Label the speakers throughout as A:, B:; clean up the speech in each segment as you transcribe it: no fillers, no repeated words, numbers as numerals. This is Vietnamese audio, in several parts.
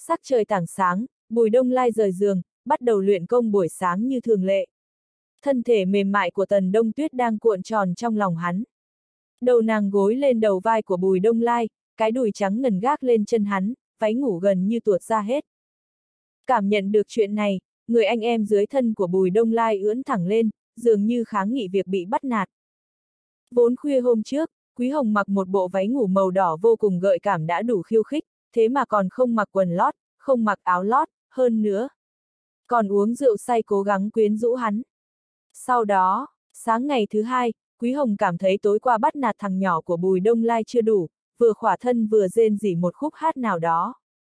A: Sắc trời tảng sáng, Bùi Đông Lai rời giường, bắt đầu luyện công buổi sáng như thường lệ. Thân thể mềm mại của Tần Đông Tuyết đang cuộn tròn trong lòng hắn. Đầu nàng gối lên đầu vai của Bùi Đông Lai, cái đùi trắng ngần gác lên chân hắn, váy ngủ gần như tuột ra hết. Cảm nhận được chuyện này, người anh em dưới thân của Bùi Đông Lai ưỡn thẳng lên, dường như kháng nghị việc bị bắt nạt. Vốn khuya hôm trước, Quý Hồng mặc một bộ váy ngủ màu đỏ vô cùng gợi cảm đã đủ khiêu khích, thế mà còn không mặc quần lót, không mặc áo lót, hơn nữa. Còn uống rượu say cố gắng quyến rũ hắn. Sau đó, sáng ngày thứ hai, Quý Hồng cảm thấy tối qua bắt nạt thằng nhỏ của Bùi Đông Lai chưa đủ, vừa khỏa thân vừa rên rỉ một khúc hát nào đó.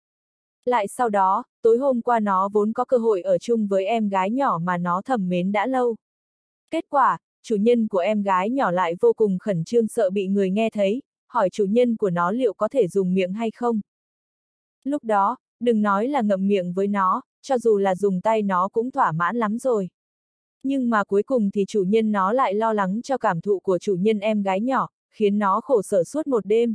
A: Lại sau đó, tối hôm qua nó vốn có cơ hội ở chung với em gái nhỏ mà nó thầm mến đã lâu. Kết quả, chủ nhân của em gái nhỏ lại vô cùng khẩn trương sợ bị người nghe thấy, hỏi chủ nhân của nó liệu có thể dùng miệng hay không. Lúc đó, đừng nói là ngậm miệng với nó, cho dù là dùng tay nó cũng thỏa mãn lắm rồi. Nhưng mà cuối cùng thì chủ nhân nó lại lo lắng cho cảm thụ của chủ nhân em gái nhỏ, khiến nó khổ sở suốt một đêm.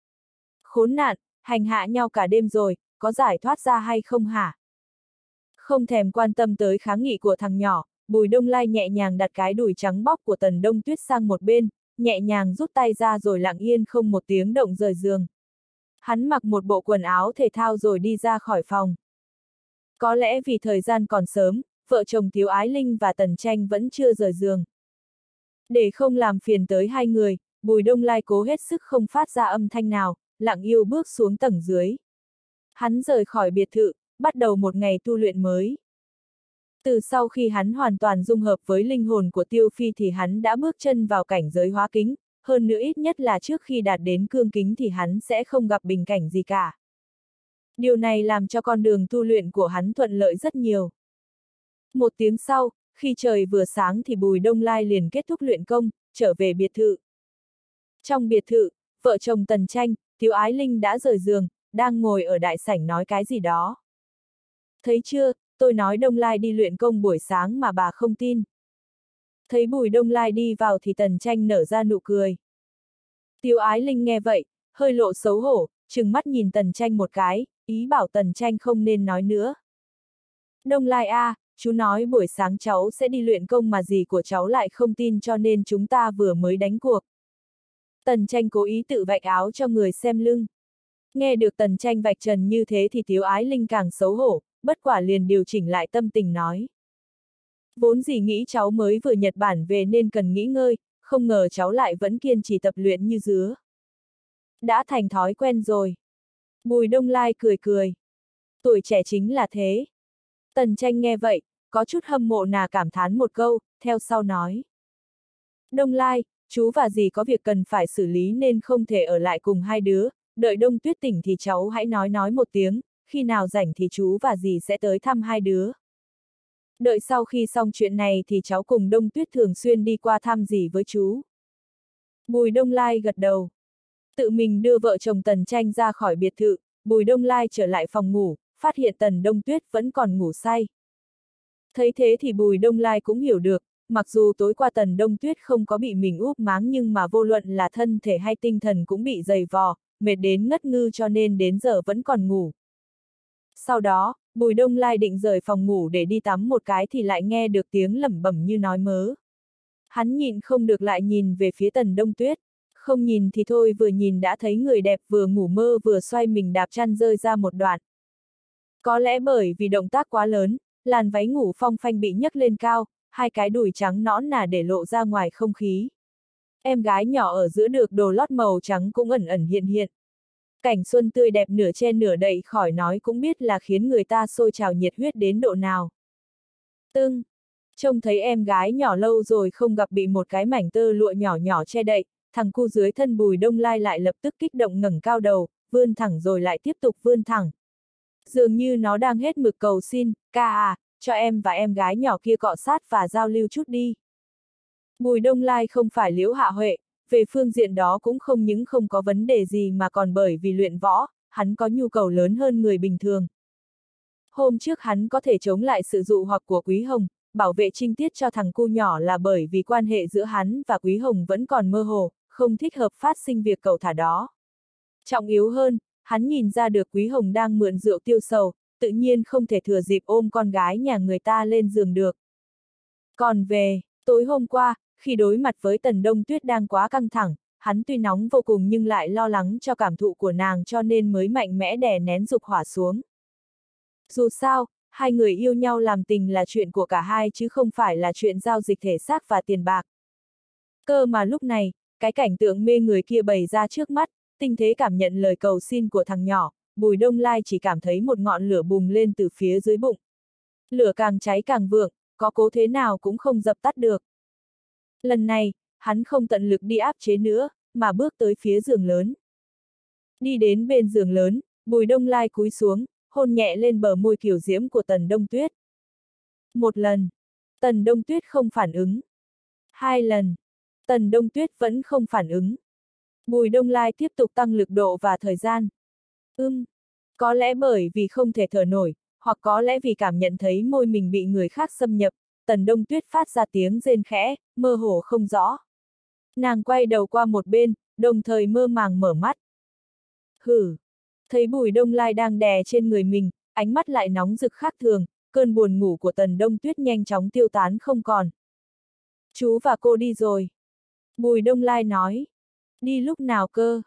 A: Khốn nạn, hành hạ nhau cả đêm rồi, có giải thoát ra hay không hả? Không thèm quan tâm tới kháng nghị của thằng nhỏ, Bùi Đông Lai nhẹ nhàng đặt cái đùi trắng bóc của Tần Đông Tuyết sang một bên, nhẹ nhàng rút tay ra rồi lặng yên không một tiếng động rời giường. Hắn mặc một bộ quần áo thể thao rồi đi ra khỏi phòng. Có lẽ vì thời gian còn sớm, vợ chồng Tiếu Ái Linh và Tần Tranh vẫn chưa rời giường. Để không làm phiền tới hai người, Bùi Đông Lai cố hết sức không phát ra âm thanh nào, lặng yêu bước xuống tầng dưới. Hắn rời khỏi biệt thự, bắt đầu một ngày tu luyện mới. Từ sau khi hắn hoàn toàn dung hợp với linh hồn của Tiêu Phi thì hắn đã bước chân vào cảnh giới hóa kính, hơn nữa ít nhất là trước khi đạt đến cương kính thì hắn sẽ không gặp bình cảnh gì cả. Điều này làm cho con đường tu luyện của hắn thuận lợi rất nhiều. Một tiếng sau, khi trời vừa sáng thì Bùi Đông Lai liền kết thúc luyện công, trở về biệt thự. Trong biệt thự, vợ chồng Tần Tranh, Tiếu Ái Linh đã rời giường, đang ngồi ở đại sảnh nói cái gì đó. Thấy chưa, tôi nói Đông Lai đi luyện công buổi sáng mà bà không tin. Thấy Bùi Đông Lai đi vào thì Tần Tranh nở ra nụ cười. Tiếu Ái Linh nghe vậy, hơi lộ xấu hổ, trừng mắt nhìn Tần Tranh một cái, ý bảo Tần Tranh không nên nói nữa. Đông Lai à, chú nói buổi sáng cháu sẽ đi luyện công mà dì của cháu lại không tin cho nên chúng ta vừa mới đánh cuộc. Tần Tranh cố ý tự vạch áo cho người xem lưng. Nghe được Tần Tranh vạch trần như thế thì Tiếu Ái Linh càng xấu hổ, bất quả liền điều chỉnh lại tâm tình nói. Vốn dì nghĩ cháu mới vừa Nhật Bản về nên cần nghỉ ngơi, không ngờ cháu lại vẫn kiên trì tập luyện như dứa. Đã thành thói quen rồi. Bùi Đông Lai cười cười. Tuổi trẻ chính là thế. Tần Tranh nghe vậy, có chút hâm mộ nà cảm thán một câu, theo sau nói. Đông Lai, chú và dì có việc cần phải xử lý nên không thể ở lại cùng hai đứa, đợi Đông Tuyết tỉnh thì cháu hãy nói một tiếng, khi nào rảnh thì chú và dì sẽ tới thăm hai đứa. Đợi sau khi xong chuyện này thì cháu cùng Đông Tuyết thường xuyên đi qua thăm dì với chú. Bùi Đông Lai gật đầu. Tự mình đưa vợ chồng Tần Tranh ra khỏi biệt thự, Bùi Đông Lai trở lại phòng ngủ, phát hiện Tần Đông Tuyết vẫn còn ngủ say. Thấy thế thì Bùi Đông Lai cũng hiểu được, mặc dù tối qua Tần Đông Tuyết không có bị mình úp máng nhưng mà vô luận là thân thể hay tinh thần cũng bị dày vò, mệt đến ngất ngư cho nên đến giờ vẫn còn ngủ. Sau đó, Bùi Đông Lai định rời phòng ngủ để đi tắm một cái thì lại nghe được tiếng lẩm bẩm như nói mớ. Hắn nhịn không được lại nhìn về phía Tần Đông Tuyết. Không nhìn thì thôi vừa nhìn đã thấy người đẹp vừa ngủ mơ vừa xoay mình đạp chăn rơi ra một đoạn. Có lẽ bởi vì động tác quá lớn, làn váy ngủ phong phanh bị nhấc lên cao, hai cái đùi trắng nõn nà để lộ ra ngoài không khí. Em gái nhỏ ở giữa được đồ lót màu trắng cũng ẩn ẩn hiện hiện. Cảnh xuân tươi đẹp nửa che nửa đậy khỏi nói cũng biết là khiến người ta sôi trào nhiệt huyết đến độ nào. Tưng! Trông thấy em gái nhỏ lâu rồi không gặp bị một cái mảnh tơ lụa nhỏ nhỏ che đậy, thằng cu dưới thân Bùi Đông Lai lại lập tức kích động ngẩng cao đầu, vươn thẳng rồi lại tiếp tục vươn thẳng. Dường như nó đang hết mực cầu xin, ca à, cho em và em gái nhỏ kia cọ sát và giao lưu chút đi. Bùi Đông Lai không phải Liễu Hạ Huệ, về phương diện đó cũng không những không có vấn đề gì mà còn bởi vì luyện võ, hắn có nhu cầu lớn hơn người bình thường. Hôm trước hắn có thể chống lại sự dụ hoặc của Quý Hồng, bảo vệ trinh tiết cho thằng cu nhỏ là bởi vì quan hệ giữa hắn và Quý Hồng vẫn còn mơ hồ, không thích hợp phát sinh việc cẩu thả đó. Trọng yếu hơn, hắn nhìn ra được Quý Hồng đang mượn rượu tiêu sầu, tự nhiên không thể thừa dịp ôm con gái nhà người ta lên giường được. Còn về, tối hôm qua, khi đối mặt với Tần Đông Tuyết đang quá căng thẳng, hắn tuy nóng vô cùng nhưng lại lo lắng cho cảm thụ của nàng cho nên mới mạnh mẽ đè nén dục hỏa xuống. Dù sao, hai người yêu nhau làm tình là chuyện của cả hai chứ không phải là chuyện giao dịch thể xác và tiền bạc. Cơ mà lúc này, cái cảnh tượng mê người kia bày ra trước mắt, tinh thế cảm nhận lời cầu xin của thằng nhỏ, Bùi Đông Lai chỉ cảm thấy một ngọn lửa bùng lên từ phía dưới bụng. Lửa càng cháy càng vượng, có cố thế nào cũng không dập tắt được. Lần này, hắn không tận lực đi áp chế nữa, mà bước tới phía giường lớn. Đi đến bên giường lớn, Bùi Đông Lai cúi xuống, hôn nhẹ lên bờ môi kiều diễm của Tần Đông Tuyết. Một lần, Tần Đông Tuyết không phản ứng. Hai lần, Tần Đông Tuyết vẫn không phản ứng. Bùi Đông Lai tiếp tục tăng lực độ và thời gian. Có lẽ bởi vì không thể thở nổi, hoặc có lẽ vì cảm nhận thấy môi mình bị người khác xâm nhập, Tần Đông Tuyết phát ra tiếng rên khẽ, mơ hồ không rõ. Nàng quay đầu qua một bên, đồng thời mơ màng mở mắt. Hử! Thấy Bùi Đông Lai đang đè trên người mình, ánh mắt lại nóng rực khác thường, cơn buồn ngủ của Tần Đông Tuyết nhanh chóng tiêu tán không còn. Chú và cô đi rồi. Bùi Đông Lai nói. Đi lúc nào cơ?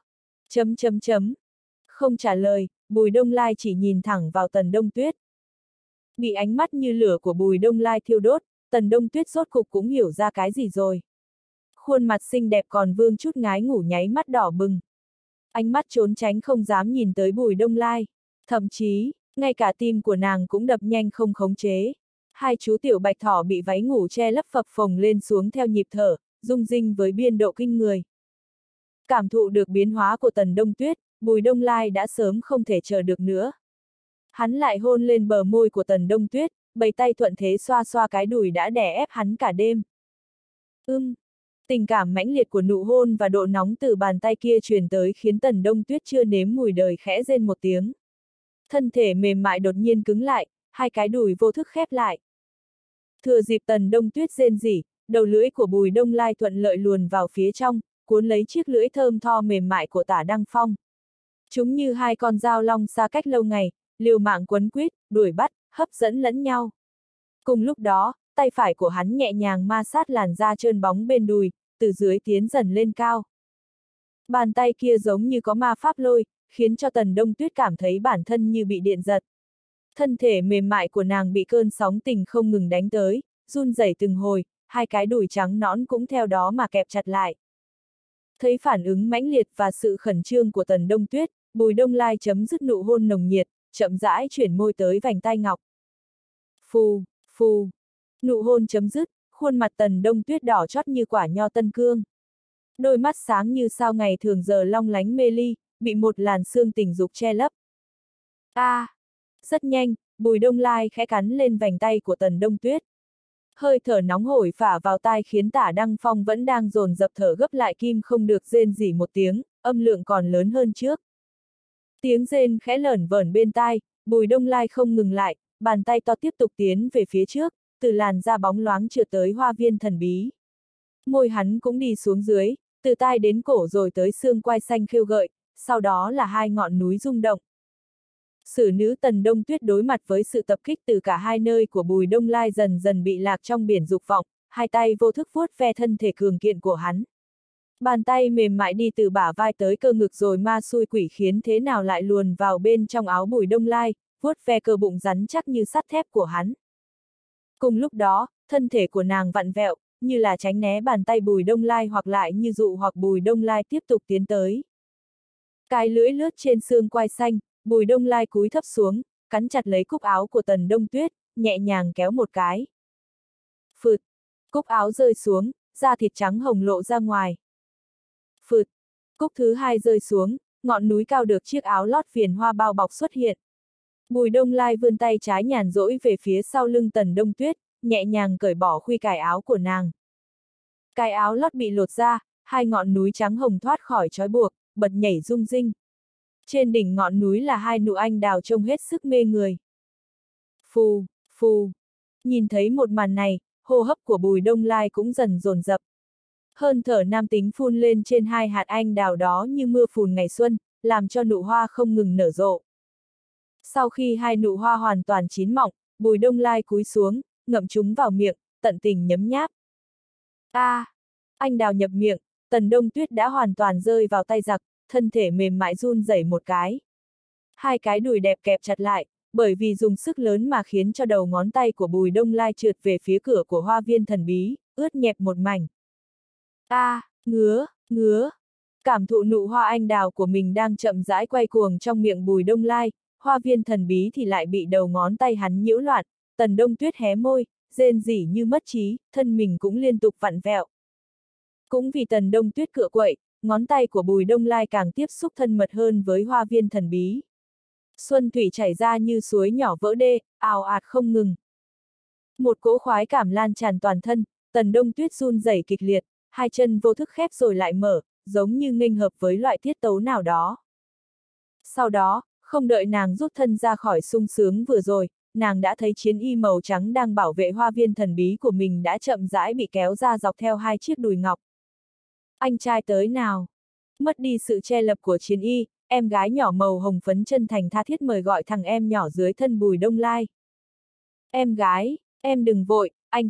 A: Không trả lời, Bùi Đông Lai chỉ nhìn thẳng vào Tần Đông Tuyết. Bị ánh mắt như lửa của Bùi Đông Lai thiêu đốt, Tần Đông Tuyết rốt cục cũng hiểu ra cái gì rồi. Khuôn mặt xinh đẹp còn vương chút ngái ngủ nháy mắt đỏ bừng. Ánh mắt trốn tránh không dám nhìn tới Bùi Đông Lai. Thậm chí, ngay cả tim của nàng cũng đập nhanh không khống chế. Hai chú tiểu bạch thỏ bị váy ngủ che lấp phập phồng lên xuống theo nhịp thở, rung rinh với biên độ kinh người. Cảm thụ được biến hóa của Tần Đông Tuyết, Bùi Đông Lai đã sớm không thể chờ được nữa. Hắn lại hôn lên bờ môi của Tần Đông Tuyết, bày tay thuận thế xoa xoa cái đùi đã đè ép hắn cả đêm. Tình cảm mãnh liệt của nụ hôn và độ nóng từ bàn tay kia truyền tới khiến Tần Đông Tuyết chưa nếm mùi đời khẽ rên một tiếng. Thân thể mềm mại đột nhiên cứng lại, hai cái đùi vô thức khép lại. Thừa dịp Tần Đông Tuyết rên rỉ, đầu lưỡi của Bùi Đông Lai thuận lợi luồn vào phía trong, cuốn lấy chiếc lưỡi thơm tho mềm mại của Tả Đăng Phong. Chúng như hai con dao long xa cách lâu ngày, liều mạng quấn quýt, đuổi bắt, hấp dẫn lẫn nhau. Cùng lúc đó, tay phải của hắn nhẹ nhàng ma sát làn da trơn bóng bên đùi, từ dưới tiến dần lên cao. Bàn tay kia giống như có ma pháp lôi, khiến cho Tần Đông Tuyết cảm thấy bản thân như bị điện giật. Thân thể mềm mại của nàng bị cơn sóng tình không ngừng đánh tới, run rẩy từng hồi, hai cái đùi trắng nõn cũng theo đó mà kẹp chặt lại. Thấy phản ứng mãnh liệt và sự khẩn trương của Tần Đông Tuyết, Bùi Đông Lai chấm dứt nụ hôn nồng nhiệt, chậm rãi chuyển môi tới vành tai ngọc. Phù, phù. Nụ hôn chấm dứt, khuôn mặt Tần Đông Tuyết đỏ chót như quả nho tân cương. Đôi mắt sáng như sao ngày thường giờ long lánh mê ly, bị một làn sương tình dục che lấp. Rất nhanh, Bùi Đông Lai khẽ cắn lên vành tay của Tần Đông Tuyết. Hơi thở nóng hổi phả vào tai khiến Tả Đăng Phong vẫn đang dồn dập thở gấp lại kim không được rên rỉ một tiếng, âm lượng còn lớn hơn trước. Tiếng rên khẽ lởn vởn bên tai, Bùi Đông Lai không ngừng lại, bàn tay to tiếp tục tiến về phía trước, từ làn da bóng loáng trượt tới hoa viên thần bí. Môi hắn cũng đi xuống dưới, từ tai đến cổ rồi tới xương quai xanh khêu gợi, sau đó là hai ngọn núi rung động. Sử nữ Tần Đông Tuyết đối mặt với sự tập kích từ cả hai nơi của Bùi Đông Lai dần dần bị lạc trong biển dục vọng, hai tay vô thức vuốt ve thân thể cường kiện của hắn. Bàn tay mềm mại đi từ bả vai tới cơ ngực rồi ma xui quỷ khiến thế nào lại luồn vào bên trong áo Bùi Đông Lai, vuốt ve cơ bụng rắn chắc như sắt thép của hắn. Cùng lúc đó, thân thể của nàng vặn vẹo, như là tránh né bàn tay Bùi Đông Lai hoặc lại như dụ hoặc Bùi Đông Lai tiếp tục tiến tới. Cái lưỡi lướt trên xương quai xanh, Bùi Đông Lai cúi thấp xuống, cắn chặt lấy cúc áo của Tần Đông Tuyết, nhẹ nhàng kéo một cái. Phụt! Cúc áo rơi xuống, da thịt trắng hồng lộ ra ngoài. Phụt! Cúc thứ hai rơi xuống, ngọn núi cao được chiếc áo lót viền hoa bao bọc xuất hiện. Bùi Đông Lai vươn tay trái nhàn rỗi về phía sau lưng Tần Đông Tuyết, nhẹ nhàng cởi bỏ khuy cài áo của nàng. Cái áo lót bị lột ra, hai ngọn núi trắng hồng thoát khỏi trói buộc, bật nhảy rung rinh. Trên đỉnh ngọn núi là hai nụ anh đào trông hết sức mê người. Phù, phù. Nhìn thấy một màn này, hô hấp của Bùi Đông Lai cũng dần dồn dập. Hơi thở nam tính phun lên trên hai hạt anh đào đó như mưa phùn ngày xuân, làm cho nụ hoa không ngừng nở rộ. Sau khi hai nụ hoa hoàn toàn chín mọng, Bùi Đông Lai cúi xuống, ngậm chúng vào miệng, tận tình nhấm nháp. Anh đào nhập miệng, Tần Đông Tuyết đã hoàn toàn rơi vào tay giặc, thân thể mềm mại run rẩy một cái. Hai cái đùi đẹp kẹp chặt lại, bởi vì dùng sức lớn mà khiến cho đầu ngón tay của Bùi Đông Lai trượt về phía cửa của hoa viên thần bí, ướt nhẹp một mảnh. Ngứa. Cảm thụ nụ hoa anh đào của mình đang chậm rãi quay cuồng trong miệng Bùi Đông Lai, hoa viên thần bí thì lại bị đầu ngón tay hắn nhiễu loạn, Tần Đông Tuyết hé môi, rên rỉ như mất trí, thân mình cũng liên tục vặn vẹo. Cũng vì Tần Đông Tuyết cựa quậy, ngón tay của Bùi Đông Lai càng tiếp xúc thân mật hơn với hoa viên thần bí. Xuân thủy chảy ra như suối nhỏ vỡ đê, ào ạt không ngừng. Một cỗ khoái cảm lan tràn toàn thân, Tần Đông Tuyết run rẩy kịch liệt, hai chân vô thức khép rồi lại mở, giống như nghênh hợp với loại tiết tấu nào đó. Sau đó, không đợi nàng rút thân ra khỏi sung sướng vừa rồi, nàng đã thấy chiến y màu trắng đang bảo vệ hoa viên thần bí của mình đã chậm rãi bị kéo ra dọc theo hai chiếc đùi ngọc. Anh trai tới nào? Mất đi sự che lập của chiến y, em gái nhỏ màu hồng phấn chân thành tha thiết mời gọi thằng em nhỏ dưới thân Bùi Đông Lai. Em gái, em đừng vội,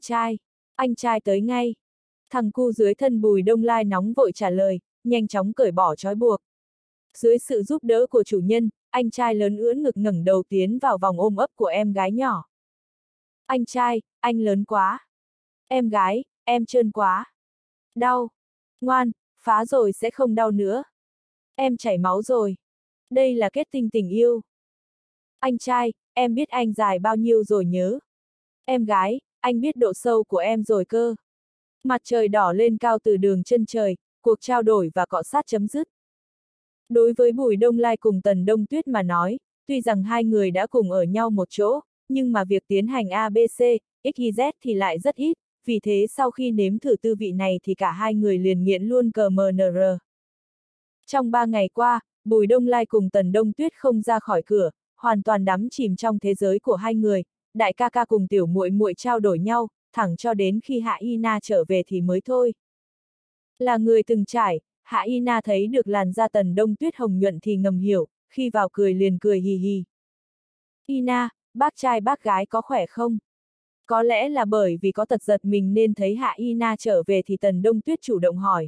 A: anh trai tới ngay. Thằng cu dưới thân Bùi Đông Lai nóng vội trả lời, nhanh chóng cởi bỏ trói buộc. Dưới sự giúp đỡ của chủ nhân, anh trai lớn ưỡn ngực ngẩng đầu tiến vào vòng ôm ấp của em gái nhỏ. Anh trai, anh lớn quá. Em gái, em trơn quá. Đau. Ngoan, phá rồi sẽ không đau nữa. Em chảy máu rồi. Đây là kết tinh tình yêu. Anh trai, em biết anh dài bao nhiêu rồi nhớ. Em gái, anh biết độ sâu của em rồi cơ. Mặt trời đỏ lên cao từ đường chân trời, cuộc trao đổi và cọ sát chấm dứt. Đối với Bùi Đông Lai cùng Tần Đông Tuyết mà nói, tuy rằng hai người đã cùng ở nhau một chỗ, nhưng mà việc tiến hành ABC, XYZ thì lại rất ít, vì thế sau khi nếm thử tư vị này thì cả hai người liền nghiện luôn CMNR. Trong 3 ngày qua, Bùi Đông Lai cùng Tần Đông Tuyết không ra khỏi cửa, hoàn toàn đắm chìm trong thế giới của hai người, đại ca ca cùng tiểu muội muội trao đổi nhau, thẳng cho đến khi Hạ Y Na trở về thì mới thôi. Là người từng trải, Hạ Y Na thấy được làn da Tần Đông Tuyết hồng nhuận thì ngầm hiểu, khi vào cười liền cười hì hì. Y Na, bác trai bác gái có khỏe không? Có lẽ là bởi vì có tật giật mình nên thấy Hạ Y Na trở về thì Tần Đông Tuyết chủ động hỏi.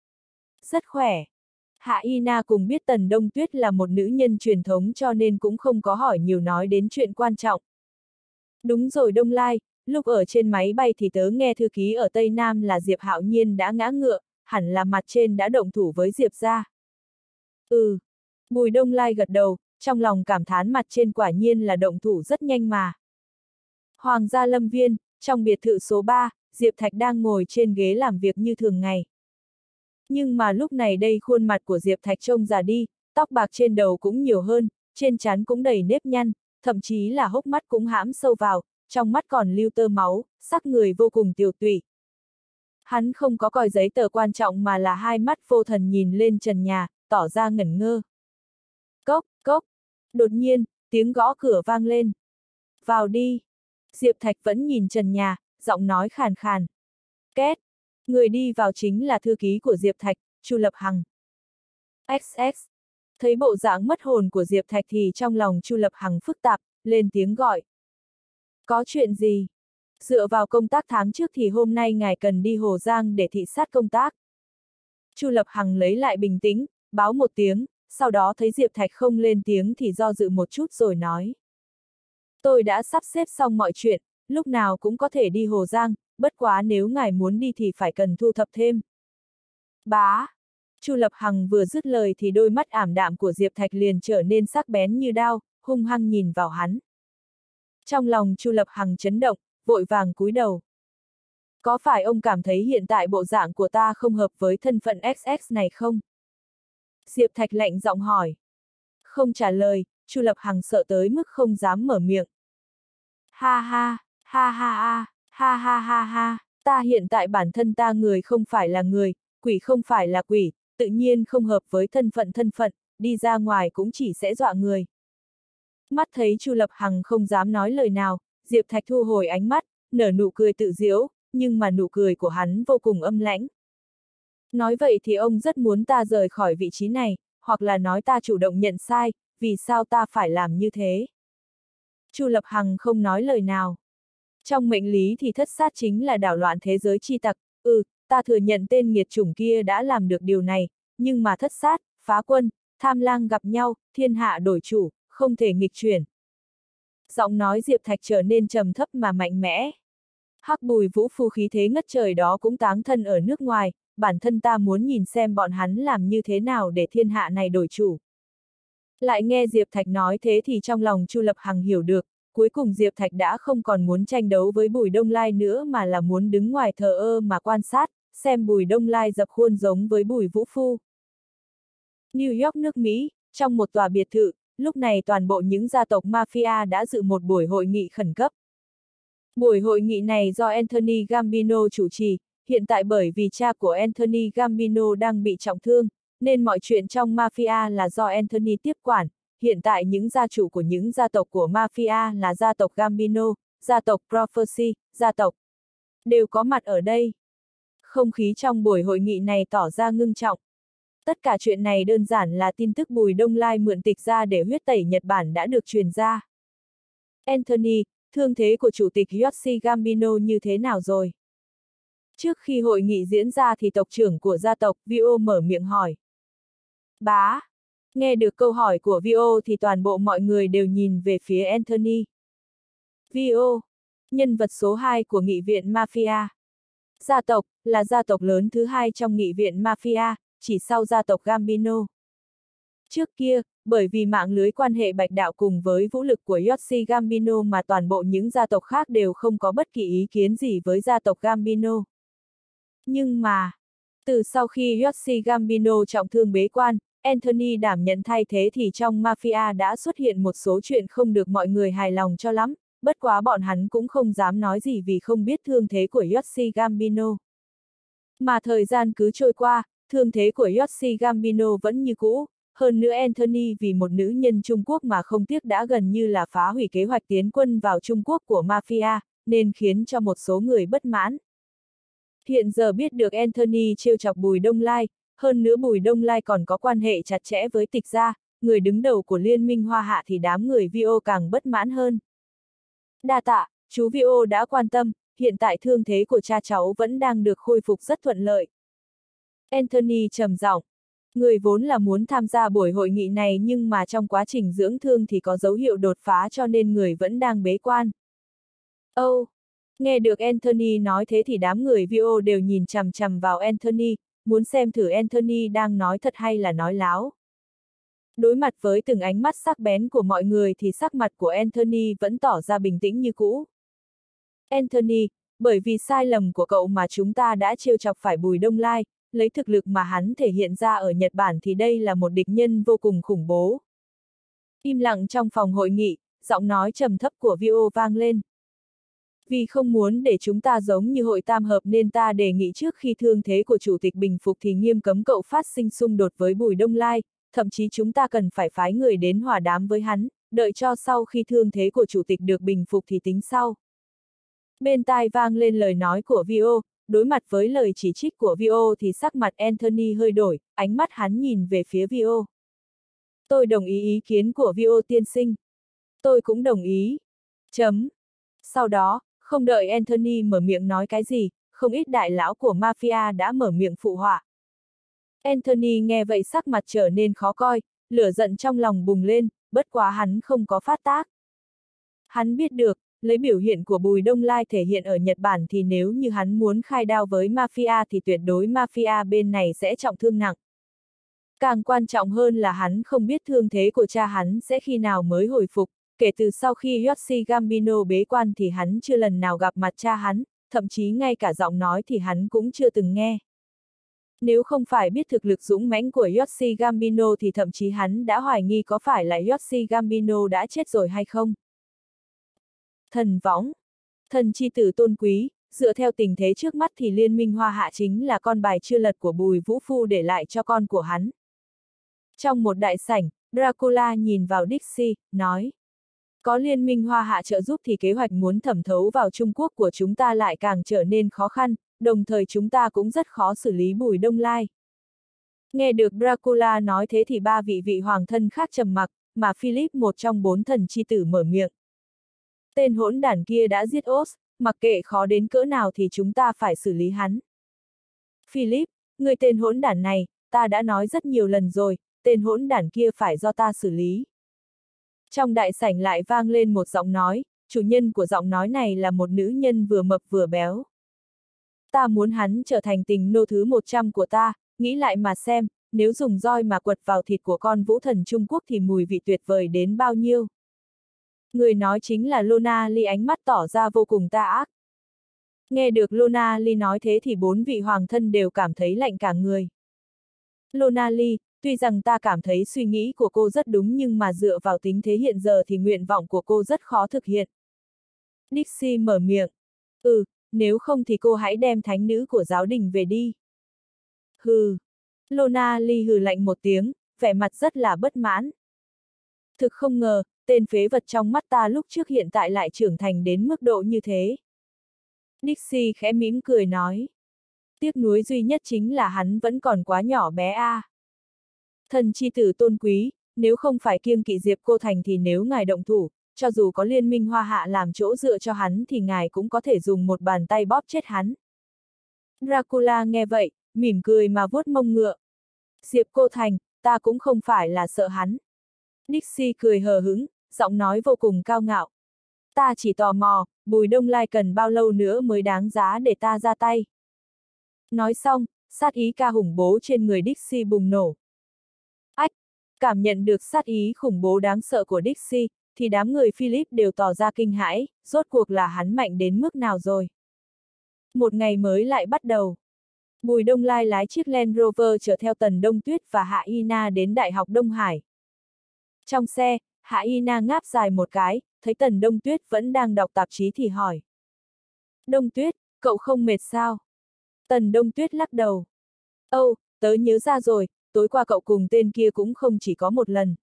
A: Rất khỏe. Hạ Y Na cùng biết Tần Đông Tuyết là một nữ nhân truyền thống cho nên cũng không có hỏi nhiều nói đến chuyện quan trọng. Đúng rồi Đông Lai, lúc ở trên máy bay thì tớ nghe thư ký ở Tây Nam là Diệp Hạo Nhiên đã ngã ngựa, hẳn là mặt trên đã động thủ với Diệp gia. Bùi Đông Lai gật đầu, trong lòng cảm thán mặt trên quả nhiên là động thủ rất nhanh mà. Hoàng gia Lâm Viên, trong biệt thự số 3, Diệp Thạch đang ngồi trên ghế làm việc như thường ngày. Nhưng mà lúc này đây khuôn mặt của Diệp Thạch trông già đi, tóc bạc trên đầu cũng nhiều hơn, trên trán cũng đầy nếp nhăn, thậm chí là hốc mắt cũng hãm sâu vào, trong mắt còn lưu tơ máu, sắc người vô cùng tiều tụy. Hắn không có coi giấy tờ quan trọng mà là hai mắt vô thần nhìn lên trần nhà, tỏ ra ngẩn ngơ. Cốc, cốc. Đột nhiên, tiếng gõ cửa vang lên. Vào đi. Diệp Thạch vẫn nhìn trần nhà, giọng nói khàn khàn. Két. Người đi vào chính là thư ký của Diệp Thạch, Chu Lập Hằng. XX. Thấy bộ dạng mất hồn của Diệp Thạch thì trong lòng Chu Lập Hằng phức tạp, lên tiếng gọi. Có chuyện gì? Dựa vào công tác tháng trước thì hôm nay ngài cần đi Hồ Giang để thị sát công tác. Chu Lập Hằng lấy lại bình tĩnh, báo một tiếng, sau đó thấy Diệp Thạch không lên tiếng thì do dự một chút rồi nói. Tôi đã sắp xếp xong mọi chuyện, lúc nào cũng có thể đi Hồ Giang, bất quá nếu ngài muốn đi thì phải cần thu thập thêm. Bá! Chu Lập Hằng vừa dứt lời thì đôi mắt ảm đạm của Diệp Thạch liền trở nên sắc bén như đao, hung hăng nhìn vào hắn. Trong lòng Chu Lập Hằng chấn động, vội vàng cúi đầu. Có phải ông cảm thấy hiện tại bộ dạng của ta không hợp với thân phận XX này không? Diệp Thạch lạnh giọng hỏi. Không trả lời, Chu Lập Hằng sợ tới mức không dám mở miệng. Ha ha, ha ha ha, ha ha ha ha, ta hiện tại bản thân ta người không phải là người, quỷ không phải là quỷ, tự nhiên không hợp với thân phận, đi ra ngoài cũng chỉ sẽ dọa người. Mắt thấy Chu Lập Hằng không dám nói lời nào, Diệp Thạch thu hồi ánh mắt, nở nụ cười tự giễu, nhưng mà nụ cười của hắn vô cùng âm lãnh. Nói vậy thì ông rất muốn ta rời khỏi vị trí này, hoặc là nói ta chủ động nhận sai, vì sao ta phải làm như thế? Chu Lập Hằng không nói lời nào. Trong mệnh lý thì thất sát chính là đảo loạn thế giới chi tặc, ta thừa nhận tên nghiệt chủng kia đã làm được điều này, nhưng mà thất sát, phá quân, tham lang gặp nhau, thiên hạ đổi chủ, không thể nghịch chuyển. Giọng nói Diệp Thạch trở nên trầm thấp mà mạnh mẽ. Hắc Bùi Vũ Phu khí thế ngất trời đó cũng táng thân ở nước ngoài, bản thân ta muốn nhìn xem bọn hắn làm như thế nào để thiên hạ này đổi chủ. Lại nghe Diệp Thạch nói thế thì trong lòng Chu Lập Hằng hiểu được, cuối cùng Diệp Thạch đã không còn muốn tranh đấu với Bùi Đông Lai nữa mà là muốn đứng ngoài thờ ơ mà quan sát, xem Bùi Đông Lai dập khuôn giống với Bùi Vũ Phu. New York nước Mỹ, trong một tòa biệt thự, lúc này toàn bộ những gia tộc mafia đã dự một buổi hội nghị khẩn cấp. Buổi hội nghị này do Anthony Gambino chủ trì, hiện tại bởi vì cha của Anthony Gambino đang bị trọng thương, nên mọi chuyện trong mafia là do Anthony tiếp quản. Hiện tại những gia chủ của những gia tộc của mafia là gia tộc Gambino, gia tộc Prophecy, gia tộc đều có mặt ở đây. Không khí trong buổi hội nghị này tỏ ra ngưng trọng. Tất cả chuyện này đơn giản là tin tức Bùi Đông Lai mượn tịch ra để huyết tẩy Nhật Bản đã được truyền ra. Anthony, thương thế của chủ tịch Yoshi Gambino như thế nào rồi? Trước khi hội nghị diễn ra thì tộc trưởng của gia tộc Vio mở miệng hỏi. Bá! Nghe được câu hỏi của Vio thì toàn bộ mọi người đều nhìn về phía Anthony. Vio, nhân vật số 2 của nghị viện Mafia. Gia tộc, là gia tộc lớn thứ hai trong nghị viện Mafia, chỉ sau gia tộc Gambino. Trước kia, bởi vì mạng lưới quan hệ bạch đạo cùng với vũ lực của Yoshi Gambino mà toàn bộ những gia tộc khác đều không có bất kỳ ý kiến gì với gia tộc Gambino. Nhưng mà, từ sau khi Yoshi Gambino trọng thương bế quan, Anthony đảm nhận thay thế thì trong mafia đã xuất hiện một số chuyện không được mọi người hài lòng cho lắm, bất quá bọn hắn cũng không dám nói gì vì không biết thương thế của Yoshi Gambino. Mà thời gian cứ trôi qua, thương thế của Yoshi Gambino vẫn như cũ, hơn nữa Anthony vì một nữ nhân Trung Quốc mà không tiếc đã gần như là phá hủy kế hoạch tiến quân vào Trung Quốc của mafia, nên khiến cho một số người bất mãn. Hiện giờ biết được Anthony trêu chọc Bùi Đông Lai, hơn nữa Bùi Đông Lai còn có quan hệ chặt chẽ với Tịch gia, người đứng đầu của Liên minh Hoa Hạ thì đám người Vio càng bất mãn hơn. Đa tạ, chú Vio đã quan tâm, hiện tại thương thế của cha cháu vẫn đang được khôi phục rất thuận lợi. Anthony trầm giọng, người vốn là muốn tham gia buổi hội nghị này nhưng mà trong quá trình dưỡng thương thì có dấu hiệu đột phá cho nên người vẫn đang bế quan. Nghe được Anthony nói thế thì đám người Vio đều nhìn chằm chằm vào Anthony, muốn xem thử Anthony đang nói thật hay là nói láo. Đối mặt với từng ánh mắt sắc bén của mọi người thì sắc mặt của Anthony vẫn tỏ ra bình tĩnh như cũ. Anthony, bởi vì sai lầm của cậu mà chúng ta đã trêu chọc phải Bùi Đông Lai, lấy thực lực mà hắn thể hiện ra ở Nhật Bản thì đây là một địch nhân vô cùng khủng bố. Im lặng trong phòng hội nghị, giọng nói trầm thấp của Vio vang lên. Vì không muốn để chúng ta giống như hội tam hợp nên ta đề nghị trước khi thương thế của chủ tịch bình phục thì nghiêm cấm cậu phát sinh xung đột với Bùi Đông Lai, thậm chí chúng ta cần phải phái người đến hòa đàm với hắn, đợi cho sau khi thương thế của chủ tịch được bình phục thì tính sau. Bên tai vang lên lời nói của Vio, đối mặt với lời chỉ trích của Vio thì sắc mặt Anthony hơi đổi, ánh mắt hắn nhìn về phía Vio. Tôi đồng ý ý kiến của Vio tiên sinh. Tôi cũng đồng ý. Sau đó, không đợi Anthony mở miệng nói cái gì, không ít đại lão của mafia đã mở miệng phụ họa. Anthony nghe vậy sắc mặt trở nên khó coi, lửa giận trong lòng bùng lên, bất quá hắn không có phát tác. Hắn biết được, lấy biểu hiện của Bùi Đông Lai thể hiện ở Nhật Bản thì nếu như hắn muốn khai đao với mafia thì tuyệt đối mafia bên này sẽ trọng thương nặng. Càng quan trọng hơn là hắn không biết thương thế của cha hắn sẽ khi nào mới hồi phục. Kể từ sau khi Yoshi Gambino bế quan thì hắn chưa lần nào gặp mặt cha hắn, thậm chí ngay cả giọng nói thì hắn cũng chưa từng nghe. Nếu không phải biết thực lực dũng mãnh của Yoshi Gambino thì thậm chí hắn đã hoài nghi có phải là Yoshi Gambino đã chết rồi hay không. Thần võng. Thần chi tử tôn quý, dựa theo tình thế trước mắt thì Liên minh Hoa Hạ chính là con bài chưa lật của Bùi Vũ Phu để lại cho con của hắn. Trong một đại sảnh, Dracula nhìn vào Dixie, nói. Có Liên minh Hoa Hạ trợ giúp thì kế hoạch muốn thẩm thấu vào Trung Quốc của chúng ta lại càng trở nên khó khăn, đồng thời chúng ta cũng rất khó xử lý Bùi Đông Lai. Nghe được Dracula nói thế thì ba vị hoàng thân khác trầm mặc, mà Philip một trong 4 thần chi tử mở miệng. Tên hỗn đản kia đã giết Oz, mặc kệ khó đến cỡ nào thì chúng ta phải xử lý hắn. Philip, người tên hỗn đản này, ta đã nói rất nhiều lần rồi, tên hỗn đản kia phải do ta xử lý. Trong đại sảnh lại vang lên một giọng nói, chủ nhân của giọng nói này là một nữ nhân vừa mập vừa béo. Ta muốn hắn trở thành tình nô thứ 100 của ta, nghĩ lại mà xem, nếu dùng roi mà quật vào thịt của con vũ thần Trung Quốc thì mùi vị tuyệt vời đến bao nhiêu. Người nói chính là Lona Lee, ánh mắt tỏ ra vô cùng tà ác. Nghe được Lona Lee nói thế thì 4 vị hoàng thân đều cảm thấy lạnh cả người. Lona Lee, tuy rằng ta cảm thấy suy nghĩ của cô rất đúng nhưng mà dựa vào tính thế hiện giờ thì nguyện vọng của cô rất khó thực hiện. Dixie mở miệng. Nếu không thì cô hãy đem thánh nữ của giáo đình về đi. Hừ. Lona Lee hừ lạnh một tiếng, vẻ mặt rất là bất mãn. Thực không ngờ, tên phế vật trong mắt ta lúc trước hiện tại lại trưởng thành đến mức độ như thế. Dixie khẽ mỉm cười nói. Tiếc nuối duy nhất chính là hắn vẫn còn quá nhỏ bé a. Thần chi tử tôn quý, nếu không phải kiêng kỵ Diệp Cô Thành thì nếu ngài động thủ, cho dù có liên minh Hoa Hạ làm chỗ dựa cho hắn thì ngài cũng có thể dùng một bàn tay bóp chết hắn. Dracula nghe vậy, mỉm cười mà vuốt mông ngựa. Diệp Cô Thành, ta cũng không phải là sợ hắn. Dixie cười hờ hững, giọng nói vô cùng cao ngạo. Ta chỉ tò mò, Bùi Đông Lai cần bao lâu nữa mới đáng giá để ta ra tay. Nói xong, sát ý ca khủng bố trên người Dixie bùng nổ. Ách! Cảm nhận được sát ý khủng bố đáng sợ của Dixie, thì đám người Philip đều tỏ ra kinh hãi, rốt cuộc là hắn mạnh đến mức nào rồi. Một ngày mới lại bắt đầu. Bùi Đông Lai lái chiếc Land Rover chở theo Tần Đông Tuyết và Hạ Y Na đến Đại học Đông Hải. Trong xe, Hạ Y Na ngáp dài một cái, thấy Tần Đông Tuyết vẫn đang đọc tạp chí thì hỏi. Đông Tuyết, cậu không mệt sao? Tần Đông Tuyết lắc đầu. Tớ nhớ ra rồi, tối qua cậu cùng tên kia cũng không chỉ có một lần.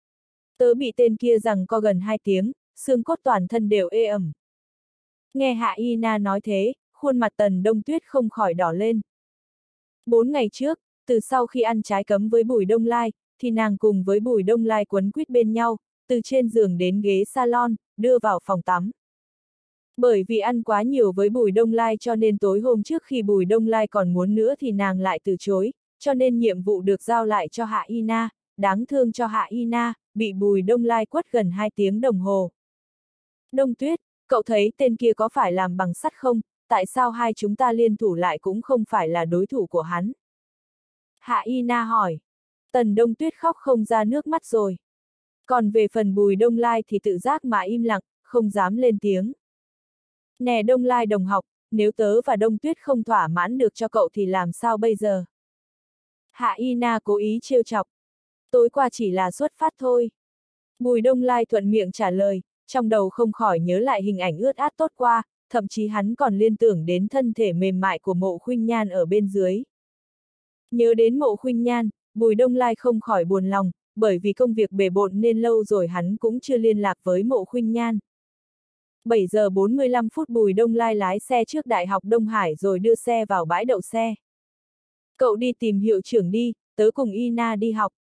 A: Tớ bị tên kia giằng co gần 2 tiếng, xương cốt toàn thân đều ê ẩm. Nghe Hạ Y Na nói thế, khuôn mặt Tần Đông Tuyết không khỏi đỏ lên. 4 ngày trước, từ sau khi ăn trái cấm với Bùi Đông Lai, thì nàng cùng với Bùi Đông Lai quấn quýt bên nhau, từ trên giường đến ghế salon, đưa vào phòng tắm. Bởi vì ăn quá nhiều với Bùi Đông Lai cho nên tối hôm trước khi Bùi Đông Lai còn muốn nữa thì nàng lại từ chối, cho nên nhiệm vụ được giao lại cho Hạ Y Na, đáng thương cho Hạ Y Na, bị Bùi Đông Lai quất gần 2 tiếng đồng hồ. Đông Tuyết, cậu thấy tên kia có phải làm bằng sắt không, tại sao hai chúng ta liên thủ lại cũng không phải là đối thủ của hắn? Hạ Y Na hỏi. Tần Đông Tuyết khóc không ra nước mắt rồi. Còn về phần Bùi Đông Lai thì tự giác mà im lặng, không dám lên tiếng. Nè Đông Lai đồng học, nếu tớ và Đông Tuyết không thỏa mãn được cho cậu thì làm sao bây giờ? Hạ Y Na cố ý trêu chọc. Tối qua chỉ là xuất phát thôi. Bùi Đông Lai thuận miệng trả lời, trong đầu không khỏi nhớ lại hình ảnh ướt át tốt qua, thậm chí hắn còn liên tưởng đến thân thể mềm mại của Mộ Khuynh Nhan ở bên dưới. Nhớ đến Mộ Khuynh Nhan, Bùi Đông Lai không khỏi buồn lòng, bởi vì công việc bề bộn nên lâu rồi hắn cũng chưa liên lạc với Mộ Khuynh Nhan. 7 giờ 45 phút Bùi Đông Lai lái xe trước Đại học Đông Hải rồi đưa xe vào bãi đậu xe. Cậu đi tìm hiệu trưởng đi, tớ cùng Y Na đi học.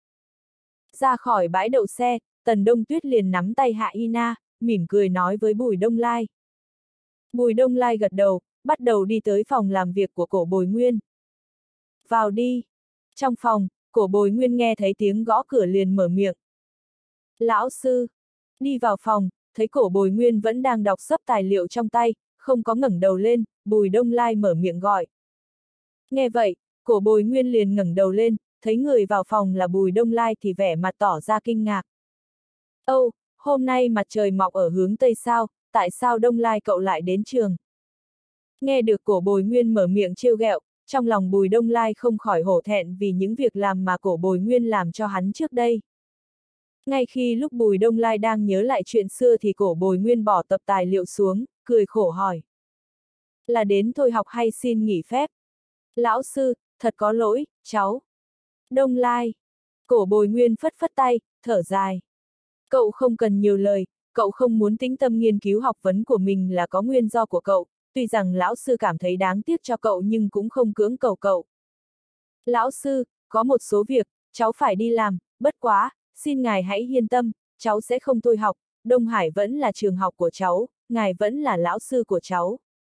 A: Ra khỏi bãi đậu xe, Tần Đông Tuyết liền nắm tay Hạ Y Na, mỉm cười nói với Bùi Đông Lai. Bùi Đông Lai gật đầu, bắt đầu đi tới phòng làm việc của Cổ Bồi Nguyên. Vào đi. Trong phòng, Cổ Bồi Nguyên nghe thấy tiếng gõ cửa liền mở miệng. Lão sư. Đi vào phòng, thấy Cổ Bồi Nguyên vẫn đang đọc xấp tài liệu trong tay, không có ngẩng đầu lên, Bùi Đông Lai mở miệng gọi. Nghe vậy, Cổ Bồi Nguyên liền ngẩng đầu lên, thấy người vào phòng là Bùi Đông Lai thì vẻ mặt tỏ ra kinh ngạc. Hôm nay mặt trời mọc ở hướng Tây sao, tại sao Đông Lai cậu lại đến trường? Nghe được Cổ Bồi Nguyên mở miệng trêu ghẹo, trong lòng Bùi Đông Lai không khỏi hổ thẹn vì những việc làm mà Cổ Bồi Nguyên làm cho hắn trước đây. Ngay khi lúc Bùi Đông Lai đang nhớ lại chuyện xưa thì Cổ Bồi Nguyên bỏ tập tài liệu xuống, cười khổ hỏi. Là đến thôi học hay xin nghỉ phép? Lão sư, thật có lỗi, cháu. Đông Lai. Cổ Bồi Nguyên phất phất tay, thở dài. Cậu không cần nhiều lời, cậu không muốn tĩnh tâm nghiên cứu học vấn của mình là có nguyên do của cậu, tuy rằng lão sư cảm thấy đáng tiếc cho cậu nhưng cũng không cưỡng cầu cậu. Lão sư, có một số việc, cháu phải đi làm, bất quá, xin ngài hãy yên tâm, cháu sẽ không thôi học, Đông Hải vẫn là trường học của cháu, ngài vẫn là lão sư của cháu.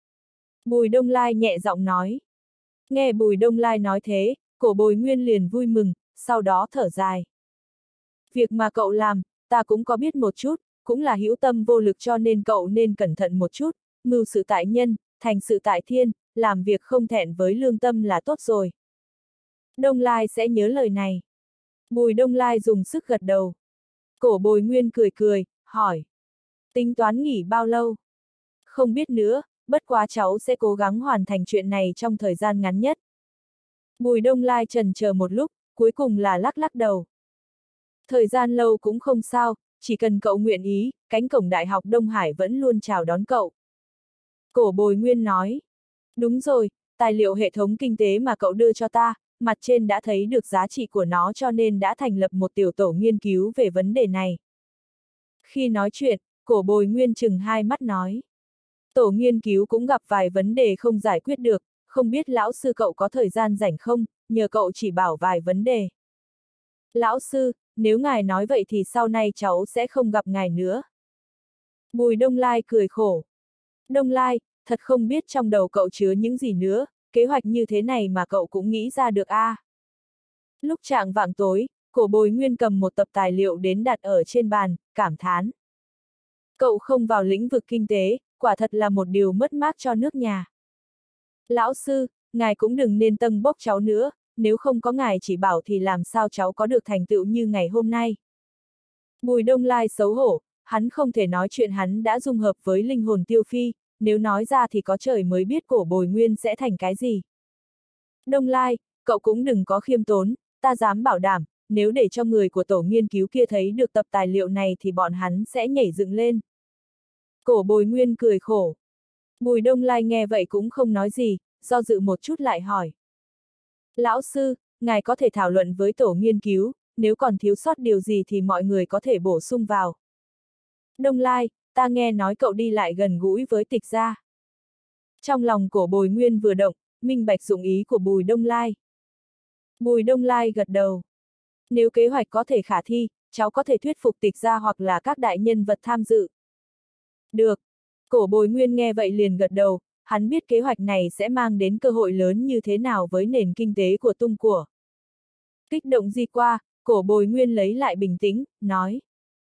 A: Bùi Đông Lai nhẹ giọng nói. Nghe Bùi Đông Lai nói thế, Cổ Bồi Nguyên liền vui mừng, sau đó thở dài. Việc mà cậu làm, ta cũng có biết một chút, cũng là hữu tâm vô lực cho nên cậu nên cẩn thận một chút, mưu sự tại nhân, thành sự tại thiên, làm việc không thẹn với lương tâm là tốt rồi. Đông Lai sẽ nhớ lời này. Bùi Đông Lai dùng sức gật đầu. Cổ Bồi Nguyên cười cười, hỏi. Tính toán nghỉ bao lâu? Không biết nữa, bất quá cháu sẽ cố gắng hoàn thành chuyện này trong thời gian ngắn nhất. Bùi Đông Lai chần chờ một lúc, cuối cùng là lắc lắc đầu. Thời gian lâu cũng không sao, chỉ cần cậu nguyện ý, cánh cổng Đại học Đông Hải vẫn luôn chào đón cậu. Cổ Bồi Nguyên nói. Đúng rồi, tài liệu hệ thống kinh tế mà cậu đưa cho ta, mặt trên đã thấy được giá trị của nó cho nên đã thành lập một tiểu tổ nghiên cứu về vấn đề này. Khi nói chuyện, Cổ Bồi Nguyên chừng hai mắt nói. Tổ nghiên cứu cũng gặp vài vấn đề không giải quyết được, không biết lão sư cậu có thời gian rảnh không, nhờ cậu chỉ bảo vài vấn đề. Lão sư, nếu ngài nói vậy thì sau này cháu sẽ không gặp ngài nữa. Bùi Đông Lai cười khổ. Đông Lai, thật không biết trong đầu cậu chứa những gì nữa, kế hoạch như thế này mà cậu cũng nghĩ ra được à. Lúc chạng vạng tối, Cổ Bồi Nguyên cầm một tập tài liệu đến đặt ở trên bàn, cảm thán. Cậu không vào lĩnh vực kinh tế, quả thật là một điều mất mát cho nước nhà. Lão sư, ngài cũng đừng nên tâng bốc cháu nữa, nếu không có ngài chỉ bảo thì làm sao cháu có được thành tựu như ngày hôm nay. Bùi Đông Lai xấu hổ, hắn không thể nói chuyện hắn đã dung hợp với linh hồn Tiêu Phi, nếu nói ra thì có trời mới biết Cổ Bồi Nguyên sẽ thành cái gì. Đông Lai, cậu cũng đừng có khiêm tốn, ta dám bảo đảm, nếu để cho người của tổ nghiên cứu kia thấy được tập tài liệu này thì bọn hắn sẽ nhảy dựng lên. Cổ Bồi Nguyên cười khổ. Bùi Đông Lai nghe vậy cũng không nói gì, do dự một chút lại hỏi. Lão sư, ngài có thể thảo luận với tổ nghiên cứu, nếu còn thiếu sót điều gì thì mọi người có thể bổ sung vào. Đông Lai, ta nghe nói cậu đi lại gần gũi với Tịch gia. Trong lòng Cổ Bồi Nguyên vừa động, minh bạch dụng ý của Bùi Đông Lai. Bùi Đông Lai gật đầu. Nếu kế hoạch có thể khả thi, cháu có thể thuyết phục Tịch gia hoặc là các đại nhân vật tham dự. Được. Cổ Bồi Nguyên nghe vậy liền gật đầu, hắn biết kế hoạch này sẽ mang đến cơ hội lớn như thế nào với nền kinh tế của Tung của. Kích động di qua, Cổ Bồi Nguyên lấy lại bình tĩnh, nói.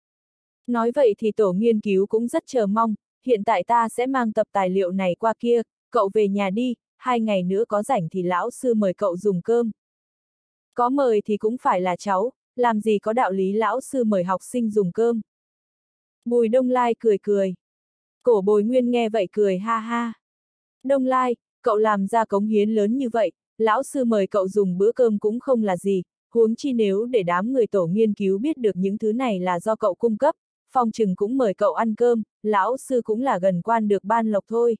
A: Nói vậy thì tổ nghiên cứu cũng rất chờ mong, hiện tại ta sẽ mang tập tài liệu này qua kia, cậu về nhà đi, 2 ngày nữa có rảnh thì lão sư mời cậu dùng cơm. Có mời thì cũng phải là cháu, làm gì có đạo lý lão sư mời học sinh dùng cơm. Bùi Đông Lai cười cười. Cổ Bồi Nguyên nghe vậy cười ha ha. Đông Lai, cậu làm ra cống hiến lớn như vậy, lão sư mời cậu dùng bữa cơm cũng không là gì, huống chi nếu để đám người tổ nghiên cứu biết được những thứ này là do cậu cung cấp, phòng trừng cũng mời cậu ăn cơm, lão sư cũng là gần quan được ban lộc thôi.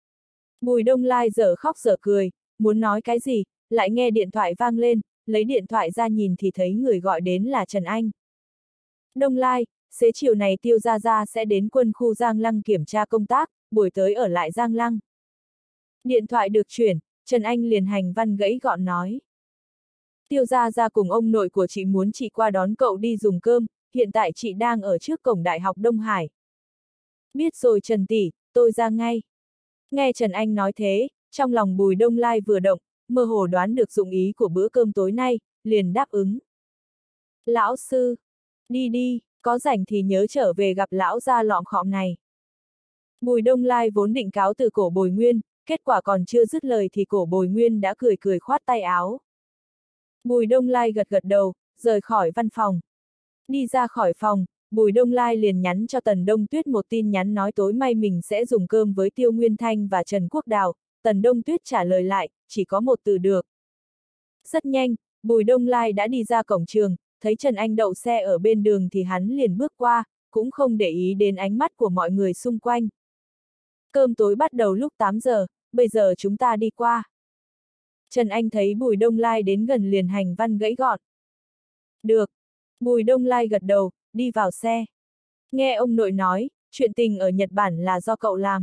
A: Bùi Đông Lai dở khóc dở cười, muốn nói cái gì, lại nghe điện thoại vang lên, lấy điện thoại ra nhìn thì thấy người gọi đến là Trần Anh. Đông Lai, xế chiều này Tiêu Gia Gia sẽ đến quân khu Giang Lăng kiểm tra công tác, buổi tới ở lại Giang Lăng. Điện thoại được chuyển, Trần Anh liền hành văn gãy gọn nói. Tiêu Gia Gia cùng ông nội của chị muốn chị qua đón cậu đi dùng cơm, hiện tại chị đang ở trước cổng Đại học Đông Hải. Biết rồi Trần tỷ, tôi ra ngay. Nghe Trần Anh nói thế, trong lòng Bùi Đông Lai vừa động, mơ hồ đoán được dụng ý của bữa cơm tối nay, liền đáp ứng. Lão sư, đi đi, có rảnh thì nhớ trở về gặp lão gia lọm khọm này. Bùi Đông Lai vốn định cáo từ Cổ Bồi Nguyên, kết quả còn chưa dứt lời thì Cổ Bồi Nguyên đã cười cười khoát tay áo. Bùi Đông Lai gật gật đầu, rời khỏi văn phòng. Đi ra khỏi phòng, Bùi Đông Lai liền nhắn cho Tần Đông Tuyết một tin nhắn nói tối may mình sẽ dùng cơm với Tiêu Nguyên Thanh và Trần Quốc Đào. Tần Đông Tuyết trả lời lại, chỉ có một từ được. Rất nhanh, Bùi Đông Lai đã đi ra cổng trường, thấy Trần Anh đậu xe ở bên đường thì hắn liền bước qua, cũng không để ý đến ánh mắt của mọi người xung quanh. Cơm tối bắt đầu lúc 8 giờ, bây giờ chúng ta đi qua. Trần Anh thấy Bùi Đông Lai đến gần liền hành văn gãy gọn. Được. Bùi Đông Lai gật đầu, đi vào xe. Nghe ông nội nói, chuyện tình ở Nhật Bản là do cậu làm.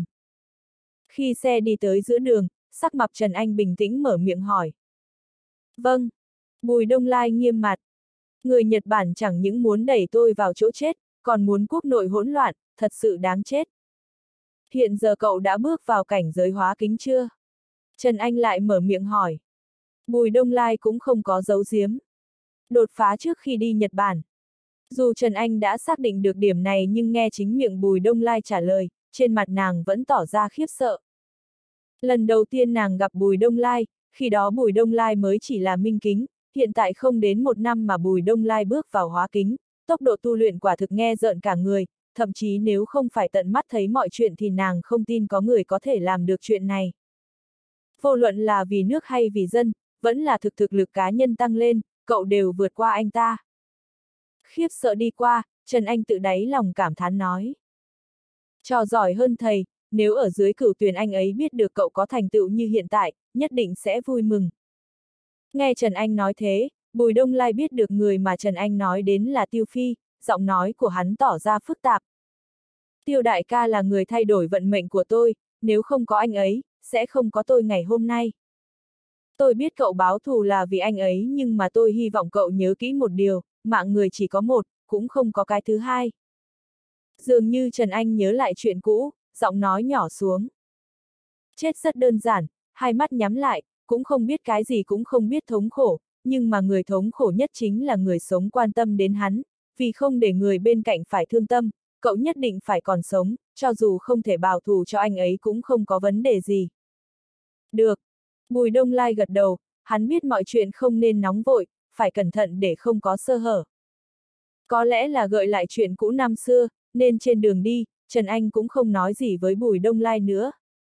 A: Khi xe đi tới giữa đường, sắc mặt Trần Anh bình tĩnh mở miệng hỏi. Vâng. Bùi Đông Lai nghiêm mặt. Người Nhật Bản chẳng những muốn đẩy tôi vào chỗ chết, còn muốn quốc nội hỗn loạn, thật sự đáng chết. Hiện giờ cậu đã bước vào cảnh giới hóa kính chưa? Trần Anh lại mở miệng hỏi. Bùi Đông Lai cũng không có giấu giếm. Đột phá trước khi đi Nhật Bản. Dù Trần Anh đã xác định được điểm này nhưng nghe chính miệng Bùi Đông Lai trả lời, trên mặt nàng vẫn tỏ ra khiếp sợ. Lần đầu tiên nàng gặp Bùi Đông Lai, khi đó Bùi Đông Lai mới chỉ là minh kính, hiện tại không đến 1 năm mà Bùi Đông Lai bước vào hóa kính, tốc độ tu luyện quả thực nghe rợn cả người, thậm chí nếu không phải tận mắt thấy mọi chuyện thì nàng không tin có người có thể làm được chuyện này. Vô luận là vì nước hay vì dân, vẫn là thực lực cá nhân tăng lên, cậu đều vượt qua anh ta. Khiếp sợ đi qua, Trần Anh tự đáy lòng cảm thán nói. Trò giỏi hơn thầy, nếu ở dưới Cửu Tuyền anh ấy biết được cậu có thành tựu như hiện tại, nhất định sẽ vui mừng. Nghe Trần Anh nói thế, Bùi Đông Lai biết được người mà Trần Anh nói đến là Tiêu Phi, giọng nói của hắn tỏ ra phức tạp. Tiêu đại ca là người thay đổi vận mệnh của tôi, nếu không có anh ấy, sẽ không có tôi ngày hôm nay. Tôi biết cậu báo thù là vì anh ấy nhưng mà tôi hy vọng cậu nhớ kỹ một điều, mạng người chỉ có một, cũng không có cái thứ hai. Dường như Trần Anh nhớ lại chuyện cũ, giọng nói nhỏ xuống. Chết rất đơn giản, hai mắt nhắm lại, cũng không biết cái gì cũng không biết thống khổ, nhưng mà người thống khổ nhất chính là người sống quan tâm đến hắn, vì không để người bên cạnh phải thương tâm, cậu nhất định phải còn sống, cho dù không thể báo thù cho anh ấy cũng không có vấn đề gì. Được. Bùi Đông Lai gật đầu, hắn biết mọi chuyện không nên nóng vội, phải cẩn thận để không có sơ hở. Có lẽ là gợi lại chuyện cũ năm xưa, nên trên đường đi, Trần Anh cũng không nói gì với Bùi Đông Lai nữa.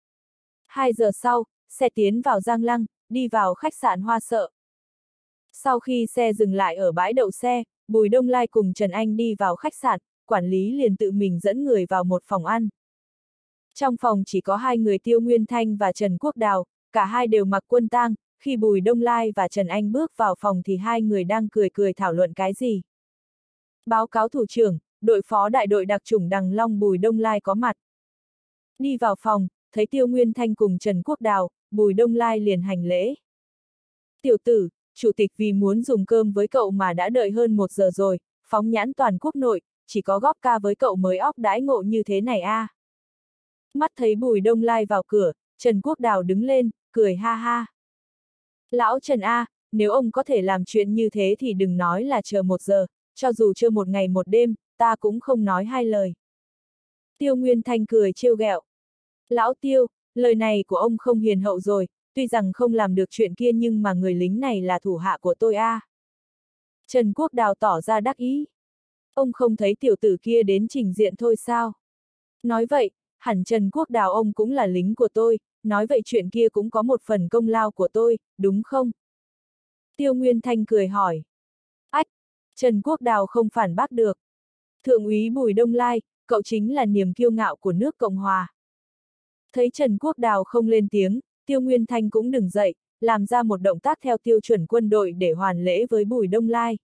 A: 2 giờ sau, xe tiến vào Giang Lăng, đi vào khách sạn Hoa Sợ. Sau khi xe dừng lại ở bãi đậu xe, Bùi Đông Lai cùng Trần Anh đi vào khách sạn, quản lý liền tự mình dẫn người vào một phòng ăn. Trong phòng chỉ có 2 người Tiêu Nguyên Thanh và Trần Quốc Đào, cả hai đều mặc quân tang, khi Bùi Đông Lai và Trần Anh bước vào phòng thì hai người đang cười thảo luận cái gì. Báo cáo thủ trưởng, đội phó đại đội đặc chủng Đằng Long Bùi Đông Lai có mặt. Đi vào phòng, thấy Tiêu Nguyên Thanh cùng Trần Quốc Đào, Bùi Đông Lai liền hành lễ. Tiểu tử, chủ tịch vì muốn dùng cơm với cậu mà đã đợi hơn 1 giờ rồi, phóng nhãn toàn quốc nội, chỉ có góp ca với cậu mới óc đãi ngộ như thế này a. Mắt thấy Bùi Đông Lai vào cửa, Trần Quốc Đào đứng lên, cười ha ha. Lão Trần a, nếu ông có thể làm chuyện như thế thì đừng nói là chờ 1 giờ, cho dù chờ 1 ngày 1 đêm, ta cũng không nói 2 lời. Tiêu Nguyên Thanh cười trêu ghẹo. Lão Tiêu, lời này của ông không hiền hậu rồi, tuy rằng không làm được chuyện kia nhưng mà người lính này là thủ hạ của tôi a. Trần Quốc Đào tỏ ra đắc ý. Ông không thấy tiểu tử kia đến trình diện thôi sao? Nói vậy, hẳn Trần Quốc Đào ông cũng là lính của tôi, nói vậy chuyện kia cũng có một phần công lao của tôi, đúng không? Tiêu Nguyên Thanh cười hỏi. Ách! Trần Quốc Đào không phản bác được. Thượng úy Bùi Đông Lai, cậu chính là niềm kiêu ngạo của nước Cộng Hòa. Thấy Trần Quốc Đào không lên tiếng, Tiêu Nguyên Thanh cũng đứng dậy, làm ra một động tác theo tiêu chuẩn quân đội để hoàn lễ với Bùi Đông Lai.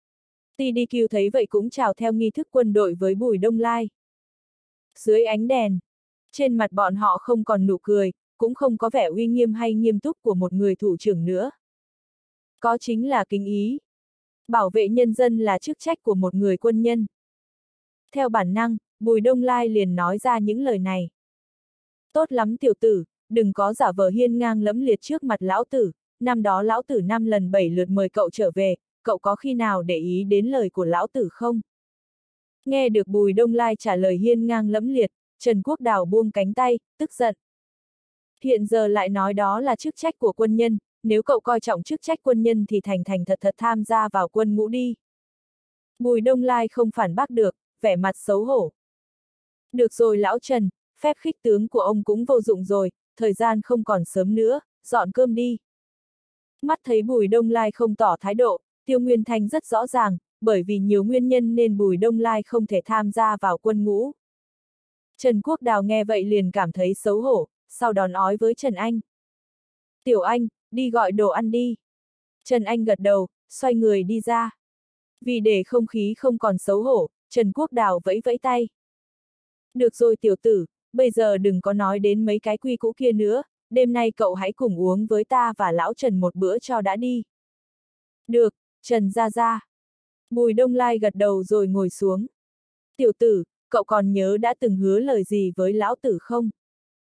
A: TDQ thấy vậy cũng chào theo nghi thức quân đội với Bùi Đông Lai. Dưới ánh đèn, trên mặt bọn họ không còn nụ cười, cũng không có vẻ uy nghiêm hay nghiêm túc của một người thủ trưởng nữa. Có chính là kính ý. Bảo vệ nhân dân là chức trách của một người quân nhân. Theo bản năng, Bùi Đông Lai liền nói ra những lời này. Tốt lắm tiểu tử, đừng có giả vờ hiên ngang lẫm liệt trước mặt lão tử, năm đó lão tử 5 lần 7 lượt mời cậu trở về, cậu có khi nào để ý đến lời của lão tử không? Nghe được Bùi Đông Lai trả lời hiên ngang lẫm liệt, Trần Quốc Đào buông cánh tay, tức giận. Hiện giờ lại nói đó là chức trách của quân nhân, nếu cậu coi trọng chức trách quân nhân thì thành thật tham gia vào quân ngũ đi. Bùi Đông Lai không phản bác được, vẻ mặt xấu hổ. Được rồi lão Trần, phép khích tướng của ông cũng vô dụng rồi, thời gian không còn sớm nữa, dọn cơm đi. Mắt thấy Bùi Đông Lai không tỏ thái độ, Tiêu Nguyên Thanh rất rõ ràng, bởi vì nhiều nguyên nhân nên Bùi Đông Lai không thể tham gia vào quân ngũ. Trần Quốc Đào nghe vậy liền cảm thấy xấu hổ, sau đó nói với Trần Anh. Tiểu Anh, đi gọi đồ ăn đi. Trần Anh gật đầu, xoay người đi ra. Vì để không khí không còn xấu hổ, Trần Quốc Đào vẫy vẫy tay. Được rồi tiểu tử, bây giờ đừng có nói đến mấy cái quy cũ kia nữa, đêm nay cậu hãy cùng uống với ta và lão Trần một bữa cho đã đi. Được, Trần Gia Gia. Bùi Đông Lai gật đầu rồi ngồi xuống. Tiểu tử, cậu còn nhớ đã từng hứa lời gì với lão tử không?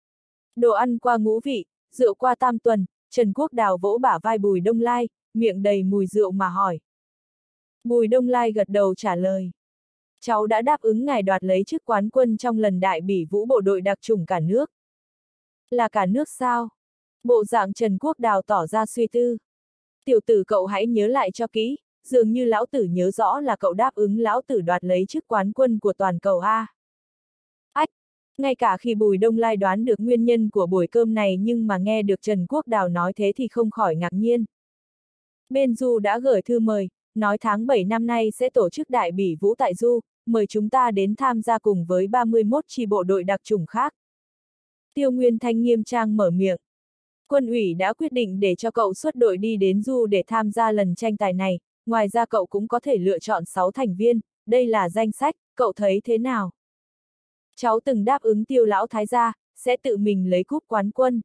A: Đồ ăn qua ngũ vị, rượu qua tam tuần, Trần Quốc Đào vỗ bả vai Bùi Đông Lai, miệng đầy mùi rượu mà hỏi. Bùi Đông Lai gật đầu trả lời. Cháu đã đáp ứng ngài đoạt lấy chức quán quân trong lần đại bỉ vũ bộ đội đặc chủng cả nước. Là cả nước sao? Bộ dạng Trần Quốc Đào tỏ ra suy tư. Tiểu tử cậu hãy nhớ lại cho kỹ, dường như lão tử nhớ rõ là cậu đáp ứng lão tử đoạt lấy chức quán quân của toàn cầu A. Ách! Ngay cả khi Bùi Đông Lai đoán được nguyên nhân của buổi cơm này nhưng mà nghe được Trần Quốc Đào nói thế thì không khỏi ngạc nhiên. Bên Du đã gửi thư mời, nói tháng 7 năm nay sẽ tổ chức đại bỉ vũ tại Du, mời chúng ta đến tham gia cùng với 31 chi bộ đội đặc chủng khác. Tiêu Nguyên Thanh nghiêm trang mở miệng. Quân ủy đã quyết định để cho cậu xuất đội đi đến Du để tham gia lần tranh tài này, ngoài ra cậu cũng có thể lựa chọn 6 thành viên, đây là danh sách, cậu thấy thế nào? Cháu từng đáp ứng Tiêu lão thái gia, sẽ tự mình lấy cúp quán quân.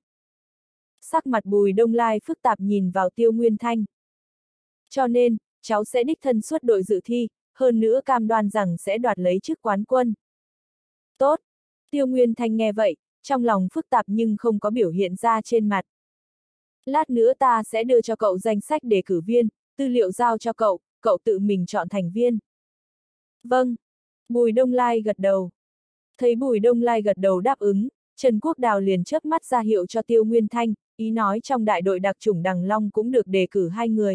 A: Sắc mặt Bùi Đông Lai phức tạp nhìn vào Tiêu Nguyên Thanh. Cho nên, cháu sẽ đích thân xuất đội dự thi, hơn nữa cam đoan rằng sẽ đoạt lấy chức quán quân. Tốt! Tiêu Nguyên Thanh nghe vậy, trong lòng phức tạp nhưng không có biểu hiện ra trên mặt. Lát nữa ta sẽ đưa cho cậu danh sách đề cử viên, tư liệu giao cho cậu, cậu tự mình chọn thành viên. Vâng. Bùi Đông Lai gật đầu. Thấy Bùi Đông Lai gật đầu đáp ứng, Trần Quốc Đào liền chớp mắt ra hiệu cho Tiêu Nguyên Thanh, ý nói trong đại đội đặc chủng Đằng Long cũng được đề cử 2 người.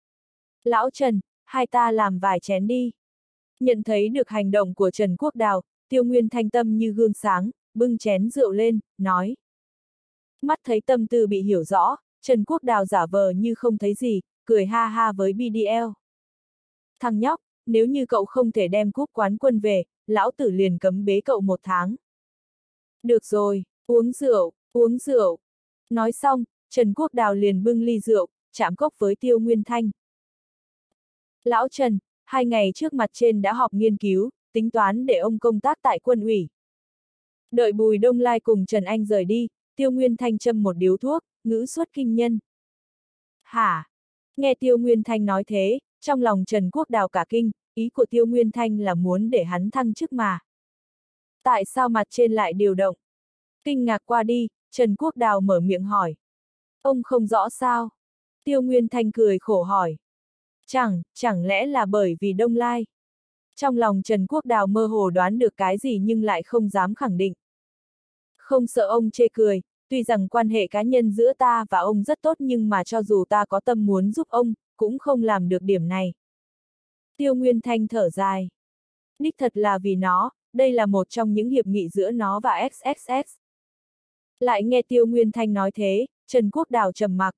A: Lão Trần, hai ta làm vài chén đi. Nhận thấy được hành động của Trần Quốc Đào, Tiêu Nguyên Thanh tâm như gương sáng, bưng chén rượu lên, nói. Mắt thấy tâm tư bị hiểu rõ, Trần Quốc Đào giả vờ như không thấy gì, cười ha ha với BDL. Thằng nhóc, nếu như cậu không thể đem cúp quán quân về, lão tử liền cấm bế cậu 1 tháng. Được rồi, uống rượu, uống rượu. Nói xong, Trần Quốc Đào liền bưng ly rượu, chạm cốc với Tiêu Nguyên Thanh. Lão Trần, 2 ngày trước mặt trên đã họp nghiên cứu, tính toán để ông công tác tại quân ủy. Đợi Bùi Đông Lai cùng Trần Anh rời đi, Tiêu Nguyên Thanh châm một điếu thuốc, ngữ xuất kinh nhân. Hả? Nghe Tiêu Nguyên Thanh nói thế, trong lòng Trần Quốc Đào cả kinh, ý của Tiêu Nguyên Thanh là muốn để hắn thăng chức mà. Tại sao mặt trên lại điều động? Kinh ngạc qua đi, Trần Quốc Đào mở miệng hỏi. Ông không rõ sao? Tiêu Nguyên Thanh cười khổ hỏi. Chẳng lẽ là bởi vì Đông Lai? Trong lòng Trần Quốc Đào mơ hồ đoán được cái gì nhưng lại không dám khẳng định. Không sợ ông chê cười, tuy rằng quan hệ cá nhân giữa ta và ông rất tốt nhưng mà cho dù ta có tâm muốn giúp ông, cũng không làm được điểm này. Tiêu Nguyên Thanh thở dài. Đích thật là vì nó, đây là một trong những hiệp nghị giữa nó và XXX. Lại nghe Tiêu Nguyên Thanh nói thế, Trần Quốc Đào trầm mặc.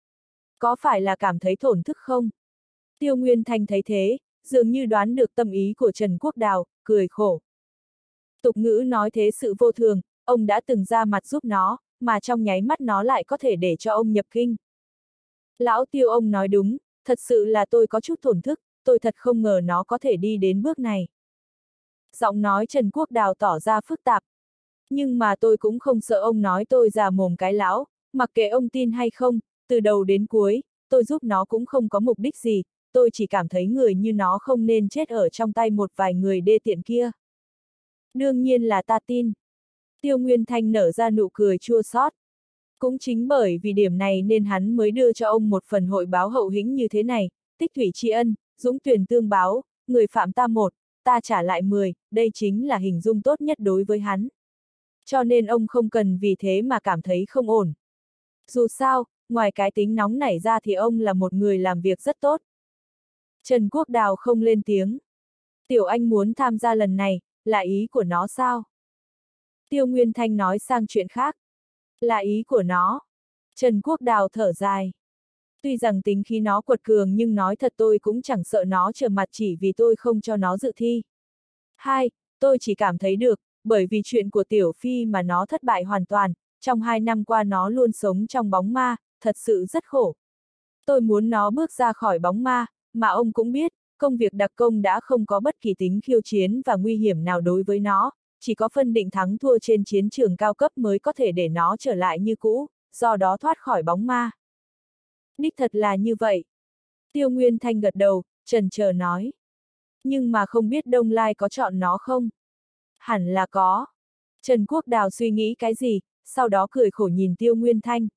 A: Có phải là cảm thấy thổn thức không? Tiêu Nguyên Thanh thấy thế, dường như đoán được tâm ý của Trần Quốc Đào, cười khổ. Tục ngữ nói thế sự vô thường, ông đã từng ra mặt giúp nó, mà trong nháy mắt nó lại có thể để cho ông nhập kinh. Lão Tiêu ông nói đúng, thật sự là tôi có chút thổn thức, tôi thật không ngờ nó có thể đi đến bước này. Giọng nói Trần Quốc Đào tỏ ra phức tạp. Nhưng mà tôi cũng không sợ ông nói tôi già mồm cái lão, mặc kệ ông tin hay không, từ đầu đến cuối, tôi giúp nó cũng không có mục đích gì, tôi chỉ cảm thấy người như nó không nên chết ở trong tay một vài người đê tiện kia. Đương nhiên là ta tin. Tiêu Nguyên Thanh nở ra nụ cười chua xót. Cũng chính bởi vì điểm này nên hắn mới đưa cho ông một phần hội báo hậu hĩnh như thế này, tích thủy tri ân, dũng tuyển tương báo, người phạm ta 1, ta trả lại 10, đây chính là hình dung tốt nhất đối với hắn. Cho nên ông không cần vì thế mà cảm thấy không ổn. Dù sao, ngoài cái tính nóng nảy ra thì ông là một người làm việc rất tốt. Trần Quốc Đào không lên tiếng. Tiểu Anh muốn tham gia lần này, là ý của nó sao? Tiêu Nguyên Thanh nói sang chuyện khác. Là ý của nó. Trần Quốc Đào thở dài. Tuy rằng tính khí nó quật cường nhưng nói thật tôi cũng chẳng sợ nó trở mặt chỉ vì tôi không cho nó dự thi. 2. Tôi chỉ cảm thấy được, bởi vì chuyện của Tiểu Phi mà nó thất bại hoàn toàn, trong 2 năm qua nó luôn sống trong bóng ma, thật sự rất khổ. Tôi muốn nó bước ra khỏi bóng ma, mà ông cũng biết, công việc đặc công đã không có bất kỳ tính khiêu chiến và nguy hiểm nào đối với nó, chỉ có phân định thắng thua trên chiến trường cao cấp mới có thể để nó trở lại như cũ, do đó thoát khỏi bóng ma. Đích thật là như vậy. Tiêu Nguyên Thanh gật đầu, chần chờ nói. Nhưng mà không biết Đông Lai có chọn nó không? Hẳn là có. Trần Quốc Đào suy nghĩ cái gì, sau đó cười khổ nhìn Tiêu Nguyên Thanh.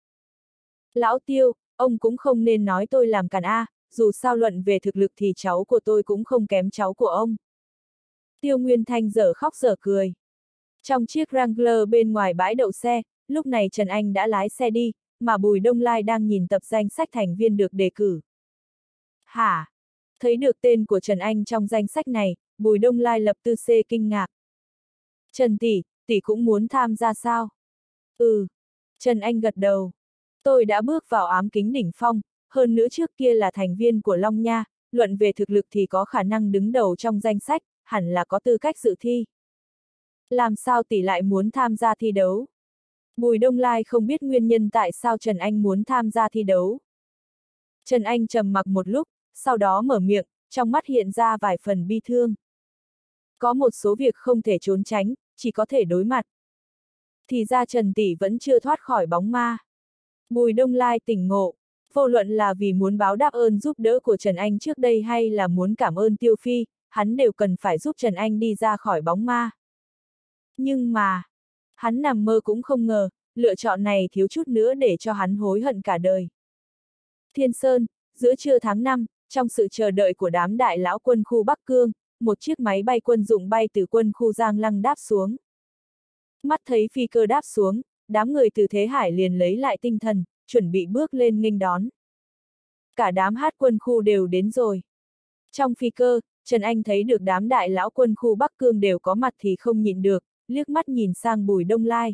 A: Lão Tiêu, ông cũng không nên nói tôi làm càn a, dù sao luận về thực lực thì cháu của tôi cũng không kém cháu của ông. Tiêu Nguyên Thanh dở khóc dở cười. Trong chiếc Wrangler bên ngoài bãi đậu xe, lúc này Trần Anh đã lái xe đi, mà Bùi Đông Lai đang nhìn tập danh sách thành viên được đề cử. Hả? Thấy được tên của Trần Anh trong danh sách này, Bùi Đông Lai lập tư xê kinh ngạc. Trần tỷ cũng muốn tham gia sao? Ừ. Trần Anh gật đầu. Tôi đã bước vào ám kính đỉnh phong, hơn nữa trước kia là thành viên của Long Nha, luận về thực lực thì có khả năng đứng đầu trong danh sách, hẳn là có tư cách dự thi. Làm sao tỷ lại muốn tham gia thi đấu? Bùi Đông Lai không biết nguyên nhân tại sao Trần Anh muốn tham gia thi đấu. Trần Anh trầm mặc một lúc, sau đó mở miệng, trong mắt hiện ra vài phần bi thương. Có một số việc không thể trốn tránh, chỉ có thể đối mặt. Thì ra Trần tỷ vẫn chưa thoát khỏi bóng ma. Bùi Đông Lai tỉnh ngộ, vô luận là vì muốn báo đáp ơn giúp đỡ của Trần Anh trước đây hay là muốn cảm ơn Tiêu Phi, hắn đều cần phải giúp Trần Anh đi ra khỏi bóng ma. Nhưng mà, hắn nằm mơ cũng không ngờ, lựa chọn này thiếu chút nữa để cho hắn hối hận cả đời. Thiên Sơn, giữa trưa tháng 5, trong sự chờ đợi của đám đại lão quân khu Bắc Cương, một chiếc máy bay quân dụng bay từ quân khu Giang Lăng đáp xuống. Mắt thấy phi cơ đáp xuống, đám người từ Thế Hải liền lấy lại tinh thần, chuẩn bị bước lên nghênh đón. Cả đám hát quân khu đều đến rồi. Trong phi cơ, Trần Anh thấy được đám đại lão quân khu Bắc Cương đều có mặt thì không nhịn được, liếc mắt nhìn sang Bùi Đông Lai.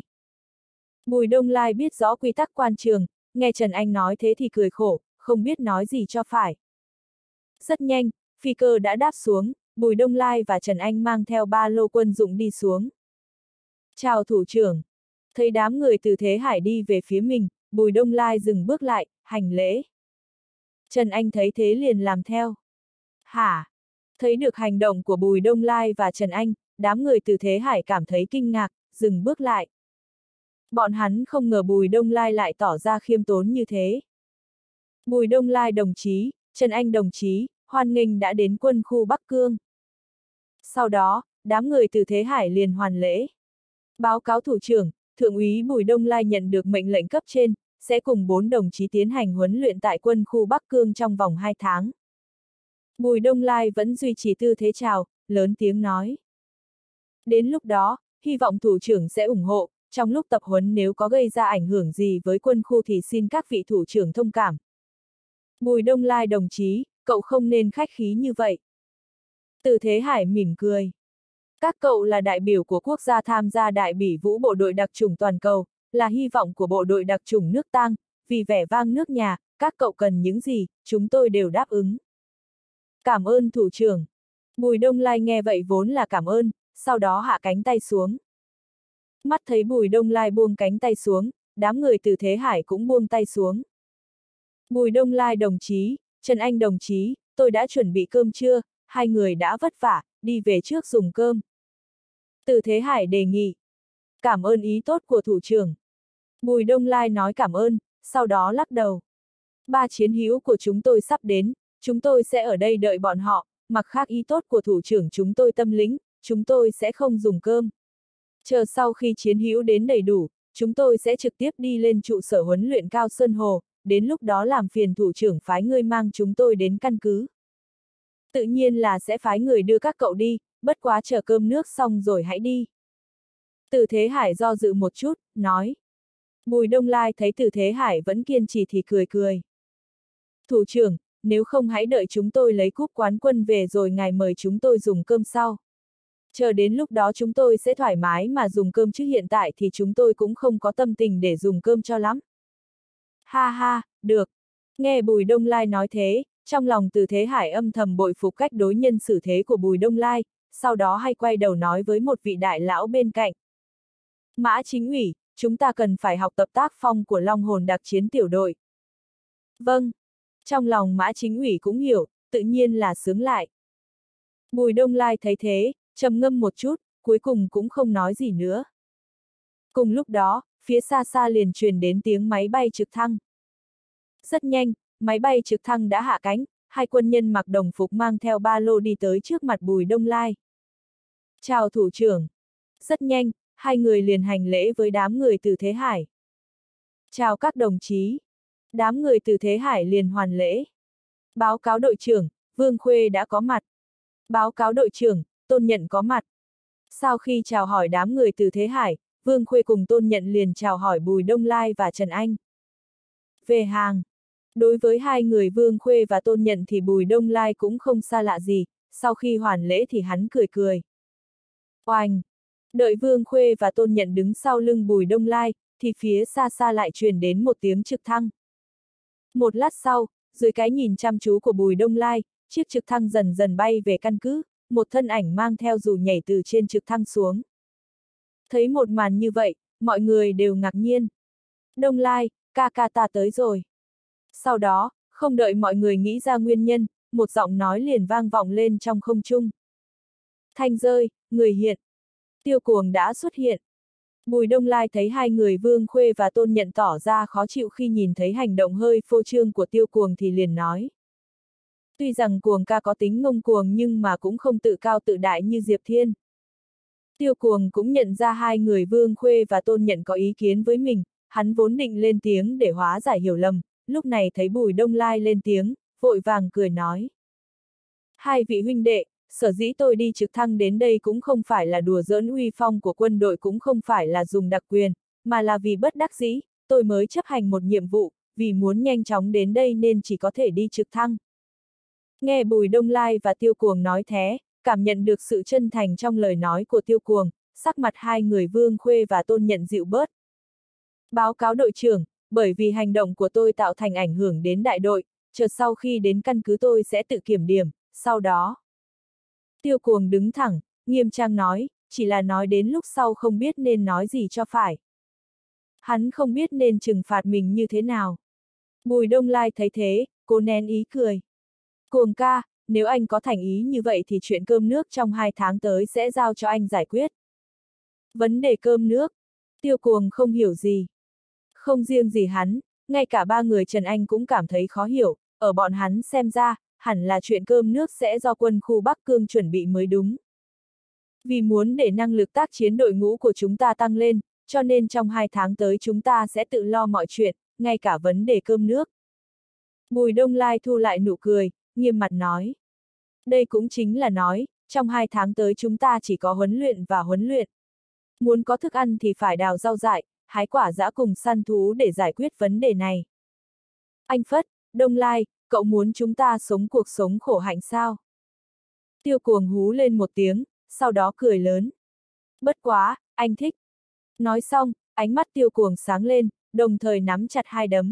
A: Bùi Đông Lai biết rõ quy tắc quan trường, nghe Trần Anh nói thế thì cười khổ, không biết nói gì cho phải. Rất nhanh, phi cơ đã đáp xuống, Bùi Đông Lai và Trần Anh mang theo ba lô quân dụng đi xuống. Chào thủ trưởng. Thấy đám người từ Thế Hải đi về phía mình, Bùi Đông Lai dừng bước lại, hành lễ. Trần Anh thấy thế liền làm theo. Hả? Thấy được hành động của Bùi Đông Lai và Trần Anh, đám người từ Thế Hải cảm thấy kinh ngạc, dừng bước lại. Bọn hắn không ngờ Bùi Đông Lai lại tỏ ra khiêm tốn như thế. Bùi Đông Lai đồng chí, Trần Anh đồng chí, hoan nghênh đã đến quân khu Bắc Cương. Sau đó, đám người từ Thế Hải liền hoàn lễ. Báo cáo thủ trưởng, Thượng úy Bùi Đông Lai nhận được mệnh lệnh cấp trên, sẽ cùng 4 đồng chí tiến hành huấn luyện tại quân khu Bắc Cương trong vòng 2 tháng. Bùi Đông Lai vẫn duy trì tư thế chào, lớn tiếng nói. Đến lúc đó, hy vọng thủ trưởng sẽ ủng hộ, trong lúc tập huấn nếu có gây ra ảnh hưởng gì với quân khu thì xin các vị thủ trưởng thông cảm. Bùi Đông Lai đồng chí, cậu không nên khách khí như vậy. Từ Thế Hải mỉm cười. Các cậu là đại biểu của quốc gia tham gia đại bỉ vũ bộ đội đặc chủng toàn cầu, là hy vọng của bộ đội đặc chủng nước Tang, vì vẻ vang nước nhà, các cậu cần những gì, chúng tôi đều đáp ứng. Cảm ơn thủ trưởng. Bùi Đông Lai nghe vậy vốn là cảm ơn, sau đó hạ cánh tay xuống. Mắt thấy Bùi Đông Lai buông cánh tay xuống, đám người từ Thế Hải cũng buông tay xuống. Bùi Đông Lai đồng chí, Trần Anh đồng chí, tôi đã chuẩn bị cơm trưa, hai người đã vất vả, đi về trước dùng cơm. Từ Thế Hải đề nghị. Cảm ơn ý tốt của thủ trưởng. Bùi Đông Lai nói cảm ơn, sau đó lắc đầu. Ba chiến hữu của chúng tôi sắp đến, chúng tôi sẽ ở đây đợi bọn họ, mặc khác ý tốt của thủ trưởng chúng tôi tâm lĩnh, chúng tôi sẽ không dùng cơm. Chờ sau khi chiến hữu đến đầy đủ, chúng tôi sẽ trực tiếp đi lên trụ sở huấn luyện Cao Sơn Hồ, đến lúc đó làm phiền thủ trưởng phái người mang chúng tôi đến căn cứ. Tự nhiên là sẽ phái người đưa các cậu đi, bất quá chờ cơm nước xong rồi hãy đi. Từ Thế Hải do dự một chút, nói. Bùi Đông Lai thấy Từ Thế Hải vẫn kiên trì thì cười cười. Thủ trưởng, nếu không hãy đợi chúng tôi lấy cúp quán quân về rồi ngài mời chúng tôi dùng cơm sau. Chờ đến lúc đó chúng tôi sẽ thoải mái mà dùng cơm chứ hiện tại thì chúng tôi cũng không có tâm tình để dùng cơm cho lắm. Ha ha, được. Nghe Bùi Đông Lai nói thế, trong lòng Từ Thế Hải âm thầm bội phục cách đối nhân xử thế của Bùi Đông Lai, sau đó hay quay đầu nói với một vị đại lão bên cạnh. Mã chính ủy, chúng ta cần phải học tập tác phong của Long Hồn đặc chiến tiểu đội. Vâng. Trong lòng Mã chính ủy cũng hiểu, tự nhiên là sướng lại. Bùi Đông Lai thấy thế, trầm ngâm một chút, cuối cùng cũng không nói gì nữa. Cùng lúc đó, phía xa xa liền truyền đến tiếng máy bay trực thăng. Rất nhanh, máy bay trực thăng đã hạ cánh, hai quân nhân mặc đồng phục mang theo ba lô đi tới trước mặt Bùi Đông Lai. Chào thủ trưởng. Rất nhanh, hai người liền hành lễ với đám người từ Thế Hải. Chào các đồng chí. Đám người từ Thế Hải liền hoàn lễ. Báo cáo đội trưởng, Vương Khuê đã có mặt. Báo cáo đội trưởng, Tôn Nhận có mặt. Sau khi chào hỏi đám người từ Thế Hải, Vương Khuê cùng Tôn Nhận liền chào hỏi Bùi Đông Lai và Trần Anh. Về hàng. Đối với hai người Vương Khuê và Tôn Nhận thì Bùi Đông Lai cũng không xa lạ gì, sau khi hoàn lễ thì hắn cười cười. Oanh! Đợi Vương Khuê và Tôn Nhận đứng sau lưng Bùi Đông Lai, thì phía xa xa lại truyền đến một tiếng trực thăng. Một lát sau, dưới cái nhìn chăm chú của Bùi Đông Lai, chiếc trực thăng dần dần bay về căn cứ, một thân ảnh mang theo dù nhảy từ trên trực thăng xuống. Thấy một màn như vậy, mọi người đều ngạc nhiên. Đông Lai, ca ca ta tới rồi. Sau đó, không đợi mọi người nghĩ ra nguyên nhân, một giọng nói liền vang vọng lên trong không trung. Thanh rơi, người hiện. Tiêu Cuồng đã xuất hiện. Bùi Đông Lai thấy hai người Vương Khuê và Tôn Nhận tỏ ra khó chịu khi nhìn thấy hành động hơi phô trương của Tiêu Cuồng thì liền nói. Tuy rằng Cuồng ca có tính ngông cuồng nhưng mà cũng không tự cao tự đại như Diệp Thiên. Tiêu Cuồng cũng nhận ra hai người Vương Khuê và Tôn Nhận có ý kiến với mình, hắn vốn định lên tiếng để hóa giải hiểu lầm, lúc này thấy Bùi Đông Lai lên tiếng, vội vàng cười nói. Hai vị huynh đệ, sở dĩ tôi đi trực thăng đến đây cũng không phải là đùa giỡn uy phong của quân đội, cũng không phải là dùng đặc quyền, mà là vì bất đắc dĩ, tôi mới chấp hành một nhiệm vụ, vì muốn nhanh chóng đến đây nên chỉ có thể đi trực thăng. Nghe Bùi Đông Lai và Tiêu Cuồng nói thế, cảm nhận được sự chân thành trong lời nói của Tiêu Cuồng, sắc mặt hai người Vương Khuê và Tôn Nhận dịu bớt. Báo cáo đội trưởng, bởi vì hành động của tôi tạo thành ảnh hưởng đến đại đội, chợt sau khi đến căn cứ tôi sẽ tự kiểm điểm, sau đó. Tiêu Cuồng đứng thẳng, nghiêm trang nói, chỉ là nói đến lúc sau không biết nên nói gì cho phải. Hắn không biết nên trừng phạt mình như thế nào. Bùi Đông Lai thấy thế, cố nén ý cười. Cuồng ca, nếu anh có thành ý như vậy thì chuyện cơm nước trong 2 tháng tới sẽ giao cho anh giải quyết. Vấn đề cơm nước, Tiêu Cuồng không hiểu gì. Không riêng gì hắn, ngay cả ba người Trần Anh cũng cảm thấy khó hiểu, ở bọn hắn xem ra, hẳn là chuyện cơm nước sẽ do quân khu Bắc Cương chuẩn bị mới đúng. Vì muốn để năng lực tác chiến đội ngũ của chúng ta tăng lên, cho nên trong 2 tháng tới chúng ta sẽ tự lo mọi chuyện, ngay cả vấn đề cơm nước. Bùi Đông Lai thu lại nụ cười, nghiêm mặt nói. Đây cũng chính là nói, trong 2 tháng tới chúng ta chỉ có huấn luyện và huấn luyện. Muốn có thức ăn thì phải đào rau dại, hái quả dã cùng săn thú để giải quyết vấn đề này. Anh Phất, Đông Lai, cậu muốn chúng ta sống cuộc sống khổ hạnh sao? Tiêu Cuồng hú lên một tiếng, sau đó cười lớn. Bất quá, anh thích. Nói xong, ánh mắt Tiêu Cuồng sáng lên, đồng thời nắm chặt hai đấm.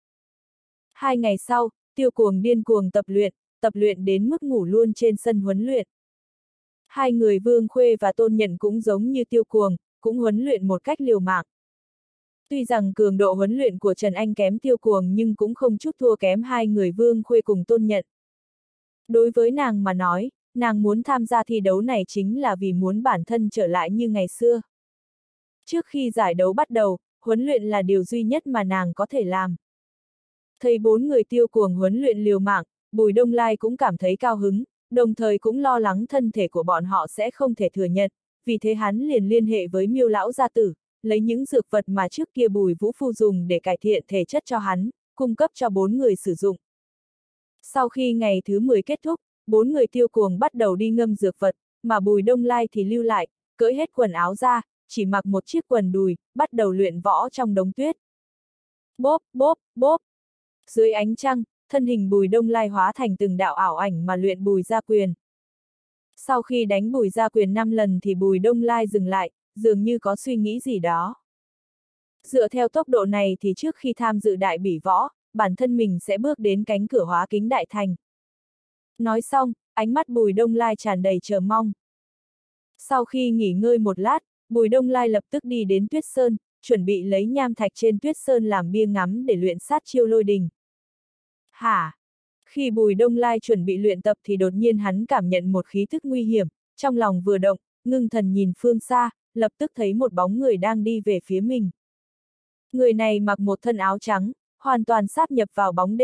A: 2 ngày sau, Tiêu Cuồng điên cuồng tập luyện đến mức ngủ luôn trên sân huấn luyện. Hai người Vương Khuê và Tôn Nhận cũng giống như Tiêu Cuồng, cũng huấn luyện một cách liều mạng. Tuy rằng cường độ huấn luyện của Trần Anh kém Tiêu Cuồng nhưng cũng không chút thua kém hai người Vương Khuê cùng Tôn Nhận. Đối với nàng mà nói, nàng muốn tham gia thi đấu này chính là vì muốn bản thân trở lại như ngày xưa. Trước khi giải đấu bắt đầu, huấn luyện là điều duy nhất mà nàng có thể làm. Thấy 4 người Tiêu Cuồng huấn luyện liều mạng, Bùi Đông Lai cũng cảm thấy cao hứng, đồng thời cũng lo lắng thân thể của bọn họ sẽ không thể thừa nhận, vì thế hắn liền liên hệ với Miêu lão gia tử, lấy những dược vật mà trước kia Bùi Vũ Phu dùng để cải thiện thể chất cho hắn, cung cấp cho 4 người sử dụng. Sau khi ngày thứ 10 kết thúc, 4 người Tiêu Cuồng bắt đầu đi ngâm dược vật, mà Bùi Đông Lai thì lưu lại, cởi hết quần áo ra, chỉ mặc một chiếc quần đùi, bắt đầu luyện võ trong đống tuyết. Bốp, bốp, bốp. Dưới ánh trăng, thân hình Bùi Đông Lai hóa thành từng đạo ảo ảnh mà luyện Bùi Gia Quyền. Sau khi đánh Bùi Gia Quyền 5 lần thì Bùi Đông Lai dừng lại, dường như có suy nghĩ gì đó. Dựa theo tốc độ này thì trước khi tham dự đại bỉ võ, bản thân mình sẽ bước đến cánh cửa hóa kính đại thành. Nói xong, ánh mắt Bùi Đông Lai tràn đầy chờ mong. Sau khi nghỉ ngơi một lát, Bùi Đông Lai lập tức đi đến Tuyết Sơn, chuẩn bị lấy nham thạch trên Tuyết Sơn làm bia ngắm để luyện sát chiêu lôi đình. Hả? Khi Bùi Đông Lai chuẩn bị luyện tập thì đột nhiên hắn cảm nhận một khí thức nguy hiểm, trong lòng vừa động, ngưng thần nhìn phương xa, lập tức thấy một bóng người đang đi về phía mình. Người này mặc một thân áo trắng, hoàn toàn sáp nhập vào bóng đêm,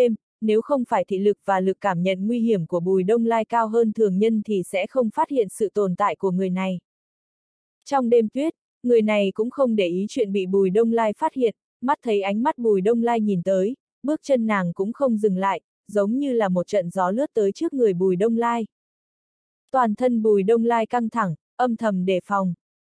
A: nếu không phải thị lực và lực cảm nhận nguy hiểm của Bùi Đông Lai cao hơn thường nhân thì sẽ không phát hiện sự tồn tại của người này. Trong đêm tuyết, người này cũng không để ý chuyện bị Bùi Đông Lai phát hiện, mắt thấy ánh mắt Bùi Đông Lai nhìn tới, bước chân nàng cũng không dừng lại, giống như là một trận gió lướt tới trước người Bùi Đông Lai. Toàn thân Bùi Đông Lai căng thẳng, âm thầm đề phòng.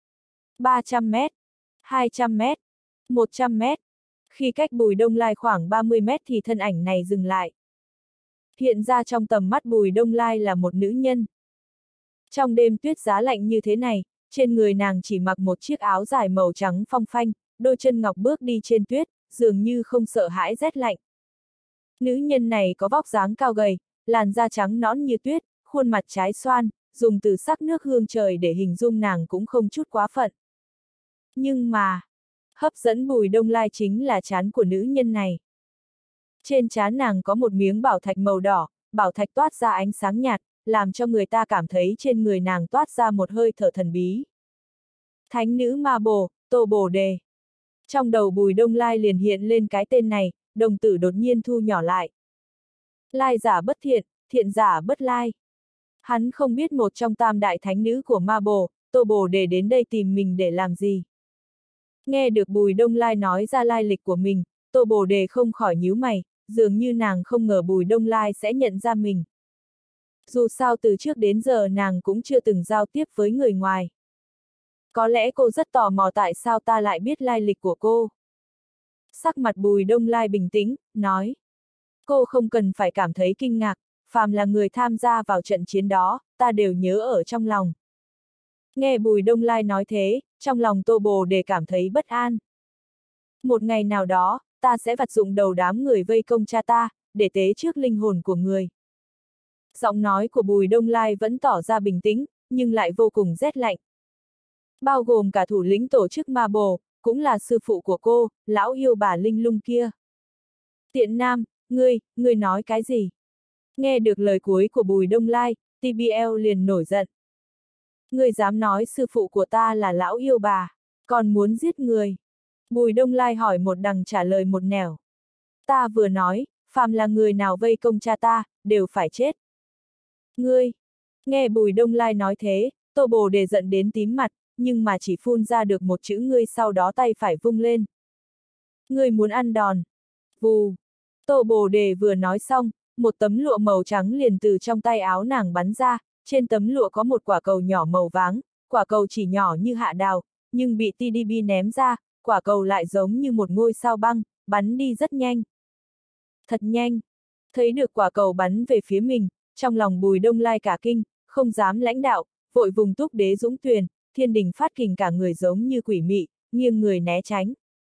A: 300 mét, 200 mét, 100 mét. Khi cách Bùi Đông Lai khoảng 30 mét thì thân ảnh này dừng lại. Hiện ra trong tầm mắt Bùi Đông Lai là một nữ nhân. Trong đêm tuyết giá lạnh như thế này, trên người nàng chỉ mặc một chiếc áo dài màu trắng phong phanh, đôi chân ngọc bước đi trên tuyết, dường như không sợ hãi rét lạnh. Nữ nhân này có vóc dáng cao gầy, làn da trắng nõn như tuyết, khuôn mặt trái xoan, dùng từ sắc nước hương trời để hình dung nàng cũng không chút quá phận. Nhưng mà, hấp dẫn Bùi Đông Lai chính là trán của nữ nhân này. Trên trán nàng có một miếng bảo thạch màu đỏ, bảo thạch toát ra ánh sáng nhạt, làm cho người ta cảm thấy trên người nàng toát ra một hơi thở thần bí. Thánh nữ Ma Bồ, Tô Bồ Đề. Trong đầu Bùi Đông Lai liền hiện lên cái tên này, đồng tử đột nhiên thu nhỏ lại. Lai giả bất thiện, thiện giả bất lai. Hắn không biết một trong tam đại thánh nữ của Ma Bồ, Tô Bồ Đề đến đây tìm mình để làm gì. Nghe được Bùi Đông Lai nói ra lai lịch của mình, Tô Bồ Đề không khỏi nhíu mày, dường như nàng không ngờ Bùi Đông Lai sẽ nhận ra mình. Dù sao từ trước đến giờ nàng cũng chưa từng giao tiếp với người ngoài. Có lẽ cô rất tò mò tại sao ta lại biết lai lịch của cô. Sắc mặt Bùi Đông Lai bình tĩnh, nói. Cô không cần phải cảm thấy kinh ngạc, phàm là người tham gia vào trận chiến đó, ta đều nhớ ở trong lòng. Nghe Bùi Đông Lai nói thế, trong lòng Tô Bồ Đề cảm thấy bất an. Một ngày nào đó, ta sẽ vặt dụng đầu đám người vây công cha ta, để tế trước linh hồn của người. Giọng nói của Bùi Đông Lai vẫn tỏ ra bình tĩnh, nhưng lại vô cùng rét lạnh. Bao gồm cả thủ lĩnh tổ chức Ma Bồ, cũng là sư phụ của cô, lão yêu bà Linh Lung kia. Tiện Nam, ngươi nói cái gì? Nghe được lời cuối của Bùi Đông Lai, TBL liền nổi giận. Ngươi dám nói sư phụ của ta là lão yêu bà, còn muốn giết người. Bùi Đông Lai hỏi một đằng trả lời một nẻo. Ta vừa nói, phàm là người nào vây công cha ta, đều phải chết. Ngươi! Nghe Bùi Đông Lai nói thế, Tô Bồ Đề giận đến tím mặt, nhưng mà chỉ phun ra được một chữ ngươi sau đó tay phải vung lên. Ngươi muốn ăn đòn. Vù! Tô Bồ Đề vừa nói xong, một tấm lụa màu trắng liền từ trong tay áo nàng bắn ra, trên tấm lụa có một quả cầu nhỏ màu váng, quả cầu chỉ nhỏ như hạ đào, nhưng bị TDB ném ra, quả cầu lại giống như một ngôi sao băng, bắn đi rất nhanh. Thật nhanh! Thấy được quả cầu bắn về phía mình, trong lòng Bùi Đông Lai cả kinh, không dám lãnh đạo, vội vùng Túc Đế Dũng Tuyền, Thiên Đình phát kình cả người giống như quỷ mị, nghiêng người né tránh.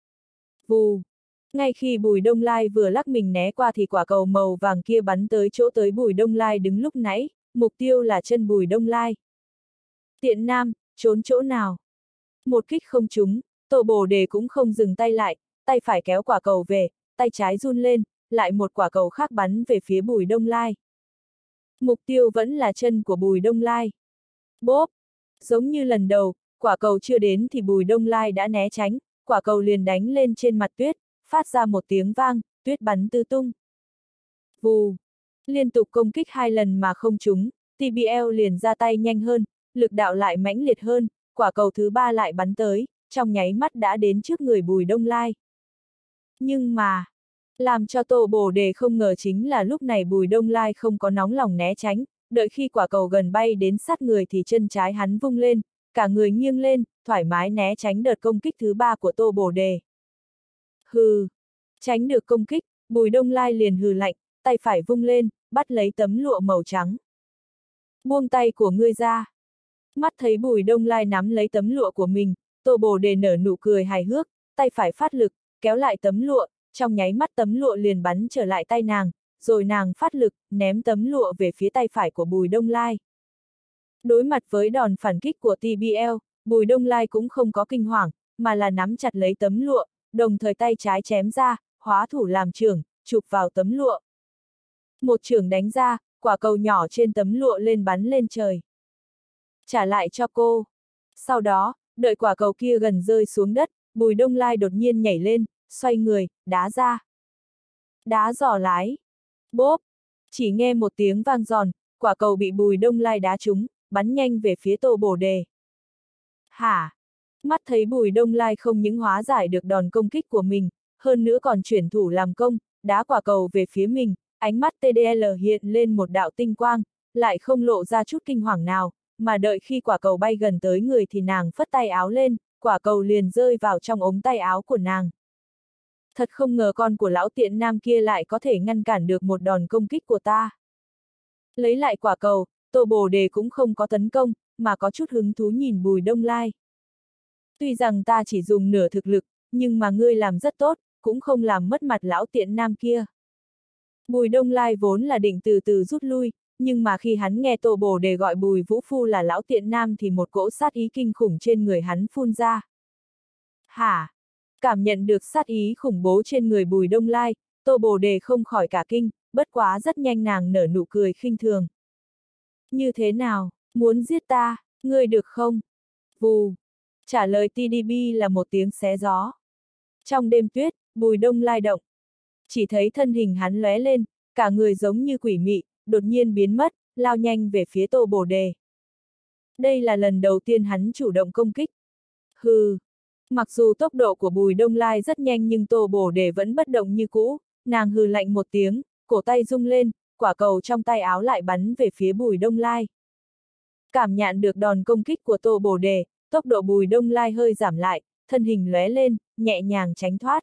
A: Vù! Ngay khi Bùi Đông Lai vừa lắc mình né qua thì quả cầu màu vàng kia bắn tới chỗ tới Bùi Đông Lai đứng lúc nãy, mục tiêu là chân Bùi Đông Lai. Tiện Nam, trốn chỗ nào? Một kích không trúng, Tô Bồ Đề cũng không dừng tay lại, tay phải kéo quả cầu về, tay trái run lên, lại một quả cầu khác bắn về phía Bùi Đông Lai. Mục tiêu vẫn là chân của Bùi Đông Lai. Bốp! Giống như lần đầu, quả cầu chưa đến thì Bùi Đông Lai đã né tránh, quả cầu liền đánh lên trên mặt tuyết, phát ra một tiếng vang, tuyết bắn tứ tung. Vù! Liên tục công kích 2 lần mà không trúng, TBL liền ra tay nhanh hơn, lực đạo lại mãnh liệt hơn, quả cầu thứ 3 lại bắn tới, trong nháy mắt đã đến trước người Bùi Đông Lai. Nhưng mà, làm cho Tô Bồ Đề không ngờ chính là lúc này Bùi Đông Lai không có nóng lòng né tránh, đợi khi quả cầu gần bay đến sát người thì chân trái hắn vung lên, cả người nghiêng lên, thoải mái né tránh đợt công kích thứ 3 của Tô Bồ Đề. Hừ! Tránh được công kích, Bùi Đông Lai liền hừ lạnh, tay phải vung lên, bắt lấy tấm lụa màu trắng. Buông tay của ngươi ra. Mắt thấy Bùi Đông Lai nắm lấy tấm lụa của mình, Tô Bồ Đề nở nụ cười hài hước, tay phải phát lực, kéo lại tấm lụa, trong nháy mắt tấm lụa liền bắn trở lại tay nàng, rồi nàng phát lực, ném tấm lụa về phía tay phải của Bùi Đông Lai. Đối mặt với đòn phản kích của TBL, Bùi Đông Lai cũng không có kinh hoàng, mà là nắm chặt lấy tấm lụa, đồng thời tay trái chém ra, hóa thủ làm chưởng, chụp vào tấm lụa. Một chưởng đánh ra, quả cầu nhỏ trên tấm lụa lên bắn lên trời. Trả lại cho cô. Sau đó, đợi quả cầu kia gần rơi xuống đất, Bùi Đông Lai đột nhiên nhảy lên, xoay người, đá ra. Đá giỏ lái. Bốp! Chỉ nghe một tiếng vang giòn, quả cầu bị Bùi Đông Lai đá trúng, bắn nhanh về phía Tô Bồ Đề. Hả? Mắt thấy Bùi Đông Lai không những hóa giải được đòn công kích của mình, hơn nữa còn chuyển thủ làm công, đá quả cầu về phía mình, ánh mắt TDL hiện lên một đạo tinh quang, lại không lộ ra chút kinh hoàng nào, mà đợi khi quả cầu bay gần tới người thì nàng phất tay áo lên, quả cầu liền rơi vào trong ống tay áo của nàng. Thật không ngờ con của lão tiện nam kia lại có thể ngăn cản được một đòn công kích của ta. Lấy lại quả cầu, Tô Bồ Đề cũng không có tấn công, mà có chút hứng thú nhìn Bùi Đông Lai. Tuy rằng ta chỉ dùng nửa thực lực, nhưng mà ngươi làm rất tốt, cũng không làm mất mặt lão tiện nam kia. Bùi Đông Lai vốn là định từ từ rút lui, nhưng mà khi hắn nghe Tô Bồ Đề gọi Bùi Vũ Phu là lão tiện nam thì một cỗ sát ý kinh khủng trên người hắn phun ra. Hả? Cảm nhận được sát ý khủng bố trên người Bùi Đông Lai, Tô Bồ Đề không khỏi cả kinh, bất quá rất nhanh nàng nở nụ cười khinh thường. Như thế nào, muốn giết ta, ngươi được không? Vù! Trả lời TDB là một tiếng xé gió. Trong đêm tuyết, Bùi Đông Lai động. Chỉ thấy thân hình hắn lóe lên, cả người giống như quỷ mị, đột nhiên biến mất, lao nhanh về phía Tô Bồ Đề. Đây là lần đầu tiên hắn chủ động công kích. Hừ! Mặc dù tốc độ của Bùi Đông Lai rất nhanh nhưng Tô Bồ Đề vẫn bất động như cũ, nàng hừ lạnh một tiếng, cổ tay rung lên, quả cầu trong tay áo lại bắn về phía Bùi Đông Lai. Cảm nhận được đòn công kích của Tô Bồ Đề, tốc độ Bùi Đông Lai hơi giảm lại, thân hình lóe lên, nhẹ nhàng tránh thoát.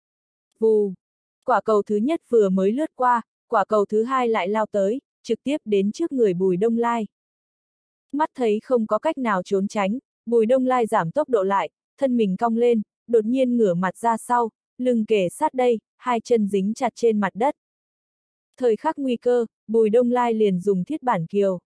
A: Vù! Quả cầu thứ nhất vừa mới lướt qua, quả cầu thứ hai lại lao tới, trực tiếp đến trước người Bùi Đông Lai. Mắt thấy không có cách nào trốn tránh, Bùi Đông Lai giảm tốc độ lại, thân mình cong lên, đột nhiên ngửa mặt ra sau, lưng kề sát đây, hai chân dính chặt trên mặt đất. Thời khắc nguy cơ, Bùi Đông Lai liền dùng thiết bản kiều.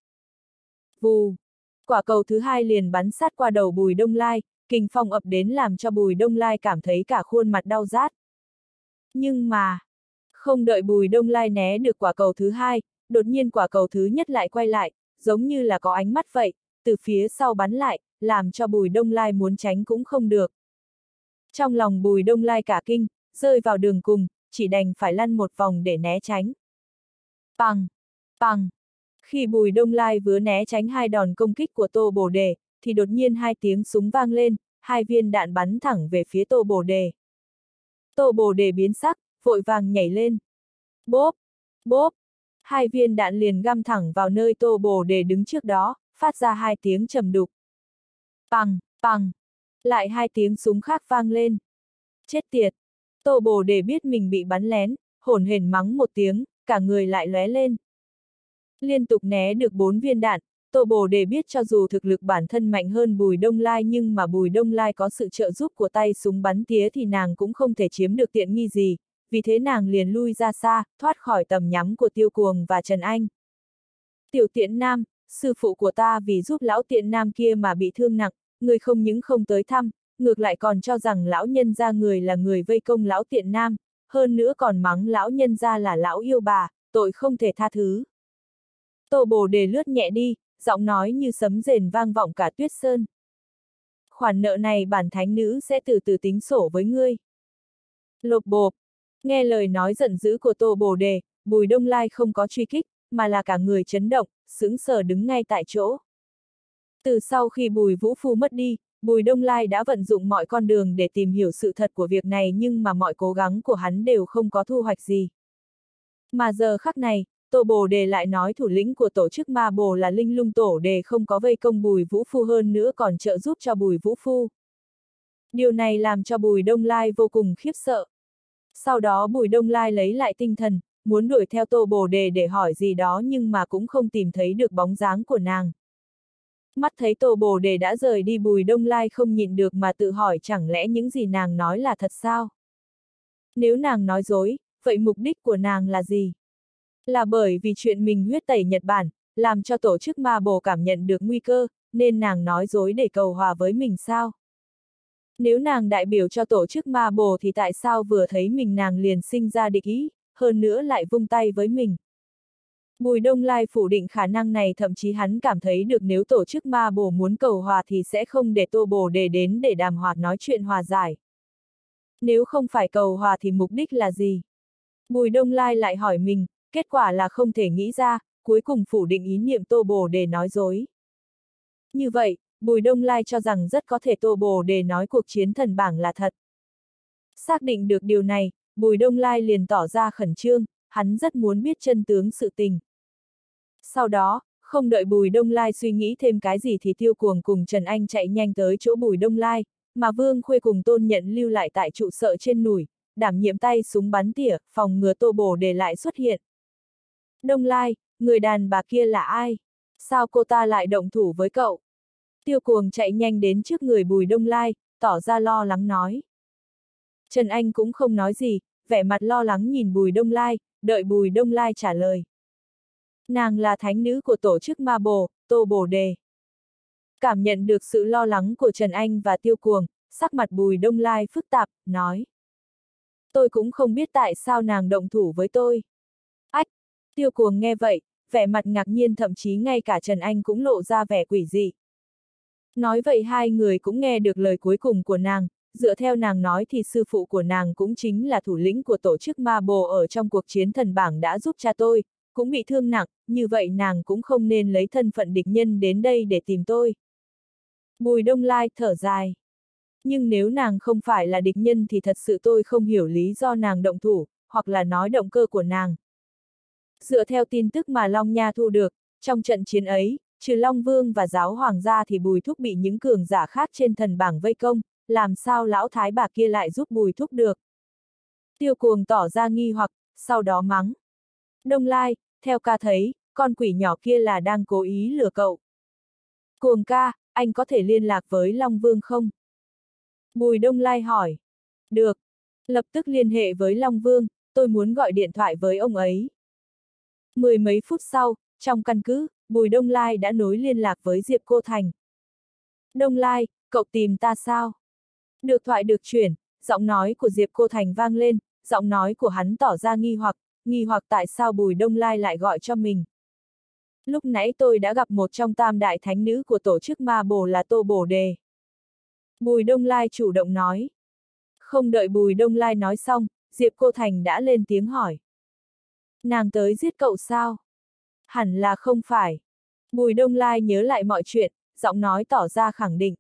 A: Vù! Quả cầu thứ hai liền bắn sát qua đầu Bùi Đông Lai, kình phong ập đến làm cho Bùi Đông Lai cảm thấy cả khuôn mặt đau rát. Nhưng mà, không đợi Bùi Đông Lai né được quả cầu thứ hai, đột nhiên quả cầu thứ nhất lại quay lại, giống như là có ánh mắt vậy, từ phía sau bắn lại, làm cho Bùi Đông Lai muốn tránh cũng không được. Trong lòng Bùi Đông Lai cả kinh, rơi vào đường cùng, chỉ đành phải lăn một vòng để né tránh. Pằng! Pằng! Khi Bùi Đông Lai vừa né tránh hai đòn công kích của Tô Bồ Đề, thì đột nhiên hai tiếng súng vang lên, hai viên đạn bắn thẳng về phía Tô Bồ Đề. Tô Bồ Đề biến sắc, vội vàng nhảy lên. Bốp! Bốp! Hai viên đạn liền găm thẳng vào nơi Tô Bồ Đề đứng trước đó, phát ra hai tiếng trầm đục. Pằng! Pằng! Lại hai tiếng súng khác vang lên. Chết tiệt! Tô Bồ Đề biết mình bị bắn lén, hổn hển mắng một tiếng, cả người lại lóe lên. Liên tục né được 4 viên đạn, Tô Bồ Đề biết cho dù thực lực bản thân mạnh hơn Bùi Đông Lai nhưng mà Bùi Đông Lai có sự trợ giúp của tay súng bắn tía thì nàng cũng không thể chiếm được tiện nghi gì, vì thế nàng liền lui ra xa, thoát khỏi tầm nhắm của Tiêu Cuồng và Trần Anh. Tiểu Tiện Nam, sư phụ của ta vì giúp lão Tiện Nam kia mà bị thương nặng, người không những không tới thăm, ngược lại còn cho rằng lão nhân gia người là người vây công lão Tiện Nam, hơn nữa còn mắng lão nhân gia là lão yêu bà, tội không thể tha thứ. Tô Bồ Đề lướt nhẹ đi, giọng nói như sấm rền vang vọng cả Tuyết Sơn. Khoản nợ này bản thánh nữ sẽ từ từ tính sổ với ngươi. Lộp bộp! Nghe lời nói giận dữ của Tô Bồ Đề, Bùi Đông Lai không có truy kích, mà là cả người chấn động, sững sờ đứng ngay tại chỗ. Từ sau khi Bùi Vũ Phu mất đi, Bùi Đông Lai đã vận dụng mọi con đường để tìm hiểu sự thật của việc này nhưng mà mọi cố gắng của hắn đều không có thu hoạch gì. Mà giờ khắc này, Tô Bồ Đề lại nói thủ lĩnh của tổ chức Ma Bồ là Linh Lung Tổ Đề không có vây công Bùi Vũ Phu hơn nữa còn trợ giúp cho Bùi Vũ Phu. Điều này làm cho Bùi Đông Lai vô cùng khiếp sợ. Sau đó Bùi Đông Lai lấy lại tinh thần, muốn đuổi theo Tô Bồ Đề để hỏi gì đó nhưng mà cũng không tìm thấy được bóng dáng của nàng. Mắt thấy Tô Bồ Đề đã rời đi Bùi Đông Lai không nhịn được mà tự hỏi chẳng lẽ những gì nàng nói là thật sao? Nếu nàng nói dối, vậy mục đích của nàng là gì? Là bởi vì chuyện mình huyết tẩy Nhật Bản, làm cho tổ chức Ma Bồ cảm nhận được nguy cơ, nên nàng nói dối để cầu hòa với mình sao? Nếu nàng đại biểu cho tổ chức Ma Bồ thì tại sao vừa thấy mình nàng liền sinh ra địch ý, hơn nữa lại vung tay với mình? Bùi Đông Lai phủ định khả năng này, thậm chí hắn cảm thấy được nếu tổ chức Ma Bồ muốn cầu hòa thì sẽ không để Tô Bồ Đề đến để đàm hòa nói chuyện hòa giải. Nếu không phải cầu hòa thì mục đích là gì? Bùi Đông Lai lại hỏi mình, kết quả là không thể nghĩ ra, cuối cùng phủ định ý niệm Tô Bồ Đề nói dối. Như vậy, Bùi Đông Lai cho rằng rất có thể Tô Bồ Đề nói cuộc chiến thần bảng là thật. Xác định được điều này, Bùi Đông Lai liền tỏ ra khẩn trương, hắn rất muốn biết chân tướng sự tình. Sau đó, không đợi Bùi Đông Lai suy nghĩ thêm cái gì thì Tiêu Cuồng cùng Trần Anh chạy nhanh tới chỗ Bùi Đông Lai, mà Vương Khuê cùng Tôn Nhận lưu lại tại trụ sở trên núi, đảm nhiệm tay súng bắn tỉa, phòng ngừa Tô Bồ Đề lại xuất hiện. Đông Lai, người đàn bà kia là ai? Sao cô ta lại động thủ với cậu? Tiêu Cuồng chạy nhanh đến trước người Bùi Đông Lai, tỏ ra lo lắng nói. Trần Anh cũng không nói gì, vẻ mặt lo lắng nhìn Bùi Đông Lai, đợi Bùi Đông Lai trả lời. Nàng là thánh nữ của tổ chức Ma Bồ, Tô Bồ Đề. Cảm nhận được sự lo lắng của Trần Anh và Tiêu Cuồng, sắc mặt Bùi Đông Lai phức tạp, nói. Tôi cũng không biết tại sao nàng động thủ với tôi. Ách! Tiêu Cuồng nghe vậy, vẻ mặt ngạc nhiên, thậm chí ngay cả Trần Anh cũng lộ ra vẻ quỷ dị. Nói vậy hai người cũng nghe được lời cuối cùng của nàng, dựa theo nàng nói thì sư phụ của nàng cũng chính là thủ lĩnh của tổ chức Ma Bồ ở trong cuộc chiến thần bảng đã giúp cha tôi, cũng bị thương nặng, như vậy nàng cũng không nên lấy thân phận địch nhân đến đây để tìm tôi. Bùi Đông Lai thở dài. Nhưng nếu nàng không phải là địch nhân thì thật sự tôi không hiểu lý do nàng động thủ, hoặc là nói động cơ của nàng. Dựa theo tin tức mà Long Nha thu được, trong trận chiến ấy, trừ Long Vương và giáo hoàng gia thì Bùi Thúc bị những cường giả khác trên thần bảng vây công, làm sao lão thái bà kia lại giúp Bùi Thúc được? Tiêu Cuồng tỏ ra nghi hoặc, sau đó mắng. Đông Lai, theo ca thấy, con quỷ nhỏ kia là đang cố ý lừa cậu. Cuồng ca, anh có thể liên lạc với Long Vương không? Bùi Đông Lai hỏi. Được. Lập tức liên hệ với Long Vương, tôi muốn gọi điện thoại với ông ấy. Mười mấy phút sau, trong căn cứ, Bùi Đông Lai đã nối liên lạc với Diệp Cô Thành. Đông Lai, cậu tìm ta sao? Được thoại được chuyển, giọng nói của Diệp Cô Thành vang lên, giọng nói của hắn tỏ ra nghi hoặc tại sao Bùi Đông Lai lại gọi cho mình. Lúc nãy tôi đã gặp một trong tam đại thánh nữ của tổ chức Ma Bồ là Tô Bồ Đề. Bùi Đông Lai chủ động nói. Không đợi Bùi Đông Lai nói xong, Diệp Cô Thành đã lên tiếng hỏi. Nàng tới giết cậu sao? Hẳn là không phải. Bùi Đông Lai nhớ lại mọi chuyện, giọng nói tỏ ra khẳng định.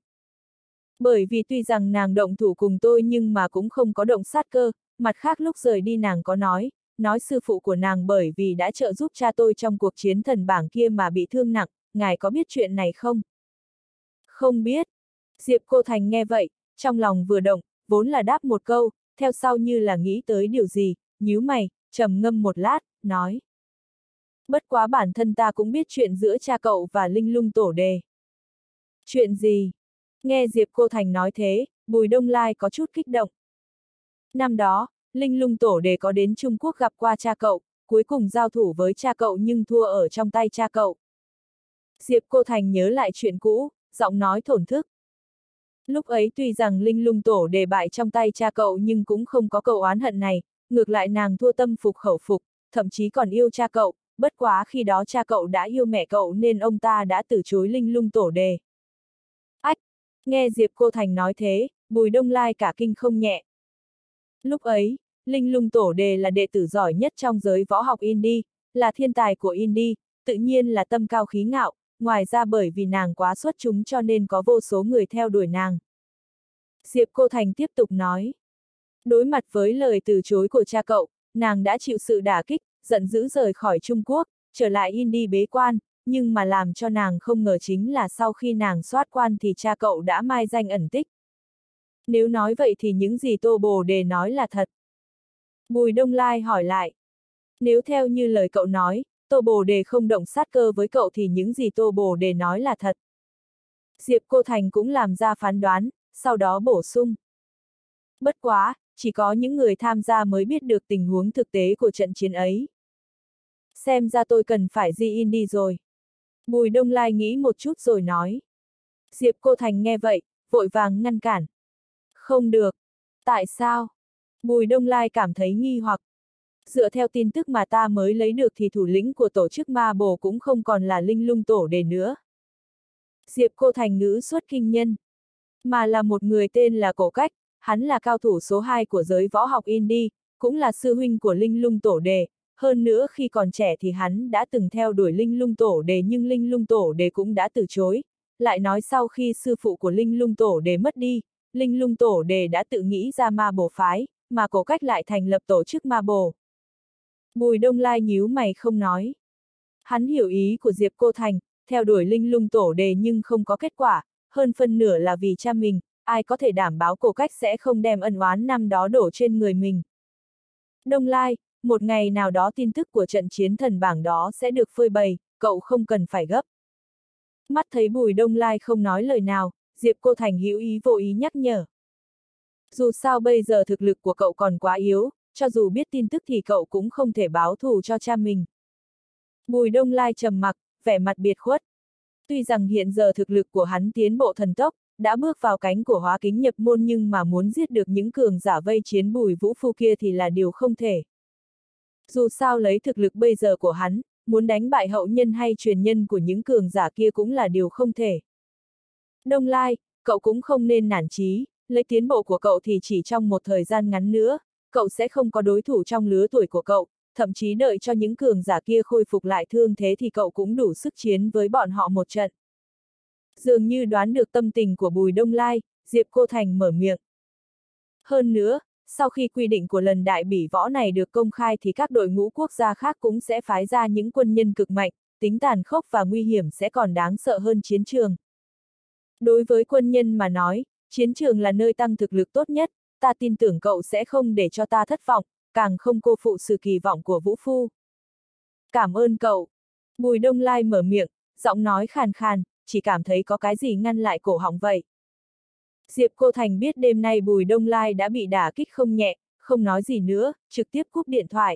A: Bởi vì tuy rằng nàng động thủ cùng tôi nhưng mà cũng không có động sát cơ, mặt khác lúc rời đi nàng có nói sư phụ của nàng bởi vì đã trợ giúp cha tôi trong cuộc chiến thần bảng kia mà bị thương nặng, ngài có biết chuyện này không? Không biết. Diệp Cô Thành nghe vậy, trong lòng vừa động, vốn là đáp một câu, theo sau như là nghĩ tới điều gì, nhíu mày, trầm ngâm một lát, nói. Bất quá bản thân ta cũng biết chuyện giữa cha cậu và Linh Lung Tổ Đề. Chuyện gì? Nghe Diệp Cô Thành nói thế, Bùi Đông Lai có chút kích động. Năm đó, Linh Lung Tổ Đề có đến Trung Quốc gặp qua cha cậu, cuối cùng giao thủ với cha cậu nhưng thua ở trong tay cha cậu. Diệp Cô Thành nhớ lại chuyện cũ, giọng nói thổn thức. Lúc ấy tuy rằng Linh Lung Tổ Đề bại trong tay cha cậu nhưng cũng không có cậu oán hận này, ngược lại nàng thua tâm phục khẩu phục, thậm chí còn yêu cha cậu, bất quá khi đó cha cậu đã yêu mẹ cậu nên ông ta đã từ chối Linh Lung Tổ Đề. Ách! Nghe Diệp Cô Thành nói thế, Bùi Đông Lai cả kinh không nhẹ. Lúc ấy, Linh Lung Tổ Đề là đệ tử giỏi nhất trong giới võ học Indie, là thiên tài của Indie, tự nhiên là tâm cao khí ngạo, ngoài ra bởi vì nàng quá xuất chúng cho nên có vô số người theo đuổi nàng. Diệp Cô Thành tiếp tục nói. Đối mặt với lời từ chối của cha cậu, nàng đã chịu sự đả kích, giận dữ rời khỏi Trung Quốc, trở lại Indie bế quan, nhưng mà làm cho nàng không ngờ chính là sau khi nàng soát quan thì cha cậu đã mai danh ẩn tích. Nếu nói vậy thì những gì Tô Bồ Đề nói là thật. Bùi Đông Lai hỏi lại. Nếu theo như lời cậu nói, Tô Bồ Đề không động sát cơ với cậu thì những gì Tô Bồ Đề nói là thật. Diệp Cô Thành cũng làm ra phán đoán, sau đó bổ sung. Bất quá, chỉ có những người tham gia mới biết được tình huống thực tế của trận chiến ấy. Xem ra tôi cần phải di in đi rồi. Bùi Đông Lai nghĩ một chút rồi nói. Diệp Cô Thành nghe vậy, vội vàng ngăn cản. Không được. Tại sao? Bùi Đông Lai cảm thấy nghi hoặc. Dựa theo tin tức mà ta mới lấy được thì thủ lĩnh của tổ chức Ma Bồ cũng không còn là Linh Lung Tổ Đề nữa. Diệp Cô Thành ngữ xuất kinh nhân. Mà là một người tên là Cổ Cách, hắn là cao thủ số 2 của giới võ học Indie, cũng là sư huynh của Linh Lung Tổ Đề, hơn nữa khi còn trẻ thì hắn đã từng theo đuổi Linh Lung Tổ Đề nhưng Linh Lung Tổ Đề cũng đã từ chối, lại nói sau khi sư phụ của Linh Lung Tổ Đề mất đi, Linh Lung Tổ Đề đã tự nghĩ ra ma bồ phái, mà Cổ Cách lại thành lập tổ chức ma bồ. Bùi Đông Lai nhíu mày không nói. Hắn hiểu ý của Diệp Cô Thành, theo đuổi Linh Lung Tổ Đề nhưng không có kết quả, hơn phân nửa là vì cha mình, ai có thể đảm bảo Cổ Cách sẽ không đem ân oán năm đó đổ trên người mình. Đông Lai, một ngày nào đó tin tức của trận chiến thần bảng đó sẽ được phơi bày, cậu không cần phải gấp. Mắt thấy Bùi Đông Lai không nói lời nào, Diệp Cô Thành hữu ý vô ý nhắc nhở. Dù sao bây giờ thực lực của cậu còn quá yếu, cho dù biết tin tức thì cậu cũng không thể báo thù cho cha mình. Bùi Đông Lai trầm mặc, vẻ mặt biệt khuất. Tuy rằng hiện giờ thực lực của hắn tiến bộ thần tốc, đã bước vào cánh của hóa kính nhập môn nhưng mà muốn giết được những cường giả vây chiến Bùi Vũ Phu kia thì là điều không thể. Dù sao lấy thực lực bây giờ của hắn, muốn đánh bại hậu nhân hay truyền nhân của những cường giả kia cũng là điều không thể. Đông Lai, cậu cũng không nên nản chí, lấy tiến bộ của cậu thì chỉ trong một thời gian ngắn nữa, cậu sẽ không có đối thủ trong lứa tuổi của cậu, thậm chí đợi cho những cường giả kia khôi phục lại thương thế thì cậu cũng đủ sức chiến với bọn họ một trận. Dường như đoán được tâm tình của Bùi Đông Lai, Diệp Cô Thành mở miệng. Hơn nữa, sau khi quy định của lần đại bỉ võ này được công khai thì các đội ngũ quốc gia khác cũng sẽ phái ra những quân nhân cực mạnh, tính tàn khốc và nguy hiểm sẽ còn đáng sợ hơn chiến trường. Đối với quân nhân mà nói, chiến trường là nơi tăng thực lực tốt nhất, ta tin tưởng cậu sẽ không để cho ta thất vọng, càng không cô phụ sự kỳ vọng của Vũ Phu. Cảm ơn cậu. Bùi Đông Lai mở miệng, giọng nói khàn khàn, chỉ cảm thấy có cái gì ngăn lại cổ họng vậy. Diệp Cô Thành biết đêm nay Bùi Đông Lai đã bị đả kích không nhẹ, không nói gì nữa, trực tiếp cúp điện thoại.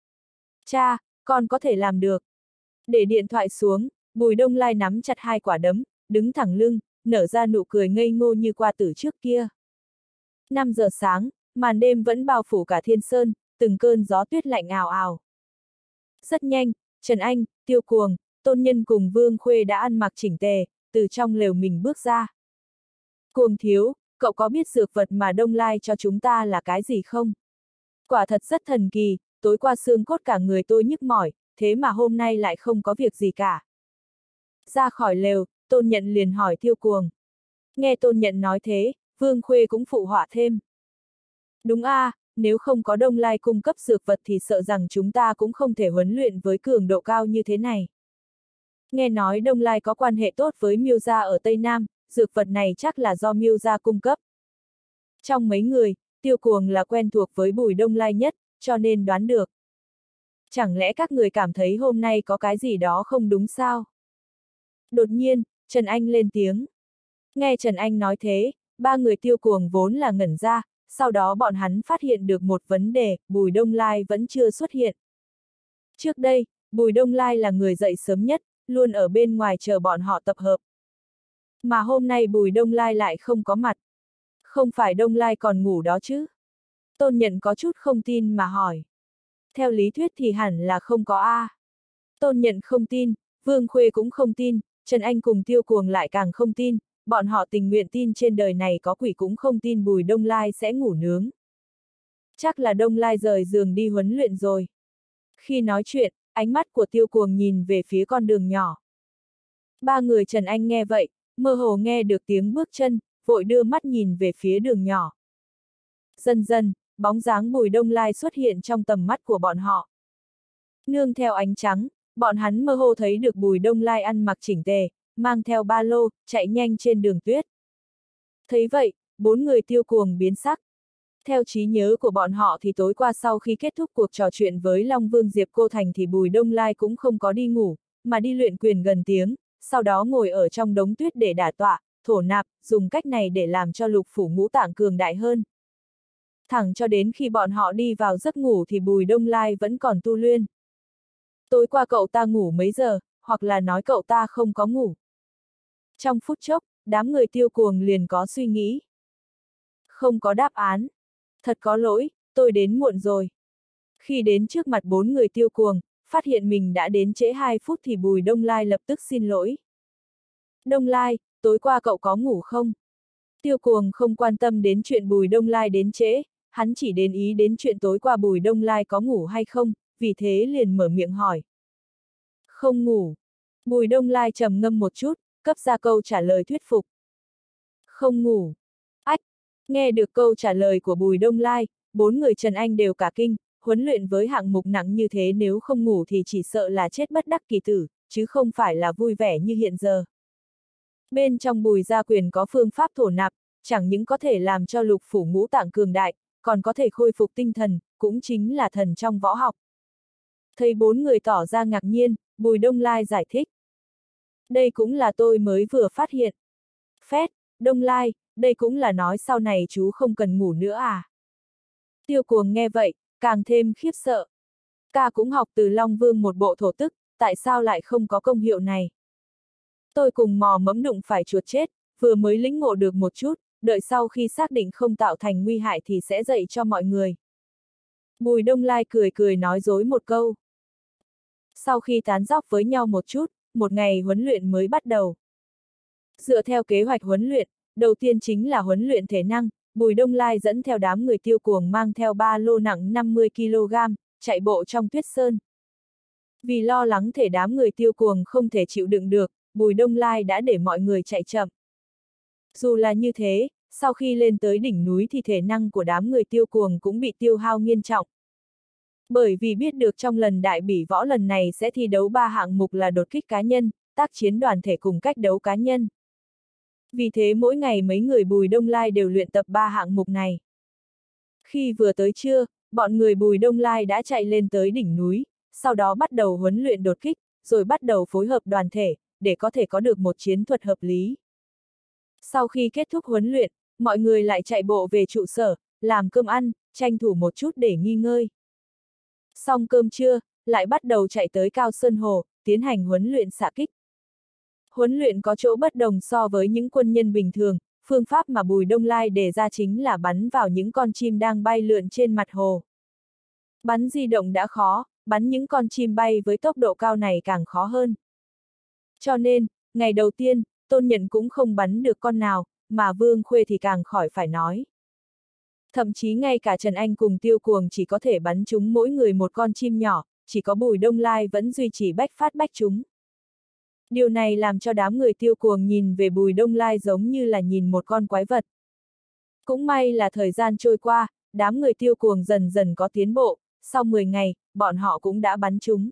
A: Cha, con có thể làm được. Để điện thoại xuống, Bùi Đông Lai nắm chặt hai quả đấm, đứng thẳng lưng, nở ra nụ cười ngây ngô như qua tử trước kia. 5 giờ sáng, màn đêm vẫn bao phủ cả thiên sơn, từng cơn gió tuyết lạnh ào ào. Rất nhanh, Trần Anh, Tiêu Cuồng, Tôn Nhân cùng Vương Khuê đã ăn mặc chỉnh tề, từ trong lều mình bước ra. Cuồng thiếu, cậu có biết dược vật mà Đông Lai cho chúng ta là cái gì không? Quả thật rất thần kỳ, tối qua xương cốt cả người tôi nhức mỏi, thế mà hôm nay lại không có việc gì cả. Ra khỏi lều, Tôn Nhận liền hỏi Tiêu Cuồng. Nghe Tôn Nhận nói thế, Vương Khuê cũng phụ họa thêm. Đúng a, nếu không có Đông Lai cung cấp dược vật thì sợ rằng chúng ta cũng không thể huấn luyện với cường độ cao như thế này. Nghe nói Đông Lai có quan hệ tốt với Miêu gia ở Tây Nam, dược vật này chắc là do Miêu gia cung cấp. Trong mấy người, Tiêu Cuồng là quen thuộc với Bùi Đông Lai nhất, cho nên đoán được. Chẳng lẽ các người cảm thấy hôm nay có cái gì đó không đúng sao? Đột nhiên, Trần Anh lên tiếng. Nghe Trần Anh nói thế, ba người Tiêu Cuồng vốn là ngẩn ra, sau đó bọn hắn phát hiện được một vấn đề, Bùi Đông Lai vẫn chưa xuất hiện. Trước đây, Bùi Đông Lai là người dậy sớm nhất, luôn ở bên ngoài chờ bọn họ tập hợp. Mà hôm nay Bùi Đông Lai lại không có mặt. Không phải Đông Lai còn ngủ đó chứ? Tôn Nhận có chút không tin mà hỏi. Theo lý thuyết thì hẳn là không có a. Tôn Nhận không tin, Vương Khuê cũng không tin, Trần Anh cùng Tiêu Cuồng lại càng không tin, bọn họ tình nguyện tin trên đời này có quỷ cũng không tin Bùi Đông Lai sẽ ngủ nướng. Chắc là Đông Lai rời giường đi huấn luyện rồi. Khi nói chuyện, ánh mắt của Tiêu Cuồng nhìn về phía con đường nhỏ. Ba người Trần Anh nghe vậy, mơ hồ nghe được tiếng bước chân, vội đưa mắt nhìn về phía đường nhỏ. Dần dần, bóng dáng Bùi Đông Lai xuất hiện trong tầm mắt của bọn họ. Nương theo ánh trắng, bọn hắn mơ hồ thấy được Bùi Đông Lai ăn mặc chỉnh tề, mang theo ba lô, chạy nhanh trên đường tuyết. Thấy vậy, bốn người Tiêu Cuồng biến sắc. Theo trí nhớ của bọn họ thì tối qua sau khi kết thúc cuộc trò chuyện với Long Vương Diệp Cô Thành thì Bùi Đông Lai cũng không có đi ngủ, mà đi luyện quyền gần tiếng, sau đó ngồi ở trong đống tuyết để đả tọa, thổ nạp, dùng cách này để làm cho lục phủ ngũ tạng cường đại hơn. Thẳng cho đến khi bọn họ đi vào giấc ngủ thì Bùi Đông Lai vẫn còn tu luyện. Tối qua cậu ta ngủ mấy giờ, hoặc là nói cậu ta không có ngủ. Trong phút chốc, đám người Tiêu Cuồng liền có suy nghĩ. Không có đáp án. Thật có lỗi, tôi đến muộn rồi. Khi đến trước mặt bốn người Tiêu Cuồng, phát hiện mình đã đến trễ 2 phút thì Bùi Đông Lai lập tức xin lỗi. Đông Lai, tối qua cậu có ngủ không? Tiêu Cuồng không quan tâm đến chuyện Bùi Đông Lai đến trễ, hắn chỉ đến ý đến chuyện tối qua Bùi Đông Lai có ngủ hay không, vì thế liền mở miệng hỏi. Không ngủ. Bùi Đông Lai trầm ngâm một chút, cấp ra câu trả lời thuyết phục. Không ngủ. Ách! Nghe được câu trả lời của Bùi Đông Lai, bốn người Trần Anh đều cả kinh, huấn luyện với hạng mục nặng như thế nếu không ngủ thì chỉ sợ là chết bất đắc kỳ tử, chứ không phải là vui vẻ như hiện giờ. Bên trong Bùi gia quyền có phương pháp thổ nạp, chẳng những có thể làm cho lục phủ ngũ tạng cường đại, còn có thể khôi phục tinh thần, cũng chính là thần trong võ học. Thấy bốn người tỏ ra ngạc nhiên, Bùi Đông Lai giải thích. Đây cũng là tôi mới vừa phát hiện. Phét, Đông Lai, đây cũng là nói sau này chú không cần ngủ nữa à? Tiêu Cuồng nghe vậy, càng thêm khiếp sợ. Ca cũng học từ Long Vương một bộ thổ tức, tại sao lại không có công hiệu này? Tôi cùng mò mẫm đụng phải chuột chết, vừa mới lĩnh ngộ được một chút, đợi sau khi xác định không tạo thành nguy hại thì sẽ dạy cho mọi người. Bùi Đông Lai cười cười nói dối một câu. Sau khi tán dóc với nhau một chút, một ngày huấn luyện mới bắt đầu. Dựa theo kế hoạch huấn luyện, đầu tiên chính là huấn luyện thể năng, Bùi Đông Lai dẫn theo đám người Tiêu Cuồng mang theo ba lô nặng 50 kg, chạy bộ trong tuyết sơn. Vì lo lắng thể đám người Tiêu Cuồng không thể chịu đựng được, Bùi Đông Lai đã để mọi người chạy chậm. Dù là như thế, sau khi lên tới đỉnh núi thì thể năng của đám người Tiêu Cuồng cũng bị tiêu hao nghiêm trọng. Bởi vì biết được trong lần đại bỉ võ lần này sẽ thi đấu 3 hạng mục là đột kích cá nhân, tác chiến đoàn thể cùng cách đấu cá nhân. Vì thế mỗi ngày mấy người Bùi Đông Lai đều luyện tập 3 hạng mục này. Khi vừa tới trưa, bọn người Bùi Đông Lai đã chạy lên tới đỉnh núi, sau đó bắt đầu huấn luyện đột kích, rồi bắt đầu phối hợp đoàn thể, để có thể có được một chiến thuật hợp lý. Sau khi kết thúc huấn luyện, mọi người lại chạy bộ về trụ sở, làm cơm ăn, tranh thủ một chút để nghỉ ngơi. Xong cơm trưa, lại bắt đầu chạy tới Cao Sơn Hồ, tiến hành huấn luyện xạ kích. Huấn luyện có chỗ bất đồng so với những quân nhân bình thường, phương pháp mà Bùi Đông Lai đề ra chính là bắn vào những con chim đang bay lượn trên mặt hồ. Bắn di động đã khó, bắn những con chim bay với tốc độ cao này càng khó hơn. Cho nên, ngày đầu tiên, Tôn Nhận cũng không bắn được con nào, mà Vương Khuê thì càng khỏi phải nói. Thậm chí ngay cả Trần Anh cùng Tiêu Cuồng chỉ có thể bắn chúng mỗi người một con chim nhỏ, chỉ có Bùi Đông Lai vẫn duy trì bách phát bách chúng. Điều này làm cho đám người Tiêu Cuồng nhìn về Bùi Đông Lai giống như là nhìn một con quái vật. Cũng may là thời gian trôi qua, đám người Tiêu Cuồng dần dần có tiến bộ, sau 10 ngày, bọn họ cũng đã bắn chúng.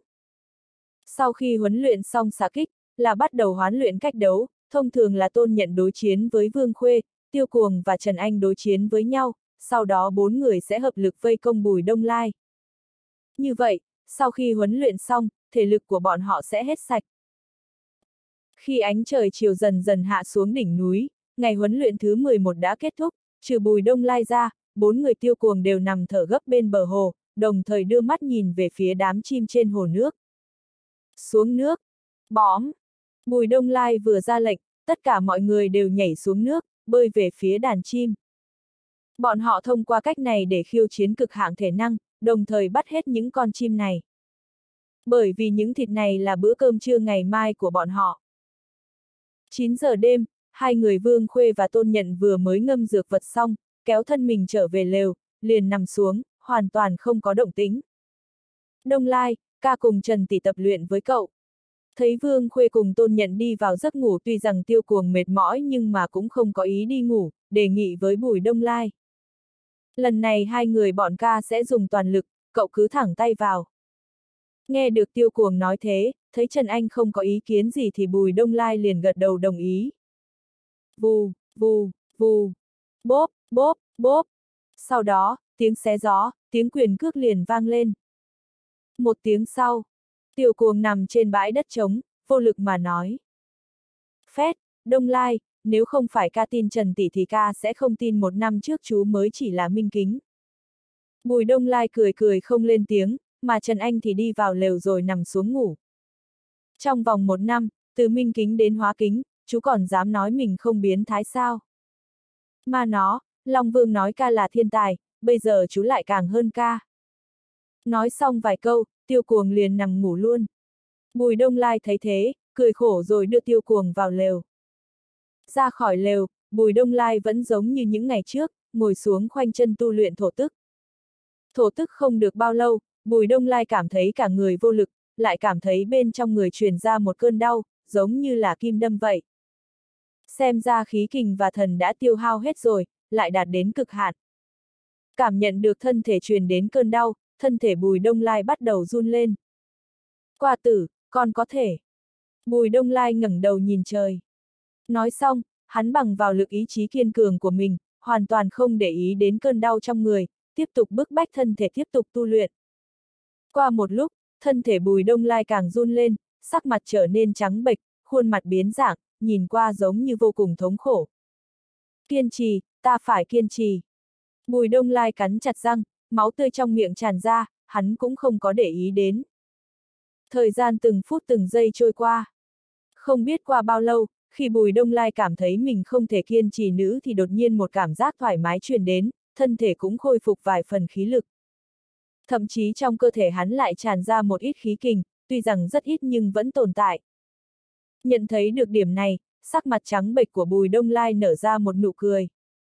A: Sau khi huấn luyện xong xạ kích, là bắt đầu huấn luyện cách đấu, thông thường là Tôn Nhận đối chiến với Vương Khuê, Tiêu Cuồng và Trần Anh đối chiến với nhau, sau đó 4 người sẽ hợp lực vây công Bùi Đông Lai. Như vậy, sau khi huấn luyện xong, thể lực của bọn họ sẽ hết sạch. Khi ánh trời chiều dần dần hạ xuống đỉnh núi, ngày huấn luyện thứ 11 đã kết thúc, trừ Bùi Đông Lai ra, 4 người Tiêu Cuồng đều nằm thở gấp bên bờ hồ, đồng thời đưa mắt nhìn về phía đám chim trên hồ nước. Xuống nước. Bóm. Bùi Đông Lai vừa ra lệnh, tất cả mọi người đều nhảy xuống nước, bơi về phía đàn chim. Bọn họ thông qua cách này để khiêu chiến cực hạn thể năng, đồng thời bắt hết những con chim này. Bởi vì những thịt này là bữa cơm trưa ngày mai của bọn họ. 9 giờ đêm, hai người Vương Khuê và Tôn Nhận vừa mới ngâm dược vật xong, kéo thân mình trở về lều, liền nằm xuống, hoàn toàn không có động tĩnh. Đông Lai, ca cùng Trần tỷ tập luyện với cậu. Thấy Vương Khuê cùng Tôn Nhận đi vào giấc ngủ, tuy rằng Tiêu Cuồng mệt mỏi nhưng mà cũng không có ý đi ngủ, đề nghị với Bùi Đông Lai. Lần này hai người bọn ca sẽ dùng toàn lực, cậu cứ thẳng tay vào. Nghe được Tiêu Cuồng nói thế, thấy Trần Anh không có ý kiến gì thì Bùi Đông Lai liền gật đầu đồng ý. Vù, vù, vù, bốp, bốp, bốp. Sau đó, tiếng xé gió, tiếng quyền cước liền vang lên. Một tiếng sau, Tiêu Cuồng nằm trên bãi đất trống, vô lực mà nói. Phét, Đông Lai, nếu không phải ca tin Trần tỷ thì ca sẽ không tin 1 năm trước chú mới chỉ là Minh Kính. Bùi Đông Lai cười cười không lên tiếng, mà Trần Anh thì đi vào lều rồi nằm xuống ngủ. Trong vòng 1 năm, từ Minh Kính đến Hóa Kính, chú còn dám nói mình không biến thái sao? Mà nó, Long Vương nói ca là thiên tài, bây giờ chú lại càng hơn ca. Nói xong vài câu, Tiêu Cuồng liền nằm ngủ luôn. Bùi Đông Lai thấy thế, cười khổ rồi đưa Tiêu Cuồng vào lều. Ra khỏi lều, Bùi Đông Lai vẫn giống như những ngày trước, ngồi xuống khoanh chân tu luyện thổ tức. Thổ tức không được bao lâu, Bùi Đông Lai cảm thấy cả người vô lực, lại cảm thấy bên trong người truyền ra một cơn đau, giống như là kim đâm vậy. Xem ra khí kình và thần đã tiêu hao hết rồi, lại đạt đến cực hạn. Cảm nhận được thân thể truyền đến cơn đau, thân thể Bùi Đông Lai bắt đầu run lên. Qua tử, con có thể. Bùi Đông Lai ngẩng đầu nhìn trời. Nói xong, hắn bằng vào lực ý chí kiên cường của mình, hoàn toàn không để ý đến cơn đau trong người, tiếp tục bức bách thân thể tiếp tục tu luyện. Qua một lúc, thân thể Bùi Đông Lai càng run lên, sắc mặt trở nên trắng bệch, khuôn mặt biến dạng, nhìn qua giống như vô cùng thống khổ. Kiên trì, ta phải kiên trì. Bùi Đông Lai cắn chặt răng, máu tươi trong miệng tràn ra, hắn cũng không có để ý đến. Thời gian từng phút từng giây trôi qua. Không biết qua bao lâu, khi Bùi Đông Lai cảm thấy mình không thể kiên trì nữa thì đột nhiên một cảm giác thoải mái truyền đến, thân thể cũng khôi phục vài phần khí lực. Thậm chí trong cơ thể hắn lại tràn ra một ít khí kình, tuy rằng rất ít nhưng vẫn tồn tại. Nhận thấy được điểm này, sắc mặt trắng bệch của Bùi Đông Lai nở ra một nụ cười.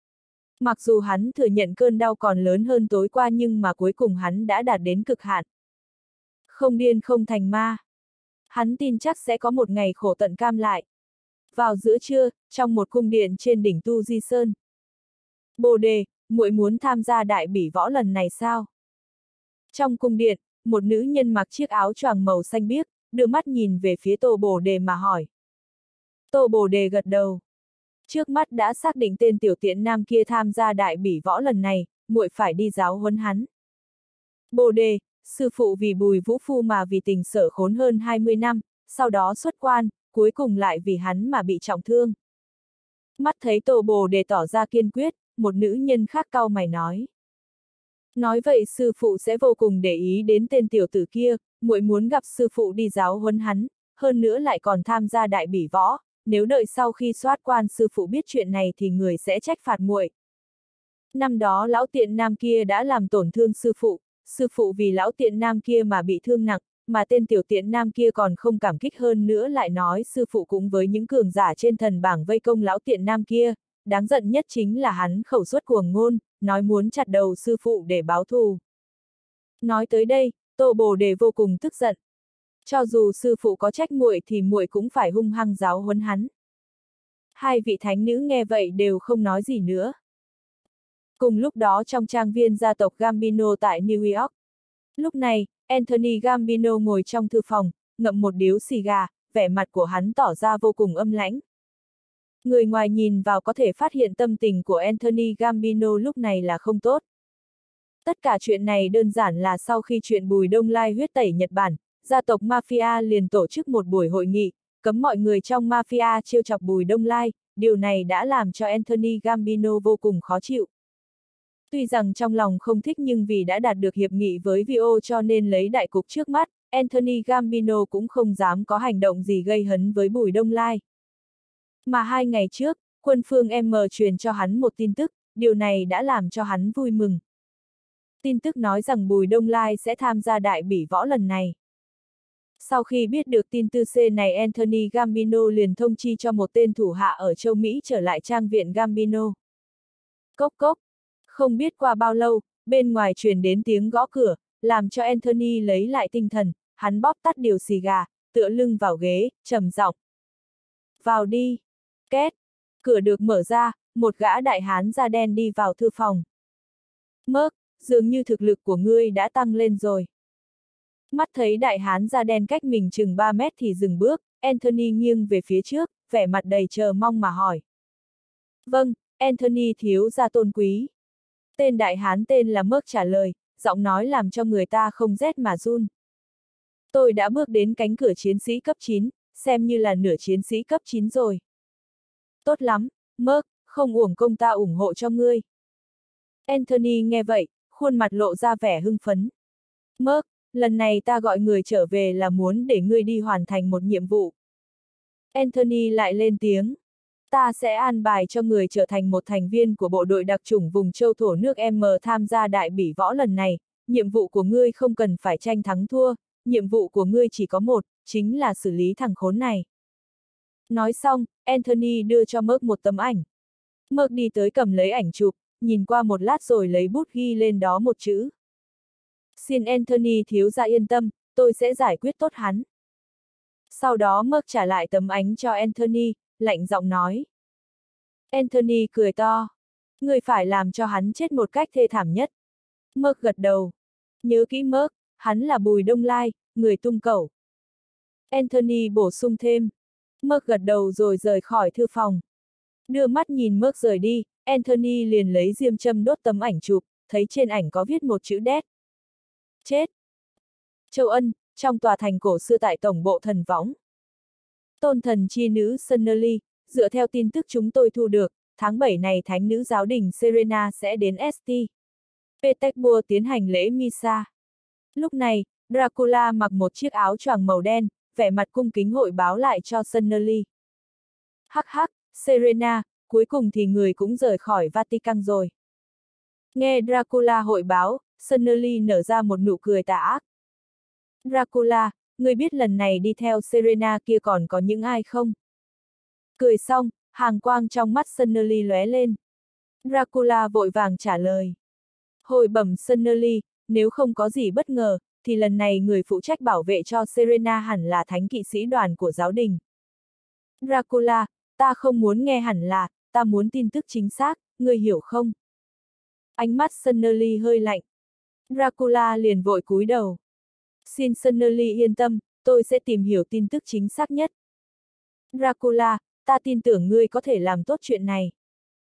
A: Mặc dù hắn thừa nhận cơn đau còn lớn hơn tối qua nhưng mà cuối cùng hắn đã đạt đến cực hạn. Không điên không thành ma. Hắn tin chắc sẽ có một ngày khổ tận cam lại. Vào giữa trưa, trong một cung điện trên đỉnh Tu Di Sơn. Bồ Đề, muội muốn tham gia đại bỉ võ lần này sao? Trong cung điện, một nữ nhân mặc chiếc áo choàng màu xanh biếc, đưa mắt nhìn về phía Tô Bồ Đề mà hỏi. Tô Bồ Đề gật đầu. Trước mắt đã xác định tên tiểu tiện nam kia tham gia đại bỉ võ lần này, muội phải đi giáo huấn hắn. Bồ Đề, sư phụ vì Bùi Vũ Phu mà vì tình sở khốn hơn 20 năm, sau đó xuất quan, cuối cùng lại vì hắn mà bị trọng thương. Mắt thấy Tô Bồ Đề tỏ ra kiên quyết, một nữ nhân khác cau mày nói. Nói vậy sư phụ sẽ vô cùng để ý đến tên tiểu tử kia, muội muốn gặp sư phụ đi giáo huấn hắn, hơn nữa lại còn tham gia đại bỉ võ, nếu đợi sau khi soát quan sư phụ biết chuyện này thì người sẽ trách phạt muội. Năm đó lão tiện nam kia đã làm tổn thương sư phụ vì lão tiện nam kia mà bị thương nặng, mà tên tiểu tiện nam kia còn không cảm kích hơn nữa lại nói sư phụ cũng với những cường giả trên thần bảng vây công lão tiện nam kia, đáng giận nhất chính là hắn khẩu suất cuồng ngôn, nói muốn chặt đầu sư phụ để báo thù. Nói tới đây, Tô Bồ Đề vô cùng tức giận. Cho dù sư phụ có trách muội thì muội cũng phải hung hăng giáo huấn hắn. Hai vị thánh nữ nghe vậy đều không nói gì nữa. Cùng lúc đó trong trang viên gia tộc Gambino tại New York. Lúc này, Anthony Gambino ngồi trong thư phòng, ngậm một điếu xì gà, vẻ mặt của hắn tỏ ra vô cùng âm lãnh. Người ngoài nhìn vào có thể phát hiện tâm tình của Anthony Gambino lúc này là không tốt. Tất cả chuyện này đơn giản là sau khi chuyện Bùi Đông Lai huyết tẩy Nhật Bản, gia tộc Mafia liền tổ chức một buổi hội nghị, cấm mọi người trong Mafia trêu chọc Bùi Đông Lai, điều này đã làm cho Anthony Gambino vô cùng khó chịu. Tuy rằng trong lòng không thích nhưng vì đã đạt được hiệp nghị với VO cho nên lấy đại cục trước mắt, Anthony Gambino cũng không dám có hành động gì gây hấn với Bùi Đông Lai. Mà 2 ngày trước, quân phương M truyền cho hắn một tin tức, điều này đã làm cho hắn vui mừng. Tin tức nói rằng Bùi Đông Lai sẽ tham gia đại bỉ võ lần này. Sau khi biết được tin tư C này Anthony Gambino liền thông chi cho một tên thủ hạ ở châu Mỹ trở lại trang viện Gambino. Cốc cốc. Không biết qua bao lâu, bên ngoài truyền đến tiếng gõ cửa, làm cho Anthony lấy lại tinh thần, hắn bóp tắt điều xì gà, tựa lưng vào ghế, trầm giọng. Vào đi. Két. Cửa được mở ra, một gã đại hán da đen đi vào thư phòng. Mớc, dường như thực lực của ngươi đã tăng lên rồi. Mắt thấy đại hán da đen cách mình chừng 3 mét thì dừng bước, Anthony nghiêng về phía trước, vẻ mặt đầy chờ mong mà hỏi. Vâng, Anthony thiếu gia tôn quý. Tên đại hán tên là Mớc trả lời, giọng nói làm cho người ta không rét mà run. Tôi đã bước đến cánh cửa chiến sĩ cấp 9, xem như là nửa chiến sĩ cấp 9 rồi. Tốt lắm, Mớc, không uổng công ta ủng hộ cho ngươi. Anthony nghe vậy, khuôn mặt lộ ra vẻ hưng phấn. Mớc, lần này ta gọi người trở về là muốn để ngươi đi hoàn thành một nhiệm vụ. Anthony lại lên tiếng. Ta sẽ an bài cho người trở thành một thành viên của bộ đội đặc chủng vùng châu thổ nước M tham gia đại bỉ võ lần này, nhiệm vụ của ngươi không cần phải tranh thắng thua, nhiệm vụ của ngươi chỉ có một, chính là xử lý thằng khốn này. Nói xong, Anthony đưa cho Mớc một tấm ảnh. Mớc đi tới cầm lấy ảnh chụp, nhìn qua một lát rồi lấy bút ghi lên đó một chữ. Xin Anthony thiếu gia yên tâm, tôi sẽ giải quyết tốt hắn. Sau đó Merc trả lại tấm ánh cho Anthony, lạnh giọng nói. Anthony cười to. Người phải làm cho hắn chết một cách thê thảm nhất. Merc gật đầu. Nhớ kỹ Merc, hắn là Bùi Đông Lai, người tung cẩu. Anthony bổ sung thêm. Merc gật đầu rồi rời khỏi thư phòng. Đưa mắt nhìn Merc rời đi, Anthony liền lấy diêm châm đốt tấm ảnh chụp, thấy trên ảnh có viết một chữ đét. Chết. Châu Ân, trong tòa thành cổ xưa tại tổng bộ thần võng. Tôn thần chi nữ Sunnerly, dựa theo tin tức chúng tôi thu được, tháng 7 này thánh nữ giáo đình Serena sẽ đến St. Petersburg tiến hành lễ Misa. Lúc này, Dracula mặc một chiếc áo choàng màu đen, vẻ mặt cung kính hội báo lại cho Sunnerly. Hắc hắc, Serena, cuối cùng thì người cũng rời khỏi Vatican rồi. Nghe Dracula hội báo, Sunnerly nở ra một nụ cười tà ác. Dracula, người biết lần này đi theo Serena kia còn có những ai không? Cười xong, hàng quang trong mắt Sunnerly lóe lên. Dracula vội vàng trả lời. Hồi bẩm Sunnerly, nếu không có gì bất ngờ, thì lần này người phụ trách bảo vệ cho Serena hẳn là thánh kỵ sĩ đoàn của giáo đình. Dracula, ta không muốn nghe hẳn là, ta muốn tin tức chính xác, ngươi hiểu không? Ánh mắt Sunnerly hơi lạnh. Dracula liền vội cúi đầu. Xin Sunnerly yên tâm, tôi sẽ tìm hiểu tin tức chính xác nhất. Dracula, ta tin tưởng ngươi có thể làm tốt chuyện này.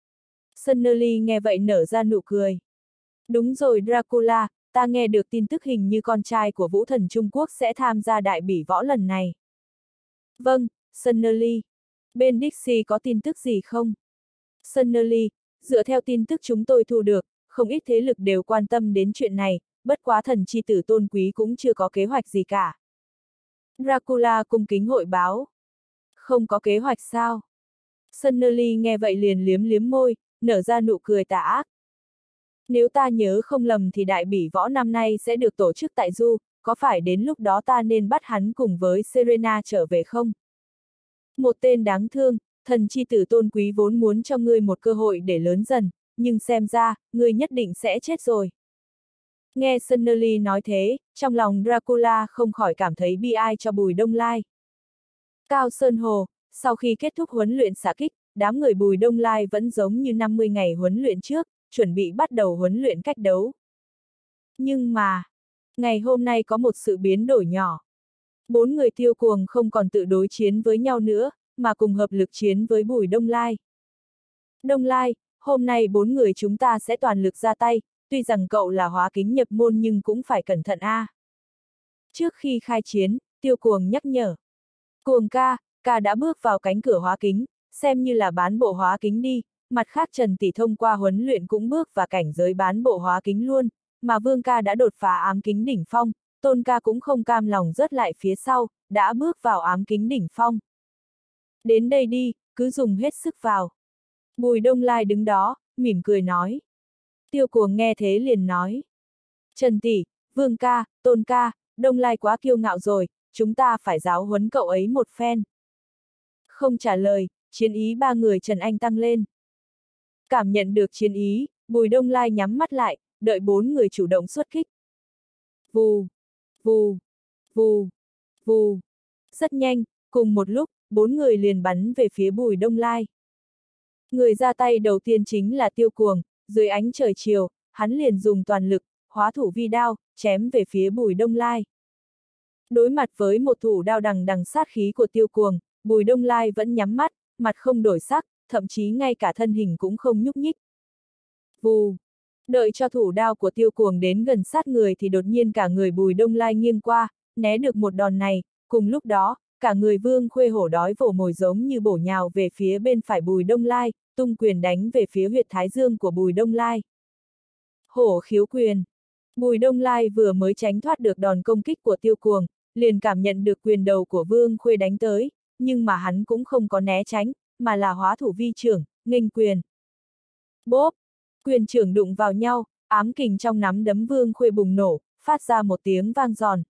A: Sunnerly nghe vậy nở ra nụ cười. Đúng rồi Dracula, ta nghe được tin tức hình như con trai của vũ thần Trung Quốc sẽ tham gia đại bỉ võ lần này. Vâng, Sunnerly. Bên Dixie có tin tức gì không? Sunnerly, dựa theo tin tức chúng tôi thu được, không ít thế lực đều quan tâm đến chuyện này, bất quá thần chi tử tôn quý cũng chưa có kế hoạch gì cả. Dracula cung kính hội báo. Không có kế hoạch sao? Sunnerly nghe vậy liền liếm liếm môi, nở ra nụ cười tà ác. Nếu ta nhớ không lầm thì đại bỉ võ năm nay sẽ được tổ chức tại Du, có phải đến lúc đó ta nên bắt hắn cùng với Serena trở về không? Một tên đáng thương, thần chi tử tôn quý vốn muốn cho ngươi một cơ hội để lớn dần, nhưng xem ra, ngươi nhất định sẽ chết rồi. Nghe Sunnerly nói thế, trong lòng Dracula không khỏi cảm thấy bi ai cho Bùi Đông Lai. Cao Sơn Hồ, sau khi kết thúc huấn luyện xạ kích, đám người Bùi Đông Lai vẫn giống như 50 ngày huấn luyện trước, chuẩn bị bắt đầu huấn luyện cách đấu. Nhưng mà, ngày hôm nay có một sự biến đổi nhỏ. 4 người Tiêu Cuồng không còn tự đối chiến với nhau nữa, mà cùng hợp lực chiến với Bùi Đông Lai. Đông Lai, hôm nay 4 người chúng ta sẽ toàn lực ra tay, tuy rằng cậu là hóa kính nhập môn nhưng cũng phải cẩn thận a. Trước khi khai chiến, Tiêu Cuồng nhắc nhở. Cuồng ca đã bước vào cánh cửa hóa kính, xem như là bán bộ hóa kính đi, mặt khác Trần Tỷ thông qua huấn luyện cũng bước vào cảnh giới bán bộ hóa kính luôn, mà Vương ca đã đột phá ám kính đỉnh phong, Tôn ca cũng không cam lòng rớt lại phía sau, đã bước vào ám kính đỉnh phong. Đến đây đi, cứ dùng hết sức vào. Bùi Đông Lai đứng đó, mỉm cười nói. Tiêu Cuồng nghe thế liền nói. Trần Tỷ, Vương ca, Tôn ca, Đông Lai quá kiêu ngạo rồi, chúng ta phải giáo huấn cậu ấy một phen. Không trả lời, chiến ý 3 người Trần Anh tăng lên. Cảm nhận được chiến ý, Bùi Đông Lai nhắm mắt lại, đợi 4 người chủ động xuất kích. Vù, vù, vù, vù. Rất nhanh, cùng một lúc, 4 người liền bắn về phía Bùi Đông Lai. Người ra tay đầu tiên chính là Tiêu Cuồng, dưới ánh trời chiều, hắn liền dùng toàn lực, hóa thủ vi đao, chém về phía Bùi Đông Lai. Đối mặt với một thủ đao đằng đằng sát khí của Tiêu Cuồng, Bùi Đông Lai vẫn nhắm mắt, mặt không đổi sắc, thậm chí ngay cả thân hình cũng không nhúc nhích. Vù! Đợi cho thủ đao của Tiêu Cuồng đến gần sát người thì đột nhiên cả người Bùi Đông Lai nghiêng qua, né được một đòn này, cùng lúc đó, cả người Vương Khuê hổ đói vồ mồi giống như bổ nhào về phía bên phải Bùi Đông Lai, tung quyền đánh về phía huyệt thái dương của Bùi Đông Lai. Hổ khiếu quyền! Bùi Đông Lai vừa mới tránh thoát được đòn công kích của Tiêu Cuồng, liền cảm nhận được quyền đầu của Vương Khuê đánh tới, nhưng mà hắn cũng không có né tránh, mà là hóa thủ vi trưởng, nghênh quyền. Bốp! Quyền trưởng đụng vào nhau, ám kình trong nắm đấm Vương Khuê bùng nổ, phát ra một tiếng vang giòn.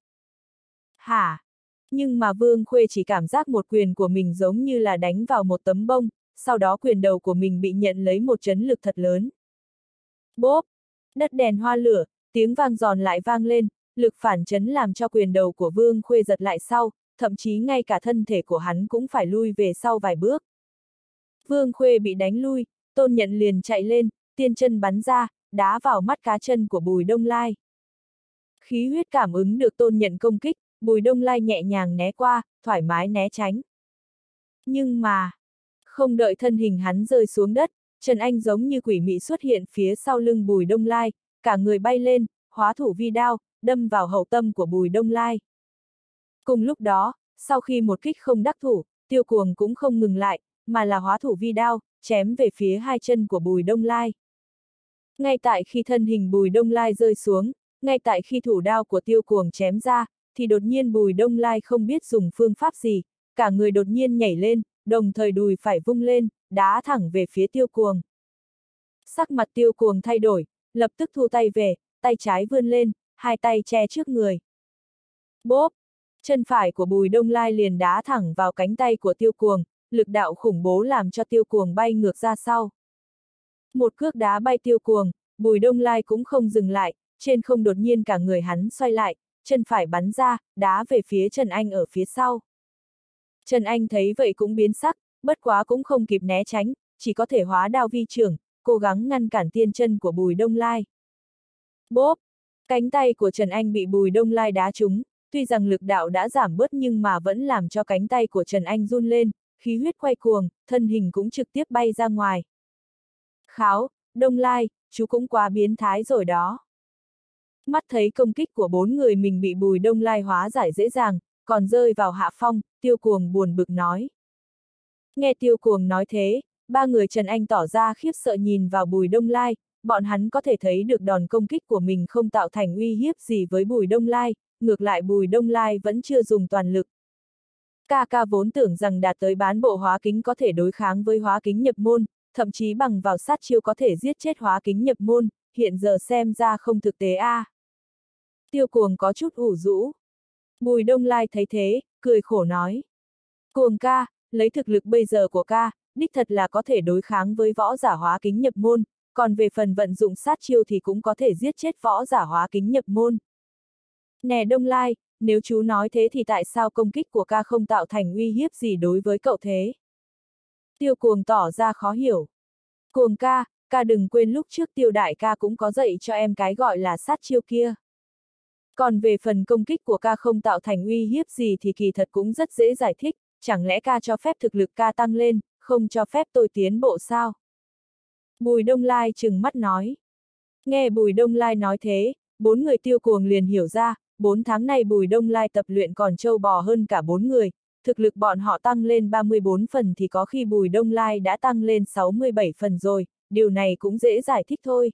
A: Hả? Nhưng mà Vương Khuê chỉ cảm giác một quyền của mình giống như là đánh vào một tấm bông, sau đó quyền đầu của mình bị nhận lấy một chấn lực thật lớn. Bốp! Đất đèn hoa lửa, tiếng vang giòn lại vang lên, lực phản chấn làm cho quyền đầu của Vương Khuê giật lại sau, thậm chí ngay cả thân thể của hắn cũng phải lui về sau vài bước. Vương Khuê bị đánh lui, Tôn Nhận liền chạy lên, tiên chân bắn ra, đá vào mắt cá chân của Bùi Đông Lai. Khí huyết cảm ứng được Tôn Nhận công kích, Bùi Đông Lai nhẹ nhàng né qua, thoải mái né tránh. Nhưng mà, không đợi thân hình hắn rơi xuống đất, Trần Anh giống như quỷ mị xuất hiện phía sau lưng Bùi Đông Lai, cả người bay lên, hóa thủ vi đao, đâm vào hậu tâm của Bùi Đông Lai. Cùng lúc đó, sau khi một kích không đắc thủ, Tiêu Cuồng cũng không ngừng lại, mà là hóa thủ vi đao, chém về phía hai chân của Bùi Đông Lai. Ngay tại khi thân hình Bùi Đông Lai rơi xuống, ngay tại khi thủ đao của Tiêu Cuồng chém ra, thì đột nhiên Bùi Đông Lai không biết dùng phương pháp gì, cả người đột nhiên nhảy lên, đồng thời đùi phải vung lên, đá thẳng về phía Tiêu Cuồng. Sắc mặt Tiêu Cuồng thay đổi, lập tức thu tay về, tay trái vươn lên, hai tay che trước người. Bốp! Chân phải của Bùi Đông Lai liền đá thẳng vào cánh tay của Tiêu Cuồng, lực đạo khủng bố làm cho Tiêu Cuồng bay ngược ra sau. Một cước đá bay Tiêu Cuồng, Bùi Đông Lai cũng không dừng lại, trên không đột nhiên cả người hắn xoay lại, chân phải bắn ra, đá về phía Trần Anh ở phía sau. Trần Anh thấy vậy cũng biến sắc, bất quá cũng không kịp né tránh, chỉ có thể hóa đao vi chưởng, cố gắng ngăn cản tiên chân của Bùi Đông Lai. Bốp! Cánh tay của Trần Anh bị Bùi Đông Lai đá trúng, tuy rằng lực đạo đã giảm bớt nhưng mà vẫn làm cho cánh tay của Trần Anh run lên, khí huyết quay cuồng, thân hình cũng trực tiếp bay ra ngoài. Kháo, Đông Lai, chú cũng quá biến thái rồi đó. Mắt thấy công kích của bốn người mình bị Bùi Đông Lai hóa giải dễ dàng, còn rơi vào hạ phong, Tiêu Cuồng buồn bực nói. Nghe Tiêu Cuồng nói thế, ba người Trần Anh tỏ ra khiếp sợ nhìn vào Bùi Đông Lai, bọn hắn có thể thấy được đòn công kích của mình không tạo thành uy hiếp gì với Bùi Đông Lai, ngược lại Bùi Đông Lai vẫn chưa dùng toàn lực. Ca vốn tưởng rằng đạt tới bán bộ hóa kính có thể đối kháng với hóa kính nhập môn, thậm chí bằng vào sát chiêu có thể giết chết hóa kính nhập môn, hiện giờ xem ra không thực tế a. Tiêu Cuồng có chút ủ rũ. Bùi Đông Lai thấy thế, cười khổ nói. Cuồng ca, lấy thực lực bây giờ của ca, đích thật là có thể đối kháng với võ giả hóa kính nhập môn, còn về phần vận dụng sát chiêu thì cũng có thể giết chết võ giả hóa kính nhập môn. Nè Đông Lai, nếu chú nói thế thì tại sao công kích của ca không tạo thành uy hiếp gì đối với cậu thế? Tiêu Cuồng tỏ ra khó hiểu. Cuồng ca, ca đừng quên lúc trước Tiêu đại ca cũng có dạy cho em cái gọi là sát chiêu kia. Còn về phần công kích của ca không tạo thành uy hiếp gì thì kỳ thật cũng rất dễ giải thích, chẳng lẽ ca cho phép thực lực ca tăng lên, không cho phép tôi tiến bộ sao? Bùi Đông Lai trừng mắt nói. Nghe Bùi Đông Lai nói thế, bốn người Tiêu Cuồng liền hiểu ra, 4 tháng này Bùi Đông Lai tập luyện còn trâu bò hơn cả 4 người, thực lực bọn họ tăng lên 34 phần thì có khi Bùi Đông Lai đã tăng lên 67 phần rồi, điều này cũng dễ giải thích thôi.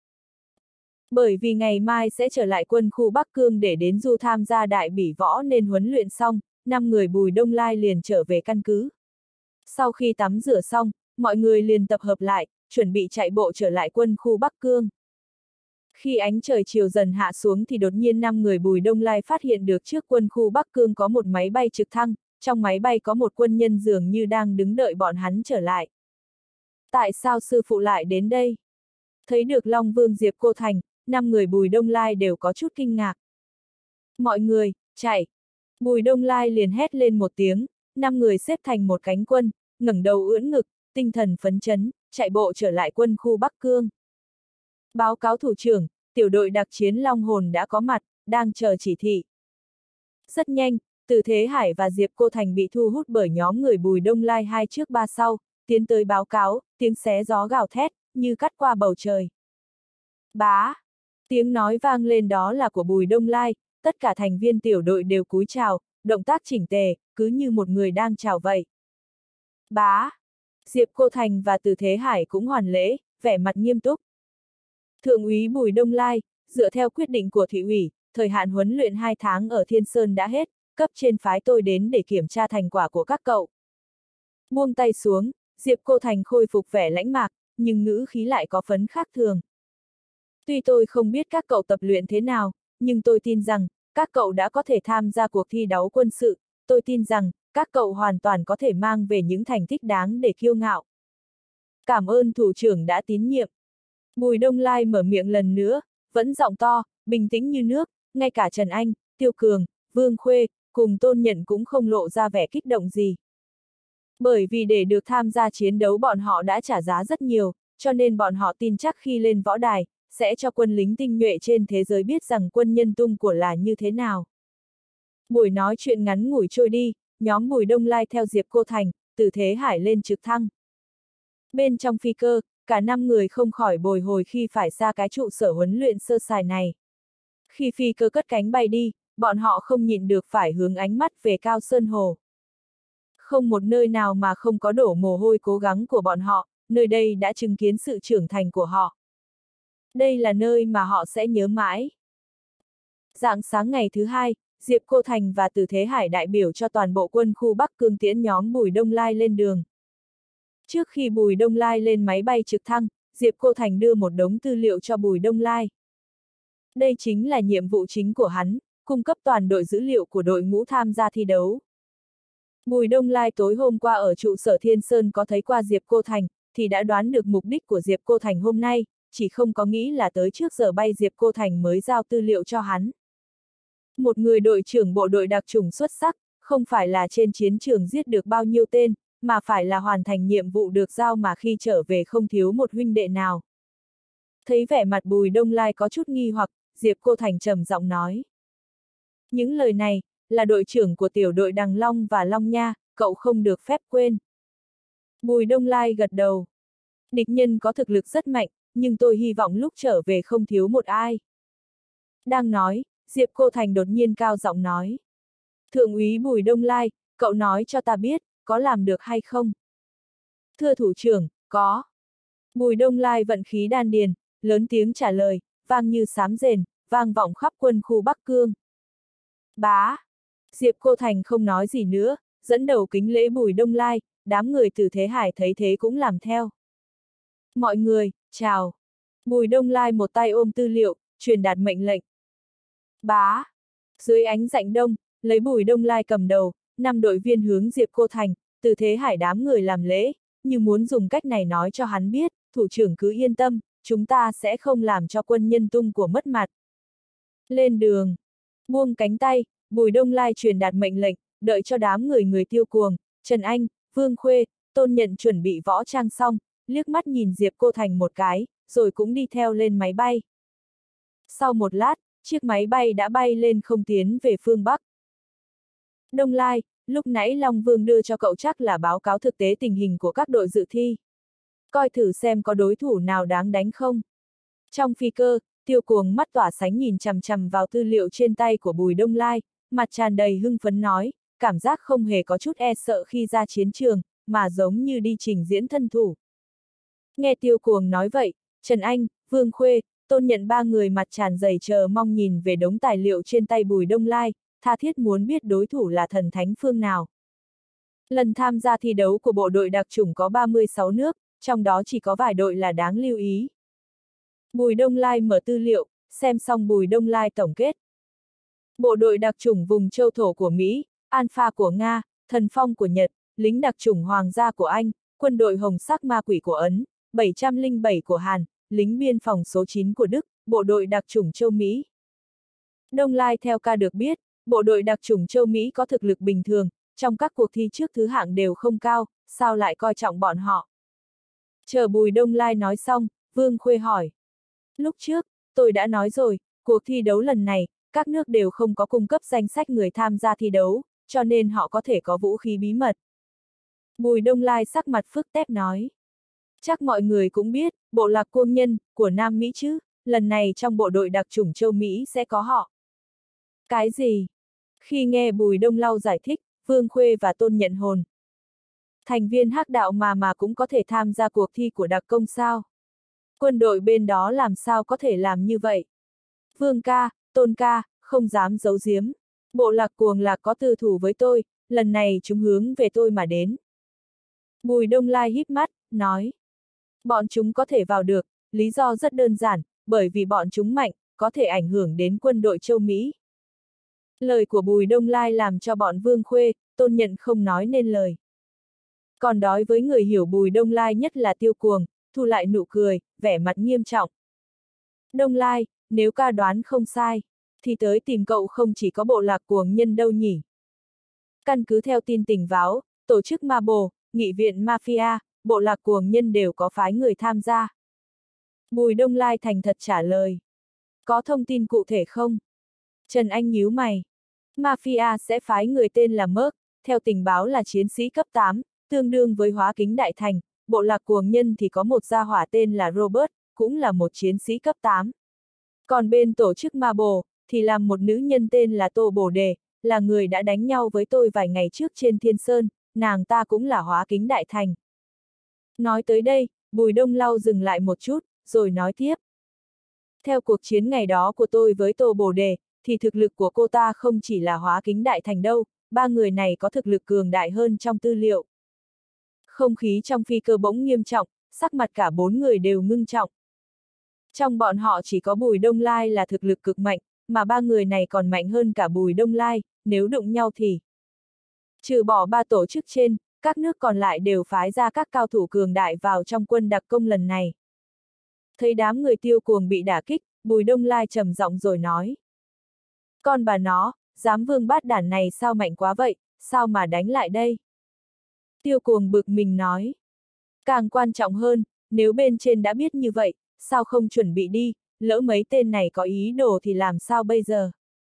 A: Bởi vì ngày mai sẽ trở lại quân khu Bắc Cương để đến du tham gia đại bỉ võ nên huấn luyện xong, 5 người Bùi Đông Lai liền trở về căn cứ. Sau khi tắm rửa xong, mọi người liền tập hợp lại, chuẩn bị chạy bộ trở lại quân khu Bắc Cương. Khi ánh trời chiều dần hạ xuống thì đột nhiên 5 người Bùi Đông Lai phát hiện được trước quân khu Bắc Cương có một máy bay trực thăng, trong máy bay có một quân nhân dường như đang đứng đợi bọn hắn trở lại. Tại sao sư phụ lại đến đây? Thấy được Long Vương Diệp Cô Thành, 5 người Bùi Đông Lai đều có chút kinh ngạc. Mọi người, chạy! Bùi Đông Lai liền hét lên một tiếng, 5 người xếp thành một cánh quân, ngẩng đầu ưỡn ngực, tinh thần phấn chấn, chạy bộ trở lại quân khu Bắc Cương. Báo cáo thủ trưởng, tiểu đội đặc chiến Long Hồn đã có mặt, đang chờ chỉ thị. Rất nhanh, Từ Thế Hải và Diệp Cô Thành bị thu hút bởi nhóm người Bùi Đông Lai 2 trước 3 sau, tiến tới báo cáo, tiếng xé gió gào thét, như cắt qua bầu trời. Bá! Tiếng nói vang lên đó là của Bùi Đông Lai, tất cả thành viên tiểu đội đều cúi chào, động tác chỉnh tề, cứ như một người đang chào vậy. Bá! Diệp Cô Thành và Từ Thế Hải cũng hoàn lễ, vẻ mặt nghiêm túc. Thượng úy Bùi Đông Lai, dựa theo quyết định của Thị ủy, thời hạn huấn luyện 2 tháng ở Thiên Sơn đã hết, cấp trên phái tôi đến để kiểm tra thành quả của các cậu. Buông tay xuống, Diệp Cô Thành khôi phục vẻ lãnh mạc, nhưng ngữ khí lại có phấn khác thường. Tuy tôi không biết các cậu tập luyện thế nào, nhưng tôi tin rằng, các cậu đã có thể tham gia cuộc thi đấu quân sự, tôi tin rằng, các cậu hoàn toàn có thể mang về những thành tích đáng để kiêu ngạo. Cảm ơn thủ trưởng đã tín nhiệm. Bùi Đông Lai mở miệng lần nữa, vẫn giọng to, bình tĩnh như nước, ngay cả Trần Anh, Tiêu Cường, Vương Khuê, cùng Tôn Nhận cũng không lộ ra vẻ kích động gì. Bởi vì để được tham gia chiến đấu bọn họ đã trả giá rất nhiều, cho nên bọn họ tin chắc khi lên võ đài, sẽ cho quân lính tinh nhuệ trên thế giới biết rằng quân nhân tung của là như thế nào. Buổi nói chuyện ngắn ngủi trôi đi, nhóm Bùi Đông Lai theo Diệp Cô Thành, Từ Thế Hải lên trực thăng. Bên trong phi cơ, cả 5 người không khỏi bồi hồi khi phải xa cái trụ sở huấn luyện sơ sài này. Khi phi cơ cất cánh bay đi, bọn họ không nhịn được phải hướng ánh mắt về Cao Sơn Hồ. Không một nơi nào mà không có đổ mồ hôi cố gắng của bọn họ, nơi đây đã chứng kiến sự trưởng thành của họ. Đây là nơi mà họ sẽ nhớ mãi. Rạng sáng ngày thứ hai, Diệp Cô Thành và Từ Thế Hải đại biểu cho toàn bộ quân khu Bắc Cương tiễn nhóm Bùi Đông Lai lên đường. Trước khi Bùi Đông Lai lên máy bay trực thăng, Diệp Cô Thành đưa một đống tư liệu cho Bùi Đông Lai. Đây chính là nhiệm vụ chính của hắn, cung cấp toàn đội dữ liệu của đội ngũ tham gia thi đấu. Bùi Đông Lai tối hôm qua ở trụ sở Thiên Sơn có thấy qua Diệp Cô Thành, thì đã đoán được mục đích của Diệp Cô Thành hôm nay, chỉ không có nghĩ là tới trước giờ bay Diệp Cô Thành mới giao tư liệu cho hắn. Một người đội trưởng bộ đội đặc chủng xuất sắc, không phải là trên chiến trường giết được bao nhiêu tên, mà phải là hoàn thành nhiệm vụ được giao mà khi trở về không thiếu một huynh đệ nào. Thấy vẻ mặt Bùi Đông Lai có chút nghi hoặc, Diệp Cô Thành trầm giọng nói. Những lời này, là đội trưởng của tiểu đội Đằng Long và Long Nha, cậu không được phép quên. Bùi Đông Lai gật đầu. Địch nhân có thực lực rất mạnh, nhưng tôi hy vọng lúc trở về không thiếu một ai. Đang nói, Diệp Cô Thành đột nhiên cao giọng nói. Thượng úy Bùi Đông Lai, cậu nói cho ta biết, có làm được hay không? Thưa thủ trưởng, có. Bùi Đông Lai vận khí đan điền, lớn tiếng trả lời, vang như sám rền, vang vọng khắp quân khu Bắc Cương. Bá! Diệp Cô Thành không nói gì nữa, dẫn đầu kính lễ Bùi Đông Lai, đám người Từ Thế Hải thấy thế cũng làm theo. Mọi người, chào! Bùi Đông Lai một tay ôm tư liệu, truyền đạt mệnh lệnh. Bá! Dưới ánh rạng đông, lấy Bùi Đông Lai cầm đầu, 5 đội viên hướng Diệp Cô Thành, Từ Thế Hải đám người làm lễ, như muốn dùng cách này nói cho hắn biết, thủ trưởng cứ yên tâm, chúng ta sẽ không làm cho quân nhân tung của mất mặt. Lên đường! Buông cánh tay, Bùi Đông Lai truyền đạt mệnh lệnh, đợi cho đám người Tiêu Cuồng, Trần Anh, Vương Khuê, Tôn Nhận chuẩn bị võ trang xong, liếc mắt nhìn Diệp Cô Thành một cái, rồi cũng đi theo lên máy bay. Sau một lát, chiếc máy bay đã bay lên không tiến về phương Bắc. Đông Lai, lúc nãy Long Vương đưa cho cậu chắc là báo cáo thực tế tình hình của các đội dự thi. Coi thử xem có đối thủ nào đáng đánh không. Trong phi cơ, Tiêu Cuồng mắt tỏa sáng nhìn chằm chằm vào tư liệu trên tay của Bùi Đông Lai, mặt tràn đầy hưng phấn nói, cảm giác không hề có chút e sợ khi ra chiến trường, mà giống như đi trình diễn thân thủ. Nghe Tiêu Cuồng nói vậy, Trần Anh, Vương Khuê, Tôn Nhận 3 người mặt tràn đầy chờ mong nhìn về đống tài liệu trên tay Bùi Đông Lai, tha thiết muốn biết đối thủ là thần thánh phương nào. Lần tham gia thi đấu của bộ đội đặc chủng có 36 nước, trong đó chỉ có vài đội là đáng lưu ý. Bùi Đông Lai mở tư liệu, xem xong Bùi Đông Lai tổng kết. Bộ đội đặc chủng vùng châu thổ của Mỹ, Alpha của Nga, Thần Phong của Nhật, lính đặc chủng Hoàng gia của Anh, quân đội Hồng Sắc Ma Quỷ của Ấn, 707 của Hàn, lính biên phòng số 9 của Đức, bộ đội đặc chủng châu Mỹ. Đông Lai theo ca được biết, bộ đội đặc chủng châu Mỹ có thực lực bình thường, trong các cuộc thi trước thứ hạng đều không cao, sao lại coi trọng bọn họ? Chờ Bùi Đông Lai nói xong, Vương Khuê hỏi. Lúc trước, tôi đã nói rồi, cuộc thi đấu lần này, các nước đều không có cung cấp danh sách người tham gia thi đấu, cho nên họ có thể có vũ khí bí mật. Bùi Đông Lai sắc mặt phức tép nói. Chắc mọi người cũng biết, bộ lạc Cuông Nhân, của Nam Mỹ chứ, lần này trong bộ đội đặc chủng châu Mỹ sẽ có họ. Cái gì? Khi nghe Bùi Đông Lai giải thích, Vương Khuê và Tôn Nhận hồn. Thành viên Hắc Đạo mà cũng có thể tham gia cuộc thi của đặc công sao? Quân đội bên đó làm sao có thể làm như vậy? Vương ca, Tôn ca, không dám giấu giếm. Bộ lạc Cuồng Lạc có tư thủ với tôi, lần này chúng hướng về tôi mà đến. Bùi Đông Lai híp mắt, nói. Bọn chúng có thể vào được, lý do rất đơn giản, bởi vì bọn chúng mạnh, có thể ảnh hưởng đến quân đội châu Mỹ. Lời của Bùi Đông Lai làm cho bọn Vương Khuê, Tôn Nhận không nói nên lời. Còn đối với người hiểu Bùi Đông Lai nhất là Tiêu Cuồng, thu lại nụ cười, vẻ mặt nghiêm trọng. Đông Lai, nếu ca đoán không sai, thì tới tìm cậu không chỉ có bộ lạc cuồng nhân đâu nhỉ. Căn cứ theo tin tình báo, tổ chức ma bồ, nghị viện mafia, bộ lạc cuồng nhân đều có phái người tham gia. Bùi Đông Lai thành thật trả lời. Có thông tin cụ thể không? Trần Anh nhíu mày. Mafia sẽ phái người tên là Merc, theo tình báo là chiến sĩ cấp 8, tương đương với Hóa Kính Đại Thành, bộ lạc cuồng nhân thì có một gia hỏa tên là Robert, cũng là một chiến sĩ cấp 8. Còn bên tổ chức ma bồ, thì là một nữ nhân tên là Tô Bồ Đề, là người đã đánh nhau với tôi vài ngày trước trên Thiên Sơn, nàng ta cũng là Hóa Kính Đại Thành. Nói tới đây, Bùi Đông Lau dừng lại một chút, rồi nói tiếp. Theo cuộc chiến ngày đó của tôi với Tô Bồ Đề, thì thực lực của cô ta không chỉ là Hóa Kính Đại Thành đâu, ba người này có thực lực cường đại hơn trong tư liệu. Không khí trong phi cơ bỗng nghiêm trọng, sắc mặt cả bốn người đều ngưng trọng. Trong bọn họ chỉ có Bùi Đông Lai là thực lực cực mạnh, mà ba người này còn mạnh hơn cả Bùi Đông Lai, nếu đụng nhau thì. Trừ bỏ ba tổ chức trên, các nước còn lại đều phái ra các cao thủ cường đại vào trong quân đặc công lần này. Thấy đám người Tiêu Cuồng bị đả kích, Bùi Đông Lai trầm giọng rồi nói. Con bà nó, dám vương bát đản này sao mạnh quá vậy, sao mà đánh lại đây? Tiêu Cuồng bực mình nói. Càng quan trọng hơn, nếu bên trên đã biết như vậy, sao không chuẩn bị đi, lỡ mấy tên này có ý đồ thì làm sao bây giờ?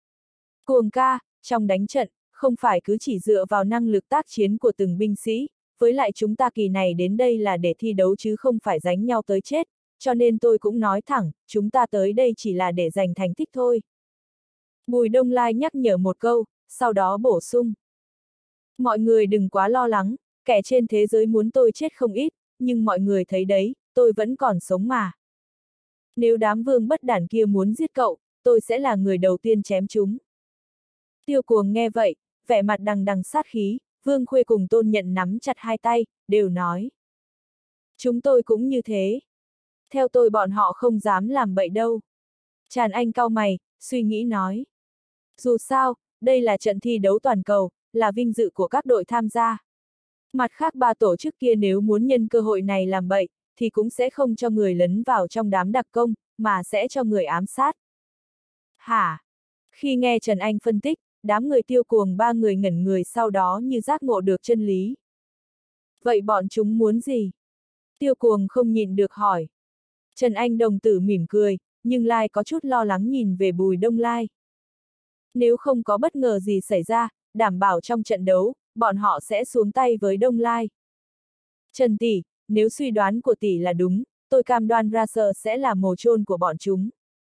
A: Cuồng ca, trong đánh trận, không phải cứ chỉ dựa vào năng lực tác chiến của từng binh sĩ, với lại chúng ta kỳ này đến đây là để thi đấu chứ không phải đánh nhau tới chết, cho nên tôi cũng nói thẳng, chúng ta tới đây chỉ là để giành thành tích thôi. Bùi Đông Lai nhắc nhở một câu, sau đó bổ sung. Mọi người đừng quá lo lắng, kẻ trên thế giới muốn tôi chết không ít, nhưng mọi người thấy đấy, tôi vẫn còn sống mà. Nếu đám vương bất đản kia muốn giết cậu, tôi sẽ là người đầu tiên chém chúng. Tiêu Cuồng nghe vậy, vẻ mặt đằng đằng sát khí, Vương Khuê cùng Tôn Nhận nắm chặt hai tay, đều nói. Chúng tôi cũng như thế. Theo tôi bọn họ không dám làm bậy đâu. Tràn Anh cau mày, suy nghĩ nói. Dù sao, đây là trận thi đấu toàn cầu, là vinh dự của các đội tham gia. Mặt khác ba tổ chức kia nếu muốn nhân cơ hội này làm bậy, thì cũng sẽ không cho người lấn vào trong đám đặc công, mà sẽ cho người ám sát. Hả? Khi nghe Trần Anh phân tích, đám người Tiêu Cuồng ba người ngẩn người sau đó như giác ngộ được chân lý. Vậy bọn chúng muốn gì? Tiêu Cuồng không nhịn được hỏi. Trần Anh đồng tử mỉm cười, nhưng lại có chút lo lắng nhìn về Bùi Đông Lai. Nếu không có bất ngờ gì xảy ra, đảm bảo trong trận đấu, bọn họ sẽ xuống tay với Đông Lai. Trần tỷ, nếu suy đoán của tỷ là đúng, tôi cam đoan Racer sẽ là mồ chôn của bọn chúng.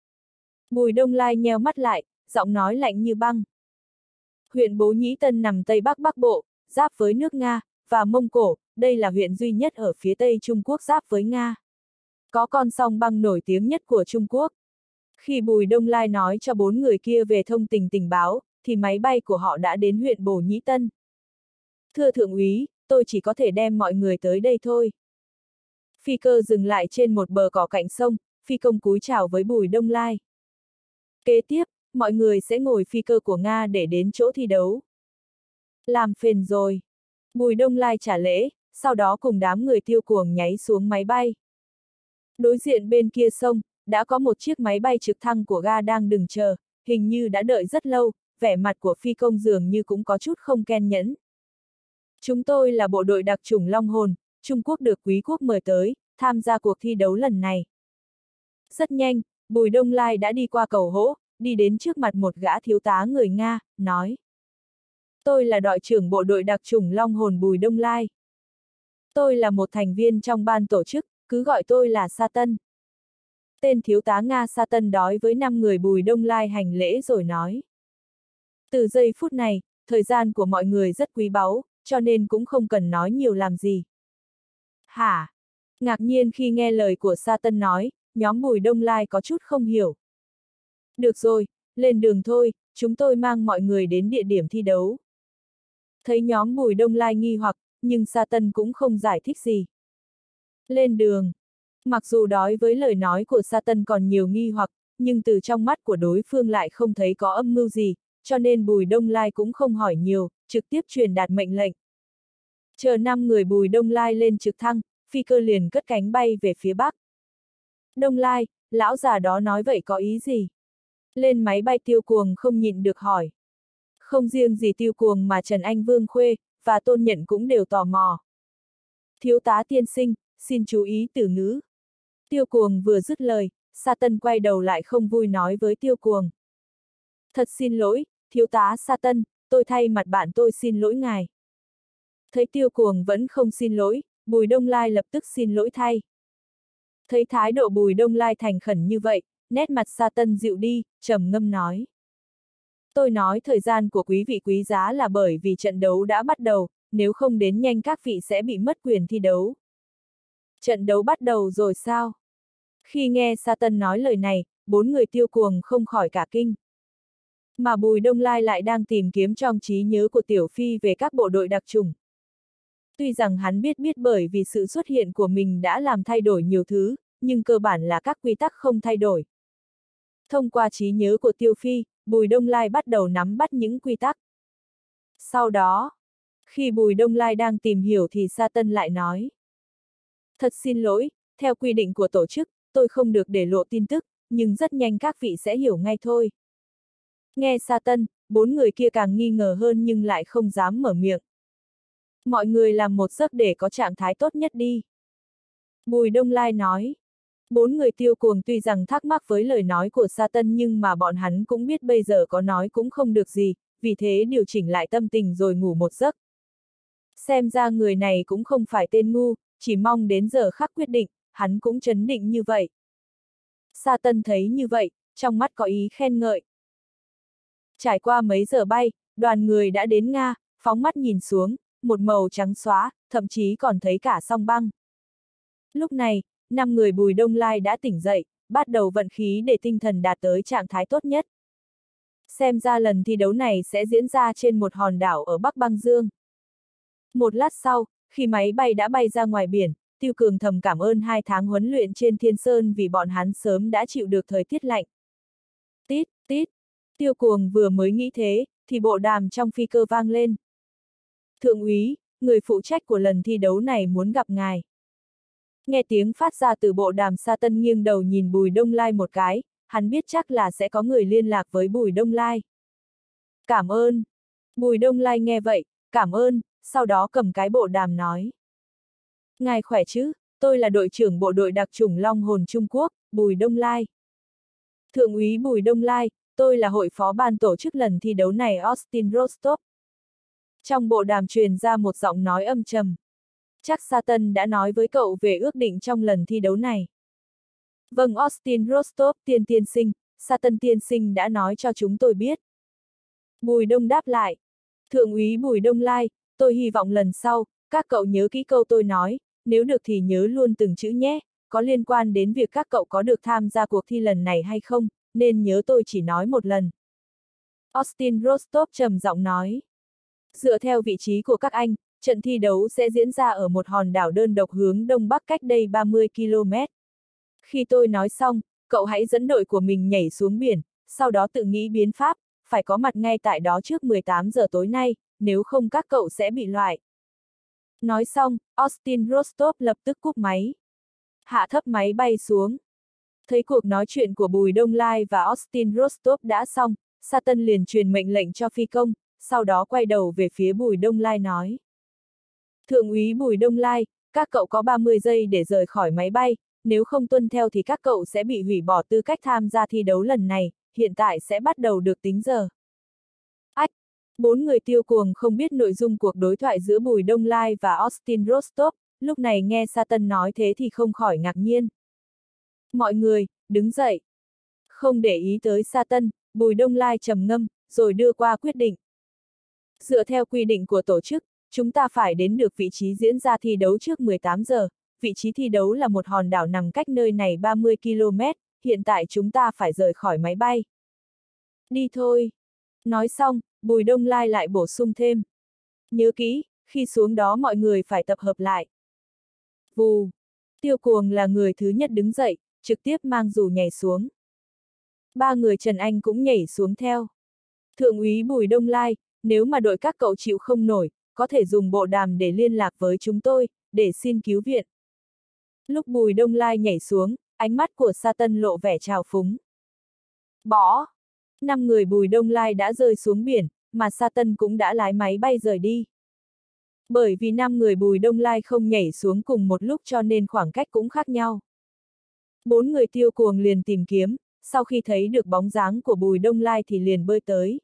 A: Bùi Đông Lai nheo mắt lại, giọng nói lạnh như băng. Huyện Bố Nhĩ Tân nằm Tây Bắc Bắc Bộ, giáp với nước Nga và Mông Cổ, đây là huyện duy nhất ở phía Tây Trung Quốc giáp với Nga. Có con sông băng nổi tiếng nhất của Trung Quốc. Khi Bùi Đông Lai nói cho bốn người kia về thông tình báo, thì máy bay của họ đã đến huyện Bố Nhĩ Tân. Thưa thượng úy, tôi chỉ có thể đem mọi người tới đây thôi. Phi cơ dừng lại trên một bờ cỏ cạnh sông, phi công cúi chào với Bùi Đông Lai. Kế tiếp, mọi người sẽ ngồi phi cơ của Nga để đến chỗ thi đấu. Làm phiền rồi. Bùi Đông Lai trả lễ, sau đó cùng đám người Tiêu Cuồng nháy xuống máy bay. Đối diện bên kia sông, đã có một chiếc máy bay trực thăng của Nga đang đứng chờ, hình như đã đợi rất lâu, vẻ mặt của phi công dường như cũng có chút không kiên nhẫn. Chúng tôi là bộ đội đặc chủng Long Hồn, Trung Quốc được quý quốc mời tới, tham gia cuộc thi đấu lần này. Rất nhanh, Bùi Đông Lai đã đi qua cầu hỗ, đi đến trước mặt một gã thiếu tá người Nga, nói. Tôi là đội trưởng bộ đội đặc chủng Long Hồn Bùi Đông Lai. Tôi là một thành viên trong ban tổ chức, cứ gọi tôi là Sa Tân. Tên thiếu tá Nga Sa Tân đối với 5 người Bùi Đông Lai hành lễ rồi nói. Từ giây phút này, thời gian của mọi người rất quý báu, cho nên cũng không cần nói nhiều làm gì. Hả? Ngạc nhiên khi nghe lời của Sa Tân nói, nhóm Bùi Đông Lai có chút không hiểu. Được rồi, lên đường thôi, chúng tôi mang mọi người đến địa điểm thi đấu. Thấy nhóm Bùi Đông Lai nghi hoặc, nhưng Sa Tân cũng không giải thích gì. Lên đường. Mặc dù đối với lời nói của Sa Tân còn nhiều nghi hoặc, nhưng từ trong mắt của đối phương lại không thấy có âm mưu gì, cho nên Bùi Đông Lai cũng không hỏi nhiều, trực tiếp truyền đạt mệnh lệnh. Chờ 5 người Bùi Đông Lai lên trực thăng, phi cơ liền cất cánh bay về phía bắc. Đông Lai, lão già đó nói vậy có ý gì? Lên máy bay Tiêu Cuồng không nhịn được hỏi. Không riêng gì Tiêu Cuồng mà Trần Anh Vương Khuê, và Tôn Nhận cũng đều tò mò. Thiếu tá tiên sinh, xin chú ý từ ngữ. Tiêu Cuồng vừa dứt lời, Sa Tân quay đầu lại không vui nói với Tiêu Cuồng. Thật xin lỗi, thiếu tá Sa Tân, tôi thay mặt bạn tôi xin lỗi ngài. Thấy Tiêu Cuồng vẫn không xin lỗi, Bùi Đông Lai lập tức xin lỗi thay. Thấy thái độ Bùi Đông Lai thành khẩn như vậy, nét mặt Sa Tân dịu đi, trầm ngâm nói. Tôi nói thời gian của quý vị quý giá là bởi vì trận đấu đã bắt đầu, nếu không đến nhanh các vị sẽ bị mất quyền thi đấu. Trận đấu bắt đầu rồi sao? Khi nghe Sa Tân nói lời này, bốn người Tiêu Cuồng không khỏi cả kinh. Mà Bùi Đông Lai lại đang tìm kiếm trong trí nhớ của Tiểu Phi về các bộ đội đặc chủng. Tuy rằng hắn biết bởi vì sự xuất hiện của mình đã làm thay đổi nhiều thứ, nhưng cơ bản là các quy tắc không thay đổi. Thông qua trí nhớ của Tiêu Phi, Bùi Đông Lai bắt đầu nắm bắt những quy tắc. Sau đó, khi Bùi Đông Lai đang tìm hiểu thì Sa Tân lại nói. Thật xin lỗi, theo quy định của tổ chức, tôi không được để lộ tin tức, nhưng rất nhanh các vị sẽ hiểu ngay thôi. Nghe Sa Tân, bốn người kia càng nghi ngờ hơn nhưng lại không dám mở miệng. Mọi người làm một giấc để có trạng thái tốt nhất đi. Bùi Đông Lai nói. Bốn người Tiêu Cuồng tuy rằng thắc mắc với lời nói của Sa Tân nhưng mà bọn hắn cũng biết bây giờ có nói cũng không được gì, vì thế điều chỉnh lại tâm tình rồi ngủ một giấc. Xem ra người này cũng không phải tên ngu, chỉ mong đến giờ khắc quyết định, hắn cũng trấn định như vậy. Sa Tân thấy như vậy, trong mắt có ý khen ngợi. Trải qua mấy giờ bay, đoàn người đã đến Nga, phóng mắt nhìn xuống, một màu trắng xóa, thậm chí còn thấy cả song băng. Lúc này, 5 người Bùi Đông Lai đã tỉnh dậy, bắt đầu vận khí để tinh thần đạt tới trạng thái tốt nhất. Xem ra lần thi đấu này sẽ diễn ra trên một hòn đảo ở Bắc Băng Dương. Một lát sau, khi máy bay đã bay ra ngoài biển, Tiêu Cường thầm cảm ơn 2 tháng huấn luyện trên Thiên Sơn vì bọn hắn sớm đã chịu được thời tiết lạnh. Tít, tít, Tiêu Cường vừa mới nghĩ thế, thì bộ đàm trong phi cơ vang lên. Thượng úy, người phụ trách của lần thi đấu này muốn gặp ngài. Nghe tiếng phát ra từ bộ đàm, Sa Tân nghiêng đầu nhìn Bùi Đông Lai một cái, hắn biết chắc là sẽ có người liên lạc với Bùi Đông Lai. Cảm ơn. Bùi Đông Lai nghe vậy, cảm ơn, sau đó cầm cái bộ đàm nói. Ngài khỏe chứ, tôi là đội trưởng bộ đội đặc chủng Long Hồn Trung Quốc, Bùi Đông Lai. Thượng úy Bùi Đông Lai, tôi là hội phó ban tổ chức lần thi đấu này Austin Rostov. Trong bộ đàm truyền ra một giọng nói âm trầm. Chắc Sa Tân đã nói với cậu về ước định trong lần thi đấu này. Vâng, Austin Rostov tiên sinh, Sa Tân tiên sinh đã nói cho chúng tôi biết. Bùi Đông đáp lại. Thượng úy Bùi Đông Lai, tôi hy vọng lần sau, các cậu nhớ kỹ câu tôi nói, nếu được thì nhớ luôn từng chữ nhé, có liên quan đến việc các cậu có được tham gia cuộc thi lần này hay không, nên nhớ tôi chỉ nói một lần. Austin Rostov trầm giọng nói. Dựa theo vị trí của các anh, trận thi đấu sẽ diễn ra ở một hòn đảo đơn độc hướng đông bắc cách đây 30 km. Khi tôi nói xong, cậu hãy dẫn đội của mình nhảy xuống biển, sau đó tự nghĩ biến pháp, phải có mặt ngay tại đó trước 18 giờ tối nay, nếu không các cậu sẽ bị loại. Nói xong, Austin Rostov lập tức cúp máy. Hạ thấp máy bay xuống. Thấy cuộc nói chuyện của Bùi Đông Lai và Austin Rostov đã xong, Sa Tân liền truyền mệnh lệnh cho phi công, sau đó quay đầu về phía Bùi Đông Lai nói. Thượng úy Bùi Đông Lai, các cậu có 30 giây để rời khỏi máy bay, nếu không tuân theo thì các cậu sẽ bị hủy bỏ tư cách tham gia thi đấu lần này, hiện tại sẽ bắt đầu được tính giờ. Ách! Bốn người Tiêu Cuồng không biết nội dung cuộc đối thoại giữa Bùi Đông Lai và Austin Rostov, lúc này nghe Sa Tân nói thế thì không khỏi ngạc nhiên. Mọi người, đứng dậy! Không để ý tới Sa Tân, Bùi Đông Lai trầm ngâm, rồi đưa qua quyết định. Dựa theo quy định của tổ chức, chúng ta phải đến được vị trí diễn ra thi đấu trước 18 giờ, vị trí thi đấu là một hòn đảo nằm cách nơi này 30 km, hiện tại chúng ta phải rời khỏi máy bay. Đi thôi. Nói xong, Bùi Đông Lai lại bổ sung thêm. Nhớ kỹ, khi xuống đó mọi người phải tập hợp lại. Vù. Tiêu Cuồng là người thứ nhất đứng dậy, trực tiếp mang dù nhảy xuống. Ba người Trần Anh cũng nhảy xuống theo. Thượng úy Bùi Đông Lai, nếu mà đội các cậu chịu không nổi, có thể dùng bộ đàm để liên lạc với chúng tôi, để xin cứu viện. Lúc Bùi Đông Lai nhảy xuống, ánh mắt của Sa Tân lộ vẻ trào phúng. Bỏ! 5 người Bùi Đông Lai đã rơi xuống biển, mà Sa Tân cũng đã lái máy bay rời đi. Bởi vì 5 người Bùi Đông Lai không nhảy xuống cùng một lúc cho nên khoảng cách cũng khác nhau. 4 người Tiêu Cuồng liền tìm kiếm, sau khi thấy được bóng dáng của Bùi Đông Lai thì liền bơi tới.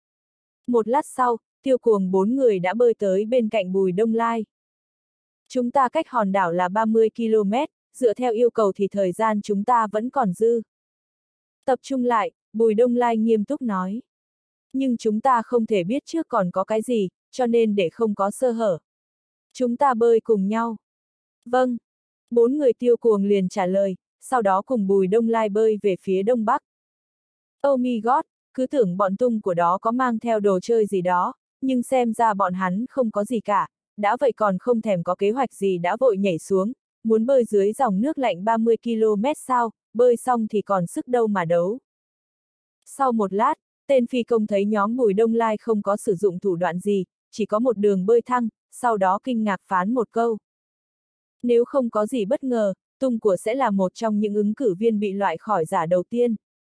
A: Một lát sau, Tiêu Cuồng 4 người đã bơi tới bên cạnh Bùi Đông Lai. Chúng ta cách hòn đảo là 30 km, dựa theo yêu cầu thì thời gian chúng ta vẫn còn dư. Tập trung lại, Bùi Đông Lai nghiêm túc nói. Nhưng chúng ta không thể biết trước còn có cái gì, cho nên để không có sơ hở. Chúng ta bơi cùng nhau. Vâng. 4 người Tiêu Cuồng liền trả lời, sau đó cùng Bùi Đông Lai bơi về phía đông bắc. Oh my god, cứ tưởng bọn tung của đó có mang theo đồ chơi gì đó, nhưng xem ra bọn hắn không có gì cả, đã vậy còn không thèm có kế hoạch gì đã vội nhảy xuống, muốn bơi dưới dòng nước lạnh 30 km sao, bơi xong thì còn sức đâu mà đấu. Sau một lát, tên phi công thấy nhóm Bùi Đông Lai không có sử dụng thủ đoạn gì, chỉ có một đường bơi thăng, sau đó kinh ngạc phán một câu. Nếu không có gì bất ngờ, tung của sẽ là một trong những ứng cử viên bị loại khỏi giả đầu tiên.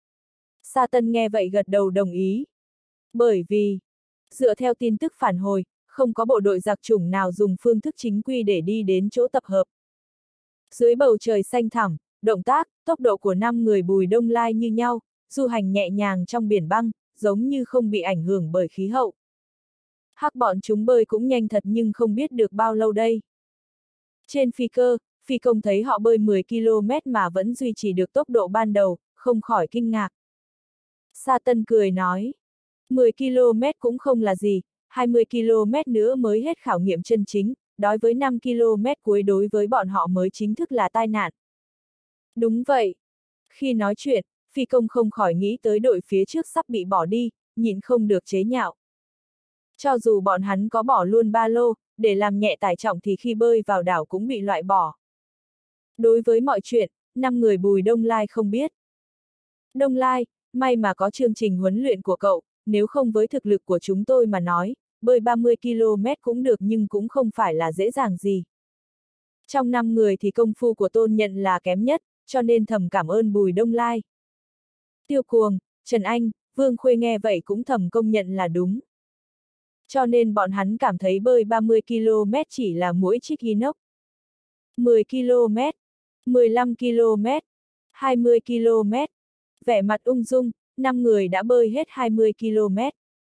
A: Sa Tân nghe vậy gật đầu đồng ý. Bởi vì, dựa theo tin tức phản hồi, không có bộ đội giặc chủng nào dùng phương thức chính quy để đi đến chỗ tập hợp. Dưới bầu trời xanh thẳm, động tác, tốc độ của 5 người Bùi Đông Lai như nhau, du hành nhẹ nhàng trong biển băng, giống như không bị ảnh hưởng bởi khí hậu. Hắc bọn chúng bơi cũng nhanh thật nhưng không biết được bao lâu đây. Trên phi cơ, phi công thấy họ bơi 10 km mà vẫn duy trì được tốc độ ban đầu, không khỏi kinh ngạc. Sa Tân cười nói, 10 km cũng không là gì, 20 km nữa mới hết khảo nghiệm chân chính, đối với 5 km cuối đối với bọn họ mới chính thức là tai nạn. Đúng vậy. Khi nói chuyện, phi công không khỏi nghĩ tới đội phía trước sắp bị bỏ đi, nhịn không được chế nhạo. Cho dù bọn hắn có bỏ luôn ba lô, để làm nhẹ tải trọng thì khi bơi vào đảo cũng bị loại bỏ. Đối với mọi chuyện, 5 người Bùi Đông Lai không biết. Đông Lai, may mà có chương trình huấn luyện của cậu, nếu không với thực lực của chúng tôi mà nói, bơi 30 km cũng được nhưng cũng không phải là dễ dàng gì. Trong 5 người thì công phu của Tôn Nhận là kém nhất, cho nên thầm cảm ơn Bùi Đông Lai. Tiêu Cuồng, Trần Anh, Vương Khuê nghe vậy cũng thầm công nhận là đúng. Cho nên bọn hắn cảm thấy bơi 30 km chỉ là mũi chích inox. 10 km, 15 km, 20 km. Vẻ mặt ung dung, 5 người đã bơi hết 20 km.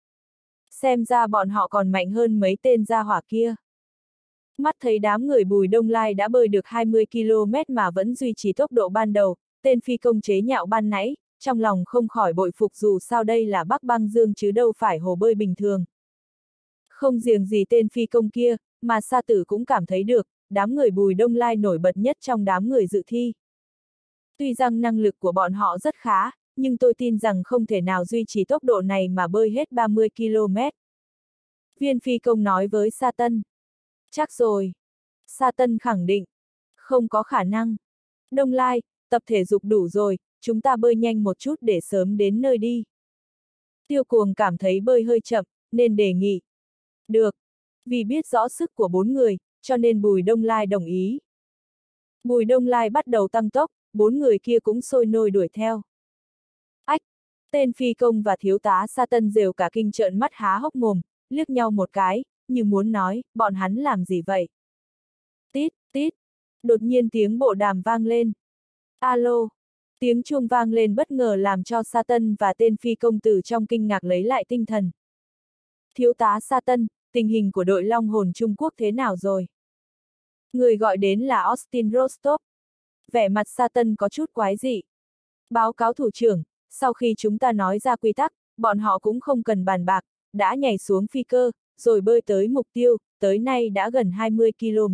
A: Xem ra bọn họ còn mạnh hơn mấy tên gia hỏa kia. Mắt thấy đám người Bùi Đông Lai đã bơi được 20 km mà vẫn duy trì tốc độ ban đầu, tên phi công chế nhạo ban nãy, trong lòng không khỏi bội phục dù sao đây là Bắc Băng Dương chứ đâu phải hồ bơi bình thường. Không riêng gì tên phi công kia, mà Sa Tử cũng cảm thấy được, đám người Bùi Đông Lai nổi bật nhất trong đám người dự thi. Tuy rằng năng lực của bọn họ rất khá, nhưng tôi tin rằng không thể nào duy trì tốc độ này mà bơi hết 30 km. Viên phi công nói với Sa Tân. Chắc rồi. Sa Tân khẳng định. Không có khả năng. Đông Lai, tập thể dục đủ rồi, chúng ta bơi nhanh một chút để sớm đến nơi đi. Tiêu Cuồng cảm thấy bơi hơi chậm, nên đề nghị. Được. Vì biết rõ sức của 4 người, cho nên Bùi Đông Lai đồng ý. Bùi Đông Lai bắt đầu tăng tốc, 4 người kia cũng sôi nôi đuổi theo. Ách! Tên phi công và thiếu tá Sa Tân đều cả kinh trợn mắt há hốc mồm, liếc nhau một cái, như muốn nói, bọn hắn làm gì vậy? Tít, tít! Đột nhiên tiếng bộ đàm vang lên. Alo! Tiếng chuông vang lên bất ngờ làm cho Sa Tân và tên phi công từ trong kinh ngạc lấy lại tinh thần. Thiếu tá Sa Tân, tình hình của đội Long Hồn Trung Quốc thế nào rồi? Người gọi đến là Austin Rostov. Vẻ mặt Sa Tân có chút quái dị. Báo cáo thủ trưởng, sau khi chúng ta nói ra quy tắc, bọn họ cũng không cần bàn bạc, đã nhảy xuống phi cơ, rồi bơi tới mục tiêu, tới nay đã gần 20 km.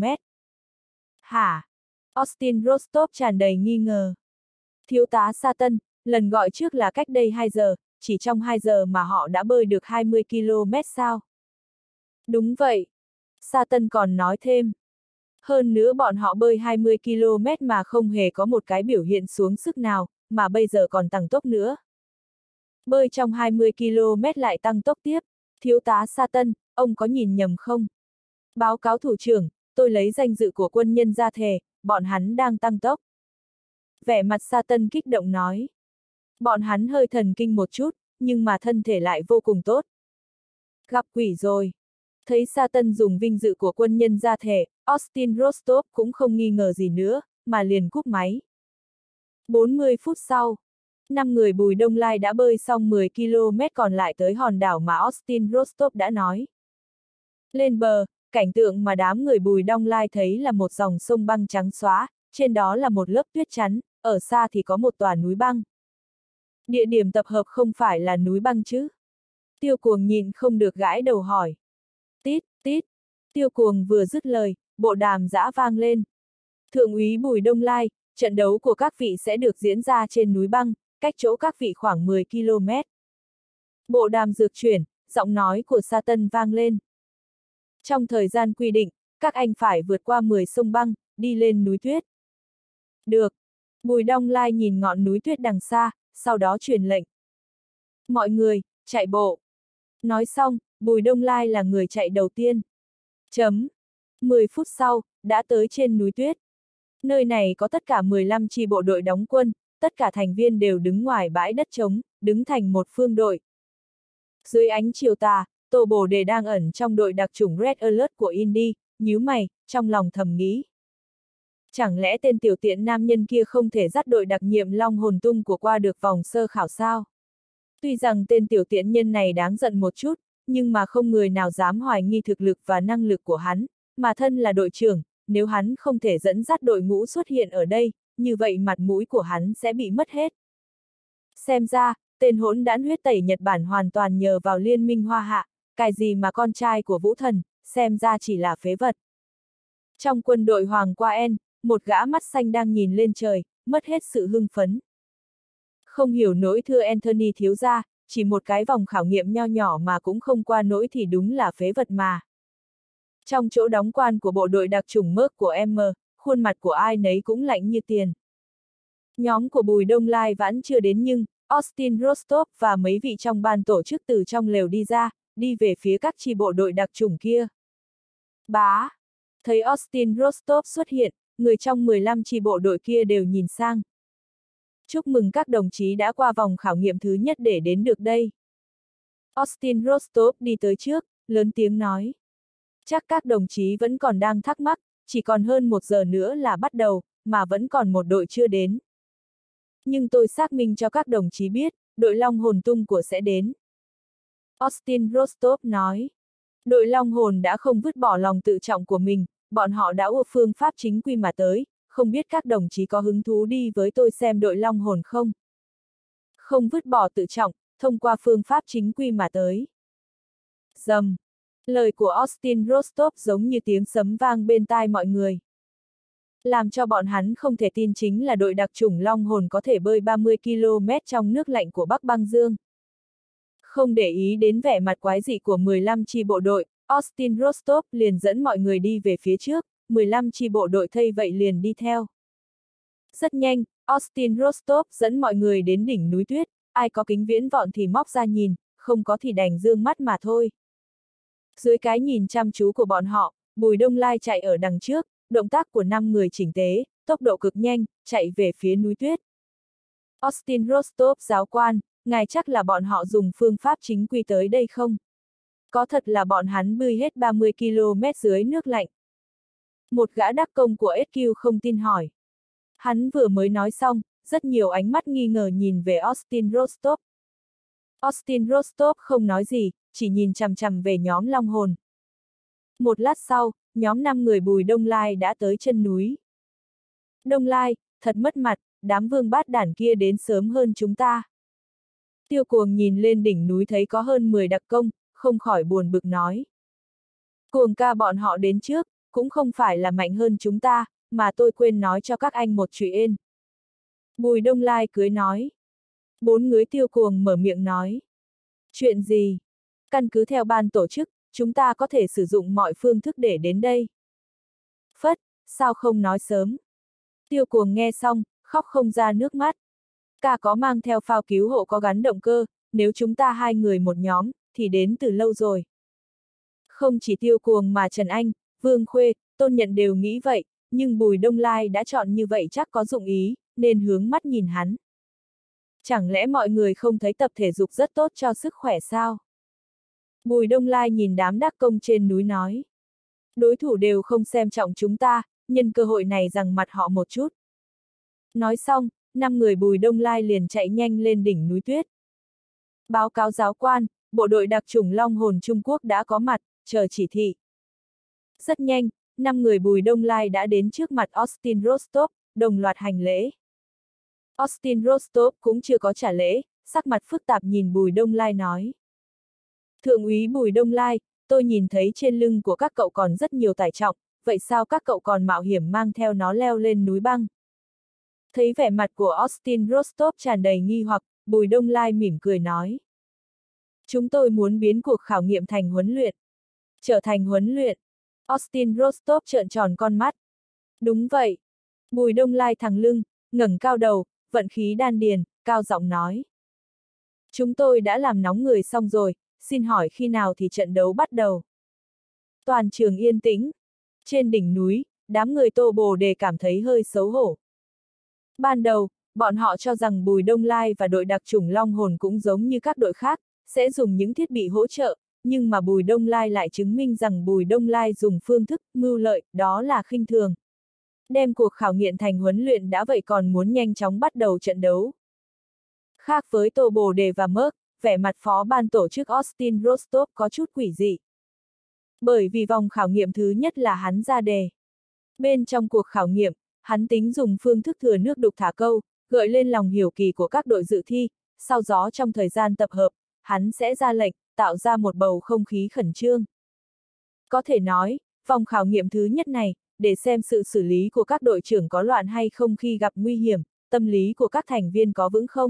A: Hả? Austin Rostov tràn đầy nghi ngờ. Thiếu tá Sa Tân, lần gọi trước là cách đây 2 giờ, chỉ trong 2 giờ mà họ đã bơi được 20 km sao? Đúng vậy. Sa Tân còn nói thêm. Hơn nữa bọn họ bơi 20 km mà không hề có một cái biểu hiện xuống sức nào, mà bây giờ còn tăng tốc nữa. Bơi trong 20 km lại tăng tốc tiếp. Thiếu tá Sa Tân, ông có nhìn nhầm không? Báo cáo thủ trưởng, tôi lấy danh dự của quân nhân ra thề, bọn hắn đang tăng tốc. Vẻ mặt Sa Tân kích động nói. Bọn hắn hơi thần kinh một chút, nhưng mà thân thể lại vô cùng tốt. Gặp quỷ rồi. Thấy Sa Tân dùng vinh dự của quân nhân ra thể, Austin Rostov cũng không nghi ngờ gì nữa, mà liền cúp máy. 40 phút sau, 5 người Bùi Đông Lai đã bơi xong 10 km còn lại tới hòn đảo mà Austin Rostov đã nói. Lên bờ, cảnh tượng mà đám người Bùi Đông Lai thấy là một dòng sông băng trắng xóa, trên đó là một lớp tuyết chắn, ở xa thì có một tòa núi băng. Địa điểm tập hợp không phải là núi băng chứ? Tiêu Cuồng nhìn không được gãi đầu hỏi. Tít, tít, Tiêu Cuồng vừa dứt lời, bộ đàm giã vang lên. Thượng úy Bùi Đông Lai, trận đấu của các vị sẽ được diễn ra trên núi băng, cách chỗ các vị khoảng 10 km. Bộ đàm dược chuyển, giọng nói của Sa Tân vang lên. Trong thời gian quy định, các anh phải vượt qua 10 sông băng, đi lên núi tuyết. Được. Bùi Đông Lai nhìn ngọn núi tuyết đằng xa, sau đó truyền lệnh. Mọi người, chạy bộ. Nói xong, Bùi Đông Lai là người chạy đầu tiên. 10 phút sau, đã tới trên núi tuyết. Nơi này có tất cả 15 chi bộ đội đóng quân, tất cả thành viên đều đứng ngoài bãi đất trống, đứng thành một phương đội. Dưới ánh chiều tà, Tô Bồ Đề đang ẩn trong đội đặc chủng Red Alert của Indy, nhíu mày, trong lòng thầm nghĩ. Chẳng lẽ tên tiểu tiện nam nhân kia không thể dắt đội đặc nhiệm Long Hồn Tung của qua được vòng sơ khảo sao? Tuy rằng tên tiểu tiện nhân này đáng giận một chút, nhưng mà không người nào dám hoài nghi thực lực và năng lực của hắn, mà thân là đội trưởng, nếu hắn không thể dẫn dắt đội ngũ xuất hiện ở đây, như vậy mặt mũi của hắn sẽ bị mất hết. Xem ra, tên hỗn đản huyết tẩy Nhật Bản hoàn toàn nhờ vào liên minh Hoa Hạ, cái gì mà con trai của Vũ Thần, xem ra chỉ là phế vật. Trong quân đội Hoàng Qua En, một gã mắt xanh đang nhìn lên trời, mất hết sự hưng phấn. Không hiểu nỗi thưa Anthony thiếu gia, chỉ một cái vòng khảo nghiệm nho nhỏ mà cũng không qua nỗi thì đúng là phế vật mà. Trong chỗ đóng quan của bộ đội đặc chủng Merc của M, khuôn mặt của ai nấy cũng lạnh như tiền. Nhóm của Bùi Đông Lai vẫn chưa đến nhưng, Austin Rostov và mấy vị trong ban tổ chức từ trong lều đi ra, đi về phía các chi bộ đội đặc chủng kia. Bá! Thấy Austin Rostov xuất hiện, người trong 15 chi bộ đội kia đều nhìn sang. Chúc mừng các đồng chí đã qua vòng khảo nghiệm thứ nhất để đến được đây. Austin Rostov đi tới trước, lớn tiếng nói. Chắc các đồng chí vẫn còn đang thắc mắc, chỉ còn hơn 1 giờ nữa là bắt đầu, mà vẫn còn một đội chưa đến. Nhưng tôi xác minh cho các đồng chí biết, đội Long Hồn Tung của sẽ đến. Austin Rostov nói. Đội Long Hồn đã không vứt bỏ lòng tự trọng của mình, bọn họ đã ua phương pháp chính quy mà tới, không biết các đồng chí có hứng thú đi với tôi xem đội Long Hồn không? Không vứt bỏ tự trọng, thông qua phương pháp chính quy mà tới. Dầm. Lời của Austin Rostov giống như tiếng sấm vang bên tai mọi người. Làm cho bọn hắn không thể tin chính là đội đặc chủng Long Hồn có thể bơi 30 km trong nước lạnh của Bắc Băng Dương. Không để ý đến vẻ mặt quái dị của 15 chi bộ đội, Austin Rostov liền dẫn mọi người đi về phía trước, 15 chi bộ đội thay vậy liền đi theo. Rất nhanh, Austin Rostov dẫn mọi người đến đỉnh núi tuyết, ai có kính viễn vọng thì móc ra nhìn, không có thì đành dương mắt mà thôi. Dưới cái nhìn chăm chú của bọn họ, Bùi Đông Lai chạy ở đằng trước, động tác của 5 người chỉnh tề, tốc độ cực nhanh, chạy về phía núi tuyết. Austin Rostov giáo quan, ngài chắc là bọn họ dùng phương pháp chính quy tới đây không? Có thật là bọn hắn bơi hết 30 km dưới nước lạnh? Một gã đắc công của SQ không tin hỏi. Hắn vừa mới nói xong, rất nhiều ánh mắt nghi ngờ nhìn về Austin Rostov. Austin Rostov không nói gì, chỉ nhìn chằm chằm về nhóm Long Hồn. Một lát sau, nhóm 5 người Bùi Đông Lai đã tới chân núi. Đông Lai, thật mất mặt, đám vương bát đản kia đến sớm hơn chúng ta. Tiêu Cuồng nhìn lên đỉnh núi thấy có hơn 10 đặc công, không khỏi buồn bực nói. Cuồng ca bọn họ đến trước, cũng không phải là mạnh hơn chúng ta, mà tôi quên nói cho các anh một chuyện. Bùi Đông Lai cười nói. 4 người Tiêu Cuồng mở miệng nói. Chuyện gì? Căn cứ theo ban tổ chức, chúng ta có thể sử dụng mọi phương thức để đến đây. Phất, sao không nói sớm? Tiêu Cuồng nghe xong, khóc không ra nước mắt. Ca có mang theo phao cứu hộ có gắn động cơ, nếu chúng ta 2 người một nhóm, thì đến từ lâu rồi. Không chỉ Tiêu Cuồng mà Trần Anh, Vương Khuê, Tôn Nhận đều nghĩ vậy, nhưng Bùi Đông Lai đã chọn như vậy chắc có dụng ý, nên hướng mắt nhìn hắn. Chẳng lẽ mọi người không thấy tập thể dục rất tốt cho sức khỏe sao? Bùi Đông Lai nhìn đám đắc công trên núi nói. Đối thủ đều không xem trọng chúng ta, nhân cơ hội này giằng mặt họ một chút. Nói xong, 5 người Bùi Đông Lai liền chạy nhanh lên đỉnh núi tuyết. Báo cáo giáo quan, bộ đội đặc chủng Long Hồn Trung Quốc đã có mặt, chờ chỉ thị. Rất nhanh, 5 người Bùi Đông Lai đã đến trước mặt Austin Rostov, đồng loạt hành lễ. Austin Rostov cũng chưa có trả lễ, sắc mặt phức tạp nhìn Bùi Đông Lai nói. Thượng úy Bùi Đông Lai, tôi nhìn thấy trên lưng của các cậu còn rất nhiều tải trọng, vậy sao các cậu còn mạo hiểm mang theo nó leo lên núi băng? Thấy vẻ mặt của Austin Rostov tràn đầy nghi hoặc, Bùi Đông Lai mỉm cười nói. Chúng tôi muốn biến cuộc khảo nghiệm thành huấn luyện. Trở thành huấn luyện. Austin Rostov trợn tròn con mắt. Đúng vậy. Bùi Đông Lai thẳng lưng, ngẩng cao đầu, vận khí đan điền, cao giọng nói. Chúng tôi đã làm nóng người xong rồi, xin hỏi khi nào thì trận đấu bắt đầu. Toàn trường yên tĩnh. Trên đỉnh núi, đám người Tô Bồ Đề cảm thấy hơi xấu hổ. Ban đầu, bọn họ cho rằng Bùi Đông Lai và đội đặc chủng Long Hồn cũng giống như các đội khác, sẽ dùng những thiết bị hỗ trợ, nhưng mà Bùi Đông Lai lại chứng minh rằng Bùi Đông Lai dùng phương thức mưu lợi, đó là khinh thường. Đem cuộc khảo nghiệm thành huấn luyện đã vậy còn muốn nhanh chóng bắt đầu trận đấu. Khác với Tô Bồ Đề và Merck, vẻ mặt phó ban tổ chức Austin Rostov có chút quỷ dị. Bởi vì vòng khảo nghiệm thứ nhất là hắn ra đề. Bên trong cuộc khảo nghiệm, hắn tính dùng phương thức thừa nước đục thả câu, gợi lên lòng hiếu kỳ của các đội dự thi, sau đó trong thời gian tập hợp, hắn sẽ ra lệnh, tạo ra một bầu không khí khẩn trương. Có thể nói, vòng khảo nghiệm thứ nhất này, để xem sự xử lý của các đội trưởng có loạn hay không khi gặp nguy hiểm, tâm lý của các thành viên có vững không.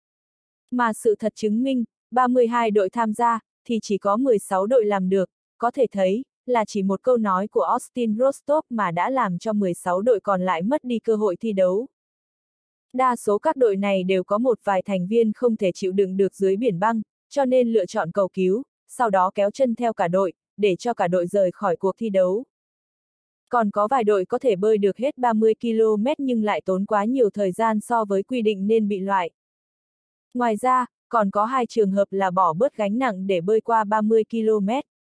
A: Mà sự thật chứng minh, 32 đội tham gia, thì chỉ có 16 đội làm được, có thể thấy, là chỉ một câu nói của Austin Rostov mà đã làm cho 16 đội còn lại mất đi cơ hội thi đấu. Đa số các đội này đều có một vài thành viên không thể chịu đựng được dưới biển băng, cho nên lựa chọn cầu cứu, sau đó kéo chân theo cả đội, để cho cả đội rời khỏi cuộc thi đấu. Còn có vài đội có thể bơi được hết 30 km nhưng lại tốn quá nhiều thời gian so với quy định nên bị loại. Ngoài ra, còn có 2 trường hợp là bỏ bớt gánh nặng để bơi qua 30 km.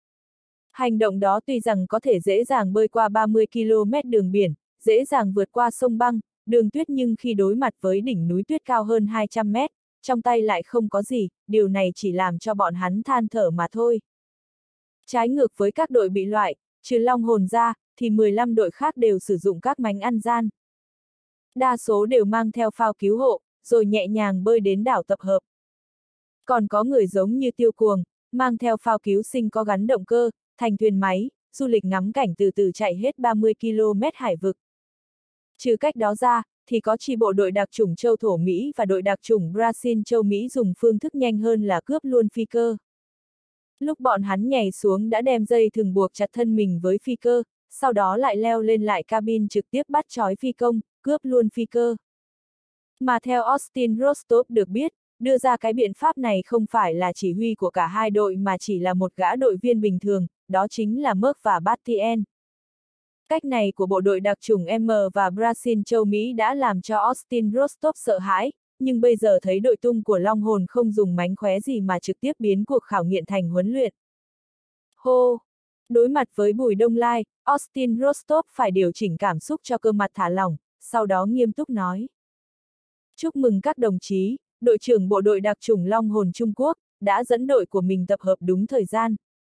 A: Hành động đó tuy rằng có thể dễ dàng bơi qua 30 km đường biển, dễ dàng vượt qua sông băng, đường tuyết nhưng khi đối mặt với đỉnh núi tuyết cao hơn 200 mét, trong tay lại không có gì, điều này chỉ làm cho bọn hắn than thở mà thôi. Trái ngược với các đội bị loại, trừ Long Hồn ra, thì 15 đội khác đều sử dụng các mánh ăn gian. Đa số đều mang theo phao cứu hộ, rồi nhẹ nhàng bơi đến đảo tập hợp. Còn có người giống như Tiêu Cuồng, mang theo phao cứu sinh có gắn động cơ, thành thuyền máy, du lịch ngắm cảnh từ từ chạy hết 30 km hải vực. Trừ cách đó ra, thì có chi bộ đội đặc chủng châu Thổ Mỹ và đội đặc chủng Brazil châu Mỹ dùng phương thức nhanh hơn là cướp luôn phi cơ. Lúc bọn hắn nhảy xuống đã đem dây thừng buộc chặt thân mình với phi cơ, sau đó lại leo lên lại cabin trực tiếp bắt trói phi công, cướp luôn phi cơ. Mà theo Austin Rostov được biết, đưa ra cái biện pháp này không phải là chỉ huy của cả hai đội mà chỉ là một gã đội viên bình thường, đó chính là Merck và Bastien. Cách này của bộ đội đặc chủng M và Brazil châu Mỹ đã làm cho Austin Rostov sợ hãi, nhưng bây giờ thấy đội tung của Long Hồn không dùng mánh khóe gì mà trực tiếp biến cuộc khảo nghiệm thành huấn luyện. Hô! Đối mặt với Bùi Đông Lai, Austin Rostov phải điều chỉnh cảm xúc cho cơ mặt thả lỏng, sau đó nghiêm túc nói. Chúc mừng các đồng chí, đội trưởng bộ đội đặc chủng Long Hồn Trung Quốc, đã dẫn đội của mình tập hợp đúng thời gian.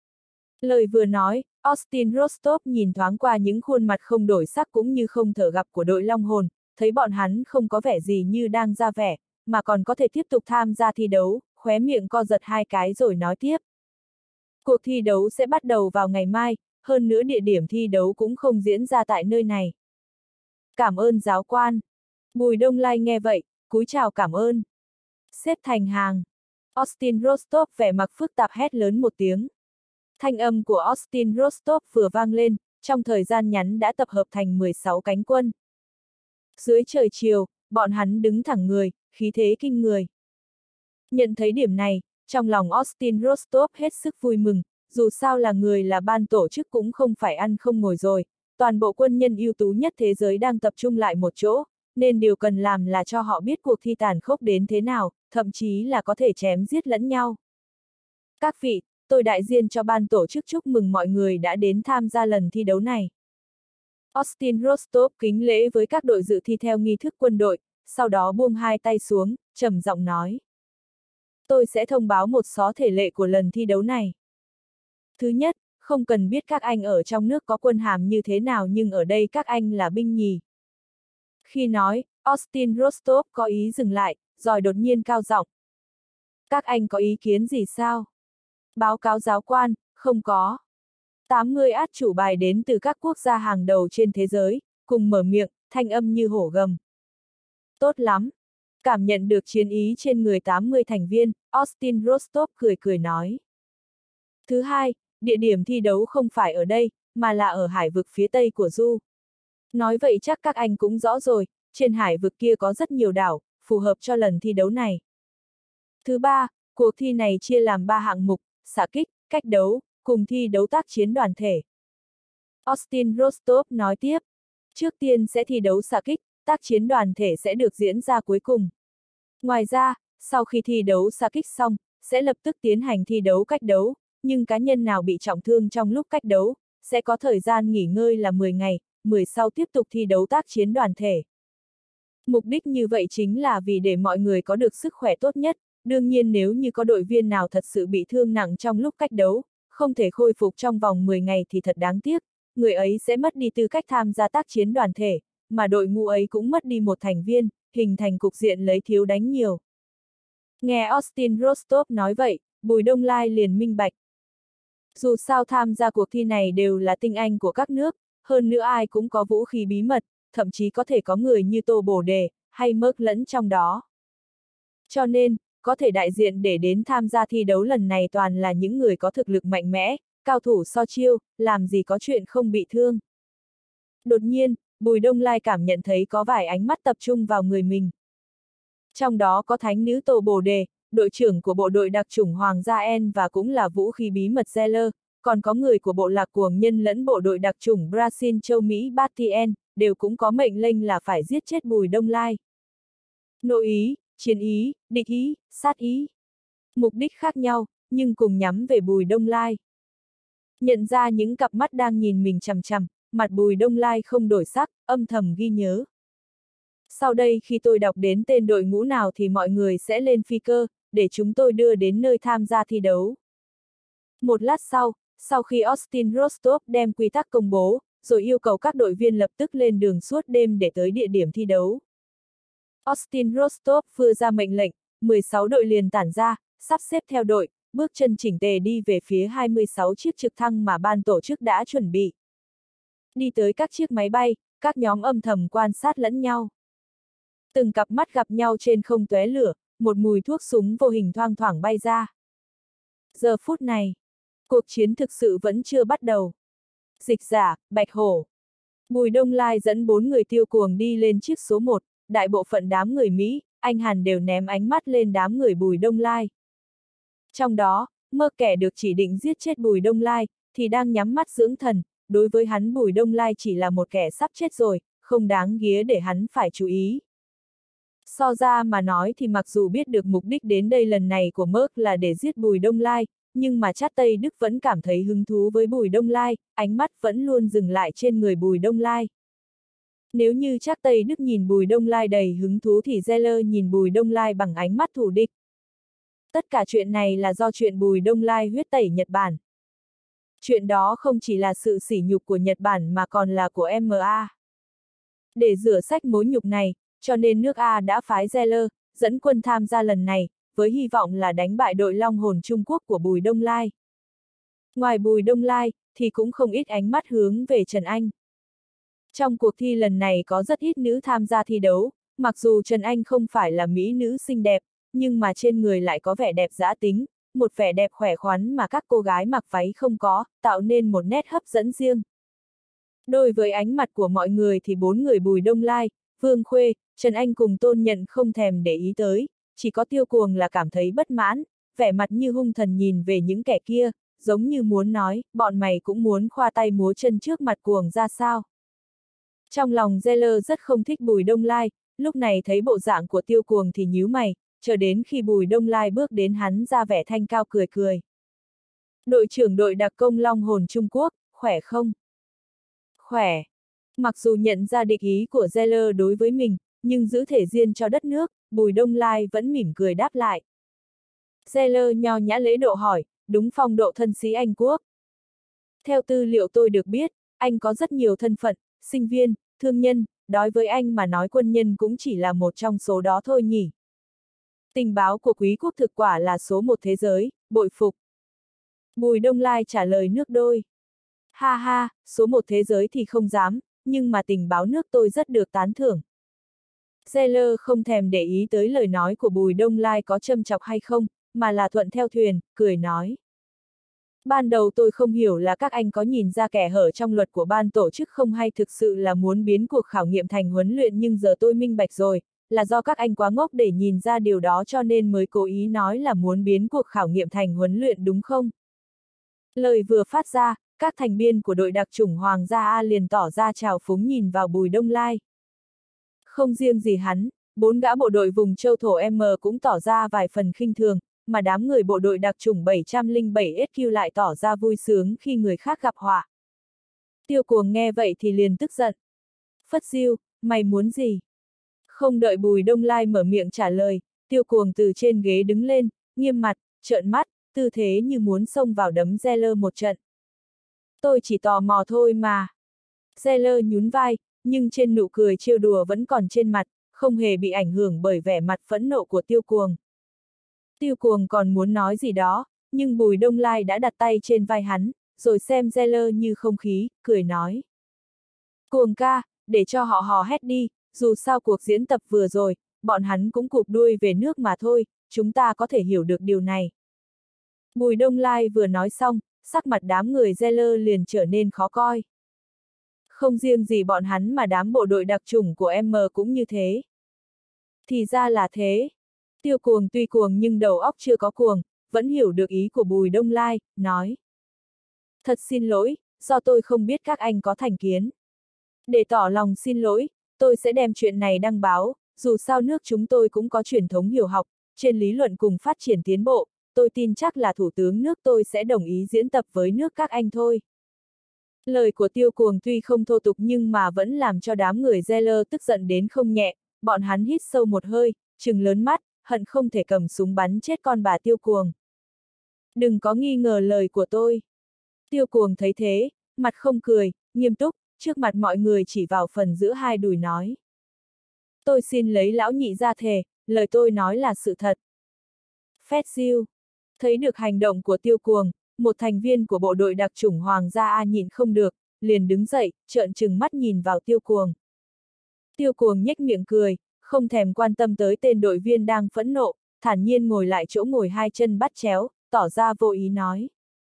A: Lời vừa nói, Austin Rostov nhìn thoáng qua những khuôn mặt không đổi sắc cũng như không thở gặp của đội Long Hồn, thấy bọn hắn không có vẻ gì như đang ra vẻ, mà còn có thể tiếp tục tham gia thi đấu, khóe miệng co giật 2 cái rồi nói tiếp. Cuộc thi đấu sẽ bắt đầu vào ngày mai, hơn nữa địa điểm thi đấu cũng không diễn ra tại nơi này. Cảm ơn giáo quan. Bùi Đông Lai nghe vậy, cúi chào cảm ơn. Xếp thành hàng. Austin Rostov vẻ mặt phức tạp hét lớn một tiếng. Thanh âm của Austin Rostov vừa vang lên, trong thời gian ngắn đã tập hợp thành 16 cánh quân. Dưới trời chiều, bọn hắn đứng thẳng người, khí thế kinh người. Nhận thấy điểm này, trong lòng Austin Rostov hết sức vui mừng, dù sao là người là ban tổ chức cũng không phải ăn không ngồi rồi, toàn bộ quân nhân ưu tú nhất thế giới đang tập trung lại một chỗ, nên điều cần làm là cho họ biết cuộc thi tàn khốc đến thế nào, thậm chí là có thể chém giết lẫn nhau. Các vị, tôi đại diện cho ban tổ chức chúc mừng mọi người đã đến tham gia lần thi đấu này. Austin Rostov kính lễ với các đội dự thi theo nghi thức quân đội, sau đó buông hai tay xuống, trầm giọng nói. Tôi sẽ thông báo một số thể lệ của lần thi đấu này. Thứ nhất, không cần biết các anh ở trong nước có quân hàm như thế nào nhưng ở đây các anh là binh nhì. Khi nói, Austin Rostov có ý dừng lại, rồi đột nhiên cao giọng. Các anh có ý kiến gì sao? Báo cáo giáo quan, không có. 80 át chủ bài đến từ các quốc gia hàng đầu trên thế giới, cùng mở miệng, thanh âm như hổ gầm. Tốt lắm. Cảm nhận được chiến ý trên người 80 thành viên, Austin Rostov cười cười nói. Thứ hai, địa điểm thi đấu không phải ở đây, mà là ở hải vực phía tây của Du. Nói vậy chắc các anh cũng rõ rồi, trên hải vực kia có rất nhiều đảo, phù hợp cho lần thi đấu này. Thứ ba, cuộc thi này chia làm 3 hạng mục, xạ kích, cách đấu, cùng thi đấu tác chiến đoàn thể. Austin Rostov nói tiếp, trước tiên sẽ thi đấu xạ kích, tác chiến đoàn thể sẽ được diễn ra cuối cùng. Ngoài ra, sau khi thi đấu xạ kích xong, sẽ lập tức tiến hành thi đấu cách đấu, nhưng cá nhân nào bị trọng thương trong lúc cách đấu, sẽ có thời gian nghỉ ngơi là 10 ngày, 10 sau tiếp tục thi đấu tác chiến đoàn thể. Mục đích như vậy chính là vì để mọi người có được sức khỏe tốt nhất, đương nhiên nếu như có đội viên nào thật sự bị thương nặng trong lúc cách đấu, không thể khôi phục trong vòng 10 ngày thì thật đáng tiếc, người ấy sẽ mất đi tư cách tham gia tác chiến đoàn thể, mà đội ngũ ấy cũng mất đi một thành viên, hình thành cục diện lấy thiếu đánh nhiều. Nghe Austin Rostov nói vậy, Bùi Đông Lai liền minh bạch. Dù sao tham gia cuộc thi này đều là tinh anh của các nước, hơn nữa ai cũng có vũ khí bí mật, thậm chí có thể có người như Tô Bồ Đề, hay Merck lẫn trong đó. Cho nên, có thể đại diện để đến tham gia thi đấu lần này toàn là những người có thực lực mạnh mẽ, cao thủ so chiêu, làm gì có chuyện không bị thương. Đột nhiên, Bùi Đông Lai cảm nhận thấy có vài ánh mắt tập trung vào người mình. Trong đó có thánh nữ Tô Bồ Đề, đội trưởng của bộ đội đặc chủng Hoàng gia En và cũng là vũ khí bí mật Zeller, còn có người của bộ lạc cuồng nhân lẫn bộ đội đặc chủng Brazil châu Mỹ Batien, đều cũng có mệnh lệnh là phải giết chết Bùi Đông Lai. Nội ý, chiến ý, địch ý, sát ý. Mục đích khác nhau, nhưng cùng nhắm về Bùi Đông Lai. Nhận ra những cặp mắt đang nhìn mình chằm chằm, mặt Bùi Đông Lai không đổi sắc, âm thầm ghi nhớ. Sau đây khi tôi đọc đến tên đội ngũ nào thì mọi người sẽ lên phi cơ, để chúng tôi đưa đến nơi tham gia thi đấu. Một lát sau khi Austin Rostov đem quy tắc công bố, rồi yêu cầu các đội viên lập tức lên đường suốt đêm để tới địa điểm thi đấu. Austin Rostov vừa ra mệnh lệnh, 16 đội liền tản ra, sắp xếp theo đội, bước chân chỉnh tề đi về phía 26 chiếc trực thăng mà ban tổ chức đã chuẩn bị. Đi tới các chiếc máy bay, các nhóm âm thầm quan sát lẫn nhau. Từng cặp mắt gặp nhau trên không tóe lửa, một mùi thuốc súng vô hình thoang thoảng bay ra. Giờ phút này, cuộc chiến thực sự vẫn chưa bắt đầu. Dịch giả, Bạch Hổ. Bùi Đông Lai dẫn 4 người tiêu cuồng đi lên chiếc số 1, đại bộ phận đám người Mỹ, Anh Hàn đều ném ánh mắt lên đám người Bùi Đông Lai. Trong đó, kẻ được chỉ định giết chết Bùi Đông Lai, thì đang nhắm mắt dưỡng thần, đối với hắn Bùi Đông Lai chỉ là một kẻ sắp chết rồi, không đáng ghía để hắn phải chú ý. So ra mà nói thì mặc dù biết được mục đích đến đây lần này của Merck là để giết Bùi Đông Lai, nhưng mà Trác Tây Đức vẫn cảm thấy hứng thú với Bùi Đông Lai, ánh mắt vẫn luôn dừng lại trên người Bùi Đông Lai. Nếu như Trác Tây Đức nhìn Bùi Đông Lai đầy hứng thú thì Zeller nhìn Bùi Đông Lai bằng ánh mắt thù địch. Tất cả chuyện này là do chuyện Bùi Đông Lai huyết tẩy Nhật Bản. Chuyện đó không chỉ là sự sỉ nhục của Nhật Bản mà còn là của MA. Để rửa sạch mối nhục này, cho nên nước A đã phái Zeller, dẫn quân tham gia lần này, với hy vọng là đánh bại đội Long Hồn Trung Quốc của Bùi Đông Lai. Ngoài Bùi Đông Lai, thì cũng không ít ánh mắt hướng về Trần Anh. Trong cuộc thi lần này có rất ít nữ tham gia thi đấu, mặc dù Trần Anh không phải là mỹ nữ xinh đẹp, nhưng mà trên người lại có vẻ đẹp dã tính, một vẻ đẹp khỏe khoắn mà các cô gái mặc váy không có, tạo nên một nét hấp dẫn riêng. Đối với ánh mặt của mọi người thì 4 người Bùi Đông Lai, Vương Khuê, Trần Anh cùng Tôn Nhận không thèm để ý tới, chỉ có Tiêu Cuồng là cảm thấy bất mãn, vẻ mặt như hung thần nhìn về những kẻ kia, giống như muốn nói, bọn mày cũng muốn khoa tay múa chân trước mặt Cuồng ra sao. Trong lòng Zeller rất không thích Bùi Đông Lai, lúc này thấy bộ dạng của Tiêu Cuồng thì nhíu mày, chờ đến khi Bùi Đông Lai bước đến hắn ra vẻ thanh cao cười cười. Đội trưởng đội đặc công Long Hồn Trung Quốc, khỏe không? Khỏe. Mặc dù nhận ra địch ý của Zeller đối với mình, nhưng giữ thể diện cho đất nước, Bùi Đông Lai vẫn mỉm cười đáp lại. Zeller nho nhã lễ độ hỏi, đúng phong độ thân sĩ Anh Quốc. Theo tư liệu tôi được biết, anh có rất nhiều thân phận, sinh viên, thương nhân, đối với anh mà nói quân nhân cũng chỉ là một trong số đó thôi nhỉ. Tình báo của quý quốc thực quả là số một thế giới, bội phục. Bùi Đông Lai trả lời nước đôi. Ha ha, số một thế giới thì không dám, nhưng mà tình báo nước tôi rất được tán thưởng. Zeller không thèm để ý tới lời nói của Bùi Đông Lai có châm chọc hay không, mà là thuận theo thuyền, cười nói. Ban đầu tôi không hiểu là các anh có nhìn ra kẻ hở trong luật của ban tổ chức không hay thực sự là muốn biến cuộc khảo nghiệm thành huấn luyện, nhưng giờ tôi minh bạch rồi, là do các anh quá ngốc để nhìn ra điều đó cho nên mới cố ý nói là muốn biến cuộc khảo nghiệm thành huấn luyện đúng không? Lời vừa phát ra, các thành viên của đội đặc chủng Hoàng gia A liền tỏ ra trào phúng nhìn vào Bùi Đông Lai. Không riêng gì hắn, 4 gã bộ đội vùng châu thổ M cũng tỏ ra vài phần khinh thường, mà đám người bộ đội đặc chủng 707 SQ lại tỏ ra vui sướng khi người khác gặp họa. Tiêu Cuồng nghe vậy thì liền tức giận. Phất Diêu, mày muốn gì? Không đợi Bùi Đông Lai mở miệng trả lời, Tiêu Cuồng từ trên ghế đứng lên, nghiêm mặt, trợn mắt, tư thế như muốn xông vào đấm Zeller một trận. Tôi chỉ tò mò thôi mà. Zeller nhún vai, nhưng trên nụ cười trêu đùa vẫn còn trên mặt, không hề bị ảnh hưởng bởi vẻ mặt phẫn nộ của Tiêu Cuồng. Tiêu Cuồng còn muốn nói gì đó, nhưng Bùi Đông Lai đã đặt tay trên vai hắn, rồi xem Zeller như không khí, cười nói. Cuồng ca, để cho họ hò hét đi, dù sao cuộc diễn tập vừa rồi, bọn hắn cũng cụp đuôi về nước mà thôi, chúng ta có thể hiểu được điều này. Bùi Đông Lai vừa nói xong, sắc mặt đám người Zeller liền trở nên khó coi. Không riêng gì bọn hắn mà đám bộ đội đặc chủng của M cũng như thế. Thì ra là thế. Tiêu Cuồng tuy cuồng nhưng đầu óc chưa có cuồng, vẫn hiểu được ý của Bùi Đông Lai, nói. Thật xin lỗi, do tôi không biết các anh có thành kiến. Để tỏ lòng xin lỗi, tôi sẽ đem chuyện này đăng báo, dù sao nước chúng tôi cũng có truyền thống hiểu học, trên lý luận cùng phát triển tiến bộ, tôi tin chắc là thủ tướng nước tôi sẽ đồng ý diễn tập với nước các anh thôi. Lời của Tiêu Cuồng tuy không thô tục nhưng mà vẫn làm cho đám người Zeller tức giận đến không nhẹ, bọn hắn hít sâu một hơi, trừng lớn mắt, hận không thể cầm súng bắn chết con bà Tiêu Cuồng. Đừng có nghi ngờ lời của tôi. Tiêu Cuồng thấy thế, mặt không cười, nghiêm túc, trước mặt mọi người chỉ vào phần giữa hai đùi nói. Tôi xin lấy lão nhị ra thề, lời tôi nói là sự thật. Phét Diêu. Thấy được hành động của Tiêu Cuồng, một thành viên của bộ đội đặc chủng Hoàng gia A nhịn không được, liền đứng dậy, trợn trừng mắt nhìn vào Tiêu Cuồng. Tiêu Cuồng nhếch miệng cười, không thèm quan tâm tới tên đội viên đang phẫn nộ, thản nhiên ngồi lại chỗ ngồi hai chân bắt chéo, tỏ ra vô ý nói.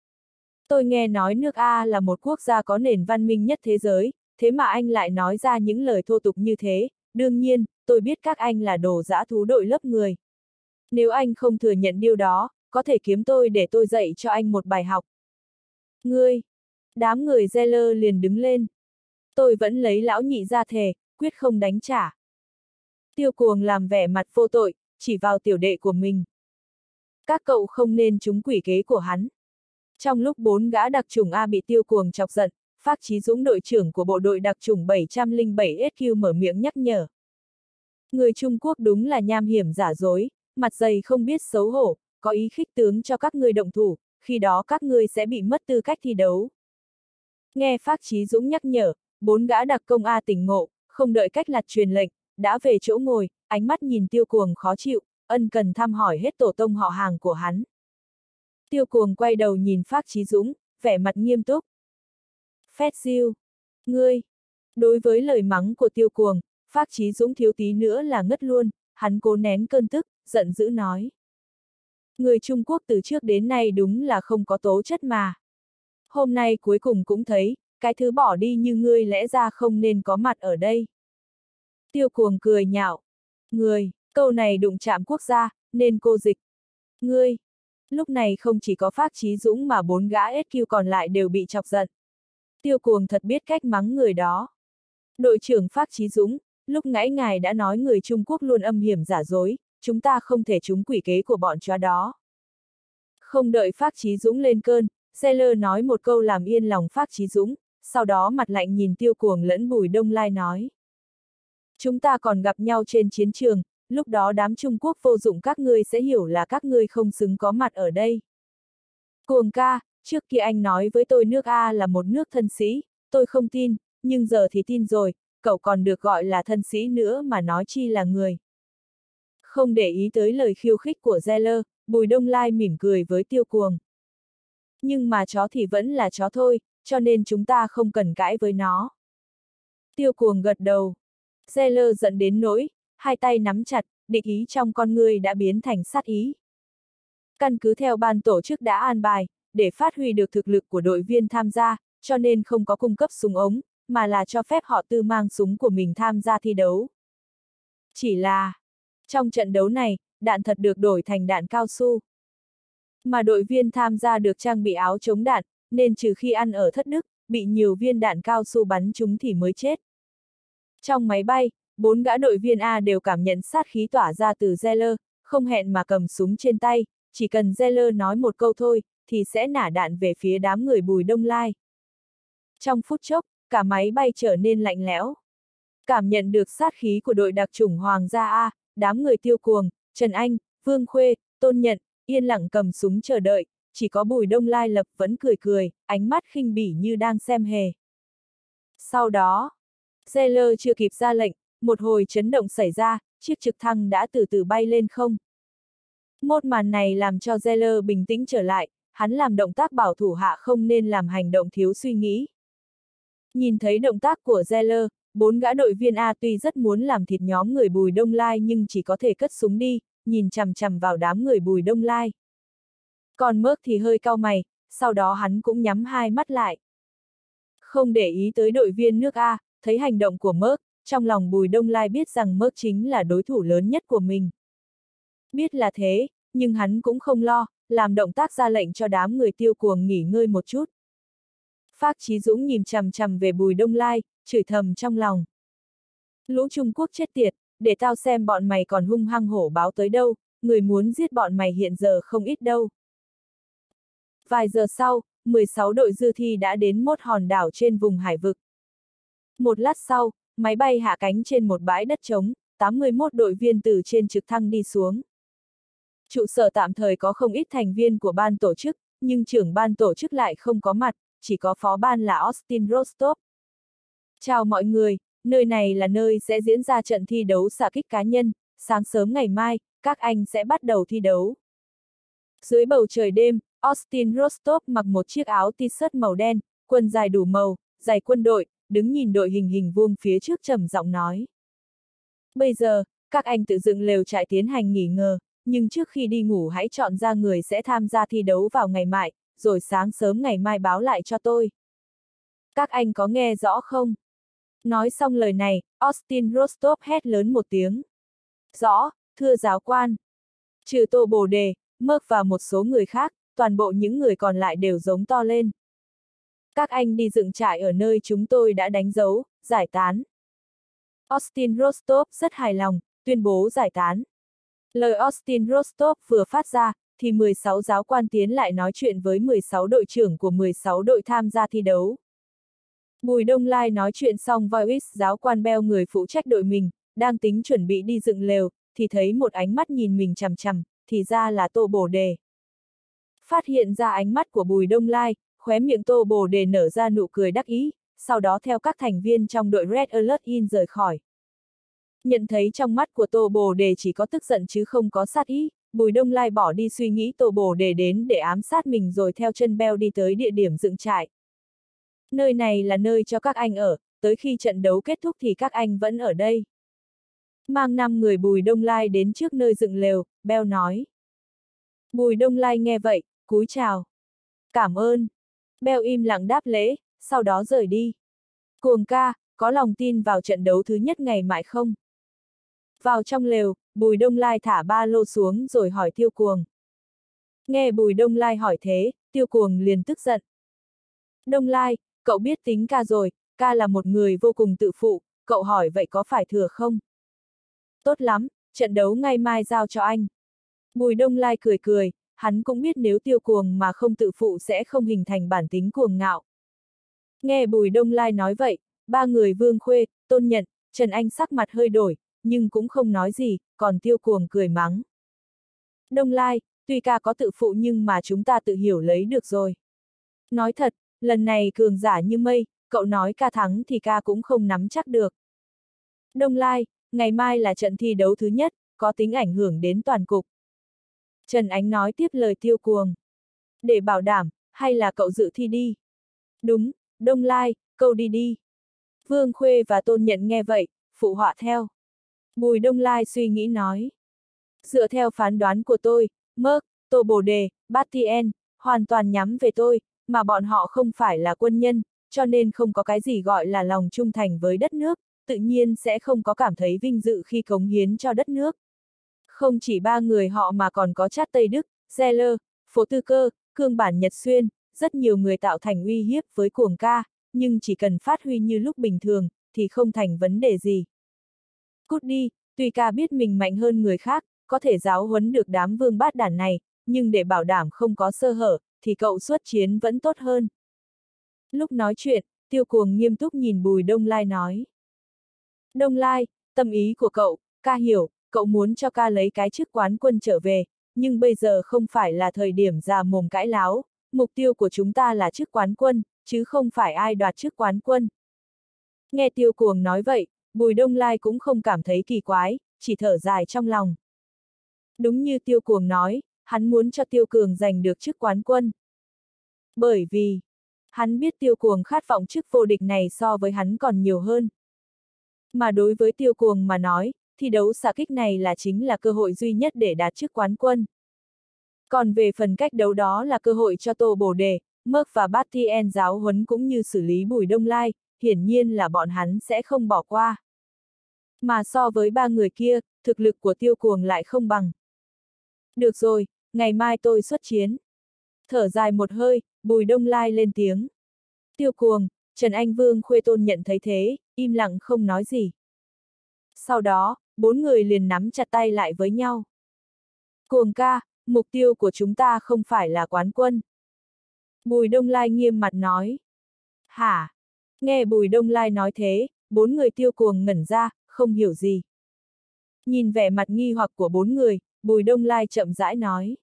A: Tôi nghe nói nước A là một quốc gia có nền văn minh nhất thế giới, thế mà anh lại nói ra những lời thô tục như thế, đương nhiên, tôi biết các anh là đồ dã thú đội lớp người. Nếu anh không thừa nhận điều đó, có thể kiếm tôi để tôi dạy cho anh một bài học. Ngươi! Đám người Zeller liền đứng lên. Tôi vẫn lấy lão nhị ra thề, quyết không đánh trả. Tiêu Cuồng làm vẻ mặt vô tội, chỉ vào tiểu đệ của mình. Các cậu không nên trúng quỷ kế của hắn. Trong lúc 4 gã đặc chủng A bị Tiêu Cuồng chọc giận, Phác Chí Dũng đội trưởng của bộ đội đặc chủng 707 SQ mở miệng nhắc nhở. Người Trung Quốc đúng là nham hiểm giả dối, mặt dày không biết xấu hổ, có ý khích tướng cho các ngươi động thủ, khi đó các ngươi sẽ bị mất tư cách thi đấu. Nghe Phác Chí Dũng nhắc nhở, 4 gã đặc công A tỉnh ngộ, không đợi cách lặt truyền lệnh, đã về chỗ ngồi, ánh mắt nhìn Tiêu Cuồng khó chịu, ân cần thăm hỏi hết tổ tông họ hàng của hắn. Tiêu Cuồng quay đầu nhìn Phác Chí Dũng, vẻ mặt nghiêm túc. Phét Diêu, ngươi! Đối với lời mắng của Tiêu Cuồng, Phác Chí Dũng thiếu tí nữa là ngất luôn, hắn cố nén cơn tức, giận dữ nói. Người Trung Quốc từ trước đến nay đúng là không có tố chất mà. Hôm nay cuối cùng cũng thấy, cái thứ bỏ đi như ngươi lẽ ra không nên có mặt ở đây. Tiêu Cuồng cười nhạo. Ngươi, câu này đụng chạm quốc gia, nên cô dịch. Ngươi! Lúc này không chỉ có Phác Chí Dũng mà 4 gã SQ còn lại đều bị chọc giận. Tiêu Cuồng thật biết cách mắng người đó. Đội trưởng Phác Chí Dũng, lúc nãy ngài đã nói người Trung Quốc luôn âm hiểm giả dối, chúng ta không thể trúng quỷ kế của bọn chó đó. Không đợi Phác Chí Dũng lên cơn, Zeller nói một câu làm yên lòng Phác Chí Dũng, sau đó mặt lạnh nhìn Tiêu Cuồng lẫn Bùi Đông Lai nói. Chúng ta còn gặp nhau trên chiến trường, lúc đó đám Trung Quốc vô dụng các ngươi sẽ hiểu là các ngươi không xứng có mặt ở đây. Cuồng ca, trước kia anh nói với tôi nước A là một nước thân sĩ, tôi không tin, nhưng giờ thì tin rồi, cậu còn được gọi là thân sĩ nữa mà nói chi là người. Không để ý tới lời khiêu khích của Zeller, Bùi Đông Lai mỉm cười với Tiêu Cuồng. Nhưng mà chó thì vẫn là chó thôi, cho nên chúng ta không cần cãi với nó. Tiêu Cuồng gật đầu. Zeller giận đến nỗi, hai tay nắm chặt, địch ý trong con người đã biến thành sát ý. Căn cứ theo ban tổ chức đã an bài, để phát huy được thực lực của đội viên tham gia, cho nên không có cung cấp súng ống, mà là cho phép họ tự mang súng của mình tham gia thi đấu. Chỉ là, trong trận đấu này, đạn thật được đổi thành đạn cao su. Mà đội viên tham gia được trang bị áo chống đạn, nên trừ khi ăn ở thất đức, bị nhiều viên đạn cao su bắn trúng thì mới chết. Trong máy bay, 4 gã đội viên A đều cảm nhận sát khí tỏa ra từ Zeller, không hẹn mà cầm súng trên tay, chỉ cần Zeller nói một câu thôi, thì sẽ nả đạn về phía đám người Bùi Đông Lai. Trong phút chốc, cả máy bay trở nên lạnh lẽo. Cảm nhận được sát khí của đội đặc chủng Hoàng gia A, đám người Tiêu Cuồng, Trần Anh, Vương Khuê, Tôn Nhận, yên lặng cầm súng chờ đợi, chỉ có Bùi Đông Lai Lập vẫn cười cười, ánh mắt khinh bỉ như đang xem hề. Sau đó, Zeller chưa kịp ra lệnh, một hồi chấn động xảy ra, chiếc trực thăng đã từ từ bay lên không. Một màn này làm cho Zeller bình tĩnh trở lại, hắn làm động tác bảo thủ hạ không nên làm hành động thiếu suy nghĩ. Nhìn thấy động tác của Zeller, 4 gã đội viên A tuy rất muốn làm thịt nhóm người Bùi Đông Lai nhưng chỉ có thể cất súng đi, nhìn chằm chằm vào đám người Bùi Đông Lai. Còn Merc thì hơi cau mày, sau đó hắn cũng nhắm hai mắt lại. Không để ý tới đội viên nước A, thấy hành động của Merc, trong lòng Bùi Đông Lai biết rằng Merc chính là đối thủ lớn nhất của mình. Biết là thế, nhưng hắn cũng không lo, làm động tác ra lệnh cho đám người Tiêu Cuồng nghỉ ngơi một chút. Phác Chí Dũng nhìn chằm chằm về Bùi Đông Lai, chửi thầm trong lòng. Lũ Trung Quốc chết tiệt, để tao xem bọn mày còn hung hăng hổ báo tới đâu, người muốn giết bọn mày hiện giờ không ít đâu. Vài giờ sau, 16 đội dự thi đã đến một hòn đảo trên vùng hải vực. Một lát sau, máy bay hạ cánh trên một bãi đất trống, 81 đội viên từ trên trực thăng đi xuống. Trụ sở tạm thời có không ít thành viên của ban tổ chức, nhưng trưởng ban tổ chức lại không có mặt, chỉ có phó ban là Austin Rostov. Chào mọi người, nơi này là nơi sẽ diễn ra trận thi đấu xạ kích cá nhân, sáng sớm ngày mai, các anh sẽ bắt đầu thi đấu. Dưới bầu trời đêm, Austin Rostov mặc một chiếc áo t-shirt màu đen, quần dài đủ màu, giày quân đội, đứng nhìn đội hình hình vuông phía trước trầm giọng nói. Bây giờ, các anh tự dựng lều trại tiến hành nghỉ ngơi, nhưng trước khi đi ngủ hãy chọn ra người sẽ tham gia thi đấu vào ngày mai, rồi sáng sớm ngày mai báo lại cho tôi. Các anh có nghe rõ không? Nói xong lời này, Austin Rostov hét lớn một tiếng. Rõ, thưa giáo quan. Trừ Tô Bồ Đề, Merc và một số người khác, toàn bộ những người còn lại đều giống to lên. Các anh đi dựng trại ở nơi chúng tôi đã đánh dấu, giải tán. Austin Rostov rất hài lòng, tuyên bố giải tán. Lời Austin Rostov vừa phát ra, thì 16 giáo quan tiến lại nói chuyện với 16 đội trưởng của 16 đội tham gia thi đấu. Bùi Đông Lai nói chuyện xong voice giáo quan Bell người phụ trách đội mình, đang tính chuẩn bị đi dựng lều, thì thấy một ánh mắt nhìn mình chằm chằm, thì ra là Tô Bồ Đề. Phát hiện ra ánh mắt của Bùi Đông Lai, khóe miệng Tô Bồ Đề nở ra nụ cười đắc ý, sau đó theo các thành viên trong đội Red Alert In rời khỏi. Nhận thấy trong mắt của Tô Bồ Đề chỉ có tức giận chứ không có sát ý, Bùi Đông Lai bỏ đi suy nghĩ Tô Bồ Đề đến để ám sát mình rồi theo chân Bell đi tới địa điểm dựng trại. Nơi này là nơi cho các anh ở, tới khi trận đấu kết thúc thì các anh vẫn ở đây. Mang 5 người Bùi Đông Lai đến trước nơi dựng lều, Bell nói. Bùi Đông Lai nghe vậy, cúi chào. Cảm ơn. Bell im lặng đáp lễ, sau đó rời đi. Cuồng ca, có lòng tin vào trận đấu thứ nhất ngày mai không? Vào trong lều, Bùi Đông Lai thả ba lô xuống rồi hỏi Tiêu Cuồng. Nghe Bùi Đông Lai hỏi thế, Tiêu Cuồng liền tức giận. Đông Lai, cậu biết tính ca rồi, ca là một người vô cùng tự phụ, cậu hỏi vậy có phải thừa không? Tốt lắm, trận đấu ngày mai giao cho anh. Bùi Đông Lai cười cười, hắn cũng biết nếu Tiêu Cuồng mà không tự phụ sẽ không hình thành bản tính cuồng ngạo. Nghe Bùi Đông Lai nói vậy, ba người Vương Khuê, Tôn Nhận, Trần Anh sắc mặt hơi đổi, nhưng cũng không nói gì, còn Tiêu Cuồng cười mắng. Đông Lai, tuy ca có tự phụ nhưng mà chúng ta tự hiểu lấy được rồi. Nói thật, lần này cường giả như mây, cậu nói ca thắng thì ca cũng không nắm chắc được. Đông Lai, ngày mai là trận thi đấu thứ nhất, có tính ảnh hưởng đến toàn cục. Trần Ánh nói tiếp lời Tiêu Cuồng. Để bảo đảm, hay là cậu dự thi đi? Đúng, Đông Lai, cậu đi đi. Vương Khuê và Tôn Nhận nghe vậy, phụ họa theo. Bùi Đông Lai suy nghĩ nói. Dựa theo phán đoán của tôi, Merc, Tô Bồ Đề, Bastien, hoàn toàn nhắm về tôi, mà bọn họ không phải là quân nhân, cho nên không có cái gì gọi là lòng trung thành với đất nước, tự nhiên sẽ không có cảm thấy vinh dự khi cống hiến cho đất nước. Không chỉ ba người họ mà còn có Trát Tây Đức, Zeller, Phố Tư Cơ, Cương Bản Nhật Xuyên, rất nhiều người tạo thành uy hiếp với Cuồng ca, nhưng chỉ cần phát huy như lúc bình thường, thì không thành vấn đề gì. Cút đi, tuy ca biết mình mạnh hơn người khác, có thể giáo huấn được đám vương bát đản này, nhưng để bảo đảm không có sơ hở, thì cậu xuất chiến vẫn tốt hơn. Lúc nói chuyện, Tiêu Cuồng nghiêm túc nhìn Bùi Đông Lai nói. Đông Lai, tâm ý của cậu, ca hiểu, cậu muốn cho ca lấy cái chức quán quân trở về, nhưng bây giờ không phải là thời điểm già mồm cãi láo, mục tiêu của chúng ta là chức quán quân, chứ không phải ai đoạt chức quán quân. Nghe Tiêu Cuồng nói vậy, Bùi Đông Lai cũng không cảm thấy kỳ quái, chỉ thở dài trong lòng. Đúng như Tiêu Cuồng nói, hắn muốn cho Tiêu Cường giành được chức quán quân. Bởi vì, hắn biết Tiêu Cuồng khát vọng chức vô địch này so với hắn còn nhiều hơn. Mà đối với Tiêu Cuồng mà nói, thi đấu xạ kích này là chính là cơ hội duy nhất để đạt chức quán quân. Còn về phần cách đấu đó là cơ hội cho Tô Bồ Đề, Merc và Bastien giáo huấn cũng như xử lý Bùi Đông Lai, hiển nhiên là bọn hắn sẽ không bỏ qua. Mà so với ba người kia, thực lực của Tiêu Cuồng lại không bằng. Được rồi, ngày mai tôi xuất chiến. Thở dài một hơi, Bùi Đông Lai lên tiếng. Tiêu Cuồng, Trần Anh Vương Khuê Tôn Nhận thấy thế, im lặng không nói gì. Sau đó, bốn người liền nắm chặt tay lại với nhau. Cuồng ca, mục tiêu của chúng ta không phải là quán quân. Bùi Đông Lai nghiêm mặt nói. Hả? Nghe Bùi Đông Lai nói thế, bốn người Tiêu Cuồng ngẩn ra, không hiểu gì. Nhìn vẻ mặt nghi hoặc của bốn người, Bùi Đông Lai chậm rãi nói.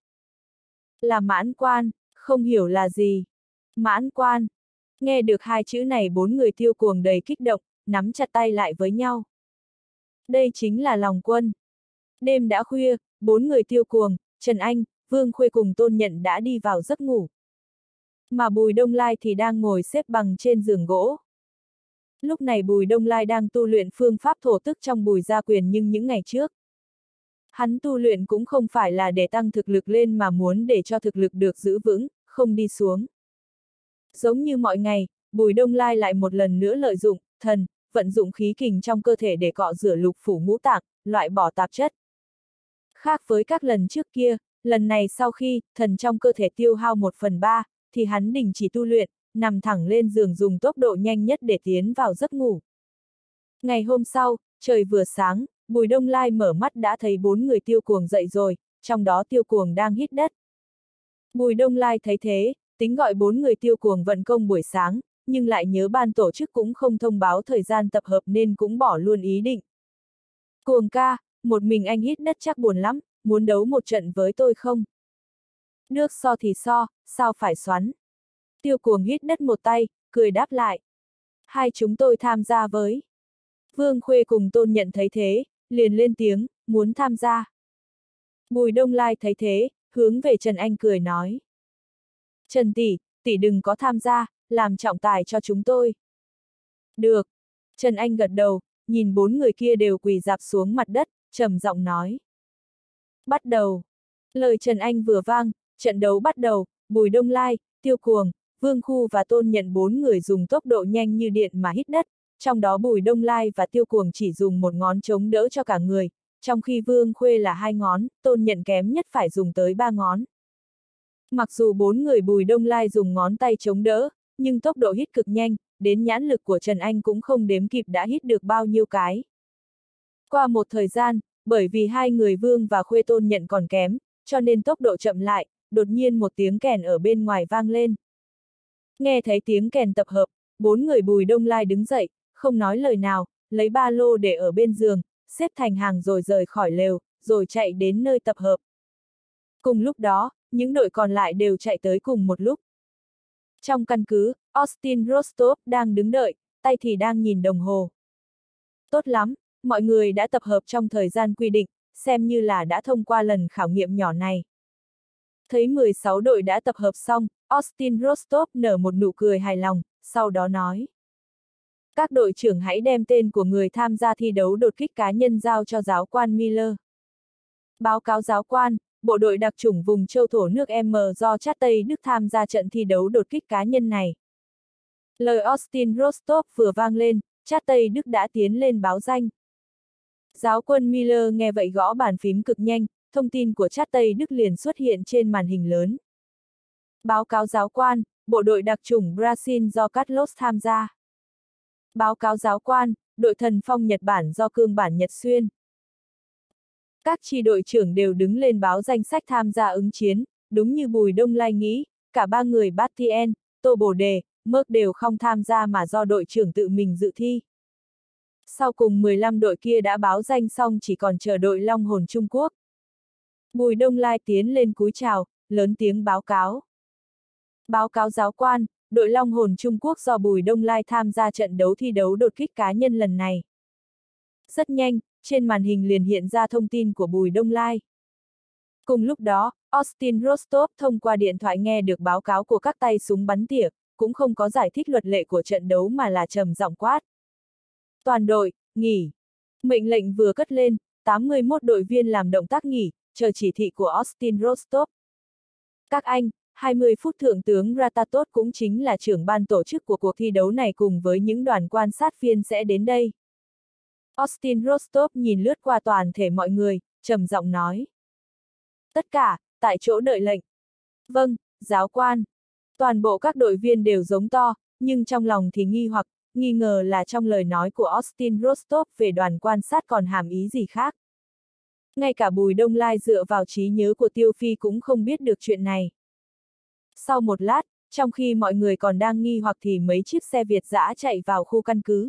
A: Là mãn quan, không hiểu là gì. Mãn quan. Nghe được hai chữ này bốn người Tiêu Cuồng đầy kích động, nắm chặt tay lại với nhau. Đây chính là lòng quân. Đêm đã khuya, bốn người Tiêu Cuồng, Trần Anh, Vương Khuê cùng Tôn Nhận đã đi vào giấc ngủ. Mà Bùi Đông Lai thì đang ngồi xếp bằng trên giường gỗ. Lúc này Bùi Đông Lai đang tu luyện phương pháp thổ tức trong Bùi Gia Quyền nhưng những ngày trước. Hắn tu luyện cũng không phải là để tăng thực lực lên mà muốn để cho thực lực được giữ vững, không đi xuống. Giống như mọi ngày, Bùi Đông Lai lại một lần nữa lợi dụng, vận dụng khí kình trong cơ thể để cọ rửa lục phủ ngũ tạng, loại bỏ tạp chất. Khác với các lần trước kia, lần này sau khi thần trong cơ thể tiêu hao 1/3, thì hắn đình chỉ tu luyện, nằm thẳng lên giường dùng tốc độ nhanh nhất để tiến vào giấc ngủ. Ngày hôm sau, trời vừa sáng, Bùi Đông Lai mở mắt đã thấy bốn người Tiêu Cuồng dậy rồi, trong đó Tiêu Cuồng đang hít đất. Bùi Đông Lai thấy thế, tính gọi bốn người Tiêu Cuồng vận công buổi sáng, nhưng lại nhớ ban tổ chức cũng không thông báo thời gian tập hợp nên cũng bỏ luôn ý định. Cuồng ca, một mình anh hít đất chắc buồn lắm, muốn đấu một trận với tôi không? Nước so thì so, sao phải xoắn? Tiêu Cuồng hít đất một tay, cười đáp lại. Hai chúng tôi tham gia với. Vương Khuê cùng Tôn Nhận thấy thế, liền lên tiếng, muốn tham gia. Bùi Đông Lai thấy thế, hướng về Trần Anh cười nói. Trần tỷ, tỷ đừng có tham gia, làm trọng tài cho chúng tôi. Được. Trần Anh gật đầu, nhìn bốn người kia đều quỳ rạp xuống mặt đất, trầm giọng nói. Bắt đầu. Lời Trần Anh vừa vang, trận đấu bắt đầu, Bùi Đông Lai, Tiêu Cuồng, Vương Khu và Tôn Nhận bốn người dùng tốc độ nhanh như điện mà hít đất, trong đó Bùi Đông Lai và Tiêu Cuồng chỉ dùng một ngón chống đỡ cho cả người, trong khi Vương Khuê là 2 ngón, Tôn Nhận kém nhất phải dùng tới 3 ngón. Mặc dù bốn người Bùi Đông Lai dùng ngón tay chống đỡ, nhưng tốc độ hít cực nhanh, đến nhãn lực của Trần Anh cũng không đếm kịp đã hít được bao nhiêu cái. Qua một thời gian, bởi vì hai người Vương và Khuê Tôn nhận còn kém, cho nên tốc độ chậm lại, đột nhiên một tiếng kèn ở bên ngoài vang lên. Nghe thấy tiếng kèn tập hợp, 4 người Bùi Đông Lai đứng dậy, không nói lời nào, lấy ba lô để ở bên giường, xếp thành hàng rồi rời khỏi lều, rồi chạy đến nơi tập hợp. Cùng lúc đó, những đội còn lại đều chạy tới cùng một lúc. Trong căn cứ, Austin Rostov đang đứng đợi, tay thì đang nhìn đồng hồ. Tốt lắm, mọi người đã tập hợp trong thời gian quy định, xem như là đã thông qua lần khảo nghiệm nhỏ này. Thấy 16 đội đã tập hợp xong, Austin Rostov nở một nụ cười hài lòng, sau đó nói. Các đội trưởng hãy đem tên của người tham gia thi đấu đột kích cá nhân giao cho giáo quan Miller. Báo cáo giáo quan, bộ đội đặc chủng vùng châu thổ nước M do Chát Tây Đức tham gia trận thi đấu đột kích cá nhân này. Lời Austin Rostov vừa vang lên, Chát Tây Đức đã tiến lên báo danh. Giáo quân Miller nghe vậy gõ bàn phím cực nhanh, thông tin của Chát Tây Đức liền xuất hiện trên màn hình lớn. Báo cáo giáo quan, bộ đội đặc chủng Brazil do Carlos tham gia. Báo cáo giáo quan, đội thần phong Nhật Bản do Cương Bản Nhật Xuyên. Các chi đội trưởng đều đứng lên báo danh sách tham gia ứng chiến, đúng như Bùi Đông Lai nghĩ, cả ba người Batien, Tô Bồ Đề, Merck đều không tham gia mà do đội trưởng tự mình dự thi. Sau cùng 15 đội kia đã báo danh xong chỉ còn chờ đội Long Hồn Trung Quốc. Bùi Đông Lai tiến lên cúi chào, lớn tiếng báo cáo. Báo cáo giáo quan, đội Long Hồn Trung Quốc do Bùi Đông Lai tham gia trận đấu thi đấu đột kích cá nhân lần này. Rất nhanh, trên màn hình liền hiện ra thông tin của Bùi Đông Lai. Cùng lúc đó, Austin Rostov thông qua điện thoại nghe được báo cáo của các tay súng bắn tỉa, cũng không có giải thích luật lệ của trận đấu mà là trầm giọng quát. Toàn đội, nghỉ. Mệnh lệnh vừa cất lên, 81 đội viên làm động tác nghỉ, chờ chỉ thị của Austin Rostov. Các anh, 20 phút Thượng tướng Ratatot cũng chính là trưởng ban tổ chức của cuộc thi đấu này cùng với những đoàn quan sát viên sẽ đến đây. Austin Rostov nhìn lướt qua toàn thể mọi người, trầm giọng nói. Tất cả, tại chỗ đợi lệnh. Vâng, giáo quan. Toàn bộ các đội viên đều giống to, nhưng trong lòng thì nghi ngờ là trong lời nói của Austin Rostov về đoàn quan sát còn hàm ý gì khác. Ngay cả Bùi Đông Lai dựa vào trí nhớ của Tiêu Phi cũng không biết được chuyện này. Sau một lát, trong khi mọi người còn đang nghi hoặc thì mấy chiếc xe Việt dã chạy vào khu căn cứ.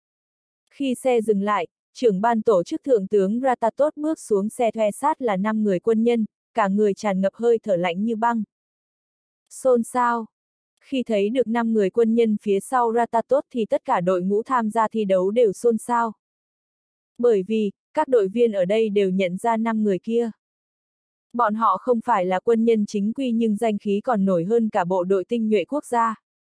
A: Khi xe dừng lại, trưởng ban tổ chức Thượng tướng Ratatot bước xuống xe thuê sát là 5 người quân nhân, cả người tràn ngập hơi thở lạnh như băng. Xôn xao. Khi thấy được 5 người quân nhân phía sau Ratatot thì tất cả đội ngũ tham gia thi đấu đều xôn xao. Bởi vì, các đội viên ở đây đều nhận ra 5 người kia. Bọn họ không phải là quân nhân chính quy nhưng danh khí còn nổi hơn cả bộ đội tinh nhuệ quốc gia.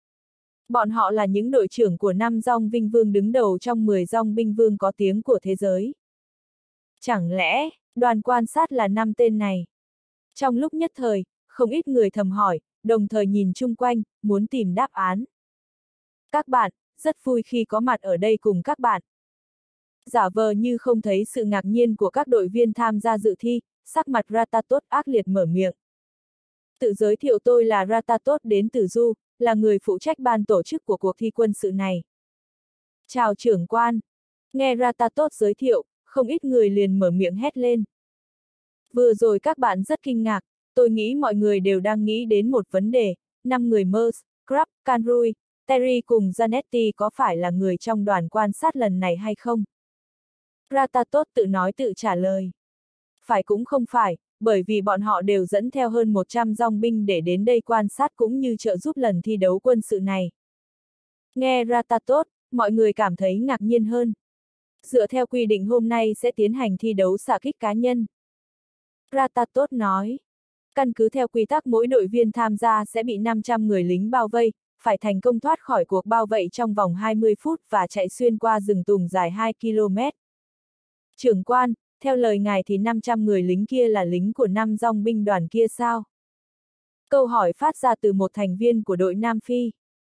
A: Bọn họ là những đội trưởng của 5 dòng binh vương đứng đầu trong 10 dòng binh vương có tiếng của thế giới. Chẳng lẽ, đoàn quan sát là 5 tên này? Trong lúc nhất thời, không ít người thầm hỏi, đồng thời nhìn chung quanh, muốn tìm đáp án. Các bạn, rất vui khi có mặt ở đây cùng các bạn. Giả vờ như không thấy sự ngạc nhiên của các đội viên tham gia dự thi, sắc mặt Ratatot ác liệt mở miệng. Tự giới thiệu tôi là Ratatot đến từ Du, là người phụ trách ban tổ chức của cuộc thi quân sự này. Chào trưởng quan. Nghe Ratatot giới thiệu, không ít người liền mở miệng hét lên. Vừa rồi các bạn rất kinh ngạc, tôi nghĩ mọi người đều đang nghĩ đến một vấn đề, 5 người Mers, Krab, Canrui, Terry cùng Zanetti có phải là người trong đoàn quan sát lần này hay không? Ratatot tự nói tự trả lời. Phải cũng không phải, bởi vì bọn họ đều dẫn theo hơn 100 dòng binh để đến đây quan sát cũng như trợ giúp lần thi đấu quân sự này. Nghe Ratatot, mọi người cảm thấy ngạc nhiên hơn. Dựa theo quy định hôm nay sẽ tiến hành thi đấu xạ kích cá nhân. Ratatot nói. Căn cứ theo quy tắc mỗi đội viên tham gia sẽ bị 500 người lính bao vây, phải thành công thoát khỏi cuộc bao vây trong vòng 20 phút và chạy xuyên qua rừng tùng dài 2 km. Trưởng quan, theo lời ngài thì 500 người lính kia là lính của 5 dòng binh đoàn kia sao? Câu hỏi phát ra từ một thành viên của đội Nam Phi.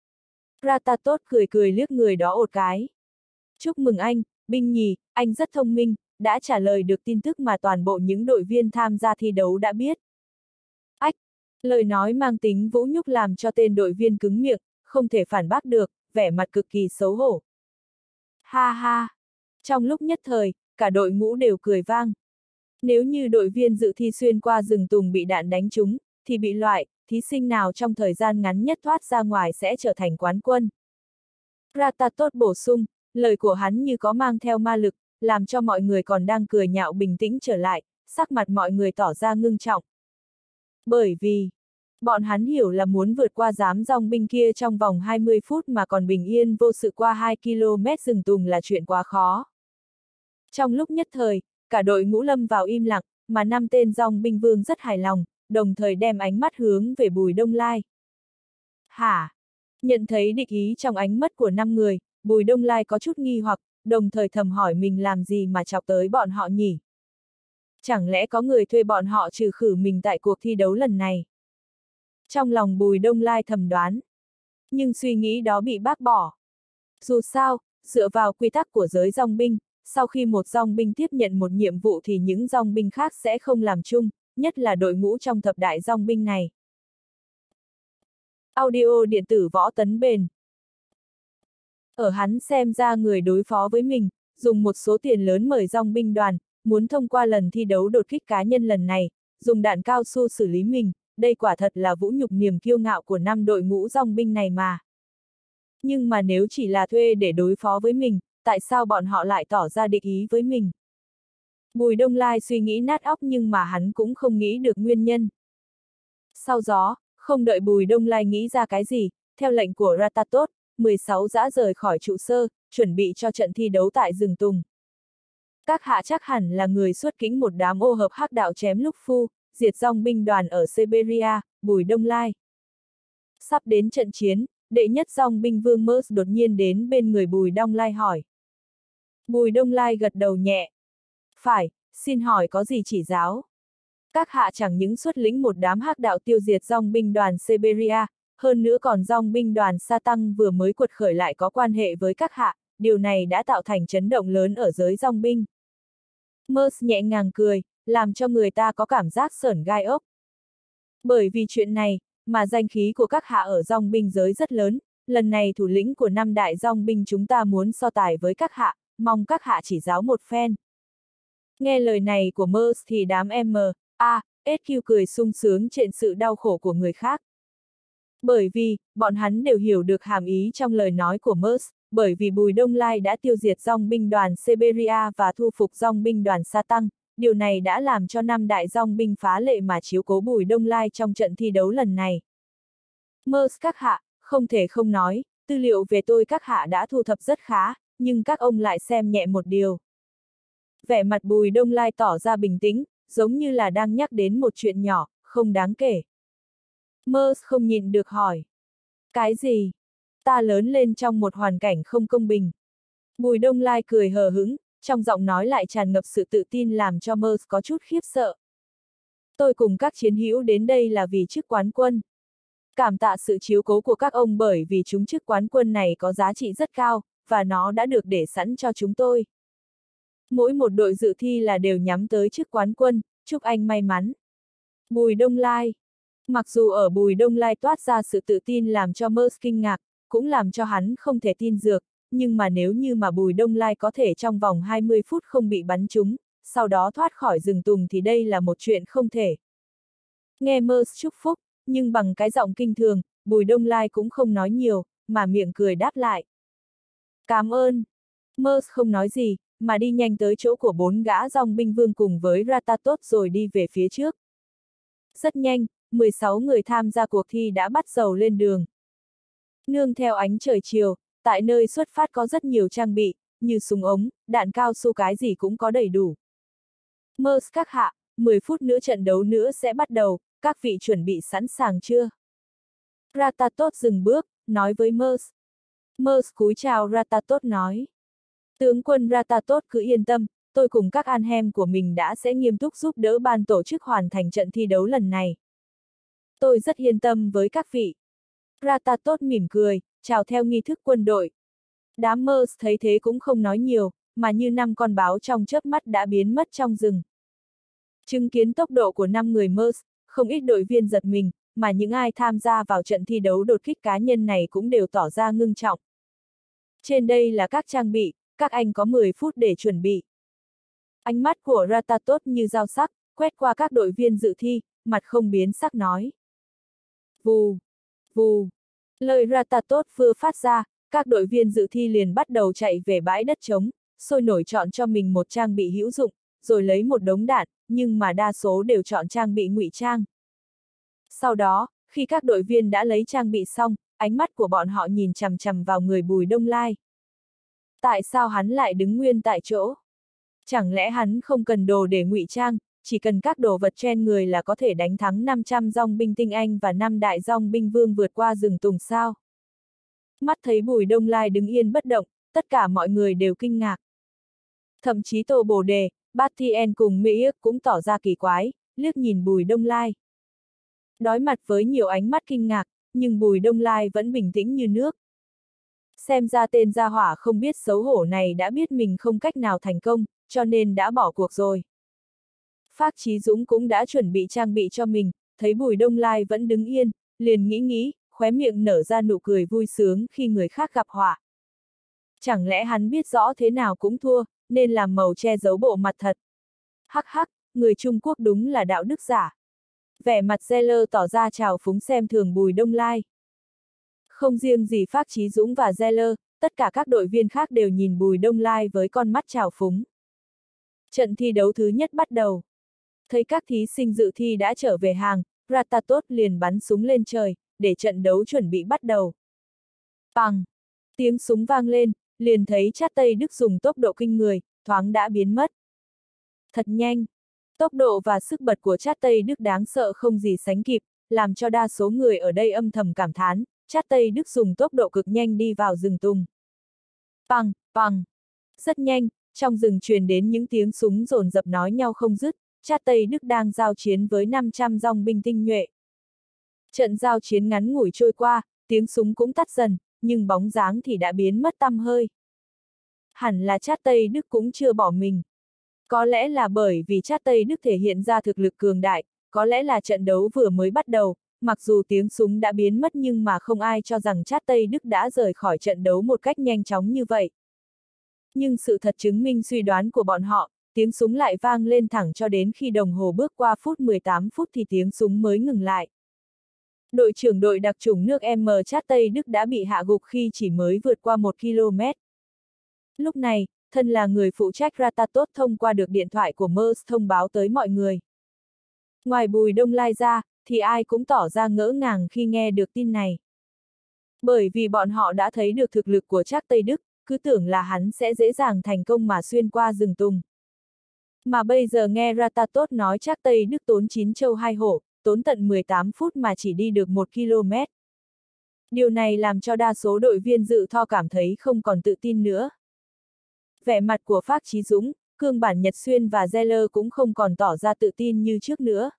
A: Ratatot cười liếc người đó một cái. Chúc mừng anh, binh nhì, anh rất thông minh, đã trả lời được tin tức mà toàn bộ những đội viên tham gia thi đấu đã biết. Ách, lời nói mang tính vũ nhục làm cho tên đội viên cứng miệng, không thể phản bác được, vẻ mặt cực kỳ xấu hổ. Ha ha! Trong lúc nhất thời, cả đội ngũ đều cười vang. Nếu như đội viên dự thi xuyên qua rừng tùng bị đạn đánh trúng, thì bị loại, thí sinh nào trong thời gian ngắn nhất thoát ra ngoài sẽ trở thành quán quân. Ratatot bổ sung, lời của hắn như có mang theo ma lực, làm cho mọi người còn đang cười nhạo bình tĩnh trở lại, sắc mặt mọi người tỏ ra ngưng trọng. Bởi vì, bọn hắn hiểu là muốn vượt qua đám dòng binh kia trong vòng 20 phút mà còn bình yên vô sự qua 2 km rừng tùng là chuyện quá khó. Trong lúc nhất thời, cả đội ngũ lâm vào im lặng, mà 5 tên dòng binh vương rất hài lòng, đồng thời đem ánh mắt hướng về Bùi Đông Lai. Hả? Nhận thấy địch ý trong ánh mắt của 5 người, Bùi Đông Lai có chút nghi hoặc, đồng thời thầm hỏi mình làm gì mà chọc tới bọn họ nhỉ? Chẳng lẽ có người thuê bọn họ trừ khử mình tại cuộc thi đấu lần này? Trong lòng Bùi Đông Lai thầm đoán. Nhưng suy nghĩ đó bị bác bỏ. Dù sao, dựa vào quy tắc của giới dòng binh, sau khi một dòng binh tiếp nhận một nhiệm vụ thì những dòng binh khác sẽ không làm chung, nhất là đội ngũ trong thập đại dòng binh này. Audio điện tử Võ Tấn Bền. Ở hắn xem ra người đối phó với mình, dùng một số tiền lớn mời dòng binh đoàn, muốn thông qua lần thi đấu đột kích cá nhân lần này, dùng đạn cao su xử lý mình, đây quả thật là vũ nhục niềm kiêu ngạo của 5 đội ngũ dòng binh này mà. Nhưng mà nếu chỉ là thuê để đối phó với mình, tại sao bọn họ lại tỏ ra địch ý với mình? Bùi Đông Lai suy nghĩ nát óc nhưng mà hắn cũng không nghĩ được nguyên nhân. Sau đó, không đợi Bùi Đông Lai nghĩ ra cái gì, theo lệnh của Ratatot, 16 dã rời khỏi trụ sở, chuẩn bị cho trận thi đấu tại rừng tùng. Các hạ chắc hẳn là người xuất kĩnh một đám ô hợp hắc đạo chém lúc phu, diệt dòng binh đoàn ở Siberia, Bùi Đông Lai. Sắp đến trận chiến, đệ nhất dòng binh vương Mers đột nhiên đến bên người Bùi Đông Lai hỏi. Bùi Đông Lai gật đầu nhẹ. Phải, xin hỏi có gì chỉ giáo? Các hạ chẳng những xuất lĩnh một đám hắc đạo tiêu diệt dòng binh đoàn Siberia, hơn nữa còn dòng binh đoàn Sa Tăng vừa mới quật khởi lại có quan hệ với các hạ, điều này đã tạo thành chấn động lớn ở giới dòng binh. Mers nhẹ nhàng cười, làm cho người ta có cảm giác sởn gai ốc. Bởi vì chuyện này, mà danh khí của các hạ ở dòng binh giới rất lớn, lần này thủ lĩnh của 5 đại dòng binh chúng ta muốn so tài với các hạ, mong các hạ chỉ giáo một phen. Nghe lời này của Mers thì đám SQ cười sung sướng trên sự đau khổ của người khác. Bởi vì, bọn hắn đều hiểu được hàm ý trong lời nói của Mers, bởi vì Bùi Đông Lai đã tiêu diệt dòng binh đoàn Siberia và thu phục dòng binh đoàn Sa Tăng, điều này đã làm cho 5 đại dòng binh phá lệ mà chiếu cố Bùi Đông Lai trong trận thi đấu lần này. Mers các hạ, không thể không nói, tư liệu về tôi các hạ đã thu thập rất khá, nhưng các ông lại xem nhẹ một điều. Vẻ mặt Bùi Đông Lai tỏ ra bình tĩnh, giống như là đang nhắc đến một chuyện nhỏ, không đáng kể. Mers không nhịn được hỏi. Cái gì? Ta lớn lên trong một hoàn cảnh không công bình. Bùi Đông Lai cười hờ hững, trong giọng nói lại tràn ngập sự tự tin làm cho Mers có chút khiếp sợ. Tôi cùng các chiến hữu đến đây là vì chức quán quân. Cảm tạ sự chiếu cố của các ông bởi vì chúng chức quán quân này có giá trị rất cao, và nó đã được để sẵn cho chúng tôi. Mỗi một đội dự thi là đều nhắm tới chức quán quân, chúc anh may mắn. Bùi Đông Lai. Mặc dù ở Bùi Đông Lai toát ra sự tự tin làm cho Mers kinh ngạc, cũng làm cho hắn không thể tin được, nhưng mà nếu như mà Bùi Đông Lai có thể trong vòng 20 phút không bị bắn trúng, sau đó thoát khỏi rừng tùng thì đây là một chuyện không thể. Nghe Mers chúc phúc, nhưng bằng cái giọng kinh thường, Bùi Đông Lai cũng không nói nhiều, mà miệng cười đáp lại. Cảm ơn. Mers không nói gì, mà đi nhanh tới chỗ của 4 gã dòng binh vương cùng với Ratatot rồi đi về phía trước. Rất nhanh, 16 người tham gia cuộc thi đã bắt đầu lên đường. Nương theo ánh trời chiều, tại nơi xuất phát có rất nhiều trang bị, như súng ống, đạn cao su cái gì cũng có đầy đủ. Mers các hạ, 10 phút nữa trận đấu nữa sẽ bắt đầu, các vị chuẩn bị sẵn sàng chưa? Ratatot dừng bước, nói với Mers. Mers cúi chào Ratatot nói. Tướng quân Ratatot cứ yên tâm, tôi cùng các anh em của mình đã sẽ nghiêm túc giúp đỡ ban tổ chức hoàn thành trận thi đấu lần này. Tôi rất yên tâm với các vị. Ratatot mỉm cười, chào theo nghi thức quân đội. Đám Mers thấy thế cũng không nói nhiều, mà như 5 con báo trong chớp mắt đã biến mất trong rừng. Chứng kiến tốc độ của 5 người Mers, không ít đội viên giật mình, mà những ai tham gia vào trận thi đấu đột kích cá nhân này cũng đều tỏ ra ngưng trọng. Trên đây là các trang bị, các anh có 10 phút để chuẩn bị. Ánh mắt của Ratatot như dao sắc, quét qua các đội viên dự thi, mặt không biến sắc nói. Vù, vù. Lời Ratatot vừa phát ra, các đội viên dự thi liền bắt đầu chạy về bãi đất trống, sôi nổi chọn cho mình một trang bị hữu dụng, rồi lấy một đống đạn, nhưng mà đa số đều chọn trang bị ngụy trang. Sau đó, khi các đội viên đã lấy trang bị xong, ánh mắt của bọn họ nhìn chằm chằm vào người Bùi Đông Lai. Tại sao hắn lại đứng nguyên tại chỗ? Chẳng lẽ hắn không cần đồ để ngụy trang, chỉ cần các đồ vật trên người là có thể đánh thắng 500 dòng binh tinh Anh và 5 đại dòng binh vương vượt qua rừng tùng sao? Mắt thấy Bùi Đông Lai đứng yên bất động, tất cả mọi người đều kinh ngạc. Thậm chí Tô Bồ Đề, Bát Thiên cùng Mỹ Yếc cũng tỏ ra kỳ quái, liếc nhìn Bùi Đông Lai. Đối mặt với nhiều ánh mắt kinh ngạc, nhưng Bùi Đông Lai vẫn bình tĩnh như nước. Xem ra tên gia hỏa không biết xấu hổ này đã biết mình không cách nào thành công, cho nên đã bỏ cuộc rồi. Phác Chí Dũng cũng đã chuẩn bị trang bị cho mình, thấy Bùi Đông Lai vẫn đứng yên, liền nghĩ, khóe miệng nở ra nụ cười vui sướng khi người khác gặp họa. Chẳng lẽ hắn biết rõ thế nào cũng thua, nên làm màu che giấu bộ mặt thật. Hắc hắc, người Trung Quốc đúng là đạo đức giả. Vẻ mặt Zeller tỏ ra trào phúng xem thường Bùi Đông Lai. Không riêng gì Phác Chí Dũng và Zeller, tất cả các đội viên khác đều nhìn Bùi Đông Lai với con mắt trào phúng. Trận thi đấu thứ nhất bắt đầu. Thấy các thí sinh dự thi đã trở về hàng, Ratatot liền bắn súng lên trời, để trận đấu chuẩn bị bắt đầu. Pằng! Tiếng súng vang lên, liền thấy Chát Tây Đức dùng tốc độ kinh người, thoáng đã biến mất. Thật nhanh! Tốc độ và sức bật của Chát Tây Đức đáng sợ không gì sánh kịp, làm cho đa số người ở đây âm thầm cảm thán, Chát Tây Đức dùng tốc độ cực nhanh đi vào rừng tùng. Pằng! Pằng! Rất nhanh, trong rừng truyền đến những tiếng súng dồn dập nói nhau không dứt, Chát Tây Đức đang giao chiến với 500 dòng binh tinh nhuệ. Trận giao chiến ngắn ngủi trôi qua, tiếng súng cũng tắt dần, nhưng bóng dáng thì đã biến mất tăm hơi. Hẳn là Chát Tây Đức cũng chưa bỏ mình. Có lẽ là bởi vì Chát Tây Đức thể hiện ra thực lực cường đại, có lẽ là trận đấu vừa mới bắt đầu, mặc dù tiếng súng đã biến mất nhưng mà không ai cho rằng Chát Tây Đức đã rời khỏi trận đấu một cách nhanh chóng như vậy. Nhưng sự thật chứng minh suy đoán của bọn họ, tiếng súng lại vang lên thẳng cho đến khi đồng hồ bước qua phút 18 phút thì tiếng súng mới ngừng lại. Đội trưởng đội đặc chủng nước M Chát Tây Đức đã bị hạ gục khi chỉ mới vượt qua 1 km. Lúc này, thân là người phụ trách Ratatot thông qua được điện thoại của MERS thông báo tới mọi người. Ngoài Bùi Đông Lai ra, thì ai cũng tỏ ra ngỡ ngàng khi nghe được tin này. Bởi vì bọn họ đã thấy được thực lực của Chát Tây Đức, cứ tưởng là hắn sẽ dễ dàng thành công mà xuyên qua rừng tùng. Mà bây giờ nghe Ratatot nói Chát Tây Đức tốn 9 trâu 2 hổ, tốn tận 18 phút mà chỉ đi được 1 km. Điều này làm cho đa số đội viên dự tho cảm thấy không còn tự tin nữa. Vẻ mặt của Phác Chí Dũng, Cương Bản Nhật Xuyên và Zeller cũng không còn tỏ ra tự tin như trước nữa.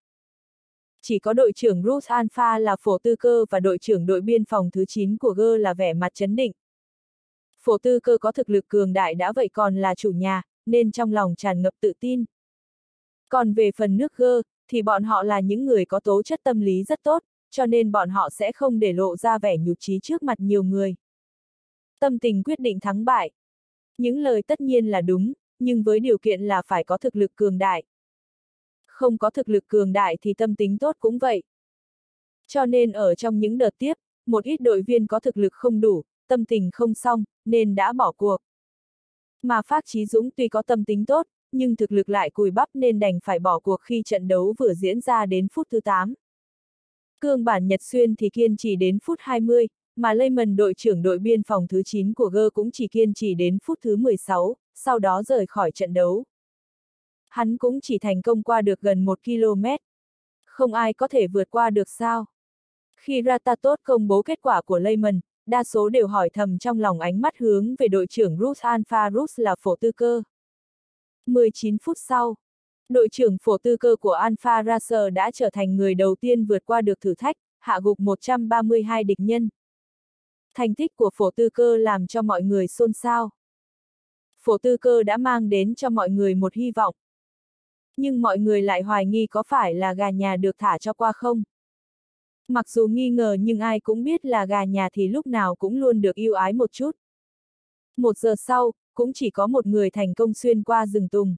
A: Chỉ có đội trưởng Ruth Alpha là Phổ Tư Cơ và đội trưởng đội biên phòng thứ 9 của G là vẻ mặt trấn định. Phổ Tư Cơ có thực lực cường đại đã vậy còn là chủ nhà, nên trong lòng tràn ngập tự tin. Còn về phần nước G, thì bọn họ là những người có tố chất tâm lý rất tốt, cho nên bọn họ sẽ không để lộ ra vẻ nhụt chí trước mặt nhiều người. Tâm tình quyết định thắng bại. Những lời tất nhiên là đúng, nhưng với điều kiện là phải có thực lực cường đại. Không có thực lực cường đại thì tâm tính tốt cũng vậy. Cho nên ở trong những đợt tiếp, một ít đội viên có thực lực không đủ, tâm tình không xong, nên đã bỏ cuộc. Mà Phác Chí Dũng tuy có tâm tính tốt, nhưng thực lực lại cùi bắp nên đành phải bỏ cuộc khi trận đấu vừa diễn ra đến phút thứ 8. Cương Bản Nhật Xuyên thì kiên trì đến phút 20, mà Lehman đội trưởng đội biên phòng thứ 9 của G cũng chỉ kiên trì đến phút thứ 16, sau đó rời khỏi trận đấu. Hắn cũng chỉ thành công qua được gần 1 km. Không ai có thể vượt qua được sao? Khi Ratatot công bố kết quả của Lehman, đa số đều hỏi thầm trong lòng ánh mắt hướng về đội trưởng Ruth Alpha Ruth là Phổ Tư Cơ. 19 phút sau, đội trưởng Phổ Tư Cơ của Alpha Racer đã trở thành người đầu tiên vượt qua được thử thách, hạ gục 132 địch nhân. Thành tích của Phổ Tư Cơ làm cho mọi người xôn xao. Phổ Tư Cơ đã mang đến cho mọi người một hy vọng. Nhưng mọi người lại hoài nghi có phải là gà nhà được thả cho qua không? Mặc dù nghi ngờ nhưng ai cũng biết là gà nhà thì lúc nào cũng luôn được ưu ái một chút. 1 giờ sau, cũng chỉ có một người thành công xuyên qua rừng tùng.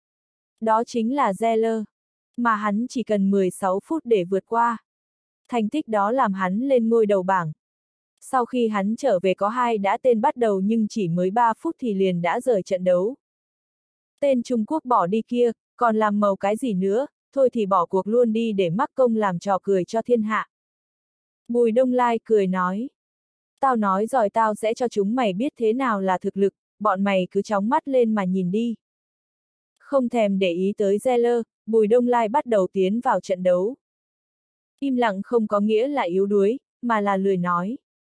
A: Đó chính là Zeller, mà hắn chỉ cần 16 phút để vượt qua. Thành tích đó làm hắn lên ngôi đầu bảng. Sau khi hắn trở về có 2 đã tên bắt đầu nhưng chỉ mới 3 phút thì liền đã rời trận đấu. Tên Trung Quốc bỏ đi kia, còn làm màu cái gì nữa, thôi thì bỏ cuộc luôn đi để mắc công làm trò cười cho thiên hạ. Bùi Đông Lai cười nói. Tao nói rồi tao sẽ cho chúng mày biết thế nào là thực lực, bọn mày cứ chóng mắt lên mà nhìn đi. Không thèm để ý tới Zeller, Bùi Đông Lai bắt đầu tiến vào trận đấu. Im lặng không có nghĩa là yếu đuối, mà là lười nói.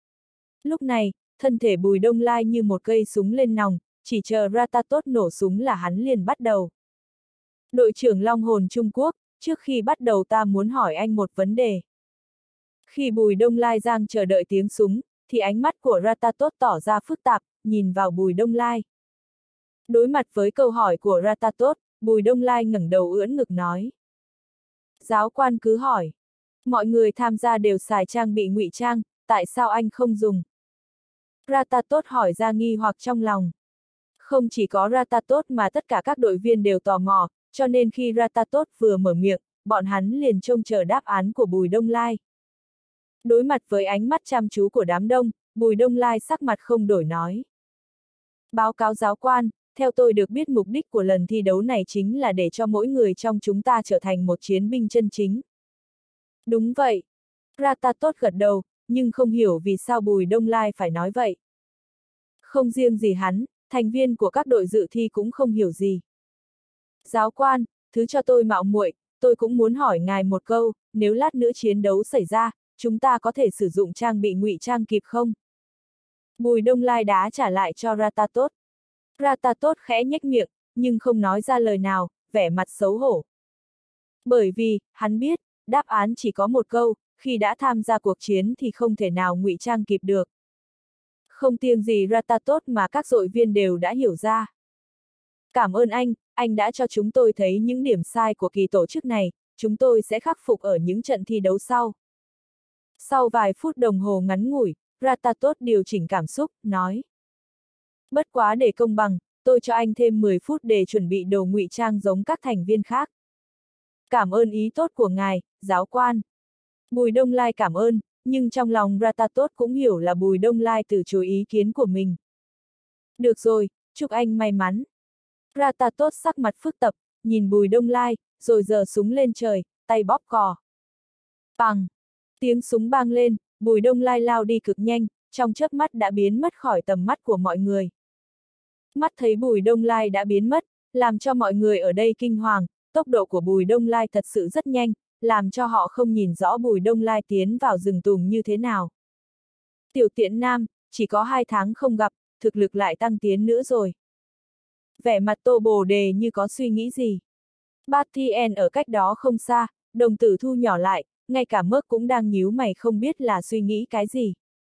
A: Lúc này, thân thể Bùi Đông Lai như một cây súng lên nòng, chỉ chờ Ratatot nổ súng là hắn liền bắt đầu. Đội trưởng Long Hồn Trung Quốc, trước khi bắt đầu ta muốn hỏi anh một vấn đề. Khi Bùi Đông Lai đang chờ đợi tiếng súng, thì ánh mắt của Ratatot tỏ ra phức tạp, nhìn vào Bùi Đông Lai. Đối mặt với câu hỏi của Ratatot, Bùi Đông Lai ngẩng đầu ưỡn ngực nói. Giáo quan cứ hỏi. Mọi người tham gia đều xài trang bị ngụy trang, tại sao anh không dùng? Ratatot hỏi ra nghi hoặc trong lòng. Không chỉ có Ratatot mà tất cả các đội viên đều tò mò, cho nên khi Ratatot vừa mở miệng, bọn hắn liền trông chờ đáp án của Bùi Đông Lai. Đối mặt với ánh mắt chăm chú của đám đông, Bùi Đông Lai sắc mặt không đổi nói. Báo cáo giáo quan, theo tôi được biết mục đích của lần thi đấu này chính là để cho mỗi người trong chúng ta trở thành một chiến binh chân chính. Đúng vậy. Ratatot gật đầu, nhưng không hiểu vì sao Bùi Đông Lai phải nói vậy. Không riêng gì hắn, thành viên của các đội dự thi cũng không hiểu gì. Giáo quan, thứ cho tôi mạo muội, tôi cũng muốn hỏi ngài một câu, nếu lát nữa chiến đấu xảy ra, chúng ta có thể sử dụng trang bị ngụy trang kịp không? Bùi Đông Lai đá trả lại cho Ratatot. Ratatot khẽ nhếch miệng, nhưng không nói ra lời nào, vẻ mặt xấu hổ. Bởi vì, hắn biết, đáp án chỉ có một câu, khi đã tham gia cuộc chiến thì không thể nào ngụy trang kịp được. Không riêng gì Ratatot mà các đội viên đều đã hiểu ra. Cảm ơn anh đã cho chúng tôi thấy những điểm sai của kỳ tổ chức này, chúng tôi sẽ khắc phục ở những trận thi đấu sau. Sau vài phút đồng hồ ngắn ngủi, Ratatot điều chỉnh cảm xúc, nói. Bất quá để công bằng, tôi cho anh thêm 10 phút để chuẩn bị đồ ngụy trang giống các thành viên khác. Cảm ơn ý tốt của ngài, giáo quan. Bùi Đông Lai cảm ơn, nhưng trong lòng Ratatot cũng hiểu là Bùi Đông Lai từ chối ý kiến của mình. Được rồi, chúc anh may mắn. Ratatot sắc mặt phức tạp, nhìn Bùi Đông Lai, rồi giơ súng lên trời, tay bóp cò. Pằng! Tiếng súng vang lên, Bùi Đông Lai lao đi cực nhanh, trong chớp mắt đã biến mất khỏi tầm mắt của mọi người. Mắt thấy Bùi Đông Lai đã biến mất, làm cho mọi người ở đây kinh hoàng, tốc độ của Bùi Đông Lai thật sự rất nhanh, làm cho họ không nhìn rõ Bùi Đông Lai tiến vào rừng tùng như thế nào. Tiểu Tiện Nam, chỉ có 2 tháng không gặp, thực lực lại tăng tiến nữa rồi. Vẻ mặt Tô Bồ Đề như có suy nghĩ gì. Batien ở cách đó không xa, đồng tử thu nhỏ lại, ngay cả Mớc cũng đang nhíu mày không biết là suy nghĩ cái gì.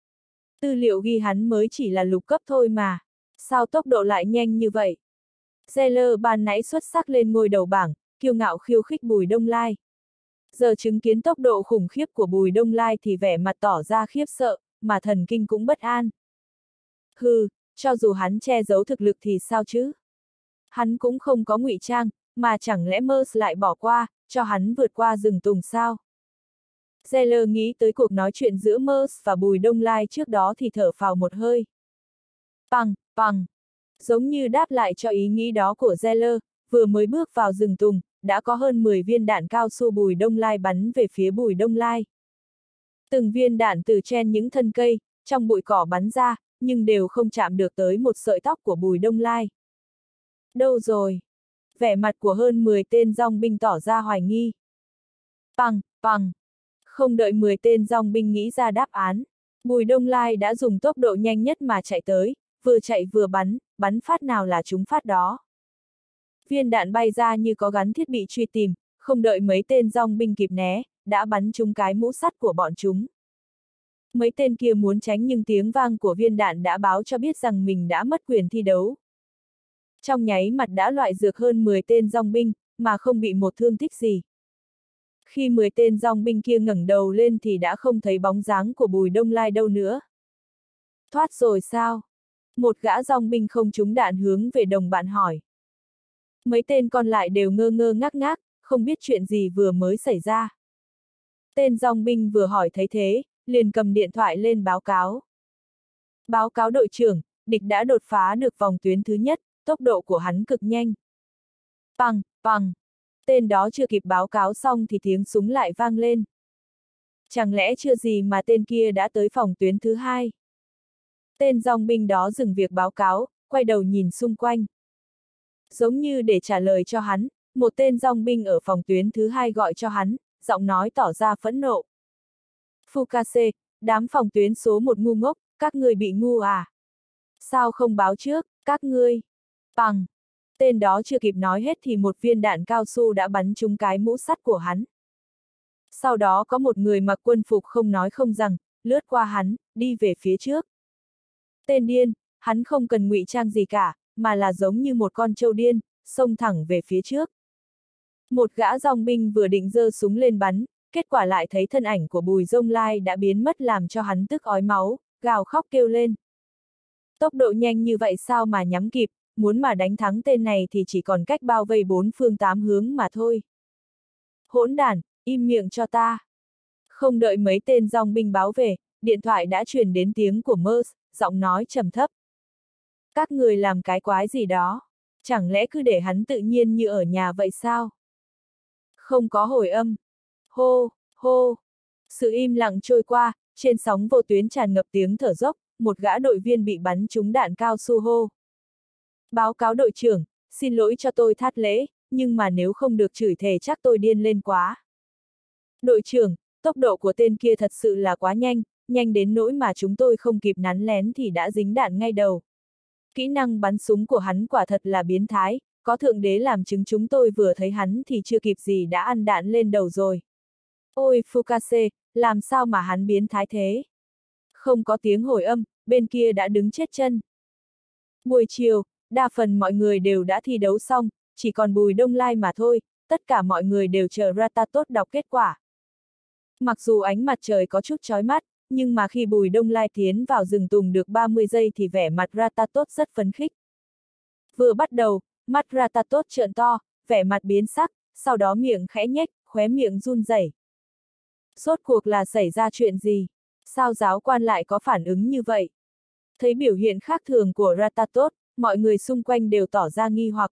A: Tư liệu ghi hắn mới chỉ là lục cấp thôi mà. Sao tốc độ lại nhanh như vậy? Zeller ban nãy xuất sắc lên ngôi đầu bảng, kiêu ngạo khiêu khích Bùi Đông Lai. Giờ chứng kiến tốc độ khủng khiếp của Bùi Đông Lai thì vẻ mặt tỏ ra khiếp sợ, mà thần kinh cũng bất an. Hừ, cho dù hắn che giấu thực lực thì sao chứ? Hắn cũng không có ngụy trang, mà chẳng lẽ Mers lại bỏ qua, cho hắn vượt qua rừng tùng sao? Zeller nghĩ tới cuộc nói chuyện giữa Mers và Bùi Đông Lai trước đó thì thở phào một hơi. Pằng, pằng! Giống như đáp lại cho ý nghĩ đó của Zeller, vừa mới bước vào rừng tùng, đã có hơn 10 viên đạn cao su Bùi Đông Lai bắn về phía Bùi Đông Lai. Từng viên đạn từ trên những thân cây, trong bụi cỏ bắn ra, nhưng đều không chạm được tới một sợi tóc của Bùi Đông Lai. Đâu rồi? Vẻ mặt của hơn 10 tên dòng binh tỏ ra hoài nghi. Pằng, pằng! Không đợi 10 tên dòng binh nghĩ ra đáp án, Bùi Đông Lai đã dùng tốc độ nhanh nhất mà chạy tới, vừa chạy vừa bắn phát nào là trúng phát đó. Viên đạn bay ra như có gắn thiết bị truy tìm, không đợi mấy tên dòng binh kịp né, đã bắn trúng cái mũ sắt của bọn chúng. Mấy tên kia muốn tránh nhưng tiếng vang của viên đạn đã báo cho biết rằng mình đã mất quyền thi đấu. Trong nháy mặt đã loại dược hơn 10 tên dòng binh, mà không bị một thương tích gì. Khi 10 tên dòng binh kia ngẩng đầu lên thì đã không thấy bóng dáng của Bùi Đông Lai đâu nữa. Thoát rồi sao? Một gã dòng binh không trúng đạn hướng về đồng bạn hỏi. Mấy tên còn lại đều ngơ ngơ ngác ngác, không biết chuyện gì vừa mới xảy ra. Tên dòng binh vừa hỏi thấy thế, liền cầm điện thoại lên báo cáo. Báo cáo đội trưởng, địch đã đột phá được vòng tuyến thứ nhất, tốc độ của hắn cực nhanh. Pằng, pằng. Tên đó chưa kịp báo cáo xong thì tiếng súng lại vang lên. Chẳng lẽ chưa gì mà tên kia đã tới phòng tuyến thứ hai? Tên dòng binh đó dừng việc báo cáo, quay đầu nhìn xung quanh. Giống như để trả lời cho hắn, một tên dòng binh ở phòng tuyến thứ hai gọi cho hắn, giọng nói tỏ ra phẫn nộ. Fukase, đám phòng tuyến số 1 ngu ngốc, các người bị ngu à? Sao không báo trước, các ngươi? Pằng! Tên đó chưa kịp nói hết thì một viên đạn cao su đã bắn trúng cái mũ sắt của hắn. Sau đó có một người mặc quân phục không nói không rằng, lướt qua hắn, đi về phía trước. Tên điên, hắn không cần ngụy trang gì cả, mà là giống như một con trâu điên, xông thẳng về phía trước. Một gã dòng binh vừa định giơ súng lên bắn, kết quả lại thấy thân ảnh của Bùi Dông Lai đã biến mất làm cho hắn tức ói máu, gào khóc kêu lên. Tốc độ nhanh như vậy sao mà nhắm kịp, muốn mà đánh thắng tên này thì chỉ còn cách bao vây 4 phương 8 hướng mà thôi. Hỗn đản, im miệng cho ta. Không đợi mấy tên dòng binh báo về, điện thoại đã truyền đến tiếng của Mers, giọng nói trầm thấp. Các người làm cái quái gì đó, chẳng lẽ cứ để hắn tự nhiên như ở nhà vậy sao? Không có hồi âm. Hô, hô. Sự im lặng trôi qua, trên sóng vô tuyến tràn ngập tiếng thở dốc, một gã đội viên bị bắn trúng đạn cao su hô. Báo cáo đội trưởng, xin lỗi cho tôi thát lễ, nhưng mà nếu không được chửi thề chắc tôi điên lên quá. Đội trưởng, tốc độ của tên kia thật sự là quá nhanh, nhanh đến nỗi mà chúng tôi không kịp nắn lén thì đã dính đạn ngay đầu. Kỹ năng bắn súng của hắn quả thật là biến thái, có thượng đế làm chứng chúng tôi vừa thấy hắn thì chưa kịp gì đã ăn đạn lên đầu rồi. Ôi Fukase, làm sao mà hắn biến thái thế? Không có tiếng hồi âm, bên kia đã đứng chết chân. Buổi chiều, đa phần mọi người đều đã thi đấu xong, chỉ còn Bùi Đông Lai mà thôi, tất cả mọi người đều chờ Ratatot đọc kết quả. Mặc dù ánh mặt trời có chút chói mắt, nhưng mà khi Bùi Đông Lai tiến vào rừng tùng được 30 giây thì vẻ mặt Ratatot rất phấn khích. Vừa bắt đầu, mắt Ratatot trợn to, vẻ mặt biến sắc, sau đó miệng khẽ nhếch, khóe miệng run rẩy. Rốt cuộc là xảy ra chuyện gì? Sao giáo quan lại có phản ứng như vậy? Thấy biểu hiện khác thường của Ratatot, mọi người xung quanh đều tỏ ra nghi hoặc.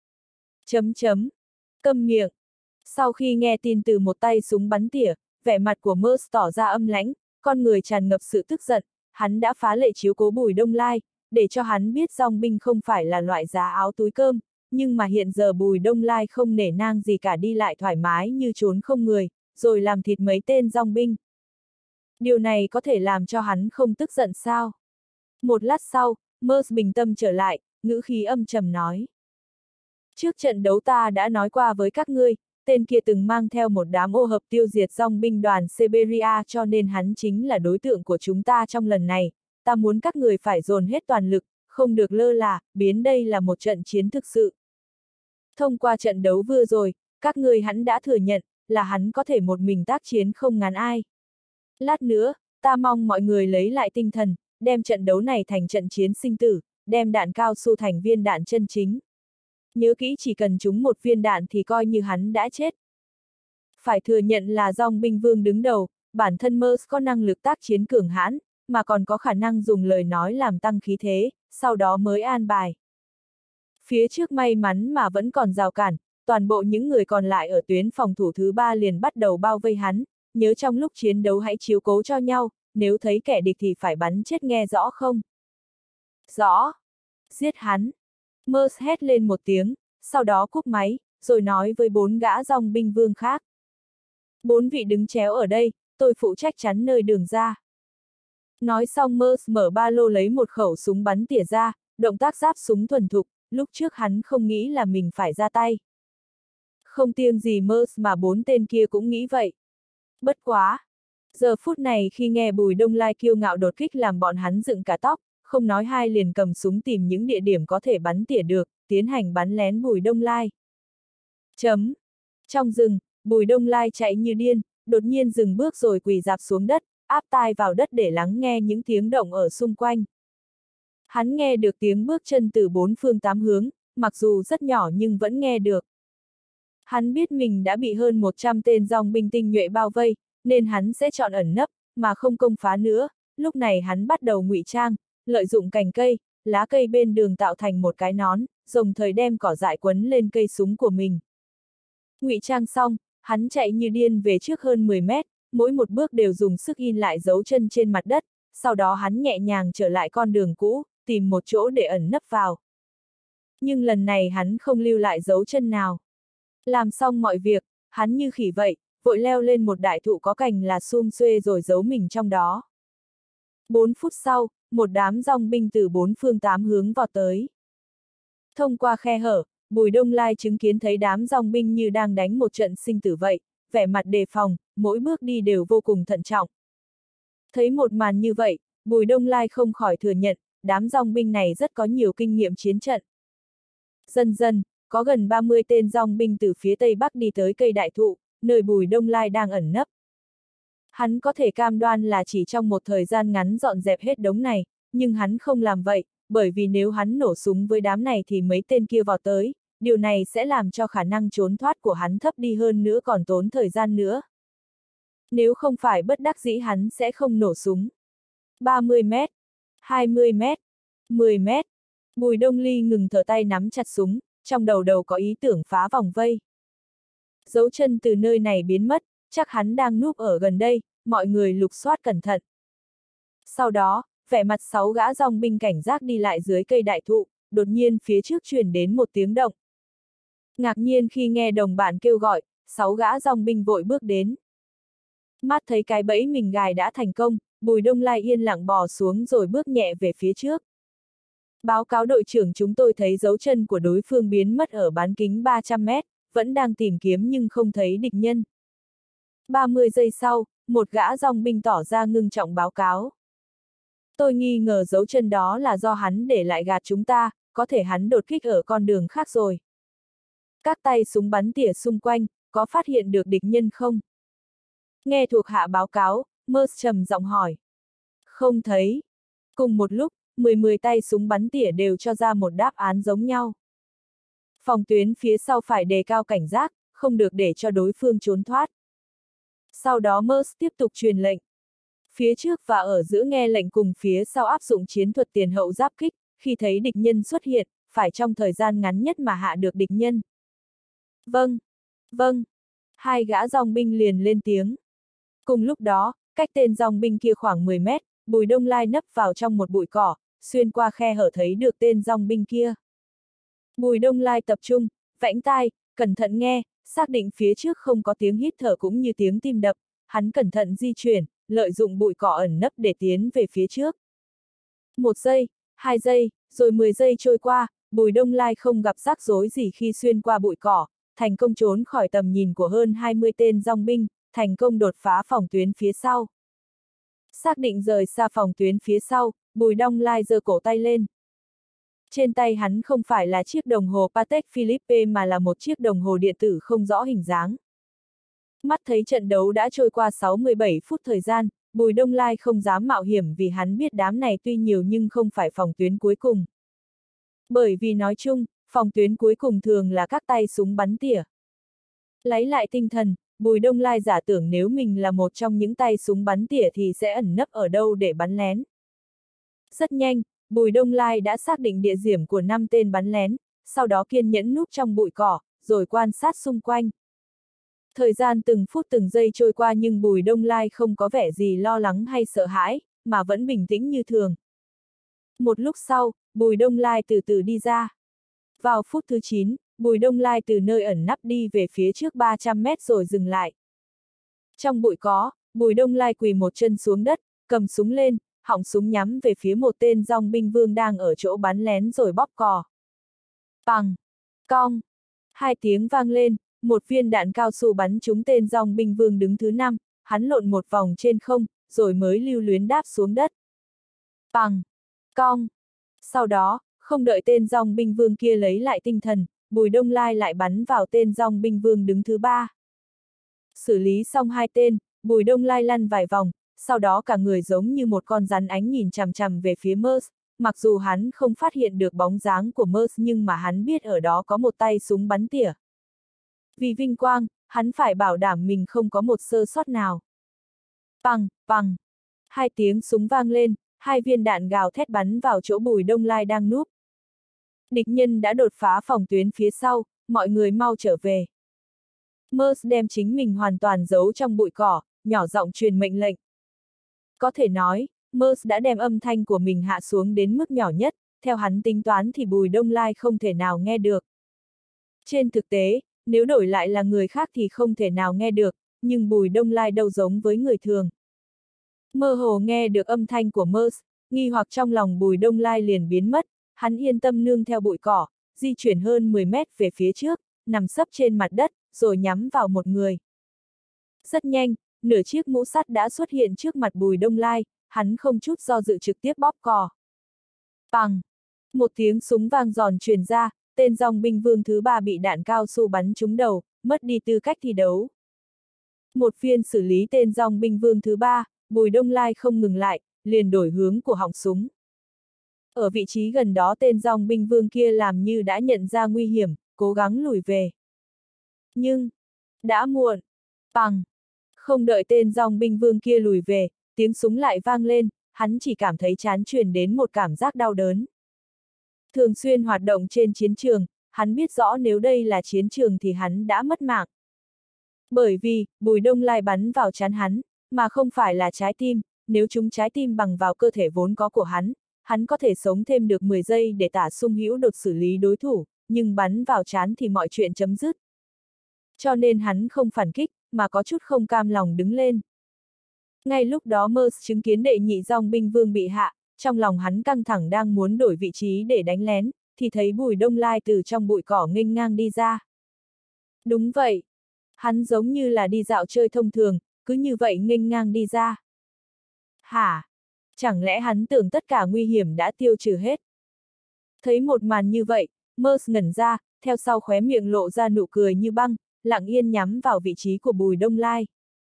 A: Câm miệng. Sau khi nghe tin từ một tay súng bắn tỉa, vẻ mặt của Mers tỏ ra âm lãnh, con người tràn ngập sự tức giận, hắn đã phá lệ chiếu cố Bùi Đông Lai, để cho hắn biết dòng binh không phải là loại giá áo túi cơm, nhưng mà hiện giờ Bùi Đông Lai không nể nang gì cả đi lại thoải mái như trốn không người, rồi làm thịt mấy tên dòng binh. Điều này có thể làm cho hắn không tức giận sao? Một lát sau, Mers bình tâm trở lại, ngữ khí âm trầm nói. Trước trận đấu ta đã nói qua với các ngươi, tên kia từng mang theo một đám ô hợp tiêu diệt dòng binh đoàn Siberia cho nên hắn chính là đối tượng của chúng ta trong lần này, ta muốn các người phải dồn hết toàn lực, không được lơ là, biến đây là một trận chiến thực sự. Thông qua trận đấu vừa rồi, các người hắn đã thừa nhận, là hắn có thể một mình tác chiến không ngán ai. Lát nữa, ta mong mọi người lấy lại tinh thần, đem trận đấu này thành trận chiến sinh tử, đem đạn cao su thành viên đạn chân chính. Nhớ kỹ chỉ cần trúng một viên đạn thì coi như hắn đã chết. Phải thừa nhận là dòng binh vương đứng đầu, bản thân Mers có năng lực tác chiến cường hãn, mà còn có khả năng dùng lời nói làm tăng khí thế, sau đó mới an bài. Phía trước may mắn mà vẫn còn rào cản, toàn bộ những người còn lại ở tuyến phòng thủ thứ 3 liền bắt đầu bao vây hắn, nhớ trong lúc chiến đấu hãy chiếu cố cho nhau, nếu thấy kẻ địch thì phải bắn chết nghe rõ không? Rõ. Giết hắn. Mers hét lên một tiếng, sau đó cúp máy, rồi nói với 4 gã dòng binh vương khác. 4 vị đứng chéo ở đây, tôi phụ trách chắn nơi đường ra. Nói xong Mers mở ba lô lấy một khẩu súng bắn tỉa ra, động tác giáp súng thuần thục, lúc trước hắn không nghĩ là mình phải ra tay. Không riêng gì Mers mà 4 tên kia cũng nghĩ vậy. Bất quá. Giờ phút này khi nghe Bùi Đông Lai kiêu ngạo đột kích làm bọn hắn dựng cả tóc, không nói hai liền cầm súng tìm những địa điểm có thể bắn tỉa được, tiến hành bắn lén Bùi Đông Lai. Trong rừng, Bùi Đông Lai chạy như điên, đột nhiên dừng bước rồi quỳ rạp xuống đất, áp tai vào đất để lắng nghe những tiếng động ở xung quanh. Hắn nghe được tiếng bước chân từ bốn phương tám hướng, mặc dù rất nhỏ nhưng vẫn nghe được. Hắn biết mình đã bị hơn 100 tên dòng binh tinh nhuệ bao vây, nên hắn sẽ chọn ẩn nấp, mà không công phá nữa. Lúc này hắn bắt đầu ngụy trang, lợi dụng cành cây, lá cây bên đường tạo thành một cái nón, đồng thời đem cỏ dại quấn lên cây súng của mình. Ngụy trang xong, hắn chạy như điên về trước hơn 10 mét, mỗi một bước đều dùng sức in lại dấu chân trên mặt đất, sau đó hắn nhẹ nhàng trở lại con đường cũ, tìm một chỗ để ẩn nấp vào. Nhưng lần này hắn không lưu lại dấu chân nào. Làm xong mọi việc, hắn như khỉ vậy, vội leo lên một đại thụ có cành là sum xuê rồi giấu mình trong đó. 4 phút sau, một đám dòng binh từ bốn phương tám hướng vọt tới. Thông qua khe hở, Bùi Đông Lai chứng kiến thấy đám dòng binh như đang đánh một trận sinh tử vậy, vẻ mặt đề phòng, mỗi bước đi đều vô cùng thận trọng. Thấy một màn như vậy, Bùi Đông Lai không khỏi thừa nhận, đám dòng binh này rất có nhiều kinh nghiệm chiến trận. Dần dần, có gần 30 tên dòng binh từ phía tây bắc đi tới cây đại thụ, nơi Bùi Đông Lai đang ẩn nấp. Hắn có thể cam đoan là chỉ trong một thời gian ngắn dọn dẹp hết đống này, nhưng hắn không làm vậy, bởi vì nếu hắn nổ súng với đám này thì mấy tên kia vào tới, điều này sẽ làm cho khả năng trốn thoát của hắn thấp đi hơn nữa, còn tốn thời gian nữa. Nếu không phải bất đắc dĩ hắn sẽ không nổ súng. 30 mét, 20 mét, 10 mét. Bùi Đông Ly ngừng thở, tay nắm chặt súng, trong đầu có ý tưởng phá vòng vây. Dấu chân từ nơi này biến mất, chắc hắn đang núp ở gần đây, mọi người lục soát cẩn thận. Sau đó, vẻ mặt 6 gã dòng binh cảnh giác đi lại dưới cây đại thụ, đột nhiên phía trước truyền đến một tiếng động. Ngạc nhiên khi nghe đồng bạn kêu gọi, 6 gã dòng binh vội bước đến. Mắt thấy cái bẫy mình gài đã thành công, Bùi Đông Lai yên lặng bò xuống rồi bước nhẹ về phía trước. Báo cáo đội trưởng, chúng tôi thấy dấu chân của đối phương biến mất ở bán kính 300 mét, vẫn đang tìm kiếm nhưng không thấy địch nhân. 30 giây sau, một gã dòng binh tỏ ra ngưng trọng báo cáo. Tôi nghi ngờ dấu chân đó là do hắn để lại gạt chúng ta, có thể hắn đột kích ở con đường khác rồi. Các tay súng bắn tỉa xung quanh, có phát hiện được địch nhân không? Nghe thuộc hạ báo cáo, Merce trầm giọng hỏi. Không thấy. Cùng một lúc, 10 tay súng bắn tỉa đều cho ra một đáp án giống nhau. Phòng tuyến phía sau phải đề cao cảnh giác, không được để cho đối phương trốn thoát. Sau đó Merce tiếp tục truyền lệnh. Phía trước và ở giữa nghe lệnh cùng phía sau áp dụng chiến thuật tiền hậu giáp kích, khi thấy địch nhân xuất hiện, phải trong thời gian ngắn nhất mà hạ được địch nhân. Vâng, vâng. Hai gã dòng binh liền lên tiếng. Cùng lúc đó, cách tên dòng binh kia khoảng 10 mét, Bùi Đông Lai nấp vào trong một bụi cỏ, xuyên qua khe hở thấy được tên dòng binh kia. Bùi Đông Lai tập trung, vãnh tai, cẩn thận nghe, xác định phía trước không có tiếng hít thở cũng như tiếng tim đập, hắn cẩn thận di chuyển, lợi dụng bụi cỏ ẩn nấp để tiến về phía trước. 1 giây, 2 giây, rồi 10 giây trôi qua, Bùi Đông Lai không gặp rắc rối gì khi xuyên qua bụi cỏ, thành công trốn khỏi tầm nhìn của hơn 20 tên dòng binh, thành công đột phá phòng tuyến phía sau. Xác định rời xa phòng tuyến phía sau, Bùi Đông Lai giơ cổ tay lên. Trên tay hắn không phải là chiếc đồng hồ Patek Philippe mà là một chiếc đồng hồ điện tử không rõ hình dáng. Mắt thấy trận đấu đã trôi qua 67 phút thời gian, Bùi Đông Lai không dám mạo hiểm vì hắn biết đám này tuy nhiều nhưng không phải phòng tuyến cuối cùng. Bởi vì nói chung, phòng tuyến cuối cùng thường là các tay súng bắn tỉa. Lấy lại tinh thần, Bùi Đông Lai giả tưởng nếu mình là một trong những tay súng bắn tỉa thì sẽ ẩn nấp ở đâu để bắn lén. Rất nhanh, Bùi Đông Lai đã xác định địa điểm của 5 tên bắn lén, sau đó kiên nhẫn núp trong bụi cỏ, rồi quan sát xung quanh. Thời gian từng phút từng giây trôi qua nhưng Bùi Đông Lai không có vẻ gì lo lắng hay sợ hãi, mà vẫn bình tĩnh như thường. Một lúc sau, Bùi Đông Lai từ từ đi ra. Vào phút thứ 9, Bùi Đông Lai từ nơi ẩn nấp đi về phía trước 300 mét rồi dừng lại. Trong bụi có, Bùi Đông Lai quỳ một chân xuống đất, cầm súng lên, họng súng nhắm về phía một tên dòng binh vương đang ở chỗ bắn lén rồi bóp cò. Bằng, cong, 2 tiếng vang lên, một viên đạn cao su bắn trúng tên dòng binh vương đứng thứ 5, hắn lộn một vòng trên không, rồi mới lưu luyến đáp xuống đất. Bằng, cong. Sau đó, không đợi tên dòng binh vương kia lấy lại tinh thần, Bùi Đông Lai lại bắn vào tên dòng binh vương đứng thứ 3. Xử lý xong 2 tên, Bùi Đông Lai lăn vài vòng, sau đó cả người giống như một con rắn ánh nhìn chằm chằm về phía Merce, mặc dù hắn không phát hiện được bóng dáng của Merce nhưng mà hắn biết ở đó có một tay súng bắn tỉa. Vì vinh quang, hắn phải bảo đảm mình không có một sơ sót nào. Pằng, pằng. Hai tiếng súng vang lên, hai viên đạn gào thét bắn vào chỗ Bùi Đông Lai đang núp. Địch nhân đã đột phá phòng tuyến phía sau, mọi người mau trở về. Merce đem chính mình hoàn toàn giấu trong bụi cỏ, nhỏ giọng truyền mệnh lệnh. Có thể nói, Merce đã đem âm thanh của mình hạ xuống đến mức nhỏ nhất, theo hắn tính toán thì Bùi Đông Lai không thể nào nghe được. Trên thực tế, nếu đổi lại là người khác thì không thể nào nghe được, nhưng Bùi Đông Lai đâu giống với người thường. Mơ hồ nghe được âm thanh của Merce, nghi hoặc trong lòng Bùi Đông Lai liền biến mất, hắn yên tâm nương theo bụi cỏ, di chuyển hơn 10 mét về phía trước, nằm sấp trên mặt đất, rồi nhắm vào một người. Rất nhanh, nửa chiếc mũ sắt đã xuất hiện trước mặt Bùi Đông Lai, hắn không chút do dự trực tiếp bóp cò. Pằng! Một tiếng súng vang giòn truyền ra, tên dòng binh vương thứ ba bị đạn cao su bắn trúng đầu, mất đi tư cách thi đấu. Một viên xử lý tên dòng binh vương thứ ba, Bùi Đông Lai không ngừng lại, liền đổi hướng của họng súng. Ở vị trí gần đó tên dòng binh vương kia làm như đã nhận ra nguy hiểm, cố gắng lùi về. Nhưng, đã muộn. Pằng! Không đợi tên dòng binh vương kia lùi về, tiếng súng lại vang lên, hắn chỉ cảm thấy trán truyền đến một cảm giác đau đớn. Thường xuyên hoạt động trên chiến trường, hắn biết rõ nếu đây là chiến trường thì hắn đã mất mạng. Bởi vì, Bùi Đông Lai bắn vào trán hắn, mà không phải là trái tim, nếu chúng trái tim bằng vào cơ thể vốn có của hắn có thể sống thêm được 10 giây để tả sung hữu đột xử lý đối thủ, nhưng bắn vào trán thì mọi chuyện chấm dứt. Cho nên hắn không phản kích, mà có chút không cam lòng đứng lên. Ngay lúc đó Merce chứng kiến đệ nhị dòng binh vương bị hạ, trong lòng hắn căng thẳng đang muốn đổi vị trí để đánh lén, thì thấy Bùi Đông Lai từ trong bụi cỏ nghênh ngang đi ra. Đúng vậy. Hắn giống như là đi dạo chơi thông thường, cứ như vậy nghênh ngang đi ra. Hả? Chẳng lẽ hắn tưởng tất cả nguy hiểm đã tiêu trừ hết? Thấy một màn như vậy, Merce ngẩn ra, theo sau khóe miệng lộ ra nụ cười như băng, lặng yên nhắm vào vị trí của Bùi Đông Lai.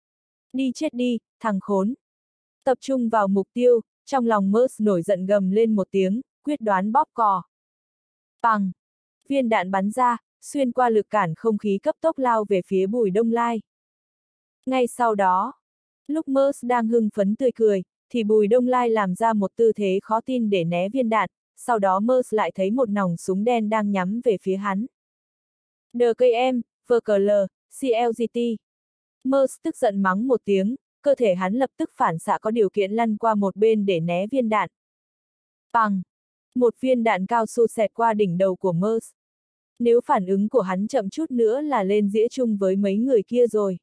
A: Đi chết đi, thằng khốn. Tập trung vào mục tiêu, trong lòng Merce nổi giận gầm lên một tiếng, quyết đoán bóp cò. Pằng! Viên đạn bắn ra, xuyên qua lực cản không khí cấp tốc lao về phía Bùi Đông Lai. Ngay sau đó, lúc Merce đang hưng phấn tươi cười, thì Bùi Đông Lai làm ra một tư thế khó tin để né viên đạn, sau đó Merce lại thấy một nòng súng đen đang nhắm về phía hắn. DKM, VKL, CLGT. Merce tức giận mắng một tiếng, cơ thể hắn lập tức phản xạ có điều kiện lăn qua một bên để né viên đạn. Pằng! Một viên đạn cao su xẹt qua đỉnh đầu của Merce. Nếu phản ứng của hắn chậm chút nữa là lên dĩa chung với mấy người kia rồi.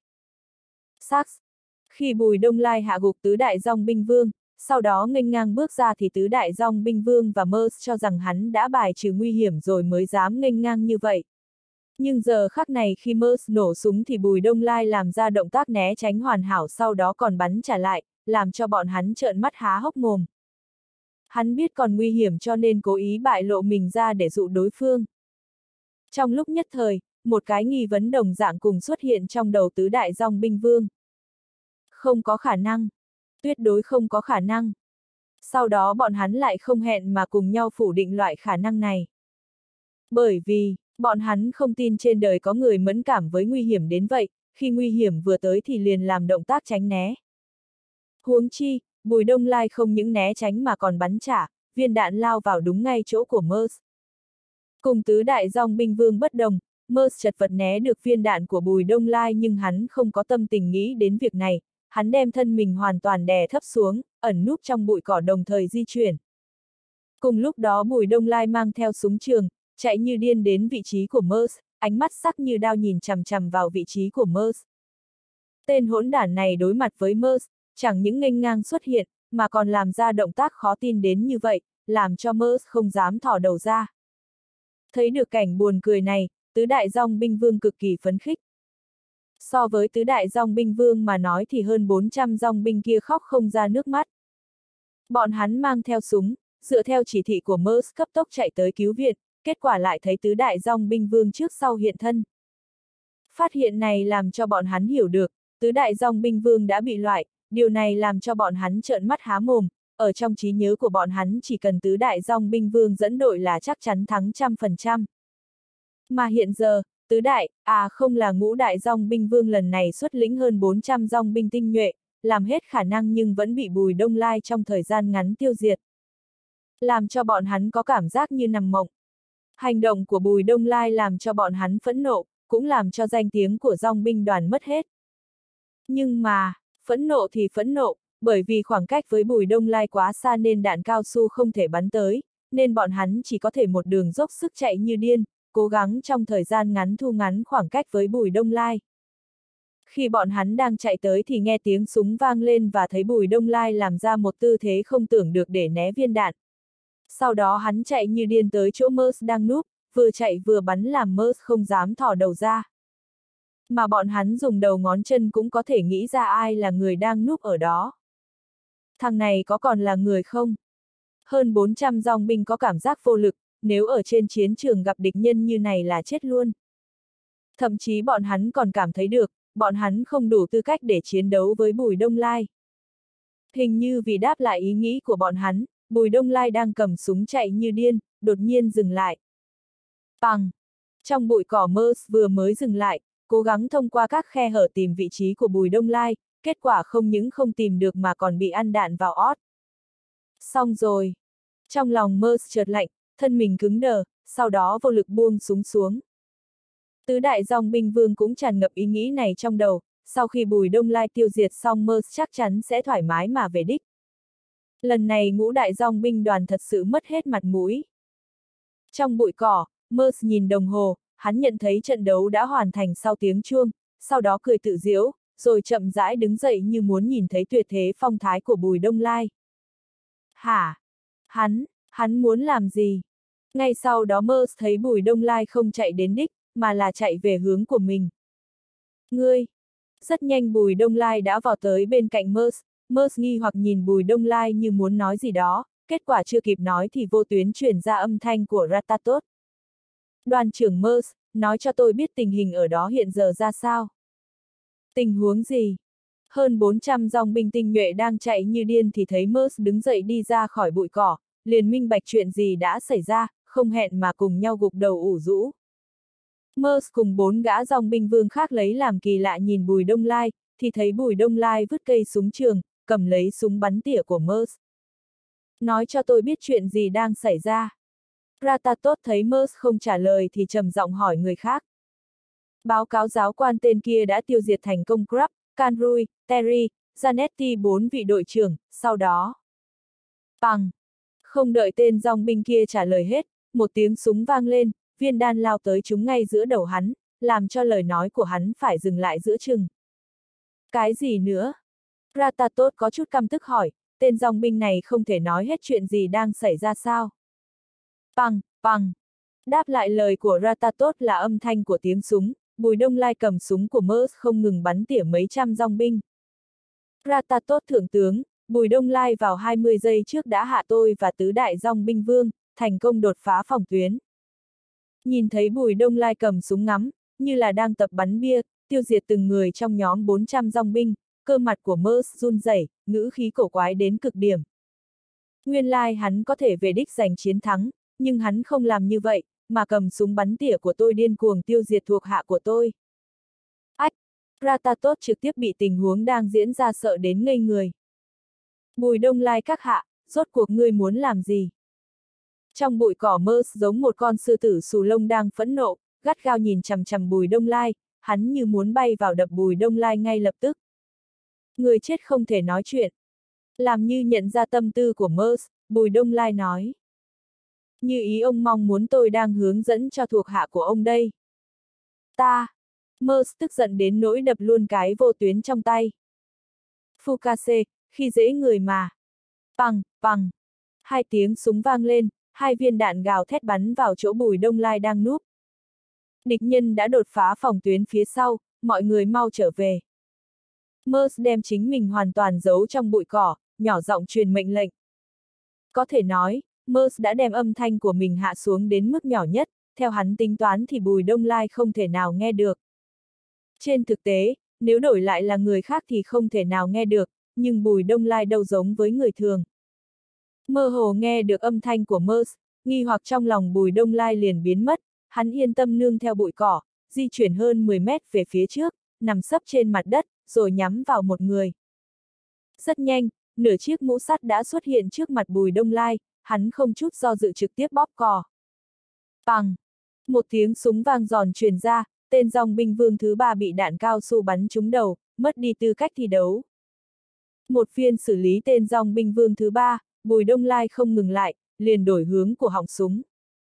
A: Sax! Khi Bùi Đông Lai hạ gục tứ đại dòng binh vương, sau đó nghênh ngang bước ra thì tứ đại dòng binh vương và Merce cho rằng hắn đã bài trừ nguy hiểm rồi mới dám nghênh ngang như vậy. Nhưng giờ khắc này khi Merce nổ súng thì Bùi Đông Lai làm ra động tác né tránh hoàn hảo, sau đó còn bắn trả lại, làm cho bọn hắn trợn mắt há hốc mồm. Hắn biết còn nguy hiểm cho nên cố ý bại lộ mình ra để dụ đối phương. Trong lúc nhất thời, một cái nghi vấn đồng dạng cùng xuất hiện trong đầu tứ đại dòng binh vương. Không có khả năng. Tuyệt đối không có khả năng. Sau đó bọn hắn lại không hẹn mà cùng nhau phủ định loại khả năng này. Bởi vì, bọn hắn không tin trên đời có người mẫn cảm với nguy hiểm đến vậy, khi nguy hiểm vừa tới thì liền làm động tác tránh né. Huống chi, Bùi Đông Lai không những né tránh mà còn bắn trả, viên đạn lao vào đúng ngay chỗ của Merce. Cùng tứ đại dòng binh vương bất đồng, Merce chật vật né được viên đạn của Bùi Đông Lai nhưng hắn không có tâm tình nghĩ đến việc này, hắn đem thân mình hoàn toàn đè thấp xuống, ẩn núp trong bụi cỏ đồng thời di chuyển. Cùng lúc đó Bùi Đông Lai mang theo súng trường, chạy như điên đến vị trí của Merce, ánh mắt sắc như đao nhìn chằm chằm vào vị trí của Merce. Tên hỗn đản này đối mặt với Merce, chẳng những nghênh ngang xuất hiện, mà còn làm ra động tác khó tin đến như vậy, làm cho Merce không dám thò đầu ra. Thấy được cảnh buồn cười này, tứ đại dòng binh vương cực kỳ phấn khích. So với tứ đại dòng binh vương mà nói thì hơn 400 dòng binh kia khóc không ra nước mắt. Bọn hắn mang theo súng, dựa theo chỉ thị của Merce cấp tốc chạy tới cứu viện, kết quả lại thấy tứ đại dòng binh vương trước sau hiện thân. Phát hiện này làm cho bọn hắn hiểu được, tứ đại dòng binh vương đã bị loại, điều này làm cho bọn hắn trợn mắt há mồm, ở trong trí nhớ của bọn hắn chỉ cần tứ đại dòng binh vương dẫn đội là chắc chắn thắng 100%. Mà hiện giờ, tứ đại, không là ngũ đại dòng binh vương lần này xuất lĩnh hơn 400 dòng binh tinh nhuệ, làm hết khả năng nhưng vẫn bị Bùi Đông Lai trong thời gian ngắn tiêu diệt. Làm cho bọn hắn có cảm giác như nằm mộng. Hành động của Bùi Đông Lai làm cho bọn hắn phẫn nộ, cũng làm cho danh tiếng của dòng binh đoàn mất hết. Nhưng mà, phẫn nộ thì phẫn nộ, bởi vì khoảng cách với Bùi Đông Lai quá xa nên đạn cao su không thể bắn tới, nên bọn hắn chỉ có thể một đường dốc sức chạy như điên, cố gắng trong thời gian ngắn thu ngắn khoảng cách với Bùi Đông Lai. Khi bọn hắn đang chạy tới thì nghe tiếng súng vang lên và thấy Bùi Đông Lai làm ra một tư thế không tưởng được để né viên đạn. Sau đó hắn chạy như điên tới chỗ Mers đang núp, vừa chạy vừa bắn làm Mers không dám thò đầu ra. Mà bọn hắn dùng đầu ngón chân cũng có thể nghĩ ra ai là người đang núp ở đó. Thằng này có còn là người không? Hơn 400 dòng binh có cảm giác vô lực, nếu ở trên chiến trường gặp địch nhân như này là chết luôn. Thậm chí bọn hắn còn cảm thấy được, bọn hắn không đủ tư cách để chiến đấu với Bùi Đông Lai. Hình như vì đáp lại ý nghĩ của bọn hắn, Bùi Đông Lai đang cầm súng chạy như điên, đột nhiên dừng lại. Bằng! Trong bụi cỏ Mers vừa mới dừng lại, cố gắng thông qua các khe hở tìm vị trí của Bùi Đông Lai, kết quả không những không tìm được mà còn bị ăn đạn vào ót. Xong rồi! Trong lòng Mers chợt lạnh, thân mình cứng đờ, sau đó vô lực buông súng xuống. Tứ đại dòng binh vương cũng tràn ngập ý nghĩ này trong đầu, sau khi Bùi Đông Lai tiêu diệt xong Mers chắc chắn sẽ thoải mái mà về đích. Lần này ngũ đại dòng binh đoàn thật sự mất hết mặt mũi. Trong bụi cỏ, Mers nhìn đồng hồ, hắn nhận thấy trận đấu đã hoàn thành sau tiếng chuông, sau đó cười tự giễu, rồi chậm rãi đứng dậy như muốn nhìn thấy tuyệt thế phong thái của Bùi Đông Lai. Hả? Hắn muốn làm gì? Ngay sau đó Mers thấy Bùi Đông Lai không chạy đến đích, mà là chạy về hướng của mình. Ngươi! Rất nhanh Bùi Đông Lai đã vào tới bên cạnh Mers. Mers nghi hoặc nhìn Bùi Đông Lai như muốn nói gì đó, kết quả chưa kịp nói thì vô tuyến truyền ra âm thanh của Ratatot. Đoàn trưởng Mers, nói cho tôi biết tình hình ở đó hiện giờ ra sao. Tình huống gì? Hơn 400 dòng binh tinh nhuệ đang chạy như điên thì thấy Mers đứng dậy đi ra khỏi bụi cỏ, liền minh bạch chuyện gì đã xảy ra, không hẹn mà cùng nhau gục đầu ủ rũ. Mers cùng 4 gã dòng binh vương khác lấy làm kỳ lạ nhìn Bùi Đông Lai, thì thấy Bùi Đông Lai vứt cây súng trường, cầm lấy súng bắn tỉa của Mers. Nói cho tôi biết chuyện gì đang xảy ra. Ratatot thấy Mers không trả lời thì trầm giọng hỏi người khác. Báo cáo giáo quan tên kia đã tiêu diệt thành công Krab, Kanrui, Terry, Zanetti 4 vị đội trưởng, sau đó. Bằng! Không đợi tên dòng binh kia trả lời hết, một tiếng súng vang lên, viên đan lao tới trúng ngay giữa đầu hắn, làm cho lời nói của hắn phải dừng lại giữa chừng. Cái gì nữa? Ratatot có chút căm tức hỏi, tên dòng binh này không thể nói hết chuyện gì đang xảy ra sao? Bằng! Đáp lại lời của Ratatot là âm thanh của tiếng súng, Bùi Đông Lai cầm súng của Mers không ngừng bắn tỉa mấy trăm dòng binh. Ratatot thượng tướng, Bùi Đông Lai vào 20 giây trước đã hạ tôi và tứ đại dòng binh vương, thành công đột phá phòng tuyến. Nhìn thấy Bùi Đông Lai cầm súng ngắm, như là đang tập bắn bia, tiêu diệt từng người trong nhóm 400 dòng binh, cơ mặt của Mers run rẩy, ngữ khí cổ quái đến cực điểm. Nguyên lai hắn có thể về đích giành chiến thắng, nhưng hắn không làm như vậy, mà cầm súng bắn tỉa của tôi điên cuồng tiêu diệt thuộc hạ của tôi. Ách! Ratatot trực tiếp bị tình huống đang diễn ra sợ đến ngây người. Bùi Đông Lai các hạ, rốt cuộc ngươi muốn làm gì? Trong bụi cỏ Mers giống một con sư tử xù lông đang phẫn nộ, gắt gao nhìn chằm chằm Bùi Đông Lai, hắn như muốn bay vào đập Bùi Đông Lai ngay lập tức. Người chết không thể nói chuyện. Làm như nhận ra tâm tư của Mers, Bùi Đông Lai nói. Như ý ông mong muốn tôi đang hướng dẫn cho thuộc hạ của ông đây. Mers tức giận đến nỗi đập luôn cái vô tuyến trong tay. Fukase, khi dễ người mà. Bằng! Hai tiếng súng vang lên, hai viên đạn gào thét bắn vào chỗ Bùi Đông Lai đang núp. Địch nhân đã đột phá phòng tuyến phía sau, mọi người mau trở về. Mers đem chính mình hoàn toàn giấu trong bụi cỏ, nhỏ giọng truyền mệnh lệnh. Có thể nói, Mers đã đem âm thanh của mình hạ xuống đến mức nhỏ nhất, theo hắn tính toán thì Bùi Đông Lai không thể nào nghe được. Trên thực tế, nếu đổi lại là người khác thì không thể nào nghe được, nhưng Bùi Đông Lai đâu giống với người thường. Mơ hồ nghe được âm thanh của Mers, nghi hoặc trong lòng Bùi Đông Lai liền biến mất, hắn yên tâm nương theo bụi cỏ, di chuyển hơn 10 mét về phía trước, nằm sấp trên mặt đất, rồi nhắm vào một người. Rất nhanh, nửa chiếc mũ sắt đã xuất hiện trước mặt Bùi Đông Lai, hắn không chút do dự trực tiếp bóp cò. Bằng! Một tiếng súng vang giòn truyền ra, tên dòng binh vương thứ ba bị đạn cao su bắn trúng đầu, mất đi tư cách thi đấu. Một viên xử lý tên dòng binh vương thứ ba, Bùi Đông Lai không ngừng lại, liền đổi hướng của họng súng.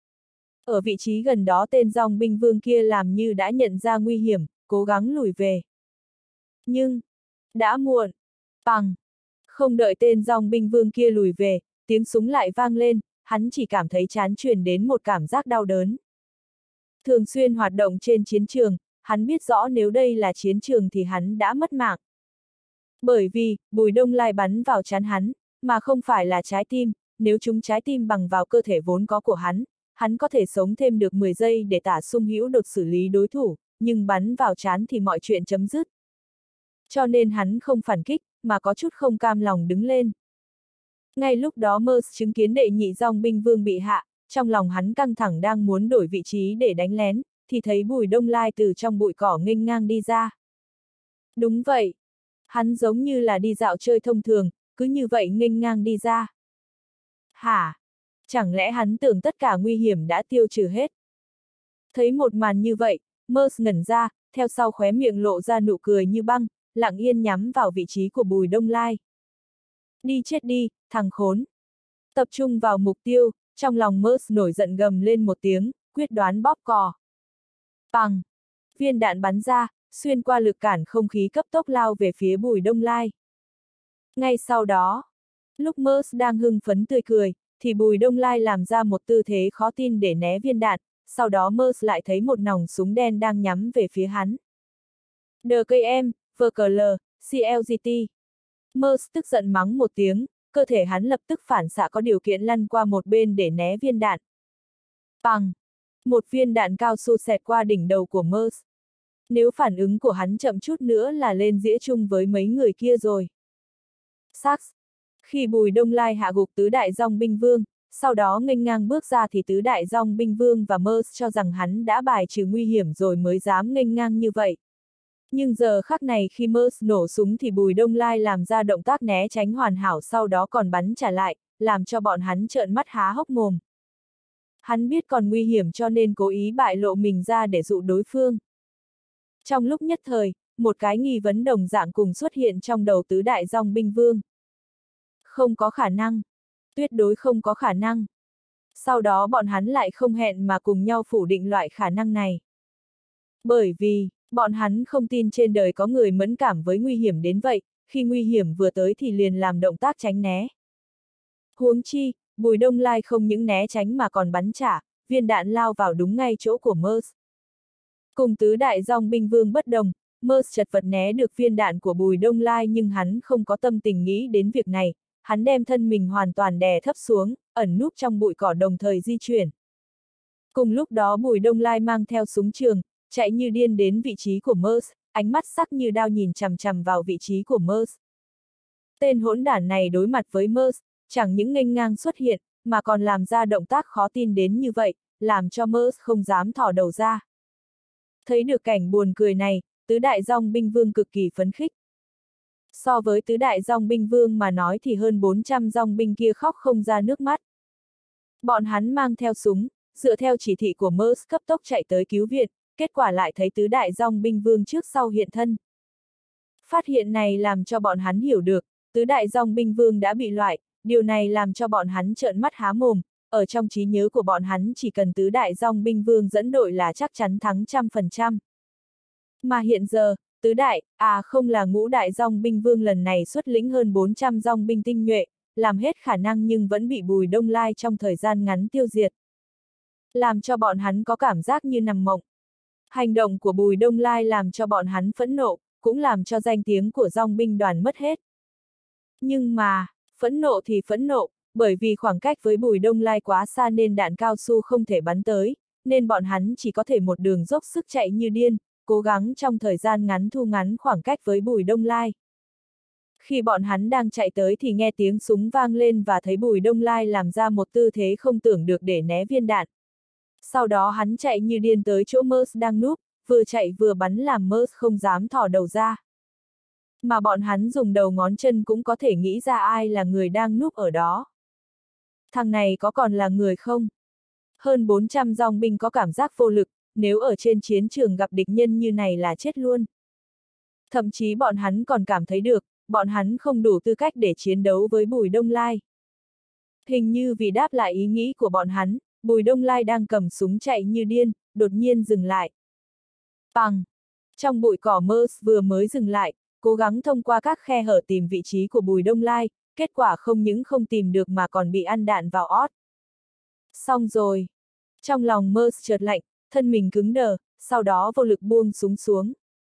A: Ở vị trí gần đó tên dòng binh vương kia làm như đã nhận ra nguy hiểm, cố gắng lùi về. Nhưng, đã muộn. Bằng! Không đợi tên dòng binh vương kia lùi về, tiếng súng lại vang lên, hắn chỉ cảm thấy trán truyền đến một cảm giác đau đớn. Thường xuyên hoạt động trên chiến trường, hắn biết rõ nếu đây là chiến trường thì hắn đã mất mạng. Bởi vì, Bùi Đông Lai bắn vào trán hắn, mà không phải là trái tim, nếu chúng trái tim bằng vào cơ thể vốn có của hắn có thể sống thêm được 10 giây để Tả Sung Hữu đột xử lý đối thủ, nhưng bắn vào trán thì mọi chuyện chấm dứt. Cho nên hắn không phản kích, mà có chút không cam lòng đứng lên. Ngay lúc đó Mers chứng kiến đệ nhị dòng binh vương bị hạ, trong lòng hắn căng thẳng đang muốn đổi vị trí để đánh lén, thì thấy Bùi Đông Lai từ trong bụi cỏ nghênh ngang đi ra. Đúng vậy. Hắn giống như là đi dạo chơi thông thường, cứ như vậy nghênh ngang đi ra. Hả? Chẳng lẽ hắn tưởng tất cả nguy hiểm đã tiêu trừ hết? Thấy một màn như vậy, Mers ngẩn ra, theo sau khóe miệng lộ ra nụ cười như băng, lặng yên nhắm vào vị trí của Bùi Đông Lai. Đi chết đi, thằng khốn! Tập trung vào mục tiêu, trong lòng Mers nổi giận gầm lên một tiếng, quyết đoán bóp cò. Bằng! Viên đạn bắn ra, xuyên qua lực cản không khí cấp tốc lao về phía Bùi Đông Lai. Ngay sau đó, lúc Mers đang hưng phấn tươi cười, thì Bùi Đông Lai làm ra một tư thế khó tin để né viên đạn, sau đó Mers lại thấy một nòng súng đen đang nhắm về phía hắn. DKM, VKL, CLGT. Mers tức giận mắng một tiếng, cơ thể hắn lập tức phản xạ có điều kiện lăn qua một bên để né viên đạn. Bằng! Một viên đạn cao su xẹt qua đỉnh đầu của Mers. Nếu phản ứng của hắn chậm chút nữa là lên dĩa chung với mấy người kia rồi. Sax! Khi Bùi Đông Lai hạ gục tứ đại dòng binh vương, sau đó nghênh ngang bước ra thì tứ đại dòng binh vương và Mers cho rằng hắn đã bài trừ nguy hiểm rồi mới dám nghênh ngang như vậy. Nhưng giờ khắc này khi Mers nổ súng thì Bùi Đông Lai làm ra động tác né tránh hoàn hảo, sau đó còn bắn trả lại, làm cho bọn hắn trợn mắt há hốc mồm. Hắn biết còn nguy hiểm cho nên cố ý bại lộ mình ra để dụ đối phương. Trong lúc nhất thời, một cái nghi vấn đồng dạng cùng xuất hiện trong đầu tứ đại dòng binh vương. Không có khả năng. Tuyệt đối không có khả năng. Sau đó bọn hắn lại không hẹn mà cùng nhau phủ định loại khả năng này. Bởi vì, bọn hắn không tin trên đời có người mẫn cảm với nguy hiểm đến vậy, khi nguy hiểm vừa tới thì liền làm động tác tránh né. Huống chi, Bùi Đông Lai không những né tránh mà còn bắn trả, viên đạn lao vào đúng ngay chỗ của Mers. Cùng tứ đại dòng binh vương bất đồng, Mers chật vật né được viên đạn của Bùi Đông Lai nhưng hắn không có tâm tình nghĩ đến việc này, hắn đem thân mình hoàn toàn đè thấp xuống, ẩn núp trong bụi cỏ đồng thời di chuyển. Cùng lúc đó Bùi Đông Lai mang theo súng trường, chạy như điên đến vị trí của Mers, ánh mắt sắc như đao nhìn chằm chằm vào vị trí của Mers. Tên hỗn đản này đối mặt với Mers, chẳng những nghênh ngang xuất hiện, mà còn làm ra động tác khó tin đến như vậy, làm cho Mers không dám thò đầu ra. Thấy được cảnh buồn cười này, tứ đại dòng binh vương cực kỳ phấn khích. So với tứ đại dòng binh vương mà nói thì hơn 400 dòng binh kia khóc không ra nước mắt. Bọn hắn mang theo súng, dựa theo chỉ thị của Mers cấp tốc chạy tới cứu viện, kết quả lại thấy tứ đại dòng binh vương trước sau hiện thân. Phát hiện này làm cho bọn hắn hiểu được, tứ đại dòng binh vương đã bị loại, điều này làm cho bọn hắn trợn mắt há mồm, ở trong trí nhớ của bọn hắn chỉ cần tứ đại dòng binh vương dẫn đội là chắc chắn thắng 100%. Mà hiện giờ, tứ đại, không là ngũ đại dòng binh vương lần này xuất lĩnh hơn 400 dòng binh tinh nhuệ, làm hết khả năng nhưng vẫn bị Bùi Đông Lai trong thời gian ngắn tiêu diệt. Làm cho bọn hắn có cảm giác như nằm mộng. Hành động của Bùi Đông Lai làm cho bọn hắn phẫn nộ, cũng làm cho danh tiếng của dòng binh đoàn mất hết. Nhưng mà, phẫn nộ thì phẫn nộ, bởi vì khoảng cách với Bùi Đông Lai quá xa nên đạn cao su không thể bắn tới, nên bọn hắn chỉ có thể một đường dốc sức chạy như điên, cố gắng trong thời gian ngắn thu ngắn khoảng cách với Bùi Đông Lai. Khi bọn hắn đang chạy tới thì nghe tiếng súng vang lên và thấy Bùi Đông Lai làm ra một tư thế không tưởng được để né viên đạn. Sau đó hắn chạy như điên tới chỗ Mers đang núp, vừa chạy vừa bắn làm Mers không dám thò đầu ra. Mà bọn hắn dùng đầu ngón chân cũng có thể nghĩ ra ai là người đang núp ở đó. Thằng này có còn là người không? Hơn 400 dòng binh có cảm giác vô lực, nếu ở trên chiến trường gặp địch nhân như này là chết luôn. Thậm chí bọn hắn còn cảm thấy được, bọn hắn không đủ tư cách để chiến đấu với Bùi Đông Lai. Hình như vì đáp lại ý nghĩ của bọn hắn, Bùi Đông Lai đang cầm súng chạy như điên, đột nhiên dừng lại. Bằng! Trong bụi cỏ Mers vừa mới dừng lại, cố gắng thông qua các khe hở tìm vị trí của Bùi Đông Lai, kết quả không những không tìm được mà còn bị ăn đạn vào ót. Xong rồi! Trong lòng Mers chợt lạnh, thân mình cứng đờ, sau đó vô lực buông súng xuống.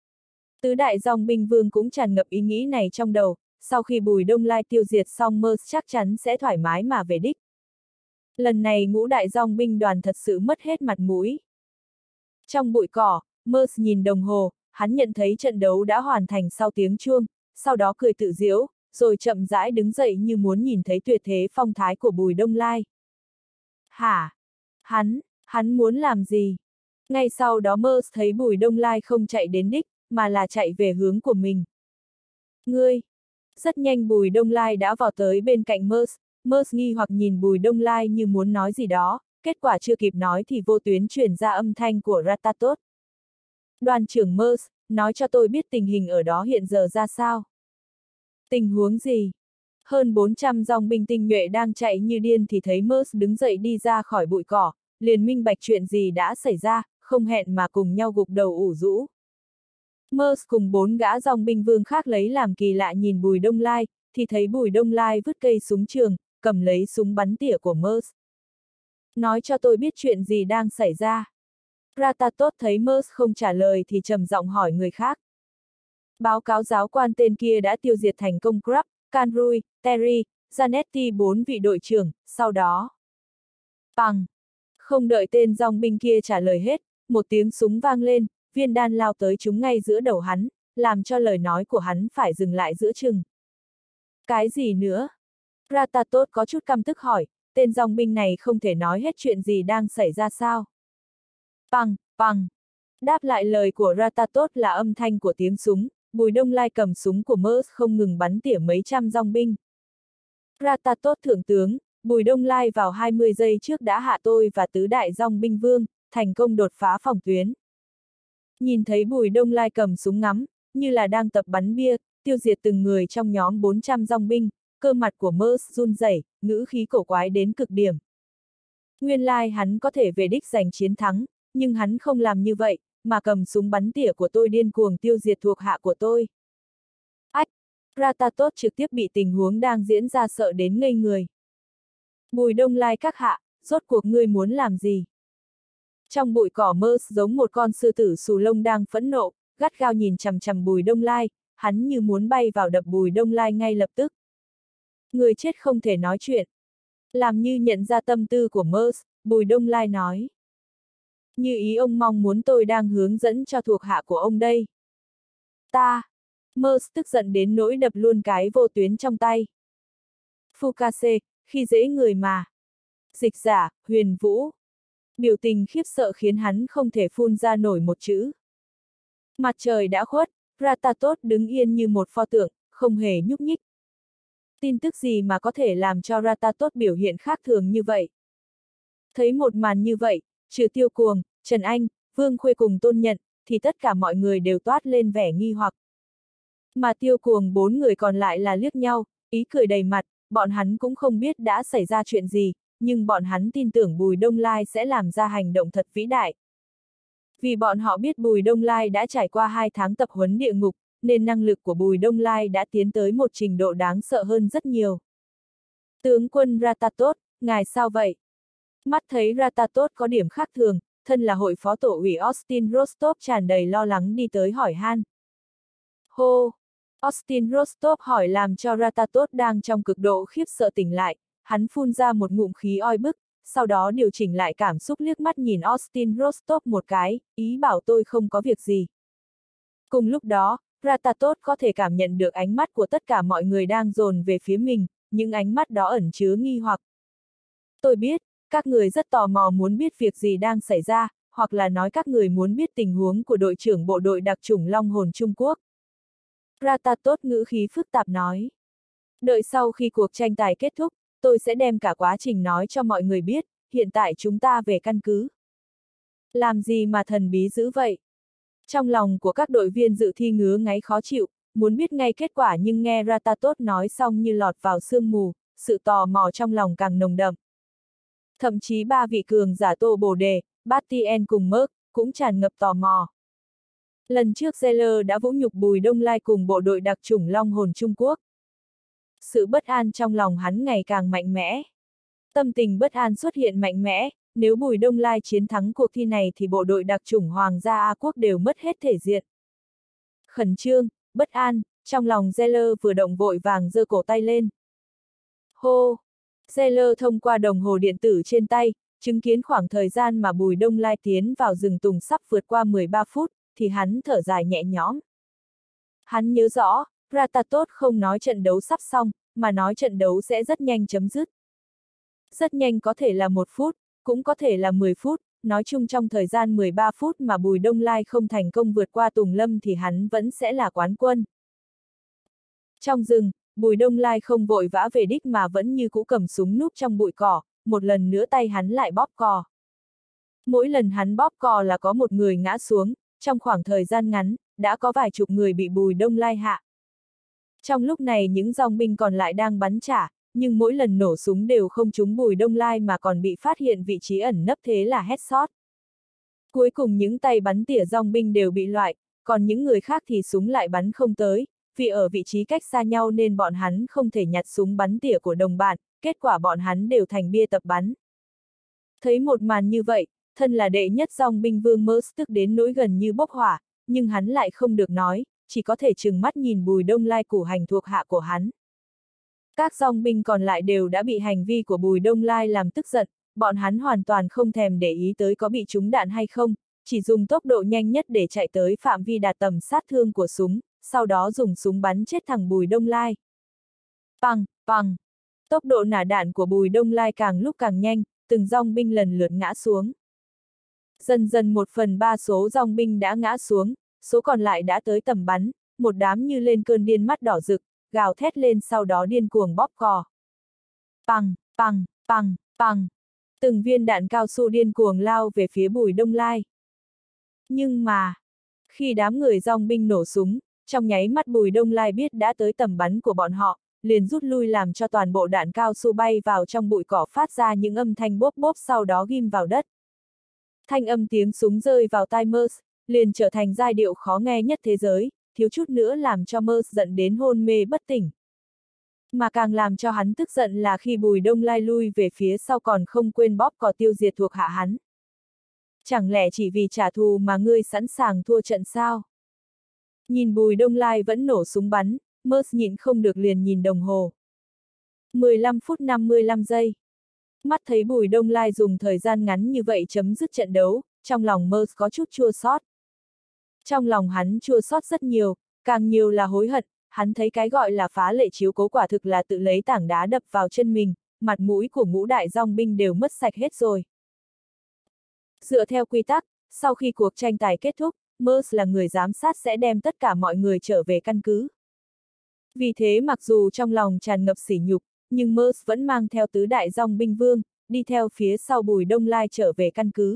A: Tứ đại dòng binh vương cũng tràn ngập ý nghĩ này trong đầu, sau khi Bùi Đông Lai tiêu diệt xong Mers chắc chắn sẽ thoải mái mà về đích. Lần này ngũ đại dòng binh đoàn thật sự mất hết mặt mũi. Trong bụi cỏ, Mers nhìn đồng hồ, hắn nhận thấy trận đấu đã hoàn thành sau tiếng chuông, sau đó cười tự giễu, rồi chậm rãi đứng dậy như muốn nhìn thấy tuyệt thế phong thái của Bùi Đông Lai. Hả? Hắn muốn làm gì? Ngay sau đó Mers thấy Bùi Đông Lai không chạy đến đích, mà là chạy về hướng của mình. Ngươi! Rất nhanh Bùi Đông Lai đã vào tới bên cạnh Mers, Mers nghi hoặc nhìn Bùi Đông Lai như muốn nói gì đó, kết quả chưa kịp nói thì vô tuyến truyền ra âm thanh của Ratatot. Đoàn trưởng Mers, nói cho tôi biết tình hình ở đó hiện giờ ra sao. Tình huống gì? Hơn 400 dòng binh tinh nhuệ đang chạy như điên thì thấy Mers đứng dậy đi ra khỏi bụi cỏ, liền minh bạch chuyện gì đã xảy ra, không hẹn mà cùng nhau gục đầu ủ rũ. Mers cùng 4 gã dòng binh vương khác lấy làm kỳ lạ nhìn Bùi Đông Lai, thì thấy Bùi Đông Lai vứt cây súng trường, cầm lấy súng bắn tỉa của Mers. Nói cho tôi biết chuyện gì đang xảy ra. Ratatot thấy Mers không trả lời thì trầm giọng hỏi người khác. Báo cáo giáo quan tên kia đã tiêu diệt thành công Crab, Canrui, Terry, Zanetti 4 vị đội trưởng, sau đó. Bằng! Không đợi tên dòng binh kia trả lời hết, một tiếng súng vang lên, viên đan lao tới trúng ngay giữa đầu hắn, làm cho lời nói của hắn phải dừng lại giữa chừng. Cái gì nữa? Ratatot có chút căm tức hỏi, tên dòng binh này không thể nói hết chuyện gì đang xảy ra sao? Bằng! Đáp lại lời của Ratatot là âm thanh của tiếng súng, Bùi Đông Lai cầm súng của Mers không ngừng bắn tỉa mấy trăm dòng binh. Ratatot thượng tướng, Bùi Đông Lai vào 20 giây trước đã hạ tôi và tứ đại dòng binh vương, thành công đột phá phòng tuyến. Nhìn thấy Bùi Đông Lai cầm súng ngắm, như là đang tập bắn bia, tiêu diệt từng người trong nhóm 400 dòng binh, cơ mặt của Mers run rẩy, ngữ khí cổ quái đến cực điểm. Nguyên lai hắn có thể về đích giành chiến thắng, nhưng hắn không làm như vậy, mà cầm súng bắn tỉa của tôi điên cuồng tiêu diệt thuộc hạ của tôi. Ách! Ratatot trực tiếp bị tình huống đang diễn ra sợ đến ngây người. Bùi Đông Lai các hạ, rốt cuộc ngươi muốn làm gì? Trong bụi cỏ Mers giống một con sư tử xù lông đang phẫn nộ, gắt gao nhìn chằm chằm Bùi Đông Lai, hắn như muốn bay vào đập Bùi Đông Lai ngay lập tức. Người chết không thể nói chuyện. Làm như nhận ra tâm tư của Mers, Bùi Đông Lai nói. Như ý ông mong muốn tôi đang hướng dẫn cho thuộc hạ của ông đây. Mers tức giận đến nỗi đập luôn cái vô tuyến trong tay. Fukase, khi dễ người mà. Dịch giả, Huyền Vũ. Biểu tình khiếp sợ khiến hắn không thể phun ra nổi một chữ. Mặt trời đã khuất, Ratatot đứng yên như một pho tượng, không hề nhúc nhích. Tin tức gì mà có thể làm cho Ratatot biểu hiện khác thường như vậy? Thấy một màn như vậy, trừ Tiêu Cuồng, Trần Anh, Vương Khuê cùng Tôn Nhận, thì tất cả mọi người đều toát lên vẻ nghi hoặc. Mà Tiêu Cuồng 4 người còn lại là liếc nhau, ý cười đầy mặt, bọn hắn cũng không biết đã xảy ra chuyện gì, nhưng bọn hắn tin tưởng Bùi Đông Lai sẽ làm ra hành động thật vĩ đại. Vì bọn họ biết Bùi Đông Lai đã trải qua 2 tháng tập huấn địa ngục, nên năng lực của Bùi Đông Lai đã tiến tới một trình độ đáng sợ hơn rất nhiều. Tướng quân Ratatot, ngài sao vậy? Mắt thấy Ratatot có điểm khác thường, thân là hội phó tổ ủy Austin Rostov tràn đầy lo lắng đi tới hỏi han. Hô! Austin Rostov hỏi làm cho Ratatot đang trong cực độ khiếp sợ tỉnh lại, hắn phun ra một ngụm khí oi bức, sau đó điều chỉnh lại cảm xúc liếc mắt nhìn Austin Rostov một cái, ý bảo tôi không có việc gì. Cùng lúc đó, Ratatot có thể cảm nhận được ánh mắt của tất cả mọi người đang dồn về phía mình, những ánh mắt đó ẩn chứa nghi hoặc. Tôi biết, các người rất tò mò muốn biết việc gì đang xảy ra, hoặc là nói các người muốn biết tình huống của đội trưởng bộ đội đặc chủng Long Hồn Trung Quốc. Ratatot ngữ khí phức tạp nói. Đợi sau khi cuộc tranh tài kết thúc, tôi sẽ đem cả quá trình nói cho mọi người biết, hiện tại chúng ta về căn cứ. Làm gì mà thần bí dữ vậy? Trong lòng của các đội viên dự thi ngứa ngáy khó chịu, muốn biết ngay kết quả nhưng nghe Ratatot nói xong như lọt vào sương mù, sự tò mò trong lòng càng nồng đậm. Thậm chí ba vị cường giả Tô Bồ Đề, Bastien cùng Merc, cũng tràn ngập tò mò. Lần trước Zeller đã vũ nhục Bùi Đông Lai cùng bộ đội đặc chủng Long Hồn Trung Quốc. Sự bất an trong lòng hắn ngày càng mạnh mẽ. Tâm tình bất an xuất hiện mạnh mẽ, nếu Bùi Đông Lai chiến thắng cuộc thi này thì bộ đội đặc chủng Hoàng gia A Quốc đều mất hết thể diện. Khẩn trương, bất an, trong lòng Zeller vừa động vội vàng giơ cổ tay lên. Hô! Zeller thông qua đồng hồ điện tử trên tay, chứng kiến khoảng thời gian mà Bùi Đông Lai tiến vào rừng tùng sắp vượt qua 13 phút, thì hắn thở dài nhẹ nhõm. Hắn nhớ rõ, Ratatot không nói trận đấu sắp xong, mà nói trận đấu sẽ rất nhanh chấm dứt. Rất nhanh có thể là 1 phút, cũng có thể là 10 phút, nói chung trong thời gian 13 phút mà Bùi Đông Lai không thành công vượt qua Tùng Lâm thì hắn vẫn sẽ là quán quân. Trong rừng, Bùi Đông Lai không vội vã về đích mà vẫn như cũ cầm súng núp trong bụi cỏ, một lần nữa tay hắn lại bóp cò. Mỗi lần hắn bóp cò là có một người ngã xuống, trong khoảng thời gian ngắn, đã có vài chục người bị Bùi Đông Lai hạ. Trong lúc này những dòng binh còn lại đang bắn trả, nhưng mỗi lần nổ súng đều không trúng Bùi Đông Lai mà còn bị phát hiện vị trí ẩn nấp thế là headshot. Cuối cùng những tay bắn tỉa dòng binh đều bị loại, còn những người khác thì súng lại bắn không tới, vì ở vị trí cách xa nhau nên bọn hắn không thể nhặt súng bắn tỉa của đồng bạn, kết quả bọn hắn đều thành bia tập bắn. Thấy một màn như vậy, thân là đệ nhất dòng binh Vương Merc tức đến nỗi gần như bốc hỏa, nhưng hắn lại không được nói, chỉ có thể trừng mắt nhìn Bùi Đông Lai củ hành thuộc hạ của hắn. Các dòng binh còn lại đều đã bị hành vi của Bùi Đông Lai làm tức giận, bọn hắn hoàn toàn không thèm để ý tới có bị trúng đạn hay không, chỉ dùng tốc độ nhanh nhất để chạy tới phạm vi đạt tầm sát thương của súng, sau đó dùng súng bắn chết thằng Bùi Đông Lai. Pằng, pằng! Tốc độ nả đạn của Bùi Đông Lai càng lúc càng nhanh, từng dòng binh lần lượt ngã xuống. Dần dần 1/3 số dòng binh đã ngã xuống, số còn lại đã tới tầm bắn, một đám như lên cơn điên mắt đỏ rực, gào thét lên sau đó điên cuồng bóp cò. Pằng, pằng, pằng, pằng! Từng viên đạn cao su điên cuồng lao về phía Bùi Đông Lai. Nhưng mà, khi đám người dòng binh nổ súng, trong nháy mắt Bùi Đông Lai biết đã tới tầm bắn của bọn họ, liền rút lui làm cho toàn bộ đạn cao su bay vào trong bụi cỏ phát ra những âm thanh bốp bốp sau đó ghim vào đất. Thanh âm tiếng súng rơi vào tai Merc, liền trở thành giai điệu khó nghe nhất thế giới, thiếu chút nữa làm cho Merc giận đến hôn mê bất tỉnh. Mà càng làm cho hắn tức giận là khi Bùi Đông Lai lui về phía sau còn không quên bóp cò tiêu diệt thuộc hạ hắn. Chẳng lẽ chỉ vì trả thù mà ngươi sẵn sàng thua trận sao? Nhìn Bùi Đông Lai vẫn nổ súng bắn, Merc nhịn không được liền nhìn đồng hồ. 15 phút 55 giây. Mắt thấy Bùi Đông Lai dùng thời gian ngắn như vậy chấm dứt trận đấu, trong lòng Merc có chút chua xót. Trong lòng hắn chua xót rất nhiều, càng nhiều là hối hận, hắn thấy cái gọi là phá lệ chiếu cố quả thực là tự lấy tảng đá đập vào chân mình, mặt mũi của ngũ đại dòng binh đều mất sạch hết rồi. Dựa theo quy tắc, sau khi cuộc tranh tài kết thúc, Merc là người giám sát sẽ đem tất cả mọi người trở về căn cứ. Vì thế mặc dù trong lòng tràn ngập sỉ nhục, nhưng Merc vẫn mang theo tứ đại dòng binh vương, đi theo phía sau Bùi Đông Lai trở về căn cứ.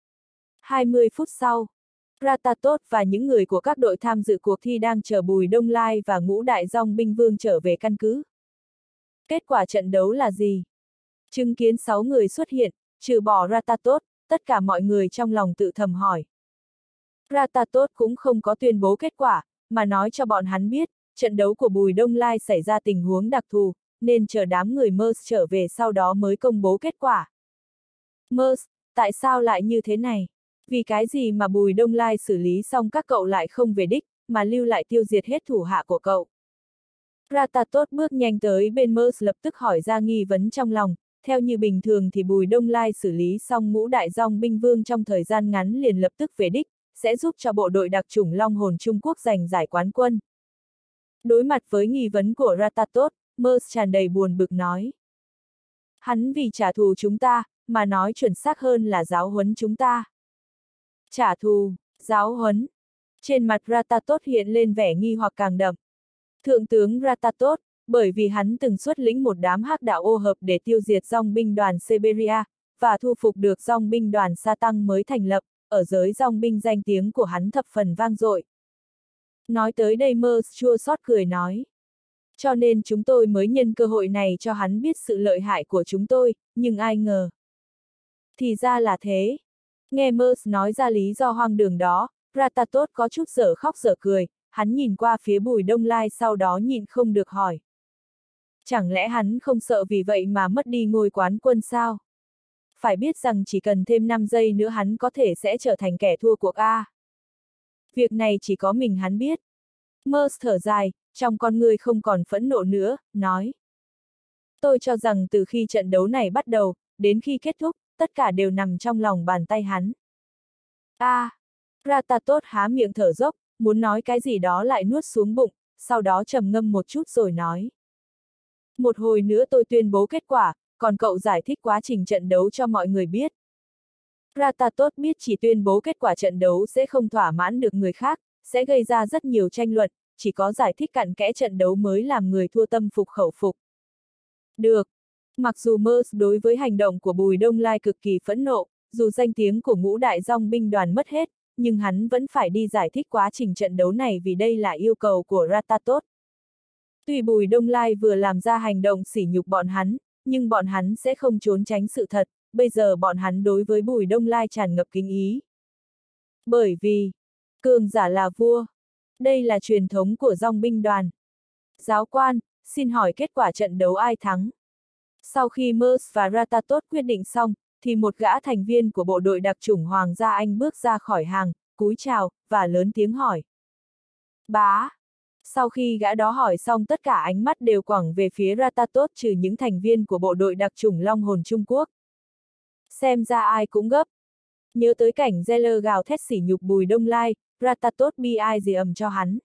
A: 20 phút sau, Ratatot và những người của các đội tham dự cuộc thi đang chờ Bùi Đông Lai và ngũ đại dòng binh vương trở về căn cứ. Kết quả trận đấu là gì? Chứng kiến 6 người xuất hiện, trừ bỏ Ratatot, tất cả mọi người trong lòng tự thầm hỏi. Ratatot cũng không có tuyên bố kết quả, mà nói cho bọn hắn biết, trận đấu của Bùi Đông Lai xảy ra tình huống đặc thù, nên chờ đám người Merc trở về sau đó mới công bố kết quả. Merc, tại sao lại như thế này? Vì cái gì mà Bùi Đông Lai xử lý xong các cậu lại không về đích, mà lưu lại tiêu diệt hết thủ hạ của cậu? Ratatot bước nhanh tới bên Merc lập tức hỏi ra nghi vấn trong lòng, theo như bình thường thì Bùi Đông Lai xử lý xong ngũ đại dòng binh vương trong thời gian ngắn liền lập tức về đích, sẽ giúp cho bộ đội đặc chủng Long Hồn Trung Quốc giành giải quán quân. Đối mặt với nghi vấn của Ratatot, Merce tràn đầy buồn bực nói. Hắn vì trả thù chúng ta, mà nói chuẩn xác hơn là giáo huấn chúng ta. Trả thù, giáo huấn. Trên mặt Ratatot hiện lên vẻ nghi hoặc càng đậm. Thượng tướng Ratatot, bởi vì hắn từng xuất lĩnh một đám hắc đạo ô hợp để tiêu diệt dòng binh đoàn Siberia, và thu phục được dòng binh đoàn Sa Tăng mới thành lập, ở giới dòng binh danh tiếng của hắn thập phần vang dội. Nói tới đây Merce chua xót cười nói. Cho nên chúng tôi mới nhân cơ hội này cho hắn biết sự lợi hại của chúng tôi, nhưng ai ngờ. Thì ra là thế. Nghe Merce nói ra lý do hoang đường đó, Ratatot có chút dở khóc dở cười, hắn nhìn qua phía Bùi Đông Lai sau đó nhịn không được hỏi. Chẳng lẽ hắn không sợ vì vậy mà mất đi ngôi quán quân sao? Phải biết rằng chỉ cần thêm 5 giây nữa hắn có thể sẽ trở thành kẻ thua cuộc A. Việc này chỉ có mình hắn biết. Merce thở dài, trong con người không còn phẫn nộ nữa, nói. Tôi cho rằng từ khi trận đấu này bắt đầu, đến khi kết thúc, tất cả đều nằm trong lòng bàn tay hắn. Ratatot há miệng thở dốc, muốn nói cái gì đó lại nuốt xuống bụng, sau đó trầm ngâm một chút rồi nói. Một hồi nữa tôi tuyên bố kết quả, còn cậu giải thích quá trình trận đấu cho mọi người biết. Ratatot biết chỉ tuyên bố kết quả trận đấu sẽ không thỏa mãn được người khác, sẽ gây ra rất nhiều tranh luận, chỉ có giải thích cặn kẽ trận đấu mới làm người thua tâm phục khẩu phục. Được. Mặc dù Merce đối với hành động của Bùi Đông Lai cực kỳ phẫn nộ, dù danh tiếng của ngũ đại dòng binh đoàn mất hết, nhưng hắn vẫn phải đi giải thích quá trình trận đấu này vì đây là yêu cầu của Ratatot. Tuy Bùi Đông Lai vừa làm ra hành động sỉ nhục bọn hắn, nhưng bọn hắn sẽ không trốn tránh sự thật, bây giờ bọn hắn đối với Bùi Đông Lai tràn ngập kính ý. Bởi vì, cường giả là vua. Đây là truyền thống của dòng binh đoàn. Giáo quan, xin hỏi kết quả trận đấu ai thắng? Sau khi Merce và Ratatot quyết định xong, thì một gã thành viên của bộ đội đặc chủng Hoàng gia Anh bước ra khỏi hàng, cúi chào, và lớn tiếng hỏi. Bá! Sau khi gã đó hỏi xong tất cả ánh mắt đều quẳng về phía Ratatot trừ những thành viên của bộ đội đặc chủng Long Hồn Trung Quốc. Xem ra ai cũng gấp. Nhớ tới cảnh Zeller gào thét sỉ nhục Bùi Đông Lai, Ratatot bi ai gì ầm cho hắn.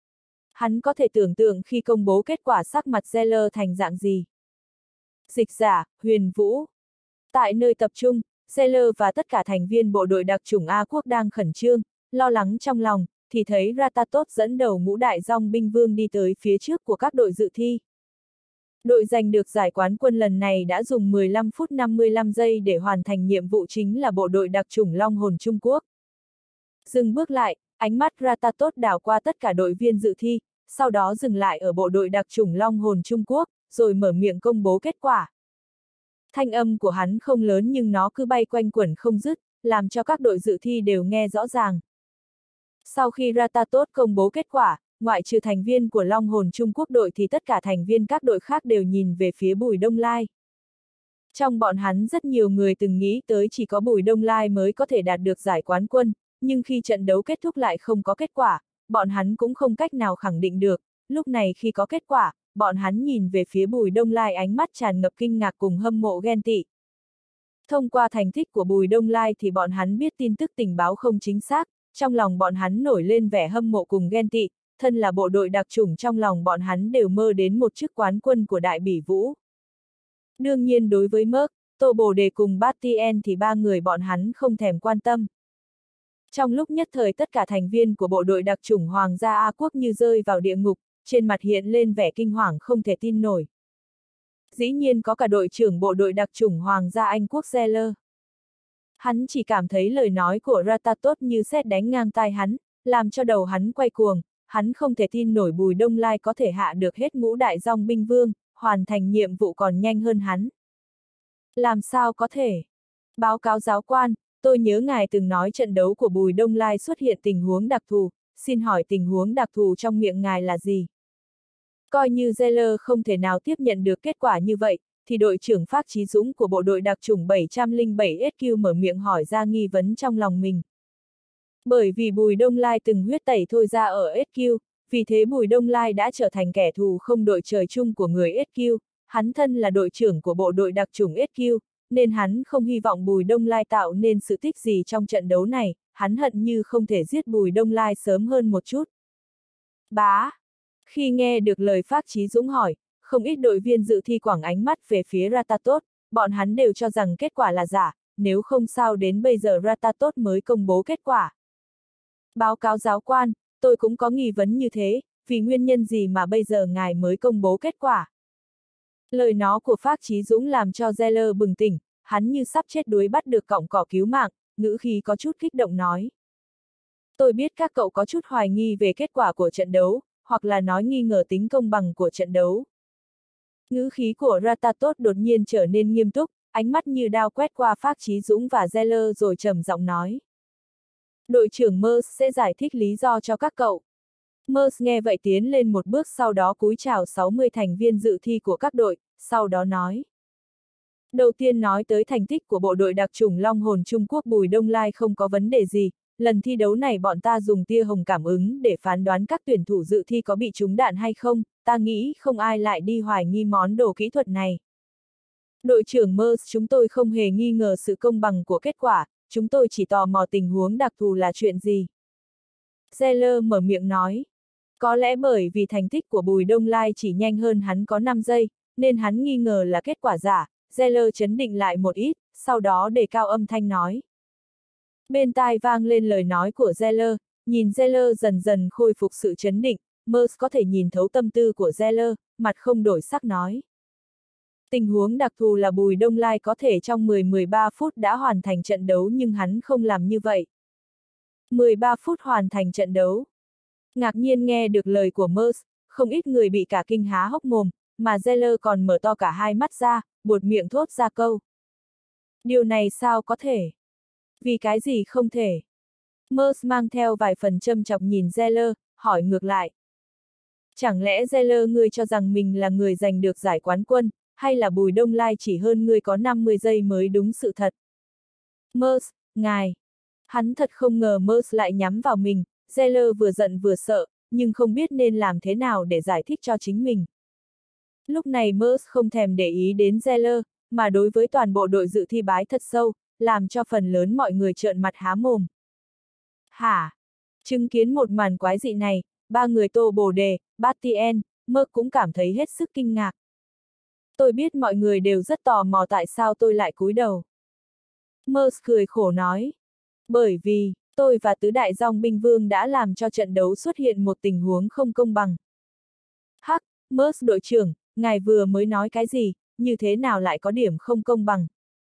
A: Hắn có thể tưởng tượng khi công bố kết quả sắc mặt Zeller thành dạng gì. Dịch giả, Huyền Vũ. Tại nơi tập trung, Zeller và tất cả thành viên bộ đội đặc chủng A Quốc đang khẩn trương, lo lắng trong lòng, thì thấy Ratatot dẫn đầu ngũ đại dòng binh vương đi tới phía trước của các đội dự thi. Đội giành được giải quán quân lần này đã dùng 15 phút 55 giây để hoàn thành nhiệm vụ chính là bộ đội đặc chủng Long Hồn Trung Quốc. Dừng bước lại, ánh mắt Ratatot đảo qua tất cả đội viên dự thi, sau đó dừng lại ở bộ đội đặc chủng Long Hồn Trung Quốc, rồi mở miệng công bố kết quả. Thanh âm của hắn không lớn nhưng nó cứ bay quanh quẩn không dứt, làm cho các đội dự thi đều nghe rõ ràng. Sau khi Ratatot công bố kết quả, ngoại trừ thành viên của Long Hồn Trung Quốc đội thì tất cả thành viên các đội khác đều nhìn về phía Bùi Đông Lai. Trong bọn hắn rất nhiều người từng nghĩ tới chỉ có Bùi Đông Lai mới có thể đạt được giải quán quân, nhưng khi trận đấu kết thúc lại không có kết quả, bọn hắn cũng không cách nào khẳng định được. Lúc này khi có kết quả, bọn hắn nhìn về phía Bùi Đông Lai ánh mắt tràn ngập kinh ngạc cùng hâm mộ ghen tị. Thông qua thành tích của Bùi Đông Lai thì bọn hắn biết tin tức tình báo không chính xác, trong lòng bọn hắn nổi lên vẻ hâm mộ cùng ghen tị, thân là bộ đội đặc chủng trong lòng bọn hắn đều mơ đến một chức quán quân của Đại Bỉ Vũ. Đương nhiên đối với Merc, Tô Bồ Đề cùng Batien thì ba người bọn hắn không thèm quan tâm. Trong lúc nhất thời tất cả thành viên của bộ đội đặc chủng Hoàng gia A Quốc như rơi vào địa ngục, trên mặt hiện lên vẻ kinh hoàng không thể tin nổi. Dĩ nhiên có cả đội trưởng bộ đội đặc chủng Hoàng gia Anh Quốc Zeller. Hắn chỉ cảm thấy lời nói của Ratatot như sét đánh ngang tai hắn, làm cho đầu hắn quay cuồng, hắn không thể tin nổi Bùi Đông Lai có thể hạ được hết ngũ đại dòng binh vương, hoàn thành nhiệm vụ còn nhanh hơn hắn. Làm sao có thể? Báo cáo giáo quan, tôi nhớ ngài từng nói trận đấu của Bùi Đông Lai xuất hiện tình huống đặc thù, xin hỏi tình huống đặc thù trong miệng ngài là gì? Coi như Zeller không thể nào tiếp nhận được kết quả như vậy, thì đội trưởng Phác Chí Dũng của bộ đội đặc chủng 707 SQ mở miệng hỏi ra nghi vấn trong lòng mình. Bởi vì Bùi Đông Lai từng huyết tẩy thôi ra ở SQ, vì thế Bùi Đông Lai đã trở thành kẻ thù không đội trời chung của người SQ, hắn thân là đội trưởng của bộ đội đặc chủng SQ, nên hắn không hy vọng Bùi Đông Lai tạo nên sự tích gì trong trận đấu này, hắn hận như không thể giết Bùi Đông Lai sớm hơn một chút. Bá! Khi nghe được lời Phác Chí Dũng hỏi, không ít đội viên dự thi quẳng ánh mắt về phía Ratatot, bọn hắn đều cho rằng kết quả là giả, nếu không sao đến bây giờ Ratatot mới công bố kết quả. Báo cáo giáo quan, tôi cũng có nghi vấn như thế, vì nguyên nhân gì mà bây giờ ngài mới công bố kết quả. Lời nói của Phác Chí Dũng làm cho Zeller bừng tỉnh, hắn như sắp chết đuối bắt được cọng cỏ cứu mạng, ngữ khí có chút kích động nói. Tôi biết các cậu có chút hoài nghi về kết quả của trận đấu, hoặc là nói nghi ngờ tính công bằng của trận đấu. Ngữ khí của Ratatot đột nhiên trở nên nghiêm túc, ánh mắt như đao quét qua Phác Chí Dũng và Zeller rồi trầm giọng nói. Đội trưởng Merce sẽ giải thích lý do cho các cậu. Merce nghe vậy tiến lên một bước sau đó cúi chào 60 thành viên dự thi của các đội, sau đó nói. Đầu tiên nói tới thành tích của bộ đội đặc chủng Long Hồn Trung Quốc Bùi Đông Lai không có vấn đề gì, lần thi đấu này bọn ta dùng tia hồng cảm ứng để phán đoán các tuyển thủ dự thi có bị trúng đạn hay không, ta nghĩ không ai lại đi hoài nghi món đồ kỹ thuật này. Đội trưởng Merce, chúng tôi không hề nghi ngờ sự công bằng của kết quả, chúng tôi chỉ tò mò tình huống đặc thù là chuyện gì. Zeller mở miệng nói. Có lẽ bởi vì thành tích của Bùi Đông Lai chỉ nhanh hơn hắn có 5 giây, nên hắn nghi ngờ là kết quả giả. Zeller chấn định lại một ít, sau đó đề cao âm thanh nói. Bên tai vang lên lời nói của Zeller, nhìn Zeller dần dần khôi phục sự chấn định, Merce có thể nhìn thấu tâm tư của Zeller, mặt không đổi sắc nói. Tình huống đặc thù là Bùi Đông Lai có thể trong 10-13 phút đã hoàn thành trận đấu nhưng hắn không làm như vậy. 13 phút hoàn thành trận đấu. Ngạc nhiên nghe được lời của Merce, không ít người bị cả kinh há hốc mồm, mà Zeller còn mở to cả hai mắt ra, buột miệng thốt ra câu. Điều này sao có thể? Vì cái gì không thể? Merce mang theo vài phần châm chọc nhìn Zeller, hỏi ngược lại. Chẳng lẽ Zeller ngươi cho rằng mình là người giành được giải quán quân, hay là Bùi Đông Lai chỉ hơn ngươi có 50 giây mới đúng sự thật? Merce, ngài. Hắn thật không ngờ Merce lại nhắm vào mình, Zeller vừa giận vừa sợ, nhưng không biết nên làm thế nào để giải thích cho chính mình. Lúc này Merce không thèm để ý đến Zeller, mà đối với toàn bộ đội dự thi bái thật sâu, làm cho phần lớn mọi người trợn mặt há mồm. Hả? Chứng kiến một màn quái dị này, ba người Tô Bồ Đề, Batien, Merc cũng cảm thấy hết sức kinh ngạc. Tôi biết mọi người đều rất tò mò tại sao tôi lại cúi đầu. Merce cười khổ nói. Bởi vì, tôi và tứ đại dòng binh vương đã làm cho trận đấu xuất hiện một tình huống không công bằng. Hắc, Merce đội trưởng, ngài vừa mới nói cái gì, như thế nào lại có điểm không công bằng?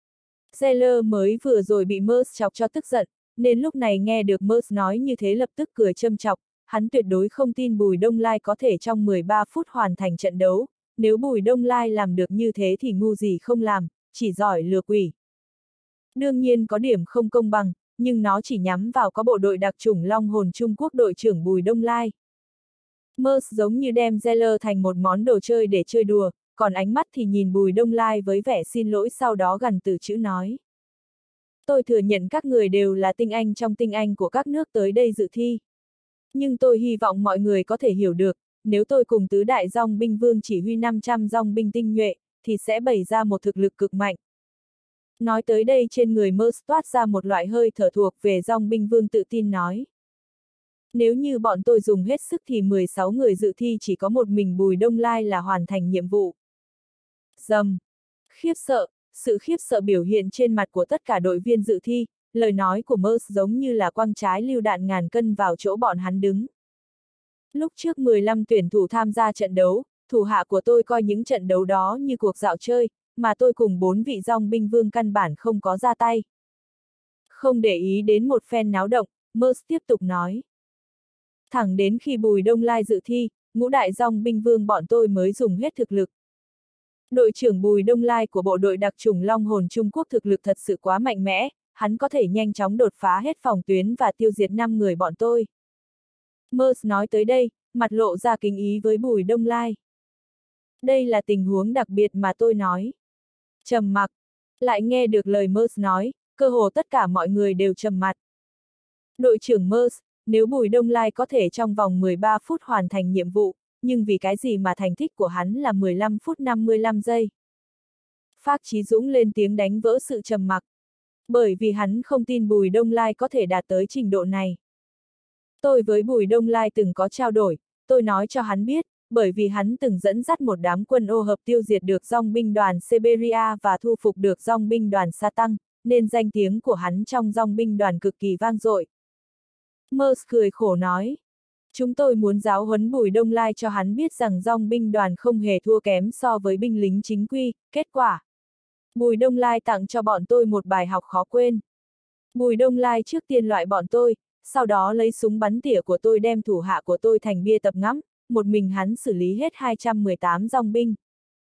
A: Zeller mới vừa rồi bị Merce chọc cho tức giận, nên lúc này nghe được Merce nói như thế lập tức cười châm chọc, hắn tuyệt đối không tin Bùi Đông Lai có thể trong 13 phút hoàn thành trận đấu, nếu Bùi Đông Lai làm được như thế thì ngu gì không làm, chỉ giỏi lừa quỷ. Đương nhiên có điểm không công bằng, nhưng nó chỉ nhắm vào có bộ đội đặc chủng Long Hồn Trung Quốc đội trưởng Bùi Đông Lai. Merce giống như đem Zeller thành một món đồ chơi để chơi đùa, còn ánh mắt thì nhìn Bùi Đông Lai với vẻ xin lỗi sau đó gằn từ chữ nói. Tôi thừa nhận các người đều là tinh anh trong tinh anh của các nước tới đây dự thi. Nhưng tôi hy vọng mọi người có thể hiểu được, nếu tôi cùng tứ đại dòng binh vương chỉ huy 500 dòng binh tinh nhuệ, thì sẽ bày ra một thực lực cực mạnh. Nói tới đây trên người Merce toát ra một loại hơi thở thuộc về dòng binh vương tự tin nói. Nếu như bọn tôi dùng hết sức thì 16 người dự thi chỉ có một mình Bùi Đông Lai là hoàn thành nhiệm vụ. Dầm. Khiếp sợ, sự khiếp sợ biểu hiện trên mặt của tất cả đội viên dự thi, lời nói của Merce giống như là quăng trái lưu đạn ngàn cân vào chỗ bọn hắn đứng. Lúc trước 15 tuyển thủ tham gia trận đấu, thủ hạ của tôi coi những trận đấu đó như cuộc dạo chơi, mà tôi cùng 4 vị dòng binh vương căn bản không có ra tay. Không để ý đến một phen náo động, Merce tiếp tục nói. Thẳng đến khi Bùi Đông Lai dự thi, ngũ đại dòng binh vương bọn tôi mới dùng hết thực lực. Đội trưởng Bùi Đông Lai của bộ đội đặc chủng Long Hồn Trung Quốc thực lực thật sự quá mạnh mẽ, hắn có thể nhanh chóng đột phá hết phòng tuyến và tiêu diệt 5 người bọn tôi. Merce nói tới đây, mặt lộ ra kính ý với Bùi Đông Lai. Đây là tình huống đặc biệt mà tôi nói. Trầm mặc, lại nghe được lời Merce nói, cơ hồ tất cả mọi người đều trầm mặt. Đội trưởng Merce, nếu Bùi Đông Lai có thể trong vòng 13 phút hoàn thành nhiệm vụ, nhưng vì cái gì mà thành tích của hắn là 15 phút 55 giây? Phác Chí Dũng lên tiếng đánh vỡ sự trầm mặc. Bởi vì hắn không tin Bùi Đông Lai có thể đạt tới trình độ này. Tôi với Bùi Đông Lai từng có trao đổi, tôi nói cho hắn biết, bởi vì hắn từng dẫn dắt một đám quân ô hợp tiêu diệt được dòng binh đoàn Siberia và thu phục được dòng binh đoàn Sa Tăng, nên danh tiếng của hắn trong dòng binh đoàn cực kỳ vang dội. Merce cười khổ nói. Chúng tôi muốn giáo huấn Bùi Đông Lai cho hắn biết rằng dòng binh đoàn không hề thua kém so với binh lính chính quy, kết quả. Bùi Đông Lai tặng cho bọn tôi một bài học khó quên. Bùi Đông Lai trước tiên loại bọn tôi, sau đó lấy súng bắn tỉa của tôi đem thủ hạ của tôi thành bia tập ngắm, một mình hắn xử lý hết 218 dòng binh.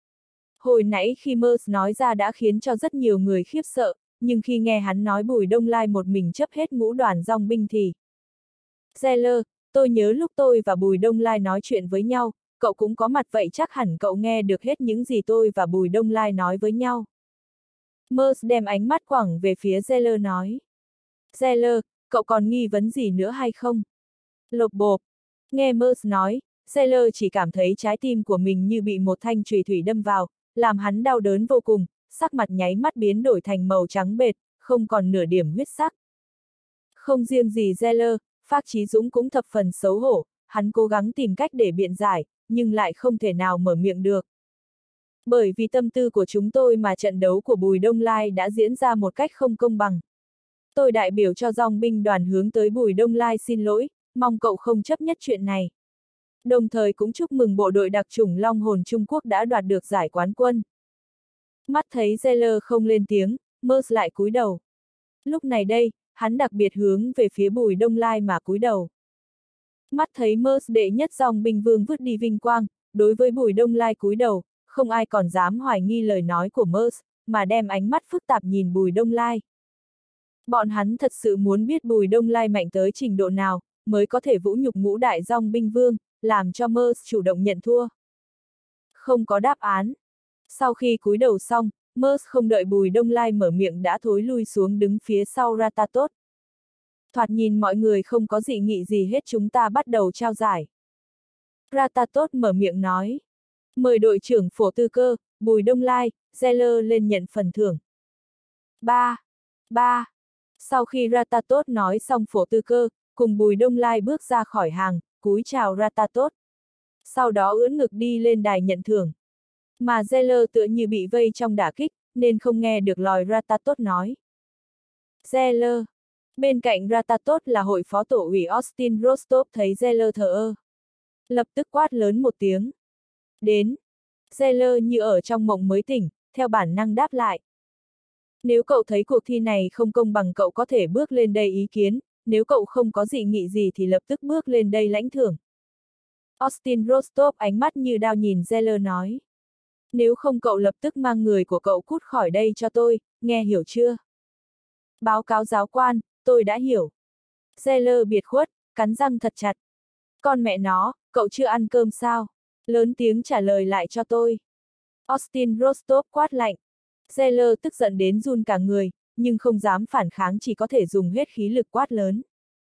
A: Hồi nãy khi Merce nói ra đã khiến cho rất nhiều người khiếp sợ, nhưng khi nghe hắn nói Bùi Đông Lai một mình chấp hết ngũ đoàn dòng binh thì... Zeller, tôi nhớ lúc tôi và Bùi Đông Lai nói chuyện với nhau, cậu cũng có mặt vậy chắc hẳn cậu nghe được hết những gì tôi và Bùi Đông Lai nói với nhau. Merce đem ánh mắt quẳng về phía Zeller nói. Zeller, cậu còn nghi vấn gì nữa hay không? Lộc bộp. Nghe Merce nói, Zeller chỉ cảm thấy trái tim của mình như bị một thanh chùy thủy đâm vào, làm hắn đau đớn vô cùng, sắc mặt nháy mắt biến đổi thành màu trắng bệt, không còn nửa điểm huyết sắc. Không riêng gì Zeller, Phác Chí Dũng cũng thập phần xấu hổ, hắn cố gắng tìm cách để biện giải, nhưng lại không thể nào mở miệng được. Bởi vì tâm tư của chúng tôi mà trận đấu của Bùi Đông Lai đã diễn ra một cách không công bằng. Tôi đại biểu cho dòng binh đoàn hướng tới Bùi Đông Lai xin lỗi, mong cậu không chấp nhất chuyện này. Đồng thời cũng chúc mừng bộ đội đặc chủng Long Hồn Trung Quốc đã đoạt được giải quán quân. Mắt thấy Zeller không lên tiếng, Merce lại cúi đầu. Lúc này đây, hắn đặc biệt hướng về phía Bùi Đông Lai mà cúi đầu. Mắt thấy Merce đệ nhất dòng binh vương vứt đi vinh quang, đối với Bùi Đông Lai cúi đầu, không ai còn dám hoài nghi lời nói của Merce, mà đem ánh mắt phức tạp nhìn Bùi Đông Lai. Bọn hắn thật sự muốn biết Bùi Đông Lai mạnh tới trình độ nào, mới có thể vũ nhục ngũ đại dòng binh vương, làm cho Merce chủ động nhận thua. Không có đáp án. Sau khi cúi đầu xong, Merce không đợi Bùi Đông Lai mở miệng đã thối lui xuống đứng phía sau Ratatot. Thoạt nhìn mọi người không có dị nghị gì hết, chúng ta bắt đầu trao giải. Ratatot mở miệng nói. Mời đội trưởng Phổ Tư Cơ, Bùi Đông Lai, Zeller lên nhận phần thưởng. 3. Sau khi Ratatot nói xong, Phổ Tư Cơ, cùng Bùi Đông Lai bước ra khỏi hàng, cúi chào Ratatot. Sau đó ưỡn ngực đi lên đài nhận thưởng. Mà Zeller tựa như bị vây trong đả kích, nên không nghe được lời Ratatot nói. Zeller. Bên cạnh Ratatot là hội phó tổ ủy Austin Rostov thấy Zeller thờ ơ. Lập tức quát lớn một tiếng. Đến. Zeller như ở trong mộng mới tỉnh, theo bản năng đáp lại. Nếu cậu thấy cuộc thi này không công bằng cậu có thể bước lên đây ý kiến, nếu cậu không có dị nghị gì thì lập tức bước lên đây lãnh thưởng. Austin Rostov ánh mắt như đao nhìn Zeller nói. Nếu không cậu lập tức mang người của cậu cút khỏi đây cho tôi, nghe hiểu chưa? Báo cáo giáo quan, tôi đã hiểu. Zeller biệt khuất, cắn răng thật chặt. Con mẹ nó, cậu chưa ăn cơm sao? Lớn tiếng trả lời lại cho tôi. Austin Rostov quát lạnh. Zeller tức giận đến run cả người, nhưng không dám phản kháng, chỉ có thể dùng hết khí lực quát lớn.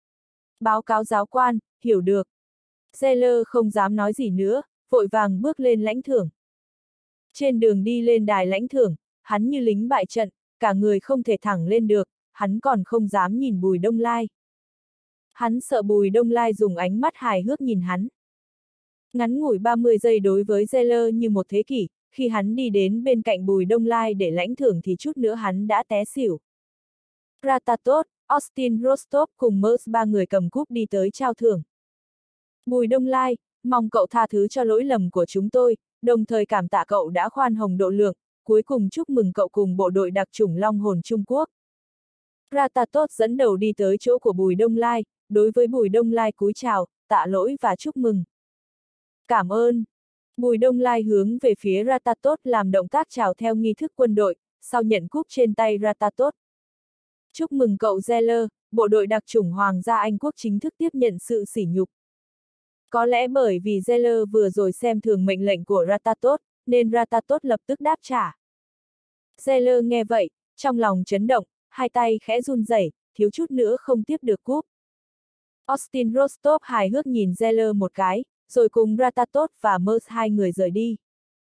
A: Báo cáo giáo quan, hiểu được. Zeller không dám nói gì nữa, vội vàng bước lên lãnh thưởng. Trên đường đi lên đài lãnh thưởng, hắn như lính bại trận, cả người không thể thẳng lên được, hắn còn không dám nhìn Bùi Đông Lai. Hắn sợ Bùi Đông Lai dùng ánh mắt hài hước nhìn hắn. Ngắn ngủi 30 giây đối với Zeller như một thế kỷ, khi hắn đi đến bên cạnh Bùi Đông Lai để lãnh thưởng thì chút nữa hắn đã té xỉu. Ratatot, Austin Rostov cùng Merce ba người cầm cúp đi tới trao thưởng. Bùi Đông Lai, mong cậu tha thứ cho lỗi lầm của chúng tôi, đồng thời cảm tạ cậu đã khoan hồng độ lượng, cuối cùng chúc mừng cậu cùng bộ đội đặc chủng Long Hồn Trung Quốc. Ratatot dẫn đầu đi tới chỗ của Bùi Đông Lai, đối với Bùi Đông Lai cúi chào, tạ lỗi và chúc mừng. Cảm ơn. Bùi Đông Lai hướng về phía Ratatot làm động tác chào theo nghi thức quân đội, sau nhận cúp trên tay Ratatot. Chúc mừng cậu Zeller, bộ đội đặc chủng Hoàng gia Anh Quốc chính thức tiếp nhận sự sỉ nhục. Có lẽ bởi vì Zeller vừa rồi xem thường mệnh lệnh của Ratatot, nên Ratatot lập tức đáp trả. Zeller nghe vậy, trong lòng chấn động, hai tay khẽ run rẩy, thiếu chút nữa không tiếp được cúp. Austin Rostov hài hước nhìn Zeller một cái, rồi cùng Ratatot và Merce hai người rời đi.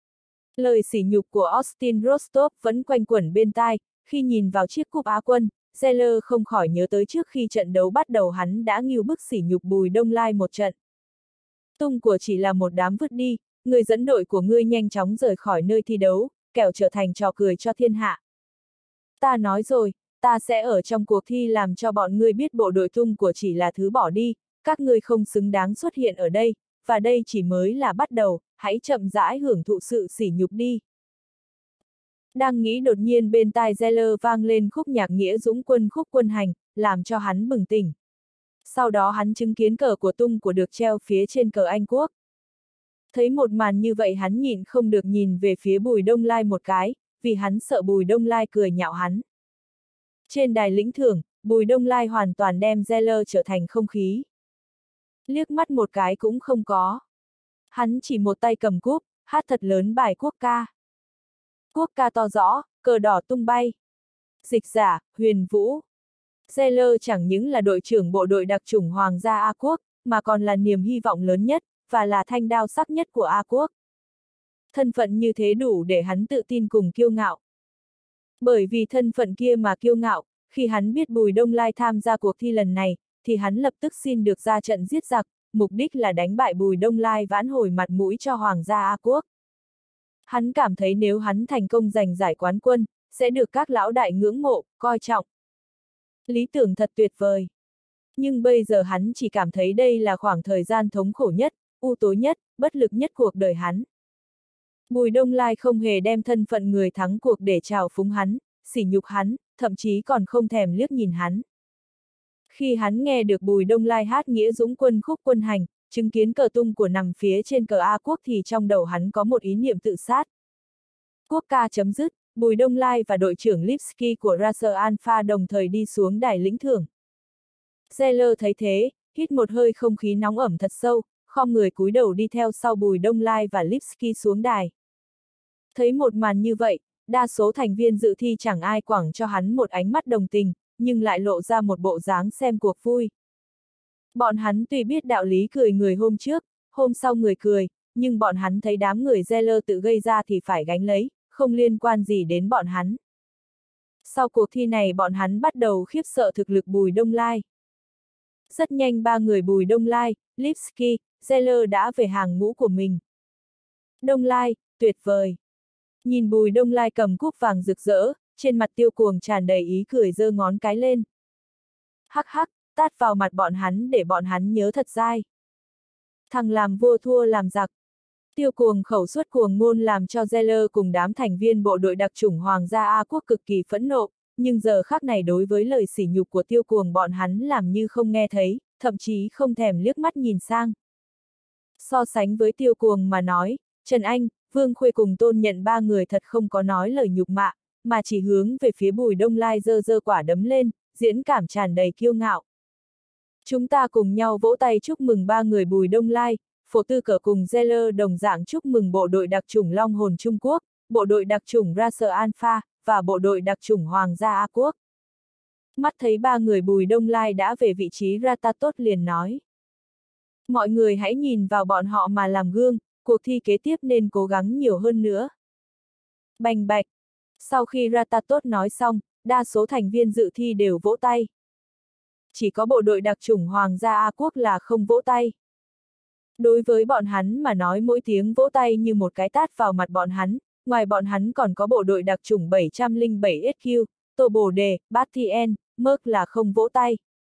A: Lời sỉ nhục của Austin Rostov vẫn quanh quẩn bên tai, khi nhìn vào chiếc cúp Á quân, Zeller không khỏi nhớ tới trước khi trận đấu bắt đầu hắn đã nghêu bức sỉ nhục Bùi Đông Lai một trận. Tung của chỉ là một đám vứt đi, người dẫn đội của ngươi nhanh chóng rời khỏi nơi thi đấu, kẻo trở thành trò cười cho thiên hạ. Ta nói rồi, ta sẽ ở trong cuộc thi làm cho bọn ngươi biết bộ đội Tung của chỉ là thứ bỏ đi, các ngươi không xứng đáng xuất hiện ở đây, và đây chỉ mới là bắt đầu, hãy chậm rãi hưởng thụ sự sỉ nhục đi. Đang nghĩ đột nhiên bên tai Zeller vang lên khúc nhạc Nghĩa Dũng Quân khúc quân hành, làm cho hắn bừng tỉnh. Sau đó hắn chứng kiến cờ của Tung của được treo phía trên cờ Anh Quốc. Thấy một màn như vậy hắn nhịn không được nhìn về phía Bùi Đông Lai một cái, vì hắn sợ Bùi Đông Lai cười nhạo hắn. Trên đài lĩnh thưởng, Bùi Đông Lai hoàn toàn đem Zeller trở thành không khí. Liếc mắt một cái cũng không có. Hắn chỉ một tay cầm cúp, hát thật lớn bài quốc ca. Quốc ca to rõ, cờ đỏ tung bay. Dịch giả, Huyền Vũ. Zeller chẳng những là đội trưởng bộ đội đặc chủng Hoàng gia A Quốc, mà còn là niềm hy vọng lớn nhất, và là thanh đao sắc nhất của A Quốc. Thân phận như thế đủ để hắn tự tin cùng kiêu ngạo. Bởi vì thân phận kia mà kiêu ngạo, khi hắn biết Bùi Đông Lai tham gia cuộc thi lần này, thì hắn lập tức xin được ra trận giết giặc, mục đích là đánh bại Bùi Đông Lai vãn hồi mặt mũi cho Hoàng gia A Quốc. Hắn cảm thấy nếu hắn thành công giành giải quán quân, sẽ được các lão đại ngưỡng mộ, coi trọng. Lý tưởng thật tuyệt vời. Nhưng bây giờ hắn chỉ cảm thấy đây là khoảng thời gian thống khổ nhất, u tối nhất, bất lực nhất cuộc đời hắn. Bùi Đông Lai không hề đem thân phận người thắng cuộc để trào phúng hắn, sỉ nhục hắn, thậm chí còn không thèm liếc nhìn hắn. Khi hắn nghe được Bùi Đông Lai hát Nghĩa Dũng Quân khúc quân hành, chứng kiến cờ Tung của nằm phía trên cờ A Quốc thì trong đầu hắn có một ý niệm tự sát. Quốc ca chấm dứt, Bùi Đông Lai và đội trưởng Lipski của Racer Alpha đồng thời đi xuống đài lĩnh thưởng. Zeller thấy thế, hít một hơi không khí nóng ẩm thật sâu, khom người cúi đầu đi theo sau Bùi Đông Lai và Lipski xuống đài. Thấy một màn như vậy, đa số thành viên dự thi chẳng ai quẳng cho hắn một ánh mắt đồng tình, nhưng lại lộ ra một bộ dáng xem cuộc vui. Bọn hắn tuy biết đạo lý cười người hôm trước, hôm sau người cười, nhưng bọn hắn thấy đám người Zeller tự gây ra thì phải gánh lấy, không liên quan gì đến bọn hắn. Sau cuộc thi này bọn hắn bắt đầu khiếp sợ thực lực Bùi Đông Lai. Rất nhanh ba người Bùi Đông Lai, Lipski, Zeller đã về hàng ngũ của mình. Đông Lai, tuyệt vời. Nhìn Bùi Đông Lai cầm cúp vàng rực rỡ, trên mặt Tiêu Cuồng tràn đầy ý cười giơ ngón cái lên. Hắc hắc, tát vào mặt bọn hắn để bọn hắn nhớ thật dai. Thằng làm vua thua làm giặc. Tiêu Cuồng khẩu suất cuồng ngôn làm cho Zeller cùng đám thành viên bộ đội đặc chủng Hoàng gia A Quốc cực kỳ phẫn nộ, nhưng giờ khắc này đối với lời sỉ nhục của Tiêu Cuồng bọn hắn làm như không nghe thấy, thậm chí không thèm liếc mắt nhìn sang. So sánh với Tiêu Cuồng mà nói, Trần Anh, Vương Khuê cùng Tôn Nhận ba người thật không có nói lời nhục mạ, mà chỉ hướng về phía Bùi Đông Lai giơ giơ quả đấm lên, diễn cảm tràn đầy kiêu ngạo. Chúng ta cùng nhau vỗ tay chúc mừng ba người Bùi Đông Lai, Phổ Tư Cờ cùng Zeller đồng dạng chúc mừng bộ đội đặc chủng Long Hồn Trung Quốc, bộ đội đặc chủng Racer Alpha, và bộ đội đặc chủng Hoàng gia A Quốc. Mắt thấy ba người Bùi Đông Lai đã về vị trí Ratatot liền nói. Mọi người hãy nhìn vào bọn họ mà làm gương, cuộc thi kế tiếp nên cố gắng nhiều hơn nữa. Bành bạch. Sau khi Ratatot nói xong, đa số thành viên dự thi đều vỗ tay. Chỉ có bộ đội đặc chủng Hoàng gia A Quốc là không vỗ tay. Đối với bọn hắn mà nói mỗi tiếng vỗ tay như một cái tát vào mặt bọn hắn, ngoài bọn hắn còn có bộ đội đặc chủng 707 SQ, Tô Bồ Đề, Bát Thi En, Merc là không vỗ tay,